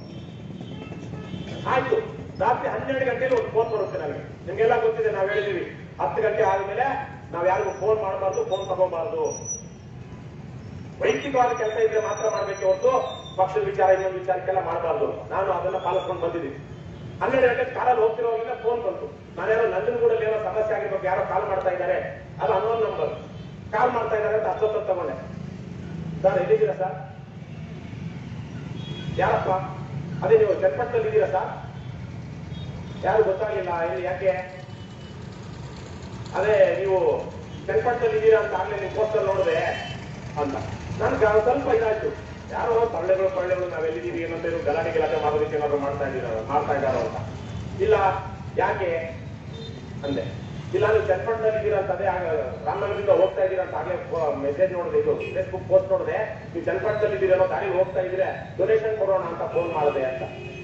ಆಯ್ತು. ರಾತ್ರಿ 12 ಗಂಟೆಯಲ್ಲಿ ಒಂದು ಫೋನ್ ಬರುತ್ತೆ ನನಗೆ. ನಿಮ್ಗೆಲ್ಲ ಗೊತ್ತಿದೆ, ನಾವ್ ಹೇಳಿದೀವಿ 10 ಗಂಟೆ ಆದ್ಮೇಲೆ ನಾವ್ ಯಾರಿಗೂ ಫೋನ್ ಮಾಡಬಾರ್ದು, ಫೋನ್ ತಗೋಬಾರ್ದು. ವೈಯಕ್ತಿಕವಾದ ಕೆಲಸ ಇದ್ರೆ ಮಾತ್ರ ಮಾಡ್ಬೇಕೆ ಹೊರತು ಪಕ್ಷದ ವಿಚಾರ ಇನ್ನೊಂದು ವಿಚಾರಕ್ಕೆಲ್ಲ ಮಾಡಬಾರ್ದು. ನಾನು ಅದನ್ನ ಪಾಲಿಸ್ಕೊಂಡು ಬಂದಿದ್ದೀನಿ. 12 ಗಂಟೆ ಕಾರಲ್ಲಿ ಹೋಗ್ತಿರೋವಾಗ ಫೋನ್ ಬಂತು. ನಾನೇನೋ ನಂಜನಗೂಡಲ್ಲಿ ಏನೋ ಸಮಸ್ಯೆ ಆಗಿರ್ಬೇಕು, ಯಾರೋ ಕಾಲ್ ಮಾಡ್ತಾ ಇದ್ದಾರೆ, ಅದು ಅನ್ನೋನ್ ನಂಬರ್ ಕಾಲ್ ಮಾಡ್ತಾ ಇದ್ದಾರೆ ಅಂತ ಅಷ್ಟೊತ್ತ ತಗೊಂಡೆ. ಸರ್ ಎಲ್ಲಿದ್ದೀರಾ ಸರ್? ಯಾರಪ್ಪ? ಅದೇ ನೀವು ಚನ್ನಪಟ್ಟಣದಲ್ಲಿ ಇದ್ದೀರಾ ಸರ್? ಯಾರು ಗೊತ್ತಾಗ್ಲಿಲ್ಲ. ಯಾಕೆ? ಅದೇ ನೀವು ಚನ್ನಪಟ್ಟಣದಲ್ಲಿ ಇದ್ದೀರಾ ಅಂತ ಆಗ್ಲೇ ನೀವು ಪೋಸ್ಟರ್ ನೋಡಿದೆ ಅಂತ. ನನ್ಗೆ ಸ್ವಲ್ಪ ಇದಾಯ್ತು. ಯಾರೋ ಪಳ್ಳೆಗಳು ನಾವೆಲ್ಲಿದ್ದೀವಿ ಏನಂತ ಗಲಾಟೆ ಮಾಡೋದಕ್ಕೆ ಏನಾದ್ರು ಮಾಡ್ತಾ ಇದ್ದಾರೋ ಅಂತ. ಇಲ್ಲ ಯಾಕೆ ಅಂದೆ. ಇಲ್ಲ ನೀವು ಚನ್ನಪಟ್ಟಣದಲ್ಲಿ ಇದ್ದೀರಾ ಅಂತ, ಅದೇ ರಾಮನಗರದಿಂದ ಹೋಗ್ತಾ ಇದ್ದೀರಾ ಅಂತ ಆಗ್ಲೇ ಮೆಸೇಜ್ ನೋಡಿದೆ, ಇದು ಫೇಸ್ಬುಕ್ ಪೋಸ್ಟ್ ನೋಡಿದೆ. ನೀವು ಚನ್ನಪಟ್ಟಣದಲ್ಲಿ ಇದ್ದೀರಾ ಗಾಡಿ ಹೋಗ್ತಾ ಇದ್ರೆ ಡೊನೇಷನ್ ಕೊಡೋಣ ಅಂತ ಫೋನ್ ಮಾಡಿದೆ ಅಂತ.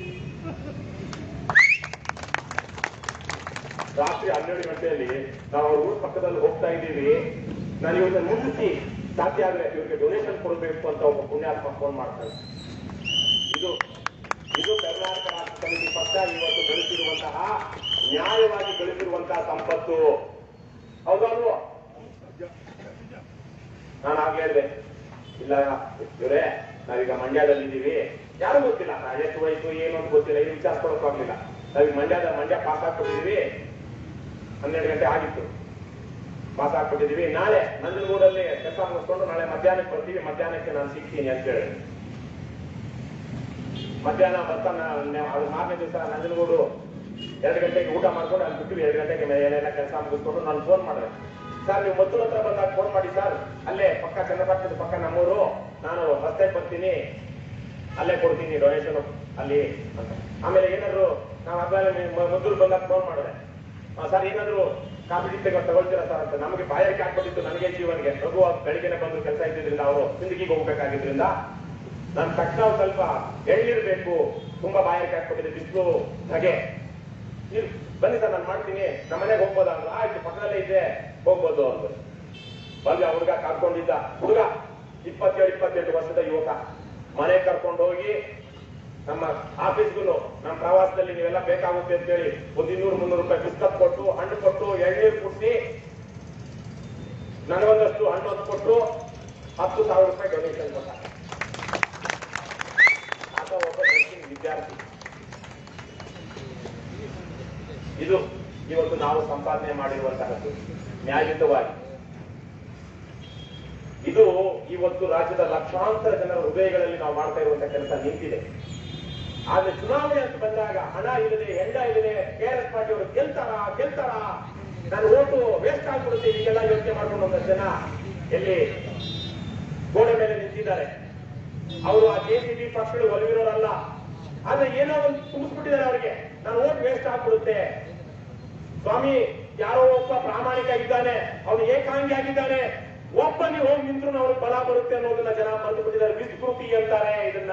ರಾತ್ರಿ 12 ಗಂಟೆಯಲ್ಲಿ ನಾವು ಅವ್ರ ಊರ ಪಕ್ಕದಲ್ಲಿ ಹೋಗ್ತಾ ಇದ್ದೀವಿ. ನಾನು ಇವ್ರನ್ನ ಮುಗಿಸಿ ಸಾಧ್ಯ ಆದ್ರೆ ಇವ್ರಿಗೆ ಡೊನೇಷನ್ ಕೊಡಬೇಕು ಅಂತ ಒಬ್ಬ ಪುಣ್ಯಾತ್ಮ ಫೋನ್ ಮಾಡ್ತಾರೆ. ಇದು ಕರ್ನಾಟಕ ರಾಷ್ಟ್ರ ಸಮಿತಿ ಪಕ್ಷ ಇವತ್ತು ಗಳಿಸಿರುವಂತಹ ನ್ಯಾಯವಾಗಿ ಗಳಿಸಿರುವಂತಹ ಸಂಪತ್ತು. ಹೌದಲ್ವೋ? ನಾನು ಆಗ ಹೇಳಿದೆ, ಇಲ್ಲ ಇವರೇ ನಾವೀಗ ಮಂಡ್ಯದಲ್ಲಿ ಇದ್ದೀವಿ, ಯಾರು ಗೊತ್ತಿಲ್ಲ ಎಷ್ಟು ವಯಸ್ಸು ಏನು ಅಂತ ಗೊತ್ತಿಲ್ಲ, ಈ ವಿಚಾರ ಕೊಡೋಕ್ಕಾಗ್ಲಿಲ್ಲ. ನಾವೀಗ ಮಂಡ್ಯ ಪಾಸ್ ಹಾಕ್ಬಿಟ್ಟಿದೀವಿ. 12 ಗಂಟೆ ಆಗಿತ್ತು, ಪಾಸ್ ಹಾಕ್ಬಿಟ್ಟಿದೀವಿ. ನಾಳೆ ನಂಜನಗೂಡಲ್ಲಿ ಕೆಲಸ ಮುಗಿಸ್ಕೊಂಡು ನಾಳೆ ಮಧ್ಯಾಹ್ನಕ್ಕೆ ಬರ್ತೀವಿ, ಮಧ್ಯಾಹ್ನಕ್ಕೆ ನಾನು ಸಿಗ್ತೀನಿ ಅಂತ ಹೇಳಿ ಮಧ್ಯಾಹ್ನ ಬರ್ತಾನೆ. ಅದು 4ನೇ ದಿವಸ ನಂಜನಗೂಡು 2 ಗಂಟೆಗೆ ಊಟ ಮಾಡ್ಕೊಂಡು ಅಲ್ಲಿ ಬಿಟ್ಟು 2 ಗಂಟೆಗೆ ಏನೆಲ್ಲ ಕೆಲಸ ಮುಗಿಸ್ಕೊಂಡು ನಾನು ಫೋನ್ ಮಾಡಿದೆ. ಸರ್ ನೀವು ಮತ್ತೂರ ಹತ್ರ ಬಂದಾಗ ಫೋನ್ ಮಾಡಿ ಸರ್, ಅಲ್ಲೇ ಪಕ್ಕ ಚನ್ನಪಟ್ಟಣದ ಪಕ್ಕ ನಮ್ಮೂರು, ನಾನು ರಸ್ತೆಗೆ ಬರ್ತೀನಿ, ಅಲ್ಲೇ ಕೊಡ್ತೀನಿ ಡೊನೇಷನ್ ಅಲ್ಲಿ ಅಂತ. ಆಮೇಲೆ ಏನಾದ್ರು ನಾವು ಅದ್ಮೇಲೆ ಮೊದಲು ಬಂದಾಗ ಫೋನ್ ಮಾಡಿದೆ, ಸರ್ ಏನಾದ್ರು ಕಾಪಿ ತಗೊಳ್ತೀರಾ ಸರ್ ಅಂತ. ನಮಗೆ ಬಾಯಾರಿಕೆ ಹಾಕ್ಬಿಟ್ಟಿತ್ತು ನನಗೆ ಜೀವನ್ಗೆ. ರಘು ಬೆಳಿಗ್ಗೆನೆ ಬಂದು ಕೆಲಸ ಇದ್ದಿದ್ರಿಂದ ಅವರು ಸಿಂದಗಿಗೆ ಹೋಗ್ಬೇಕಾಗಿದ್ರಿಂದ ನಾನು ತಕ್ಷಣ ಸ್ವಲ್ಪ ಎಳ್ಳಿರ್ಬೇಕು, ತುಂಬಾ ಬಾಯಾರಿಕೆ ಹಾಕ್ಬಿಟ್ಟಿದೆ, ಬಿಸಿಲು ಹಾಗೆ. ಬನ್ನಿ ಸರ್ ನಾನು ಮಾಡ್ತೀನಿ, ನಮ್ಮ ಮನೆಗೆ ಹೋಗ್ಬೋದಾ ಅಂದ್ರೆ ಆಯ್ತು ಪಕ್ಕದಲ್ಲೇ ಇದೆ ಹೋಗ್ಬೋದು ಅಂತ. ಬಂದು ಆ ಹುಡುಗ ಕಾಡ್ಕೊಂಡಿದ್ದ ಹುಡುಗ 27-28 ವರ್ಷದ ಯುವಕ ಮನೆ ಕರ್ಕೊಂಡು ಹೋಗಿ ನಮ್ಮ ಆಫೀಸ್ಗೂ ನಮ್ಮ ಪ್ರವಾಸದಲ್ಲಿ ನೀವೆಲ್ಲ ಬೇಕಾಗುತ್ತೆ ಅಂತ ಹೇಳಿ ಒಂದು 200-300 ರೂಪಾಯಿ ಬಿಸ್ಕತ್ ಕೊಟ್ಟು, ಹಣ್ಣು ಕೊಟ್ಟು, ಎಳ್ನೀರು ಕುಡಿಸಿ, ನನಗೊಂದಷ್ಟು ಹಣ್ಣು ಕೊಟ್ಟು 10,000 ರೂಪಾಯಿ ಡೊನೇಷನ್ ಕೊಟ್ಟ. ಆತ ಒಬ್ಬ ವಿದ್ಯಾರ್ಥಿ. ಇದು ಇವತ್ತು ನಾವು ಸಂಪಾದನೆ ಮಾಡಿರುವಂತಹದ್ದು ನ್ಯಾಯಯುತವಾಗಿ. ಇದು ಇವತ್ತು ರಾಜ್ಯದ ಲಕ್ಷಾಂತರ ಜನರ ಹೃದಯಗಳಲ್ಲಿ ನಾವು ಮಾಡ್ತಾ ಇರುವಂತಹ ಕೆಲಸ ನಿಂತಿದೆ. ಆದ್ರೆ ಚುನಾವಣೆ ಅಂತ ಬಂದಾಗ ಹಣ ಇಲ್ಲದೆ ಹೆಂಡ ಇಲ್ಲದೆ KRS ಪಾರ್ಟಿ ಅವರು ಗೆಲ್ತಾರ ನಾನು ಓಟು ವೇಸ್ಟ್ ಆಗ್ಬಿಡುತ್ತೆ ಹೀಗೆಲ್ಲ ಯೋಚನೆ ಮಾಡ್ಕೊಂಡು ಒಂದಷ್ಟು ಜನ ಎಲ್ಲಿ ಗೋಡೆ ಮೇಲೆ ನಿಂತಿದ್ದಾರೆ. ಅವರು ಆ JCB ಪಕ್ಷಗಳು ಒಲವಿರೋರಲ್ಲ. ಆದ್ರೆ ಏನೋ ಒಂದು ತುಂಬಿಸ್ಬಿಟ್ಟಿದ್ದಾರೆ ಅವರಿಗೆ, ನಾನು ಓಟ್ ವೇಸ್ಟ್ ಆಗ್ಬಿಡುತ್ತೆ. ಸ್ವಾಮಿ ಯಾರೋ ಒಬ್ಬ ಪ್ರಾಮಾಣಿಕ ಇದ್ದಾನೆ, ಅವನು ಏಕಾಂಗಿ ಆಗಿದ್ದಾನೆ, ಒಬ್ಬ ನೀವು ಹೋಗಿ ನಿಂತ್ರು ಅವ್ರಿಗೆ ಬಲ ಬರುತ್ತೆ ಅನ್ನೋದನ್ನ ಜನ ಮರೆತು ಬಿಟ್ಟಿದ್ದಾರೆ. ವಿಸ್ಮೃತಿ ಅಂತಾರೆ ಇದನ್ನ.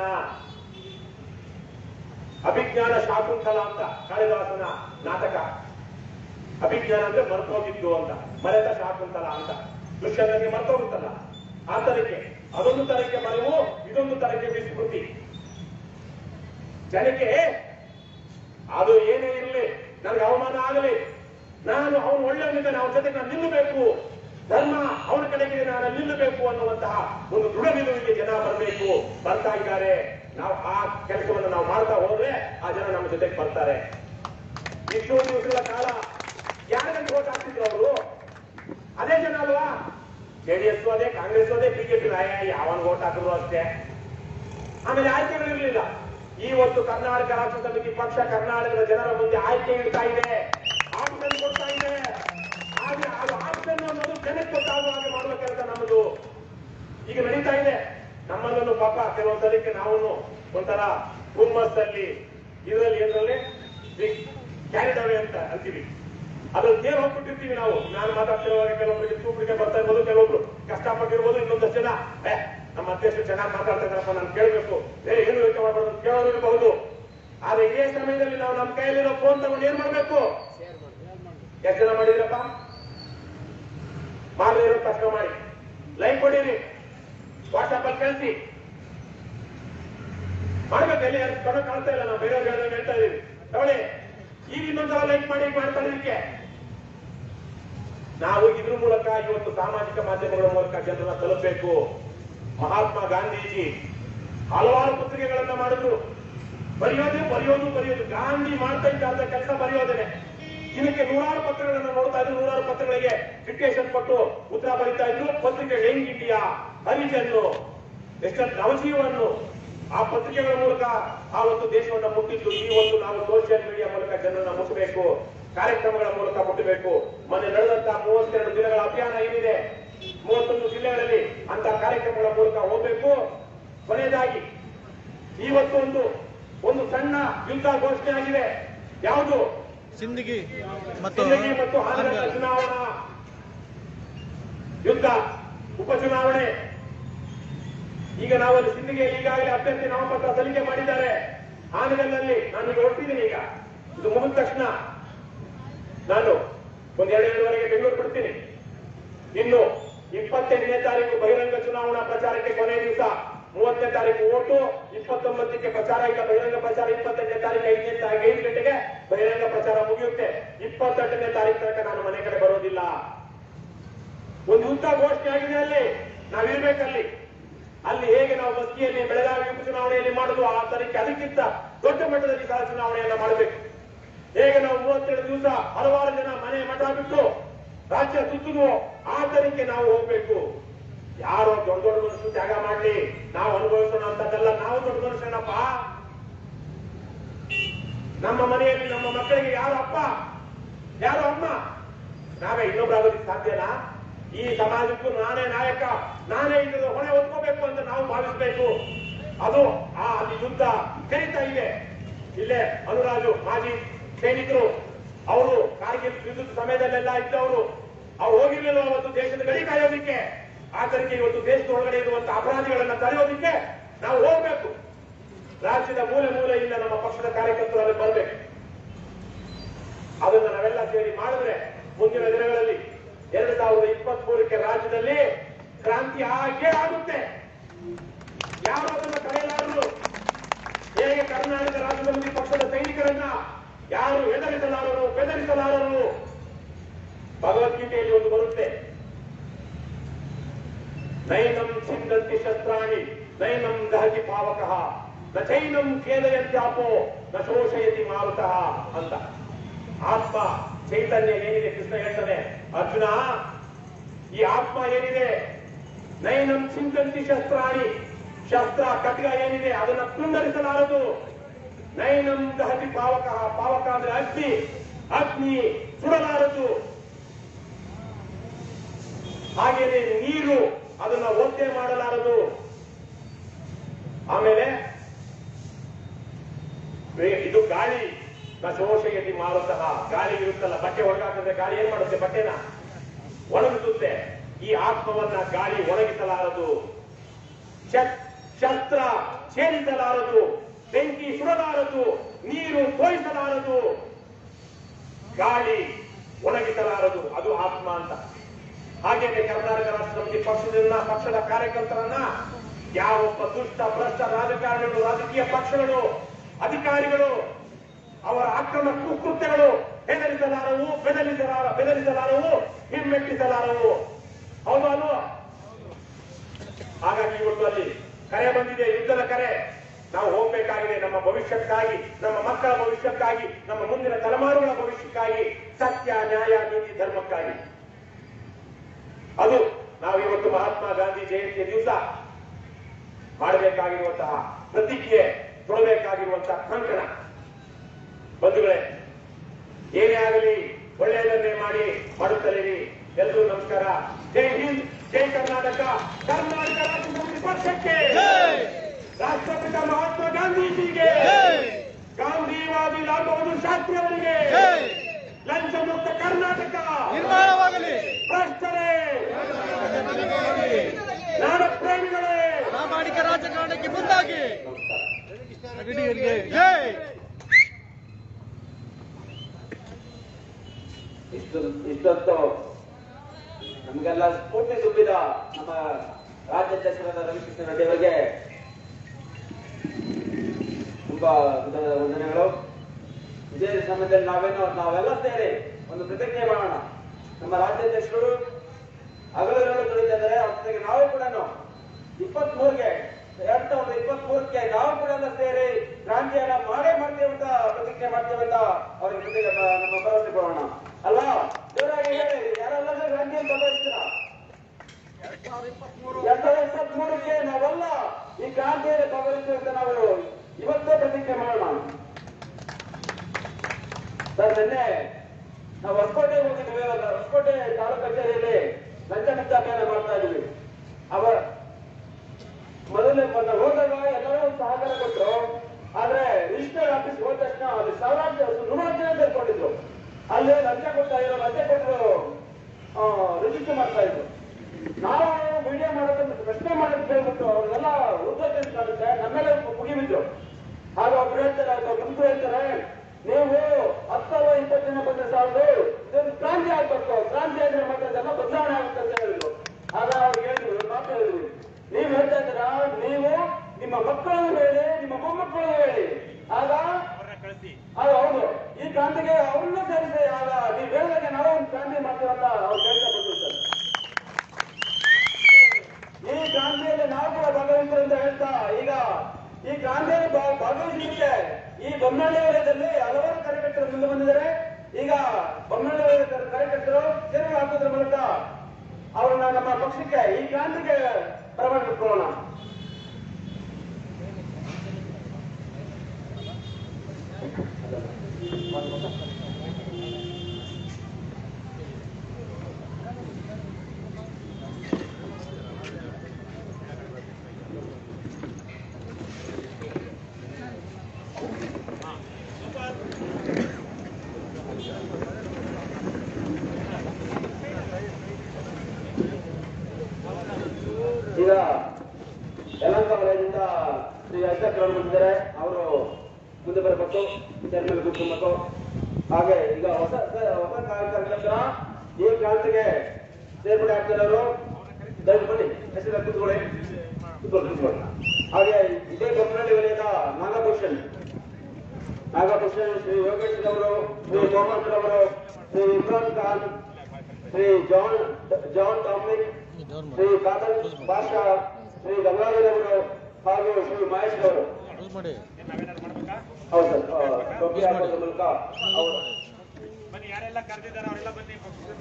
ಅಭಿಜ್ಞಾನ ಶಾಕುಂತಲ ಅಂತ ಕಾಳಿದಾಸನ ನಾಟಕ. ಅಭಿಜ್ಞಾನ ಅಂದ್ರೆ ಮರ್ತೋಗಿದ್ದು ಅಂತ, ಮರೆತ ಶಾಕುಂತಲ ಅಂತ. ದುಷ್ಯನಿಗೆ ಮರ್ತೋಗುತ್ತಲ್ಲ ಆ ತರಕ್ಕೆ. ಅದೊಂದು ತರಕ್ಕೆ ಮರೆವು, ಇದೊಂದು ತರಕ್ಕೆ ವಿಸ್ಮೃತಿ. ಜನಕ್ಕೆ ಅದು ಏನೇ ಇರಲಿ, ನನಗೆ ಅವಮಾನ ಆಗಲಿ, ನಾನು ಅವನು ಒಳ್ಳೆಯವನಿದ್ದಾನೆ, ಅವನ ಜೊತೆಗೆ ನಾನು ನಿಲ್ಲಬೇಕು, ಧರ್ಮ ಅವನ ಕಡೆಗೆ ನಾನು ನಿಲ್ಲಬೇಕು ಅನ್ನುವಂತಹ ಒಂದು ದೃಢ ನಿಲುವಿಗೆ ಜನ ಬರಬೇಕು, ಬರ್ತಾ ಇದ್ದಾರೆ. ನಾವು ಆ ಕೆಲಸವನ್ನು ನಾವು ಮಾಡ್ತಾ ಹೋದ್ರೆ ಆ ಜನ ನಮ್ಮ ಜೊತೆಗೆ ಬರ್ತಾರೆ. ಇಷ್ಟು ದಿವಸಗಳ ಕಾಲ ಯಾರಿಗೆ ವೋಟ್ ಹಾಕ್ತಿದ್ರು ಅವರು? ಅದೇ ಜನ ಅಲ್ವಾ? ಜೆಡಿಎಸ್ ಅದೇ, ಕಾಂಗ್ರೆಸ್ ಅದೇ, ಬಿಜೆಪಿ ಯಾವನ್ ವೋಟ್ ಹಾಕಿದ್ರು ಅಷ್ಟೇ. ಆಮೇಲೆ ಆಯ್ಕೆಗಳಿರ್ಲಿಲ್ಲ. ಇವತ್ತು ಕರ್ನಾಟಕ ರಾಷ್ಟ್ರ ಸಮಿತಿ ಪಕ್ಷ ಕರ್ನಾಟಕದ ಜನರ ಮುಂದೆ ಆಯ್ಕೆ ಇಡ್ತಾ ಇದೆ, ಆಪ್ಷನ್ ಕೊಡ್ತಾ ಇದೆ. ಆದ್ರೆ ಅದು ಆಪ್ಷನ್ ಅನ್ನೋದು ಜನಕ್ಕೆ ಗೊತ್ತಾಗುವ ಹಾಗೆ ಮಾಡುವ ಕೆಲಸ ನಮ್ಮದು ಈಗ ನಡೀತಾ ಇದೆ. ನಮ್ಮಲ್ಲೂ ಪಾಪ ಕೆಲವೊಂದಕ್ಕೆ ನಾವು ಒಂಥರ ಹುಮ್ಮಸ್ಸಲ್ಲಿ ಇದರಲ್ಲಿ ಏನರಲ್ಲಿ ಕ್ಯಾರಿಡ್ ಅವೇ ಅಂತ ಅಂತೀವಿ. ಅದ್ರಲ್ಲಿ ತೇರು ಹೋಗ್ಬಿಟ್ಟಿರ್ತೀವಿ ನಾವು. ನಾನು ಮಾತಾಡ್ತಿರುವಾಗ ಕೆಲವೊಬ್ಬರಿಗೆ ತೂಪಿಗೆ ಬರ್ತಾ ಇರ್ಬೋದು, ಕೆಲವೊಬ್ರು ಕಷ್ಟಪಟ್ಟಿರ್ಬೋದು, ಇನ್ನೊಂದಷ್ಟು ಜನ ನಮ್ಮ ಅಧ್ಯಕ್ಷರು ಚೆನ್ನಾಗಿ ಮಾತಾಡ್ತಾ ಇದ್ದಾರಪ್ಪ, ನಾನು ಕೇಳಬೇಕು, ಏನು ಯೋಚನೆ ಮಾಡಬಾರ್ದು ಅಂತ ಕೇಳೋರು ಇರಬಹುದು. ಆದ್ರೆ ಇದೇ ಸಮಯದಲ್ಲಿ ನಾವು ನಮ್ಮ ಕೈಯಲ್ಲಿರೋ ಫೋನ್ ತಗೊಂಡು ಏನ್ ಮಾಡ್ಬೇಕು? ಎಷ್ಟು ಜನ ಮಾಡಿದ್ರಪ್ಪ? ಮಾಡದೇ ಇರೋ ತಕ್ಷಣ ಮಾಡಿ, ಲೈಕ್ ಕೊಡಿರಿ, ವಾಟ್ಸ್ಆಪ್ ಅಲ್ಲಿ ಕಳಿಸಿ, ಮಾಡ್ಬೇಕು. ಎಲ್ಲಿ ಕಣ ಕಾಣ್ತಾ ಇಲ್ಲ, ನಾವು ಬೇರೆಯವ್ರು ಹೇಳ್ತಾ ಇದೀವಿ ತಗೊಳ್ಳಿ. ಈಗ ಇನ್ನೊಂದ್ಸಲ ಲೈಕ್ ಮಾಡಿ ಮಾಡ್ಕೊಳ್ಳೋದಕ್ಕೆ ನಾವು ಇದ್ರ ಮೂಲಕ ಇವತ್ತು ಸಾಮಾಜಿಕ ಮಾಧ್ಯಮಗಳ ಮೂಲಕ ಜನರನ್ನ ತಲುಪಬೇಕು. ಮಹಾತ್ಮ ಗಾಂಧೀಜಿ ಹಲವಾರು ಪತ್ರಿಕೆಗಳನ್ನ ಮಾಡಿದ್ರು. ಬರೆಯೋದು ಗಾಂಧಿ ಮಾಡ್ತಾ ಇದ್ದ ಕೆಲಸ ಬರೆಯೋದೇನೆ. ಇದಕ್ಕೆ ನೂರಾರು ಪತ್ರಗಳನ್ನ ನೋಡ್ತಾ ಇದ್ರು, ನೂರಾರು ಪತ್ರಗಳಿಗೆ ಡಿಕ್ಟೇಷನ್ ಕೊಟ್ಟು ಉತ್ತರ ಬರೀತಾ ಇದ್ರು. ಪತ್ರಿಕೆ ಯಂಗ್ ಇಂಡಿಯಾ, ಹರಿಜನ್ನು, ಎಷ್ಟೊಂದು ನವಜೀವನ್ನು ಆ ಪತ್ರಿಕೆಗಳ ಮೂಲಕ ಆವತ್ತು ದೇಶವನ್ನ ಮುಟ್ಟಿದ್ದು. ಇವತ್ತು ನಾವು ಸೋಷಿಯಲ್ ಮೀಡಿಯಾ ಮೂಲಕ ಜನರನ್ನ ಮುಟ್ಟಬೇಕು, ಕಾರ್ಯಕ್ರಮಗಳ ಮೂಲಕ ಮುಟ್ಟಬೇಕು. ಮೊನ್ನೆ ನಡೆದಂತಹ 32 ದಿನಗಳ ಅಭಿಯಾನ ಏನಿದೆ, 31 ಜಿಲ್ಲೆಗಳಲ್ಲಿ ಅಂತ ಕಾರ್ಯಕ್ರಮಗಳ ಮೂಲಕ ಹೋಗ್ಬೇಕು. ಕೊನೆಯದಾಗಿ ಇವತ್ತು ಒಂದು ಸಣ್ಣ ಯುದ್ಧ ಘೋಷಣೆ ಆಗಿದೆ. ಯಾವುದು? ಸಿಂದಗಿ ಮತ್ತು ಹಾನಗಲ್ಲ ಚುನಾವಣಾ ಯುದ್ಧ, ಉಪಚುನಾವಣೆ. ಈಗ ನಾವಲ್ಲಿ ಸಿಂದಗಿಯಲ್ಲಿ ಈಗಾಗಲೇ ಅಭ್ಯರ್ಥಿ ನಾಮಪತ್ರ ಸಲ್ಲಿಕೆ ಮಾಡಿದ್ದಾರೆ. ಹಾನಗಲ್ನಲ್ಲಿ ನಾನು ಈಗ ಹೊರಟಿದ್ದೀನಿ. ಈಗ ಇದು ಮುಗಿದ ತಕ್ಷಣ ನಾನು ಒಂದು 2-2:30ಗೆ ಬೆಂಗಳೂರು ಬಿಡ್ತೀನಿ. ಇನ್ನು 28ನೇ ತಾರೀಕು ಬಹಿರಂಗ ಚುನಾವಣಾ ಪ್ರಚಾರಕ್ಕೆ ಕೊನೆಯ ದಿವಸ. 30ನೇ ತಾರೀಕು ಓಟು, 29ಕ್ಕೆ ಪ್ರಚಾರ. ಈಗ ಬಹಿರಂಗ ಪ್ರಚಾರ 25ನೇ ತಾರೀಕು 5 ಗಂಟೆಗೆ ಬಹಿರಂಗ ಪ್ರಚಾರ ಮುಗಿಯುತ್ತೆ. 28ನೇ ತಾರೀಕು ತನಕ ನಾನು ಮನೆ ಕಡೆ ಬರೋದಿಲ್ಲ. ಒಂದು ಯುದ್ಧ ಘೋಷಣೆ ಆಗಿದೆ. ಅಲ್ಲಿ ನಾವಿರ್ಬೇಕಲ್ಲಿ. ಅಲ್ಲಿ ಹೇಗೆ ನಾವು ಮಸ್ಕಿಯಲ್ಲಿ ಬೆಳಗಾವಿ ಉಪಚುನಾವಣೆಯಲ್ಲಿ ಮಾಡುದು, ಆ ತರೀಕೆ ಅದಕ್ಕಿಂತ ದೊಡ್ಡ ಮಟ್ಟದಲ್ಲಿ ಸಹ ಚುನಾವಣೆಯನ್ನ ಮಾಡಬೇಕು. ಹೇಗೆ ನಾವು 32 ದಿವಸ ಹಲವಾರು ಜನ ಮನೆ ಮಠ ಬಿಟ್ಟು ರಾಜ್ಯ ಸುತ್ತುದು, ಆ ತರೀಕೆ ನಾವು ಹೋಗ್ಬೇಕು. ಯಾರೋ ದೊಡ್ಡ ಮನುಷ್ಯರು ತ್ಯಾಗ ಮಾಡ್ಲಿ, ನಾವು ಅನುಭವಿಸೋಣ ಅಂತದಲ್ಲ. ನಾವು ದೊಡ್ಡ ಮನುಷ್ಯನಪ್ಪ. ನಮ್ಮ ಮನೆಯಲ್ಲಿ ನಮ್ಮ ಮಕ್ಕಳಿಗೆ ಯಾರು ಅಪ್ಪ, ಯಾರು ಅಮ್ಮ? ನಾವೇ ಇನ್ನೊಬ್ಬರಾಗೋದಕ್ಕೆ ಸಾಧ್ಯನಾ? ಈ ಸಮಾಜಕ್ಕೂ ನಾನೇ ನಾಯಕ, ನಾನೇ ಇದರ ಹೊಣೆ ಹೊತ್ಕೋಬೇಕು ಅಂತ ನಾವು ಭಾವಿಸಬೇಕು. ಅದು ಅಲ್ಲಿ ಯುದ್ಧ ಕರೀತಾ ಇದೆ. ಇಲ್ಲೇ ಅನುರಾಜು ಮಾಜಿ ಸೈನಿಕರು, ಅವರು ಕಾರ್ಗಿಲ್ ಯುದ್ಧದ ಸಮಯದಲ್ಲೆಲ್ಲ ಇದ್ದವರು. ಅವ್ರು ಹೋಗಿರ್ಲಿಲ್ಲ ಅವತ್ತು ದೇಶದ ಗಡಿ ಕಾಯೋದಿಕ್ಕೆ. ಆದ್ದರಿಂದ ಇವತ್ತು ದೇಶದ ಒಳಗಡೆ ಇರುವಂತಹ ಅಪರಾಧಿಗಳನ್ನ ತಡೆಯೋದಿಕ್ಕೆ ನಾವು ಹೋಗ್ಬೇಕು. ರಾಜ್ಯದ ಮೂಲೆಯಿಂದ ನಮ್ಮ ಪಕ್ಷದ ಕಾರ್ಯಕರ್ತರು ಅಲ್ಲಿ ಬರಬೇಕು. ಅದನ್ನ ನಾವೆಲ್ಲ ಸೇರಿ ಮಾಡಿದ್ರೆ ಮುಂದಿನ ದಿನಗಳಲ್ಲಿ 2023ಕ್ಕೆ ರಾಜ್ಯದಲ್ಲಿ ಕ್ರಾಂತಿ ಆಗೇ ಆಗುತ್ತೆ. ಯಾರು ಅದನ್ನ ತಡೆಯಲಾರರು. ಹೇಗೆ ಕರ್ನಾಟಕ ರಾಜ್ಯ ಸಮಿತಿ ಪಕ್ಷದ ಸೈನಿಕರನ್ನ ಯಾರು ಬೆದರಿಸಲಾರರು. ಭಗವದ್ಗೀತೆಯಲ್ಲಿ ಒಂದು ಬರುತ್ತೆ, ನೈನಂ ಚಿಂದಂತಿ ಶಸ್ತ್ರಾಣಿ ನೈನಂ ದಹತಿ ಪಾವಕಃ ನ ಚೈನಂ ಖೇದಯಂತ್ಯಾಪೋ ನ ಶೋಷಯತಿ ಮಾರುತಃ ಅಂತ. ಆತ್ಮ ಚೈತನ್ಯ ಏನಿದೆ, ಕೃಷ್ಣ ಹೇಳ್ತಾನೆ, ಅರ್ಜುನ ಈ ಆತ್ಮ ಏನಿದೆ, ನೈನಂ ಚಿಂತಂತಿ ಶಸ್ತ್ರಾಣಿ, ಶಸ್ತ್ರ ಖಡ್ಗ ಏನಿದೆ ಅದನ್ನ ತುಂಡರಿಸಲಾರದು. ನೈನಂ ದಹತಿ ಪಾವಕ, ಪಾವಕ ಅಂದ್ರೆ ಅಗ್ನಿ ಸುಡಲಾರದು. ಹಾಗೇನೆ ನೀರು ಅದನ್ನ ಒತ್ತೆ ಮಾಡಲಾರದು. ಆಮೇಲೆ ಇದು ಗಾಳಿ, ಶೋಷಯತಿ ಮಾರುತಃ, ಗಾಳಿ ಇರುತ್ತಲ್ಲ, ಬಟ್ಟೆ ಒಣಗಾಕಿದ್ರೆ ಗಾಳಿ ಏನ್ ಮಾಡುತ್ತೆ? ಬಟ್ಟೆನ ಒಣಗಿಸುತ್ತೆ. ಈ ಆತ್ಮವನ್ನ ಗಾಳಿ ಒಣಗಿಸಲಾರದು, ಶಸ್ತ್ರ ಛೇದಿಸಲಾರದು, ಬೆಂಕಿ ಸುಡಲಾರದು, ನೀರು ತೋಯಿಸಲಾರದು, ಗಾಳಿ ಒಣಗಿಸಲಾರದು. ಅದು ಆತ್ಮ ಅಂತ. ಹಾಗೇನೆ ಕರ್ನಾಟಕ ರಾಷ್ಟ್ರ ಸಮಿತಿ ಪಕ್ಷದ ಕಾರ್ಯಕರ್ತರನ್ನ ಯಾವೊಬ್ಬ ದುಷ್ಟ ಭ್ರಷ್ಟ ರಾಜಕಾರಣಿಗಳು, ರಾಜಕೀಯ ಪಕ್ಷಗಳು, ಅಧಿಕಾರಿಗಳು ಅವರ ಅಕ್ರಮ ಕುಕೃತ್ಯಗಳು ಬೆದರಿಸಲಾರವು, ಹಿಮ್ಮೆಟ್ಟಿಸಲಾರವು. ಹೌದು ಅಲ್ವೋ? ಹಾಗಾಗಿ ಇವತ್ತು ಅಲ್ಲಿ ಕರೆ ಬಂದಿದೆ, ಯುದ್ಧದ ಕರೆ. ನಾವು ಹೋಗ್ಬೇಕಾಗಿದೆ ನಮ್ಮ ಭವಿಷ್ಯಕ್ಕಾಗಿ, ನಮ್ಮ ಮಕ್ಕಳ ಭವಿಷ್ಯಕ್ಕಾಗಿ, ನಮ್ಮ ಮುಂದಿನ ತಲೆಮಾರುಗಳ ಭವಿಷ್ಯಕ್ಕಾಗಿ, ಸತ್ಯ, ನ್ಯಾಯ, ನೀತಿ, ಧರ್ಮಕ್ಕಾಗಿ. ಅದು ನಾವು ಇವತ್ತು ಮಹಾತ್ಮ ಗಾಂಧಿ ಜಯಂತಿಯ ದಿವಸ ಮಾಡಬೇಕಾಗಿರುವಂತಹ ಪ್ರತಿಜ್ಞೆ, ತೊಡಬೇಕಾಗಿರುವಂತಹ ಕಂಕಣ. ಬಂಧುಗಳೇ, ಏನೇ ಆಗಲಿ ಒಳ್ಳೆಯದನ್ನೇ ಮಾಡುತ್ತಲೇ. ಎಲ್ಲರೂ ನಮಸ್ಕಾರ. ಜೈ ಹಿಂದ್, ಜೈ ಕರ್ನಾಟಕ. ಕರ್ನಾಟಕ ರಾಜ್ಯ ಸಮಿತಿ ಪಕ್ಷಕ್ಕೆ, ರಾಷ್ಟ್ರಪಿತ ಮಹಾತ್ಮ ಗಾಂಧೀಜಿಗೆ, ಗಾಂಧಿವಾದಿ ಲಾಲ್ ಬಹದ್ದೂರ್ ಶಾಸ್ತ್ರಿ ಅವರಿಗೆ, ಲಂಚ ಮುಕ್ತ ಕರ್ನಾಟಕ ನಿರ್ಮಾಣವಾಗಲಿ. ಭ್ರಷ್ಟರೇ, ನಾಡ ಪ್ರೇಮಿಗಳೇ, ಪ್ರಾಮಾಣಿಕ ರಾಜಕಾರಣಕ್ಕೆ ಮುಂದಾಗಿ. ಜೈ. ಇಷ್ಟೊತ್ತು ನಮಗೆಲ್ಲ ಸ್ಫೂರ್ತಿ ತುಂಬಿದ ನಮ್ಮ ರಾಜ್ಯಾಧ್ಯಕ್ಷರಾದ ರವಿಕೃಷ್ಣ ರೆಡ್ಡಿ ಅವರಿಗೆ ತುಂಬಾ ವಂದನೆಗಳು. ಇದೇ ಸಮಯದಲ್ಲಿ ನಾವೆಲ್ಲ ಸೇರಿ ಒಂದು ಪ್ರತಿಜ್ಞೆ ಮಾಡೋಣ. ನಮ್ಮ ರಾಜ್ಯಾಧ್ಯಕ್ಷರು ಹಗಲಿರುಳು ದುಡಿತಿದ್ದಾರೆ, ಅವ್ರ ಜೊತೆಗೆ ನಾವು ಕೂಡ 2023ಕ್ಕೆ ನಾವು ಕೂಡ ಸೇರಿ ಕ್ರಾಂತಿಯನ್ನ ಮಾಡ್ತೇವೆ ಅಂತ ಪ್ರತಿಜ್ಞೆ ಮಾಡ್ತೇವೆ ಅಂತ ಅವ್ರ ಜೊತೆಗೆ ನಮ್ಮ ಭರವಸೆ ಕೊಡೋಣ. ಅಲ್ಲ, ಜೋರಾಗಿ ಹೇಳಿ, ಯಾರೆಲ್ಲ ಕ್ರಾಂತಿಯನ್ನು ಭಾಗವಹಿಸ್ತೀರಾ? 2023ಕ್ಕೆ ನಾವೆಲ್ಲ ಈ ಕ್ರಾಂತಿಯಲ್ಲಿ ಭಾಗವಹಿಸ್ತೇವೆ ಅಂತ ನಾವು ಇವತ್ತೇ ಪ್ರತಿಜ್ಞೆ ಮಾಡೋಣ. ಸರ್, ನಿನ್ನೆ ನಾವು ಹೊಸಕೋಟೆ ಹೋಗಿದ್ವಿ. ಹೊಸಕೋಟೆ ತಾಲೂಕು ಕಚೇರಿಯಲ್ಲಿ ಲಂಚ ಮುಕ್ತ ಅಭಿಯಾನ ಮಾಡ್ತಾ ಇದ್ವಿ. ಮೊದಲೇ ಹೋದಾಗ ಎಲ್ಲರೂ ಸಹಕಾರ ಕೊಟ್ಟರು. ಆದ್ರೆ ರಿಜಿಸ್ಟರ್ ಆಫೀಸ್ ಹೋದ ತಕ್ಷಣ ಅಲ್ಲಿ ನೂರಾರು ಜನ ಸೇರ್ಕೊಂಡಿದ್ರು. ಅಲ್ಲಿ ಲಂಚ ಕೊಟ್ಟು ರಿಜಿಸ್ಟರ್ ಮಾಡ್ತಾ ಇದ್ರು. ನಾವು ಮೀಡಿಯಾ ಮಾಡೋದನ್ನ ಪ್ರಶ್ನೆ ಮಾಡೋದು ಕೇಳ್ಬಿಟ್ಟು ಅವ್ರಿಗೆಲ್ಲ ಉದ್ದೇಶ ಕಾಣುತ್ತೆ, ನಮ್ಮೆಲ್ಲ ಮುಗಿಬಿದ್ರು. ಆಗ ಒಬ್ರು ಹೇಳ್ತಾರೆ, ಮುಂದೆ ಹೇಳ್ತಾರೆ, ನೀವು 10-20 ಜನ ಬಂದ್ರೆ ಸಾಲದು, ಕ್ರಾಂತಿ ಆಗ್ಬೇಕು, ಕ್ರಾಂತಿ ಆದ್ರೆ ಮತ್ತೆ ಅದೆಲ್ಲ ಬದಲಾವಣೆ ಆಗುತ್ತೆ ಅಂತ ಹೇಳಿದ್ರು. ಆಗ ಅವ್ರಿಗೆ ಹೇಳಿದ್ರು, ಮಾತು ಹೇಳಿದ್ವಿ, ನೀವು ಹೇಳ್ತಾ ಇದ್ದೀರಾ, ನೀವು ನಿಮ್ಮ ಮಕ್ಕಳನ್ನು ಹೇಳಿ, ನಿಮ್ಮ ಮೊಮ್ಮಕ್ಕಳನ್ನು ಹೇಳಿ, ಆಗ ಹೌದು ಈ ಕ್ರಾಂತಿಗೆ ಅವ್ರನ್ನ ಸೇರಿಸಿ, ಆಗ ನೀವು ಹೇಳಿದಾಗ ನಾವು ಒಂದು ಕ್ರಾಂತಿ ಮಾಡ್ತೀವಂತ ಅವ್ರು ಹೇಳ್ತಾ ಬಂದ್ರು ಸರ್. ಈ ಕ್ರಾಂತಿಯಲ್ಲಿ ನಾವು ಕೂಡ ಭಾಗವಹಿಸ್ತಾರೆ ಅಂತ ಹೇಳ್ತಾ, ಈಗ ಈ ಕ್ರಾಂತಿಯಲ್ಲಿ ಭಾಗವಹಿಸಲಿಕ್ಕೆ ಈ ಬೊಮ್ಮನಹಳ್ಳಿ ವಲಯದಲ್ಲಿ ಹಲವಾರು ಕಾರ್ಯಕರ್ತರು ಮುಂದೆ ಬಂದಿದ್ದಾರೆ. ಈಗ ಬೊಮ್ಮನಹಳ್ಳಿ ವಲಯದ ಕಾರ್ಯಕರ್ತರು ಸೇವೆ ಹಾಕೋದ್ರ ಮೂಲಕ ಅವ್ರನ್ನ ನಮ್ಮ ಪಕ್ಷಕ್ಕೆ, ಈ ಕ್ರಾಂತಿಗೆ ಬರಮಾಡಿಕೊಳ್ಳೋಣ. ಈಗ ಯಲಹಂಕ ವಲಯದಿಂದ ಶ್ರೀ ಅಶೋಕ್ ಅವರು ಬಂದಿದ್ದಾರೆ. ಅವರು ಮುಂದೆ ಬರಬೇಕು, ಚೇರ್ಮನ್ ಕೂತ್ಕೊಬೇಕು. ಹಾಗೆ ಈಗ ಹೊಸ ಕಾರ್ಯಕರ್ತರ ಈ ಕ್ರಾಂತಿಗೆ ಸೇರ್ಪಡೆ ಆಗ್ತಿರೋರು ದಯವಿಟ್ಟು ಬನ್ನಿ, ಹೆಸರು ಕೂತ್ಕೊಳ್ಳಿ. ಹಾಗೆ ಇದೇ ಬೊಮ್ಮನಹಳ್ಳಿ ವಲಯದ ನಾಗಭೂಷಣ್, ಶ್ರೀ ಯೋಗೇಶ್ ಅವರು, ಶ್ರೀ ಮೊಹಮ್ಮದ್ ಅವರು, ಶ್ರೀ ಇಮ್ರಾನ್ ಖಾನ್, ಶ್ರೀ ಜಾನ್ ಡಾಮಿನಿಕ್, ಶ್ರೀ ಕಾದರ್ ಬಾಷಾ, ಶ್ರೀ ಗಂಗಾಧರ್ ಅವರು ಹಾಗೂ ಶ್ರೀ ಮಹೇಶ್ ಅವರು. ಹೌದು ಸರ್, ಟೋಪಿ ಹಾಕೋದ್ರ ಮೂಲಕ ಅವರು ಬನ್ನಿ. ಯಾರೆಲ್ಲ ಕರೆದಿದ್ದಾರೆ ಅವರೆಲ್ಲ ಬನ್ನಿ.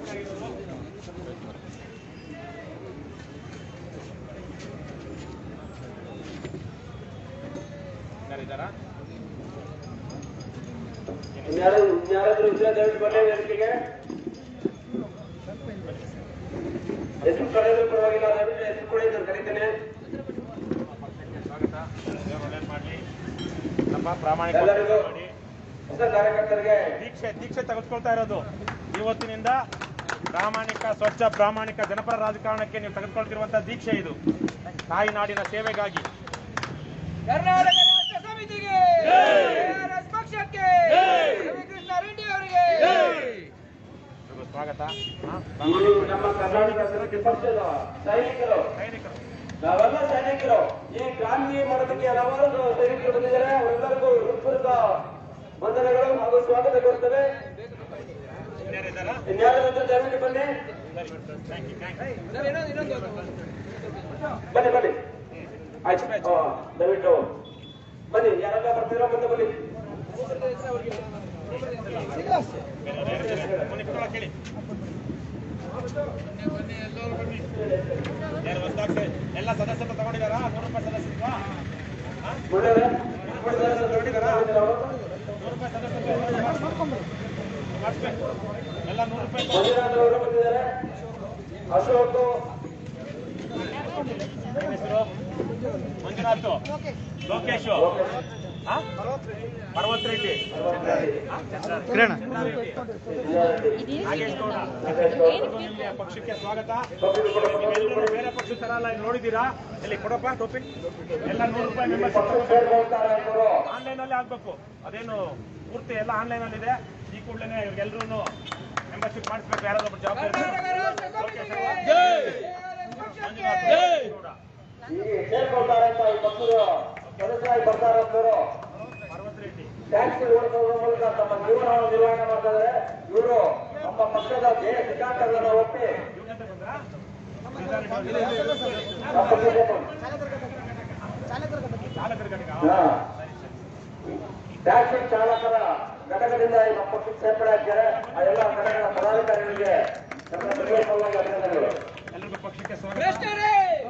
ಇನ್ಯಾರಾದ್ರೂ ವಿಷಯ ದಯವಿಟ್ಟು ಬನ್ನಿ ವೇದಿಕೆಗೆ. ಹೆಸರು ಕರೆಯೋದು ಪರವಾಗಿಲ್ಲ, ದಯವಿಟ್ಟು ಹೆಸರು ಕೊಡಿ, ನಾನು ಕರೀತೇನೆ. ಎಲ್ಲರಿಗೂ ಹೊಸ ಕಾರ್ಯಕರ್ತರಿಗೆ ದೀಕ್ಷೆ ತೆಗೆದುಕೊಳ್ತಾ ಇರೋದು ಇವತ್ತಿನಿಂದ ಪ್ರಾಮಾಣಿಕ, ಸ್ವಚ್ಛ, ಪ್ರಾಮಾಣಿಕ ಜನಪರ ರಾಜಕಾರಣಕ್ಕೆ ನೀವು ತೆಗೆದುಕೊಳ್ತಿರುವಂತಹ ದೀಕ್ಷೆ ಇದು. ತಾಯಿನಾಡಿನ ಸೇವೆಗಾಗಿ. ಕರ್ನಾಟಕ ರಾಷ್ಟ್ರ ಸಮಿತಿಗೆ, KRS ಪಕ್ಷಕ್ಕೆ, ರವಿಕೃಷ್ಣ ರೆಡ್ಡಿ ಅವರಿಗೆ ಸ್ವಾಗತ. ನಮ್ಮ ಕರ್ನಾಟಕ ಸಮಿತಿ ಪಕ್ಷದ ಸೈನಿಕರು, ನಾವೆಲ್ಲ ಸೈನಿಕರು ಈ ಕ್ರಾಂತಿ ಮಾಡೋದಕ್ಕೆ ಹಲವಾರು ಸೈನಿಕರು ಬಂದಿದ್ದಾರೆ. ಅವರೆಲ್ಲರಿಗೂ ಹೃತ್ಪೂರ್ವಕ ವಂದನೆಗಳು ಹಾಗೂ ಸ್ವಾಗತ ಕೋರುತ್ತೇವೆ. ಇನ್ಯಾರಾದ್ರೂ ದಯವಿಟ್ಟು ಬನ್ನಿ. ಸರ್ ಇನ್ನೊಂದು ಬನ್ನಿ ಬನ್ನಿ ಆಯ್ತು ದಯವಿಟ್ಟು ಬನ್ನಿ ಯಾರೆಲ್ಲ ಬರ್ತೀರಾ ಮುಂದೆ ಬನ್ನಿ ಎಲ್ಲ ಸದಸ್ಯರು ತಗೊಂಡಿದಾರಾ? 100 ರೂಪಾಯಿ ಸದಸ್ಯರಿಗ ಒಳ್ಳೆಯದೇ ತಗೊಂಡಿದಾರಾ? 100 ರೂಪಾಯಿ ಸದಸ್ಯರು ಮಾಡಿಸ್ಬೇಕು. ಎಲ್ಲ 100 ರೂಪಾಯಿ ಮಂಜುನಾಥ್ ಅವರು ಬಂದಿದ್ದಾರೆ. ಅಶೋಕ್ ಹೆಸರು ಮಂಜುನಾಥ್, ಲೋಕೇಶ್, ಪರ್ವತ್ ರೆಡ್ಡಿ, ಕಿರಣ ನಾಗೇಶ್ ಗೌಡ. ನಿಮ್ಗೆ ಪಕ್ಷಕ್ಕೆ ಸ್ವಾಗತ. ನೀವೆಲ್ಲರೂ ಬೇರೆ ಪಕ್ಷದ ತರ ಅಲ್ಲ, ಇಲ್ಲಿ ನೋಡಿದ್ದೀರಾ? ಇಲ್ಲಿ ಕೊಡಪ್ಪ ಟೋಪಿ. ಎಲ್ಲ 100 ರೂಪಾಯಿ ಮೆಂಬರ್ಶಿಪ್ ಆನ್ಲೈನ್ ಅಲ್ಲಿ ಆಗ್ಬೇಕು. ಅದೇನು ಪೂರ್ತಿ ಎಲ್ಲ ಆನ್ಲೈನ್ ಅಲ್ಲಿ ಇದೆ. ಈ ಕೂಡಲೇ ಇವ್ರಿಗೆಲ್ಲರೂ ಮೆಂಬರ್ಶಿಪ್ ಮಾಡಿಸ್ಬೇಕು. ಯಾರಾದ್ರೂ ಜವಾಬ್ದಾರಿ ಈಗ ಸೇರ್ಕೊಳ್ತಾರೆ ಅಂತ ಈ ಪಕ್ಷದ ಸದಸ್ಯರಾಗಿ ಬರ್ತಾರೆ ಅಂತವರು ಪರ್ವತ್ ರೆಡ್ಡಿ ಟ್ಯಾಕ್ಸಿ ಓಡಿಸೋದ್ರ ಮೂಲಕ ತಮ್ಮ ಜೀವನವನ್ನು ನಿರ್ವಹಣೆ ಮಾಡ್ತಾರೆ. ಇವರು ನಮ್ಮ ಪಕ್ಷದ ಧ್ಯೇಯ ಸಿದ್ಧಾಂತಗಳನ್ನು ಒಪ್ಪಿ ಟ್ಯಾಕ್ಸಿ ಚಾಲಕರ ಘಟಕದಿಂದ ಈ ನಮ್ಮ ಪಕ್ಷಕ್ಕೆ ಸೇರ್ಪಡೆ ಆಗ್ತಾರೆ. ಆ ಎಲ್ಲ ಘಟಕದ ಪದಾಧಿಕಾರಿಗಳಿಗೆ ನಮ್ಮ ಹೃದಯಪೂರ್ವಕ ಅಭಿನಂದನೆಗಳು. ಎಲ್ಲರಿಗೂ ಪಕ್ಷಕ್ಕೆ ಸ್ವಾಗತ. ಭ್ರಷ್ಟರೇ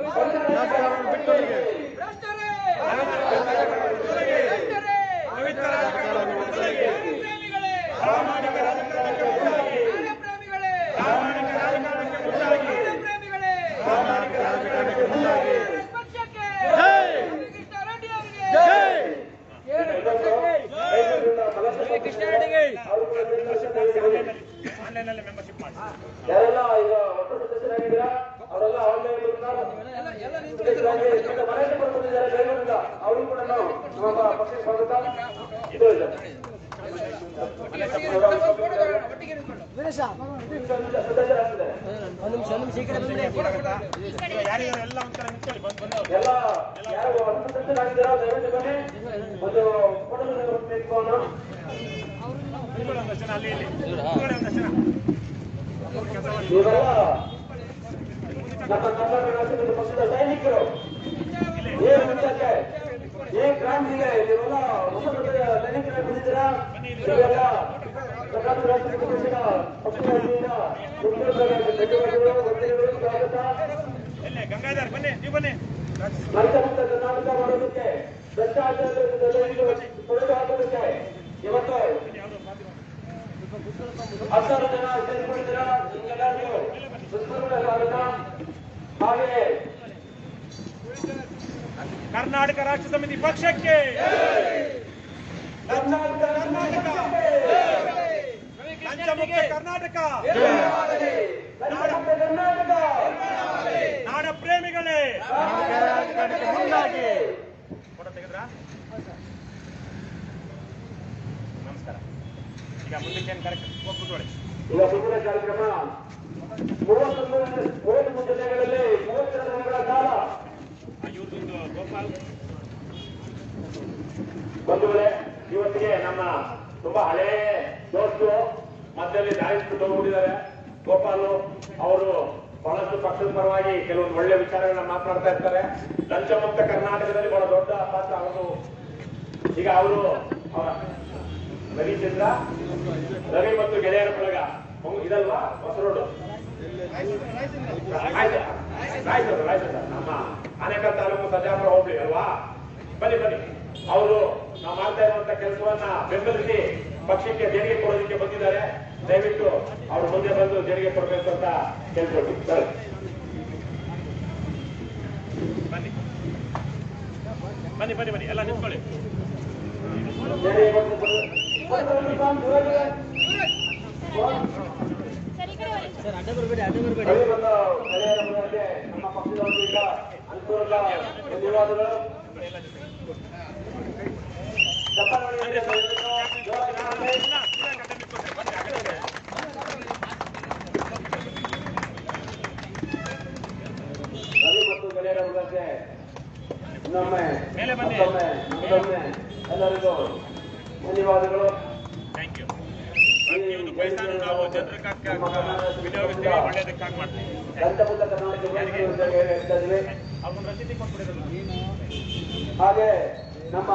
ಆನ್ಲೈನ್ ಅಲ್ಲಿ ಮೆಂಬರ್ಶಿಪ್ ಮಾಡಿ. ಯಾರೆಲ್ಲ ಈಗ ಹೊಸ ಸದಸ್ಯರಾಗಿದ್ದೀರಾ ಅವರೆಲ್ಲ ಆನ್ಲೈನ್ ಮನೆಯಲ್ಲಿ ಬರ್ತಿದ್ದಾರೆ ಬೆಂಗಳೂರಿಂದ. ಅವ್ರಿಗೂ ಕೂಡ ನಾವು ನಮ್ಮ ಪಕ್ಷಕ್ಕೆ ಸ್ವಾಗತ. ಇದು ಇದೆ ಯಾರಿಗಾರು ಎಲ್ಲ ಒಂಥರ ನಿಂತ್ಕೊಳ್ಳಿ. ಬಂದು ಎಲ್ಲ ಯಾರು ಹೊಸ ಸದಸ್ಯರಾಗಿದ್ದೀರಾ ದಯವಿಟ್ಟು ಬನ್ನಿ. ಒಂದು ಫೋಟೋ ತೆಗೆದುಕೊಂಡು ಒಂದಷ್ಟು ಜನ ಅಲ್ಲಿ ಒಂದಷ್ಟು ಜನ ಇವರೆಲ್ಲ ನಮ್ಮ ಕರ್ನಾಟಕ ರಾಜ್ಯದ ಪಕ್ಷದ ಸೈನಿಕರು. ಏನ್ ಮುಂಚೆ ಏನ್ ಕ್ರಾಂತಿಗೆ ನೀವೆಲ್ಲ ಹೊಸ ಸೈನಿಕರಾಗಿ ಬಂದಿದ್ದೀರಾ. ಇವೆಲ್ಲ ಕರ್ನಾಟಕ ರಾಜ್ಯದ ಪಕ್ಷದ ಧನ್ಯವಾದಗಳು ಸ್ವಾಗತ. ಎಲ್ಲೇ ಗಂಗಾಧರ್ ಬನ್ನಿ, ನೀವು ಬನ್ನಿ. ರೈತಮುಕ್ತ ಕರ್ನಾಟಕ ಮಾಡೋದಕ್ಕೆ ಭ್ರಷ್ಟಾಚಾರದಲ್ಲಿ ತೊಡೆದು ಹಾಕೋದಕ್ಕೆ ಇವತ್ತು 10,000 ಜನ ಸೇರಿಕೊಂಡಿದ್ದೀರಾ. ನಿಮ್ಗೆಲ್ಲರಿಗೂ ಹೃತ್ಪೂರ್ವಕ ಸ್ವಾಗತ. ಹಾಗೆಯೇ ಕರ್ನಾಟಕ ರಾಷ್ಟ್ರ ಸಮಿತಿ ಪಕ್ಷಕ್ಕೆ ಲಂಚ ಮುಕ್ತ ಕರ್ನಾಟಕ, ನಾಡ ಪ್ರೇಮಿಗಳೇ ಮುಂದಾಗಿ. ಫೋಟೋ ತೆಗೆದ್ರಾ? ನಮಸ್ಕಾರ. ಈಗ ಮುಂದಕ್ಕೆ ಏನು ಕಾರ್ಯಕ್ರಮ ಹೋಗ್ಬಿಟ್ಟು ಈಗ ಮುಂದಿನ ಕಾರ್ಯಕ್ರಮ 33 ಜಿಲ್ಲೆಗಳಲ್ಲಿ 32 ದಿನಗಳ ಕಾಲ ಇವ್ರದೊಂದು ಗೋಪಾಲ್ ಬಂಧುಗಳೇ, ಇವತ್ತಿಗೆ ನಮ್ಮ ತುಂಬಾ ಹಳೇ ದೋಸ್ತು ಮಧ್ಯದಲ್ಲಿ ದಾರಿಸ್ಬಿಟ್ಟು ಹೋಗ್ಬಿಟ್ಟಿದ್ದಾರೆ. ಗೋಪಾಲು ಅವರು ಬಹಳಷ್ಟು ಪಕ್ಷದ ಪರವಾಗಿ ಕೆಲವೊಂದು ಒಳ್ಳೆ ವಿಚಾರಗಳನ್ನ ಮಾತನಾಡ್ತಾ ಇರ್ತಾರೆ. ಲಂಚ ಮುಕ್ತ ಕರ್ನಾಟಕದಲ್ಲಿ ಬಹಳ ದೊಡ್ಡ ಪಾತ್ರ ಅವರು. ಈಗ ಅವರು ರವಿಚಂದ್ರ, ರವಿ ಮತ್ತು ಗೆಳೆಯರ ಬಳಗ ಇದಲ್ವಾ ಹೊಸ ರೋಡ್ ರಾಯಚೂರು ನಮ್ಮ ಆನೇಕಲ್ ತಾಲೂಕು ಸಜ್ಜಾಪುರ ಹೋಗ್ಲಿ ಅಲ್ವಾ. ಬನ್ನಿ ಬನ್ನಿ. ಅವರು ನಾವು ಮಾಡ್ತಾ ಇರುವಂತ ಕೆಲಸವನ್ನ ಬೆಂಬಲಿಸಿ ಪಕ್ಷಕ್ಕೆ ದೇಣಿಗೆ ಕೊಡೋದಕ್ಕೆ ಬಂದಿದ್ದಾರೆ. ದಯವಿಟ್ಟು ಅವರು ಮುಂದೆ ಬಂದು ದೇಣಿಗೆ ಕೊಡಬೇಕು ಅಂತ ಕೇಳ್ಕೊಳ್ತೀವಿ. ಸರ್ ಬನ್ನಿ ಬನ್ನಿ ಬನ್ನಿ ಬನ್ನಿ ಎಲ್ಲ ನಿಂತ್ಕೊಳ್ಳಿ. ನಮ್ಮ ಪಕ್ಷದ ವತಿಯಿಂದ ಅನುಕೂಲ ಧನ್ಯವಾದಗಳು. ರವಿ ಮತ್ತು ಗೆಳೆಯರ ಬಗ್ಗೆ ಇನ್ನೊಮ್ಮೆ ಎಲ್ಲರಿಗೂ ಧನ್ಯವಾದಗಳು. Thank you. ಪೈಸಾನು ನಾವು ಜನರಿಗಾಗಿ ವಿನಿಯೋಗಿಸ್ತೀವಿ, ಒಳ್ಳೇದಕ್ಕಾಗಿ ಮಾಡ್ತೀವಿ. ಪಂಚಭೂತ ಕರ್ನಾಟಕ ಅವ್ರನ್ನ ರಸೀದಿ ಕೊಟ್ಬಿಡಿರಲ್ಲ. ಹಾಗೆ ನಮ್ಮ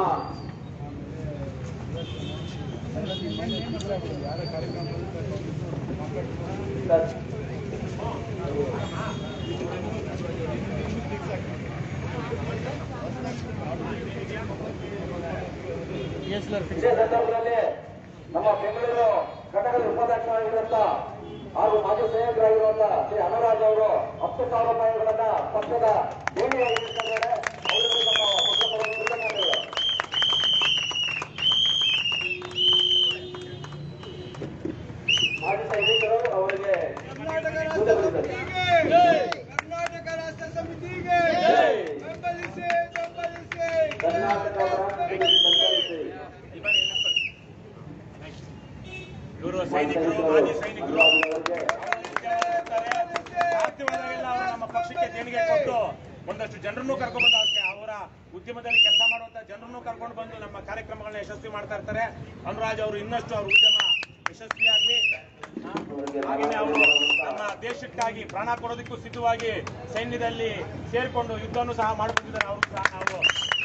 ಇದೇ ಸಂದರ್ಭದಲ್ಲಿ ನಮ್ಮ ಬೆಂಗಳೂರು ಘಟಕದ ಉಪಾಧ್ಯಕ್ಷರಾಗಿರುವಂತ ಹಾಗೂ ಮಾಜಿ ಸಂಯೋಜಕರಾಗಿರುವಂತ ಶ್ರೀ ಅನುರಾಜ್ ಅವರು 10,000 ರೂಪಾಯಿಗಳನ್ನ ಪಕ್ಷದ ದೇಣಿಗೆಯಾಗಿ ನೀಡಿದ್ದಾರೆ. ಅವರಿಗೂ ನಮ್ಮ ಪಕ್ಷದ ಕೃತಜ್ಞತೆಗಳು. ಮಾಜಿ ಸೈನಿಕರು ಅವರಿಗೆ ಕರ್ನಾಟಕ ರಾಷ್ಟ್ರ ಸಮಿತಿಗೆ ಬೆಂಬಲಿಸಿ ಇವರು ಸೈನಿಕರು, ಮಾಜಿ ಸೈನಿಕರು ಸಾಧ್ಯವಾದಾಗೆಲ್ಲ ಅವರು ನಮ್ಮ ಪಕ್ಷಕ್ಕೆ ದೇಣಿಗೆ ಕೊಟ್ಟು ಒಂದಷ್ಟು ಜನರನ್ನು ಕರ್ಕೊಂಡು ಬಂದು ಅವರ ಉದ್ಯಮದಲ್ಲಿ ಕೆಲಸ ಮಾಡುವಂತ ಜನರನ್ನು ಕರ್ಕೊಂಡು ಬಂದು ನಮ್ಮ ಕಾರ್ಯಕ್ರಮಗಳನ್ನ ಯಶಸ್ವಿ ಮಾಡ್ತಾ ಇರ್ತಾರೆ. ಅನುರಾಜ್ ಅವರು ಇನ್ನಷ್ಟು ಅವ್ರ ಉದ್ಯಮ ಯಶಸ್ವಿಯಾಗಲಿ. ಹಾಗೆಯೇ ಅವರು ನಮ್ಮ ದೇಶಕ್ಕಾಗಿ ಪ್ರಾಣ ಕೊಡೋದಕ್ಕೂ ಸಿದ್ಧವಾಗಿ ಸೈನ್ಯದಲ್ಲಿ ಸೇರಿಕೊಂಡು ಯುದ್ಧವನ್ನು ಸಹ ಮಾಡಿಕೊಂಡಿದ್ದಾರೆ. ಅವರು ಸಹ ನಾವು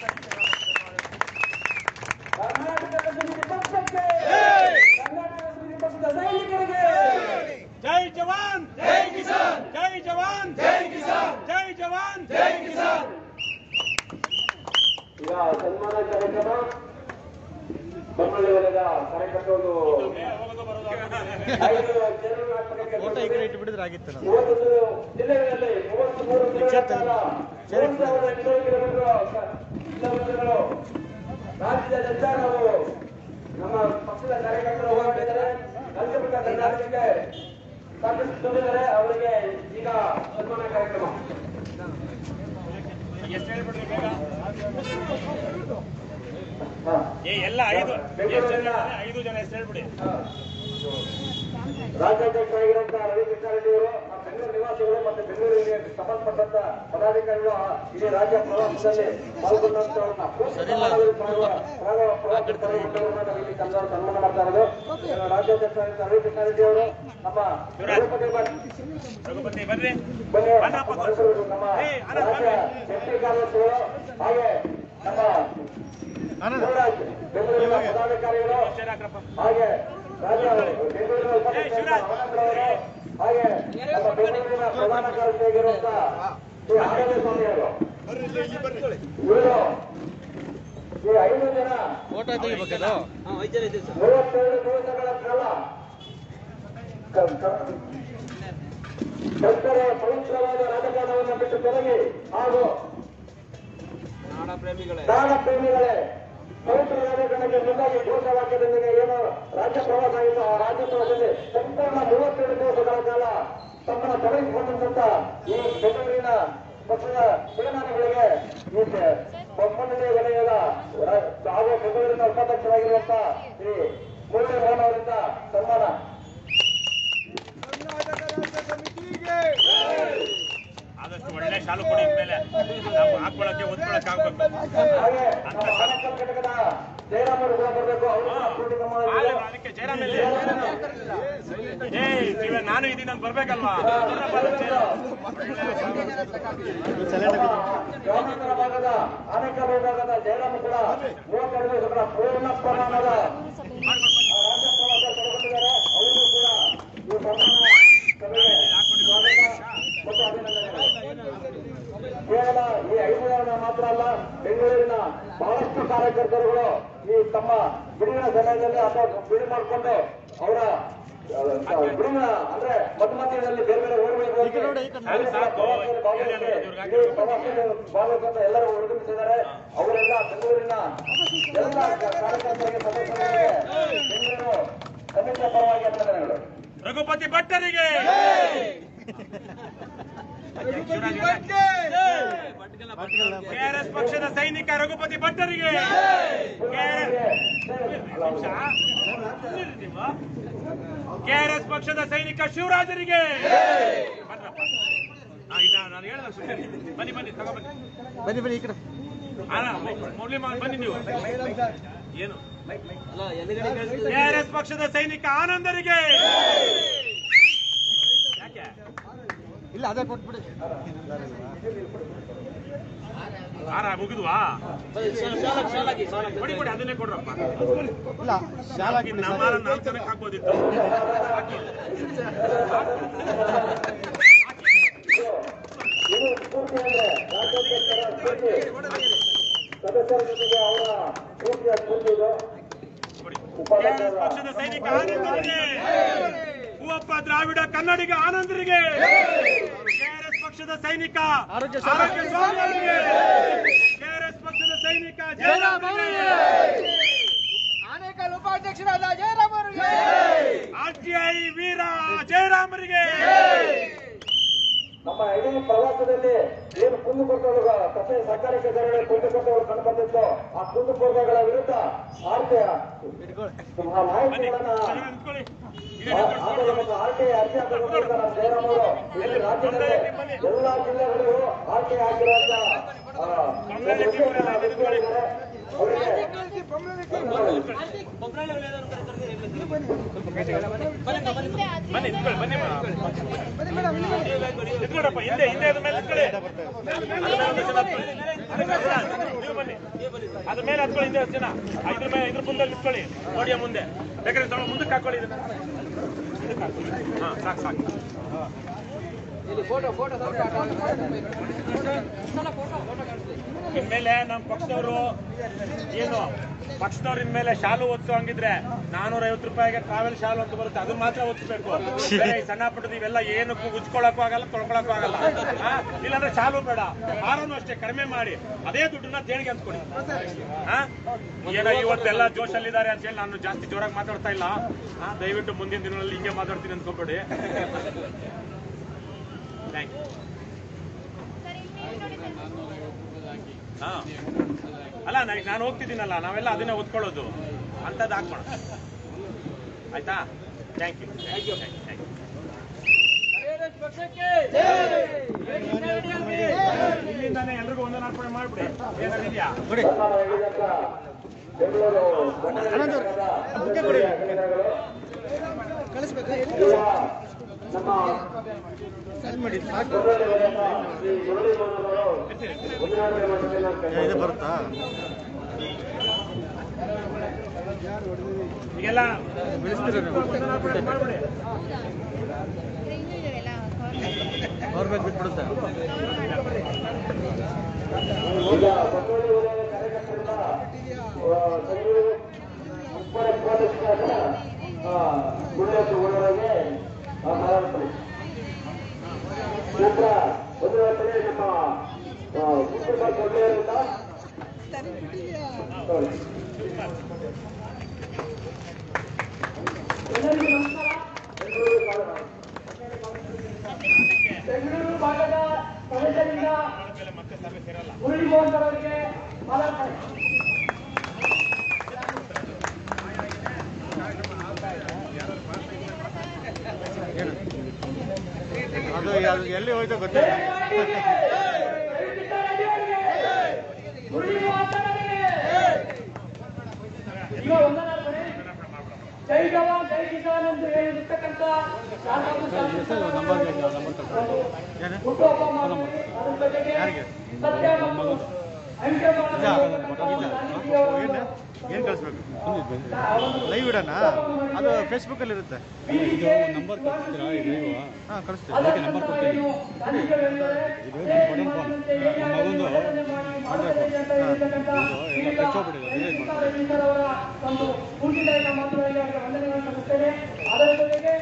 ಜೈ ಜವಾನ್ ಜೈ ಕಿಸಾನ್, ಜೈ ಜವಾನ್ ಜೈ ಕಿಸಾನ್, ಜೈ ಜವಾನ್ ಜೈ ಕಿಸಾನ್. ಈಗ ಸನ್ಮಾನ ಕಾರ್ಯಕ್ರಮ ಬೆಂಗಳೂರು ವಲಯದ ಕಾರ್ಯಕರ್ತರು ಫೋಟೋ ಈ ಕಡೆ ಇಟ್ಬಿಟ್ಟಿದ್ರೆ ಆಗಿತ್ತು. 31 ಜಿಲ್ಲೆಗಳಲ್ಲಿ 33 ಕಿಲೋಮೀಟರ್ಗಳು ರಾಜ್ಯದಾದ್ಯಂತ ನಾವು ನಮ್ಮ ಪಕ್ಷದ ಕಾರ್ಯಕರ್ತರು ಹೋರಾಡಿದ್ದಾರೆ. ಕಲ್ಕಪಟ್ಟ ಕರ್ನಾಟಕಕ್ಕೆ ಸಾಕಷ್ಟು ತುಂಬಿದ್ದಾರೆ. ಅವರಿಗೆ ಈಗ ಸನ್ಮಾನ ಕಾರ್ಯಕ್ರಮ. ಎಷ್ಟು ಹೇಳ್ಬಿಡ್ರಿ ಬೇಗ. ಹಾ. ಎಲ್ಲ 5 ಜನ ಎಷ್ಟು ಹೇಳ್ಬಿಡಿ. ರಾಜ್ಯಾಧ್ಯಕ್ಷರಾಗಿರುವಂತಹ ರವಿಕೃಷ್ಣ ರೆಡ್ಡಿ ಅವರು, ಬೆಂಗಳೂರು ನಿವಾಸಿಗಳು ಮತ್ತು ಬೆಂಗಳೂರಿಗೆ ಸಂಬಂಧಪಟ್ಟಂತ ಪದಾಧಿಕಾರಿಗಳು ಇಡೀ ರಾಜ್ಯ ಪ್ರವಾಸದಲ್ಲಿ ಪಾಲ್ಗೊಂಡಂತವರನ್ನ ಸನ್ಮಾನ ಮಾಡ್ತಾ ಇರೋದು. ರಾಜ್ಯಾಧ್ಯಕ್ಷರಾಗಿದ್ದ ರವಿಕೃಷ್ಣ ರೆಡ್ಡಿ ಅವರು, ನಮ್ಮ ರಘುಪತಿ ಬರ್ರಿ, ನಮ್ಮ ರಾಜ್ಯ ಜಂಟಿ ಕಾರ್ಯದರ್ಶಿಗಳು, ಹಾಗೆ ನಮ್ಮ ಬೆಂಗಳೂರಿನ ಪದಾಧಿಕಾರಿಗಳು, ಹಾಗೆ ರಾಜ್ಯ ಬೆಂಗಳೂರಿನ ಉಪಾಧ್ಯಕ್ಷರು, ಹಾಗೆ ನಮ್ಮ ಬೆಂಗಳೂರಿನ ಪ್ರಧಾನ ಕಾರ್ಯದರ್ಶಿಯಾಗಿರುವಂತಹ ಶ್ರೀ ಆನಂದ ಸ್ವಾಮಿಯವರು, ಇವರು ಈ 5 ಜನ ಫೋಟೋ ತೆಗಿಬೇಕದು. 32 ದಿವಸಗಳ ಕಾಲ ಭಕ್ತರ ಪವಿತ್ರವಾದ ರಾಜಕಾರಣವನ್ನು ಬಿಟ್ಟು ತೊಲಗಿ ಹಾಗೂ ನಾಡ ಪ್ರೇಮಿಗಳೇ ಪವಿತ್ರ ರಾಜಕಾರಣಕ್ಕೆ ಮುಂದಾಗಿ ಘೋಷವಾಕ್ಯದೊಂದಿಗೆ ಏನು ರಾಜ್ಯ ಪ್ರವಾಸ ಆಗಿತ್ತು, ಆ ರಾಜ್ಯ ಪ್ರವಾಸದಲ್ಲಿ ಸಂಪೂರ್ಣ 32 ದಿವಸಗಳ ಕಾಲ ತಮ್ಮನ್ನು ತೊಡಗಿಸಿಕೊಂಡಂತ ಈ ಬೆಂಗಳೂರಿನ ಪಕ್ಷದ ಸೇನಾನಿಗಳಿಗೆ ಈ ಬೊಮ್ಮನಹಳ್ಳಿ ವಲಯದ ಹಾಗೂ ಬೆಂಗಳೂರಿನ ಉಪಾಧ್ಯಕ್ಷರಾಗಿರುವಂತಹ ಶ್ರೀ ಮುರಳಿ ಮೋಹನ್ ಅವರಿಂದ ಸನ್ಮಾನ. ಕರ್ನಾಟಕ ರಾಷ್ಟ್ರ ಸಮಿತಿಗೆ ಆದಷ್ಟು ಒಳ್ಳೆ ಶಾಲು ಕೊಡಿ. ಮೇಲೆ ನಾವು ಹಾಕೊಳ್ಳಕ್ಕೆ ಒದ್ಕೊಳ್ಳಕ್ಕೆ ಆಗ್ಬೇಕು. ಹಾಗೆ ನಮ್ಮ ಆನೇಕಲ್ ಘಟಕದ ಜಯರಾಮ್ ಅವರು ಕೂಡ ಬರಬೇಕು. ಅದಕ್ಕೆ ಜಯರಾಮ್ ನಾನು ಇದೀನಿ ಅಂತ ಬರ್ಬೇಕಲ್ವಾ. ಗ್ರಾಮಾಂತರ ಭಾಗದ ಆನೇಕಲ್ ವಿಭಾಗದ ಜಯರಾಮ್ ಕೂಡ 32 ದಿವಸಗಳ ಪೂರ್ಣ ಪ್ರಮಾಣದ ರಾಜ್ಯ ಪ್ರವಾಸ ತೊಡಗಿದ್ದಾರೆ. ಅವರು ಕೂಡ ಈ ಸನ್ಮಾನ ಸಭೆಗೆ ಸ್ವಾಗತ ಮತ್ತು ಅಭಿನಂದನೆಗಳು. ಕೇವಲ ಈ 5 ಜನ ಮಾತ್ರ ಅಲ್ಲ, ಬೆಂಗಳೂರಿನ ಬಹಳಷ್ಟು ಕಾರ್ಯಕರ್ತರುಗಳು ಈ ತಮ್ಮ ಬಿಡುವಿನ ಸಮಯದಲ್ಲಿ ಅಥವಾ ಬಿಡು ಮಾಡಿಕೊಂಡು ಅವರ ಬಿಡುವಿನ ಅಂದ್ರೆ ಮಧ್ಯಮಧ್ಯದಲ್ಲಿ ಬೇರೆ ಬೇರೆ ಊರುಗಳಿಗೆ ಹೋಗಿ ಭಾಗವಹಿಸುವಂತ ಎಲ್ಲರೂ ಹುಡುಗಿಸಿದ್ದಾರೆ. ಅವರೆಲ್ಲ ಬೆಂಗಳೂರಿನ ಎಲ್ಲ ಕಾರ್ಯಕರ್ತರಿಗೆ ಸದಸ್ಯರಿಗೆ ಬೆಂಗಳೂರು ಸಮಿತಿಯ ಪರವಾಗಿ ಅಭಿನಂದನೆಗಳು. ರಘುಪತಿ ಭಟ್ಟರಿಗೆ, ಕೆಆರ್ಎಸ್ ಪಕ್ಷದ ಸೈನಿಕ ರಘುಪತಿ ಭಟ್ಟರಿಗೆ, ಕೆಆರ್ಎಸ್ ಪಕ್ಷದ ಸೈನಿಕ ಶಿವರಾಜರಿಗೆ, ನಾನು ಹೇಳಿದ ಬನ್ನಿ ತಗೊಬನ್ನಿ ಬನ್ನಿ ಈ ಕಡೆ ಮುರಳಿ ಬನ್ನಿ ನೀವು ಏನು ಕೆಆರ್ಎಸ್ ಪಕ್ಷದ ಸೈನಿಕ ಆನಂದರಿಗೆ ಯಾಕೆ ಇಲ್ಲ ಅದೇ ಕೊಟ್ಬಿಡಿ ಆರ ಮುಗಿದ್ವಾ ಕೊಡಿ ಕೊಡಿ ಅದನ್ನೇ ಕೊಡ್ರಪ್ಪ ಇಲ್ಲ ಶಾಲಾಗಿ ನಮ್ಮ 4 ಜನಕ್ಕೆ ಹಾಕ್ಬೋದಿತ್ತು ಇದು ಸ್ಫೂರ್ತಿ ಅಂದ್ರೆ ರಾಜ್ಯಾಧ್ಯಕ್ಷರ ಸ್ಫೂರ್ತಿ ಸದಸ್ಯರ ಜೊತೆಗೆ ಅವರ ಸ್ಫೂರ್ತಿಯ ಸ್ಫೂರ್ತಿ ಇದು ಕೆಆರ್ಎಸ್ ಪಕ್ಷದ ಸೈನಿಕ ಆನಂದರಿಗೆ ಹೂವಪ್ಪ ದ್ರಾವಿಡ ಕನ್ನಡಿಗ ಆನಂದರಿಗೆ ಕೆಆರ್ಎಸ್ ಪಕ್ಷದ ಸೈನಿಕ ಆರೋಗ್ಯ ಸ್ವಾಮಿ ಅವರಿಗೆ ಕೆಆರ್ಎಸ್ ಪಕ್ಷದ ಸೈನಿಕ ಜಯರಾಮ್ ಅವರಿಗೆ ಆನೇಕಲ್ ಉಪಾಧ್ಯಕ್ಷರಾದ ಜಯರಾಮ್ ಅವರಿಗೆ ಆರ್ಟಿಐ ವೀರ ಜಯರಾಮರಿಗೆ ನಮ್ಮ ಇಡೀ ಪ್ರವಾಸದಲ್ಲಿ ಏನು ಕುಂದುಕೊರತೆಗಳ ಕಥೆ ಸರ್ಕಾರಿ ಕಚೇರಿಗಳ ಕುಂದುಕೊರತೆಗಳು ಕಂಡು ಬಂದಿತ್ತು ಆ ಕುಂದುಕೊರತೆಗಳ ವಿರುದ್ಧ ಆರ್ಟಿಐ ಮಾಹಿತಿಗಳನ್ನ ಆರ್ಟಿಐ ಅರ್ಜಿ ಹಾಕಿದ ನಮ್ಮ ಜಯರಾಮ್ ಅವರು ಇಡೀ ರಾಜ್ಯದಲ್ಲಿ ಎಲ್ಲಾ ಜಿಲ್ಲೆಗಳಿಗೂ ಆರ್ಟಿಐ ಹಾಕಿರುವಂತ ಅವರಿಗೆ ಬನ್ನಿ ನಿಂತ್ಕೊಳ್ಳಪ್ಪ ಹಿಂದೆ ಹಿಂದೆ ಅದ್ರ ಮೇಲೆ ನಿಂತ್ಕೊಳ್ಳಿ ನೀವು ಬನ್ನಿ ಅದ್ರ ಮೇಲೆ ಹತ್ಕೊಳ್ಳಿ ಹಿಂದೆ 10 ಜನ ಇದ್ರ ಮೇಲೆ ಇದ್ರ ಮುಂದೆ ನಿಂತ್ಕೊಳ್ಳಿ ನೋಡಿಯ ಮುಂದೆ ಬೇಕಾದ್ರೆ ಸ್ವಲ್ಪ ಮುಂದಕ್ಕೆ ಹಾಕೊಳ್ಳಿ ಇದನ್ನ ಹಾ ಸಾಕು ಸಾಕು ಇನ್ಮೇಲೆ ನಮ್ಮ ಪಕ್ಷದವರು ಏನು ಪಕ್ಷದವ್ರ ಇನ್ಮೇಲೆ ಶಾಲು ಒತ್ತು ಹಂಗಿದ್ರೆ 450 ರೂಪಾಯಿಗೆ ಟ್ರಾವೆಲ್ ಶಾಲು ಅಂತ ಬರುತ್ತೆ ಅದನ್ನ ಮಾತ್ರ ಒತ್ತಬೇಕು ಸಣ್ಣ ಪುಟ್ಟದ ಇವೆಲ್ಲ ಏನಕ್ಕೂ ಉಜ್ಕೊಳಕ್ಕೂ ಆಗಲ್ಲ ತೊಳ್ಕೊಳಕ್ಕೂ ಆಗಲ್ಲ ಇಲ್ಲಾಂದ್ರೆ ಶಾಲು ಬೇಡ ಹಾರನು ಅಷ್ಟೇ ಕಡಿಮೆ ಮಾಡಿ ಅದೇ ದುಡ್ಡನ್ನ ದೇಣಿಗೆ ಅಂದ್ಕೊಡಿ ಏನೋ ಇವತ್ತೆಲ್ಲ ಜೋಶಲ್ಲಿದ್ದಾರೆ ಅಂತ ಹೇಳಿ ನಾನು ಜಾಸ್ತಿ ಜೋರಾಗಿ ಮಾತಾಡ್ತಾ ಇಲ್ಲ ದಯವಿಟ್ಟು ಮುಂದಿನ ದಿನಗಳಲ್ಲಿ ಹಿಂಗೆ ಮಾತಾಡ್ತೀನಿ ಅಂದ್ಕೊಬೇಡಿ ಥ್ಯಾಂಕ್ ಯು ಹಾ ಅಲ್ಲ ನಾನು ಹೋಗ್ತಿದ್ದೀನಲ್ಲ ನಾವೆಲ್ಲ ಅದನ್ನೇ ಓದ್ಕೊಳ್ಳೋದು ಅಂತದ್ದು ಹಾಕೋಣ ಆಯ್ತಾ ಥ್ಯಾಂಕ್ ಯು ಇಲ್ಲಿಂದಾನೆ ಎಲ್ರಿಗೂ ಒಂದೊಂದು ಅರ್ಪಣೆ ಮಾಡ್ಬಿಡಿ ಏನಾಗಿದೆಯಾ ಇದು ಬರುತ್ತಾ ಈಗೆಲ್ಲ ಮಾಡ್ಬಿಡಿ ಅವ್ರ ಮೇಲೆ ಬಿಟ್ಬಿಡುತ್ತೆ ಈಗ ಬಸವಳ್ಳಿ ವಲಯದ ಕಾರ್ಯಕರ್ತರಿಂದ ಗುರುಗಳಿಗೆ ಮಾತಾಡ್ತಾರೆ ನಂತರ ಒಂದು ವೇಳೆ ನಮ್ಮ ಕುಟುಂಬ ಕೊಡ್ಲೆಯಿಂದ ಎಲ್ಲರಿಗೂ ನಮಸ್ಕಾರ. ಬೆಂಗಳೂರು ಭಾಗದ ಸದಸ್ಯರಿಂದ ಮುರಳಿ ಮೋಹನ್ ಅವರಿಗೆ ಮಾತಾಡ್ತಾರೆ. ಅದು ಎಲ್ಲಿ ಹೋಯ್ತು ಗೊತ್ತಿಲ್ಲ. ಈಗ ಒಂದನೇ ಜೈ ಜವಾನ್ ಜೈ ಕಿಸಾನ್ ಎಂದು ಹೇಳಿರ್ತಕ್ಕಂಥ ಹುಟ್ಟುಹಬ್ಬ ಮಾಡಿ ಅದ್ರ ಜೊತೆಗೆ ಸತ್ಯ ಮತ್ತು ಅಹಿಂಸೆ ಏನು ಕಳಿಸ್ಬೇಕು ಲೈವ್ ಇಡೋಣ ಅದು ಫೇಸ್ಬುಕ್ಕಲ್ಲಿ ಇರುತ್ತೆ ನಂಬರ್ ಕಳಿಸ್ತೀರಾ ಹಾಂ ಕಳಿಸ್ತೀವಿ ನಂಬರ್ ಕೊಡ್ತೀನಿ ಇದು ನನ್ನ ಫೋನ್ ನಮ್ಮ ಮಗಂದು ಒಂದು ಪೂರ್ತಿದಾಯಕ ಮಾತುಗಳಿಗೆ ವಂದನೆಗಳನ್ನು ಸಲ್ಲಿಸುತ್ತೇನೆ. ಅದರ ಜೊತೆಗೆ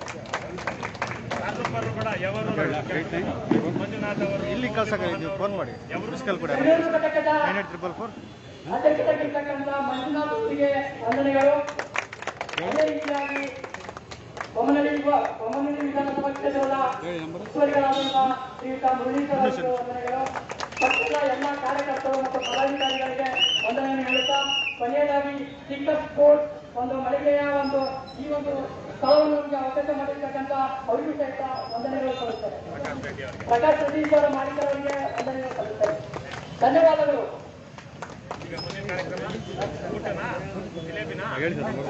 ಮಂಜುನಾಥ್ ಅವರು ಇಲ್ಲಿ ಕಳ್ಸಕ್ಕೆ ನೀವು ಫೋನ್ ಮಾಡಿ ಮಿಸ್ಕಲ್ ಕೂಡ 9844 ಅಧ್ಯಕ್ಷರಾಗಿರ್ತಕ್ಕಂಥ ಮಂಜುನಾಥ್ ಅವರಿಗೆ ವಂದನೆಗಳು. ಅದೇ ರೀತಿಯಾಗಿ ಬೊಮ್ಮನಹಳ್ಳಿ ವಿಧಾನಸಭಾ ಕ್ಷೇತ್ರದ ಉಸ್ತುವಾರಿಗಳಾದಂತಹ ಶ್ರೀಯುತ ಮುರಳೀಧರ್ ಅವರಿಗೆ ವಂದನೆಗಳು. ಪಕ್ಷದ ಎಲ್ಲ ಕಾರ್ಯಕರ್ತರು ಮತ್ತು ಪದಾಧಿಕಾರಿಗಳಿಗೆ ವಂದನೆಯನ್ನು ಹೇಳುತ್ತಾ ಕೊನೆಯದಾಗಿ ಚಿಕ್ಕ ಸ್ಪೋರ್ಟ್ಸ್ ಒಂದು ಮಳಿಗೆಯ ಒಂದು ಈ ಒಂದು ಸ್ಥಳವನ್ನು ನಮಗೆ ಅವಕಾಶ ಮಾಡಿರ್ತಕ್ಕಂಥ ಅವರಿಗೂ ಸಹಿತ ವಂದನೆಗಳು ಸಲ್ಲಿಸುತ್ತಾರೆ. ಪ್ರಕಾಶ್ ಸತೀಶ್ ಅವರ ಮಾಲೀಕರವರಿಗೆ ವಂದನೆಗಳು ಸಲ್ಲಿಸುತ್ತಾರೆ. ಧನ್ಯವಾದಗಳು. ಈಗ ಹೇಳಿ ಸರ್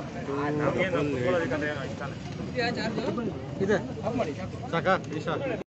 9844 333 288 ಇದೆ ಸಾಕಾ ಈಶಾ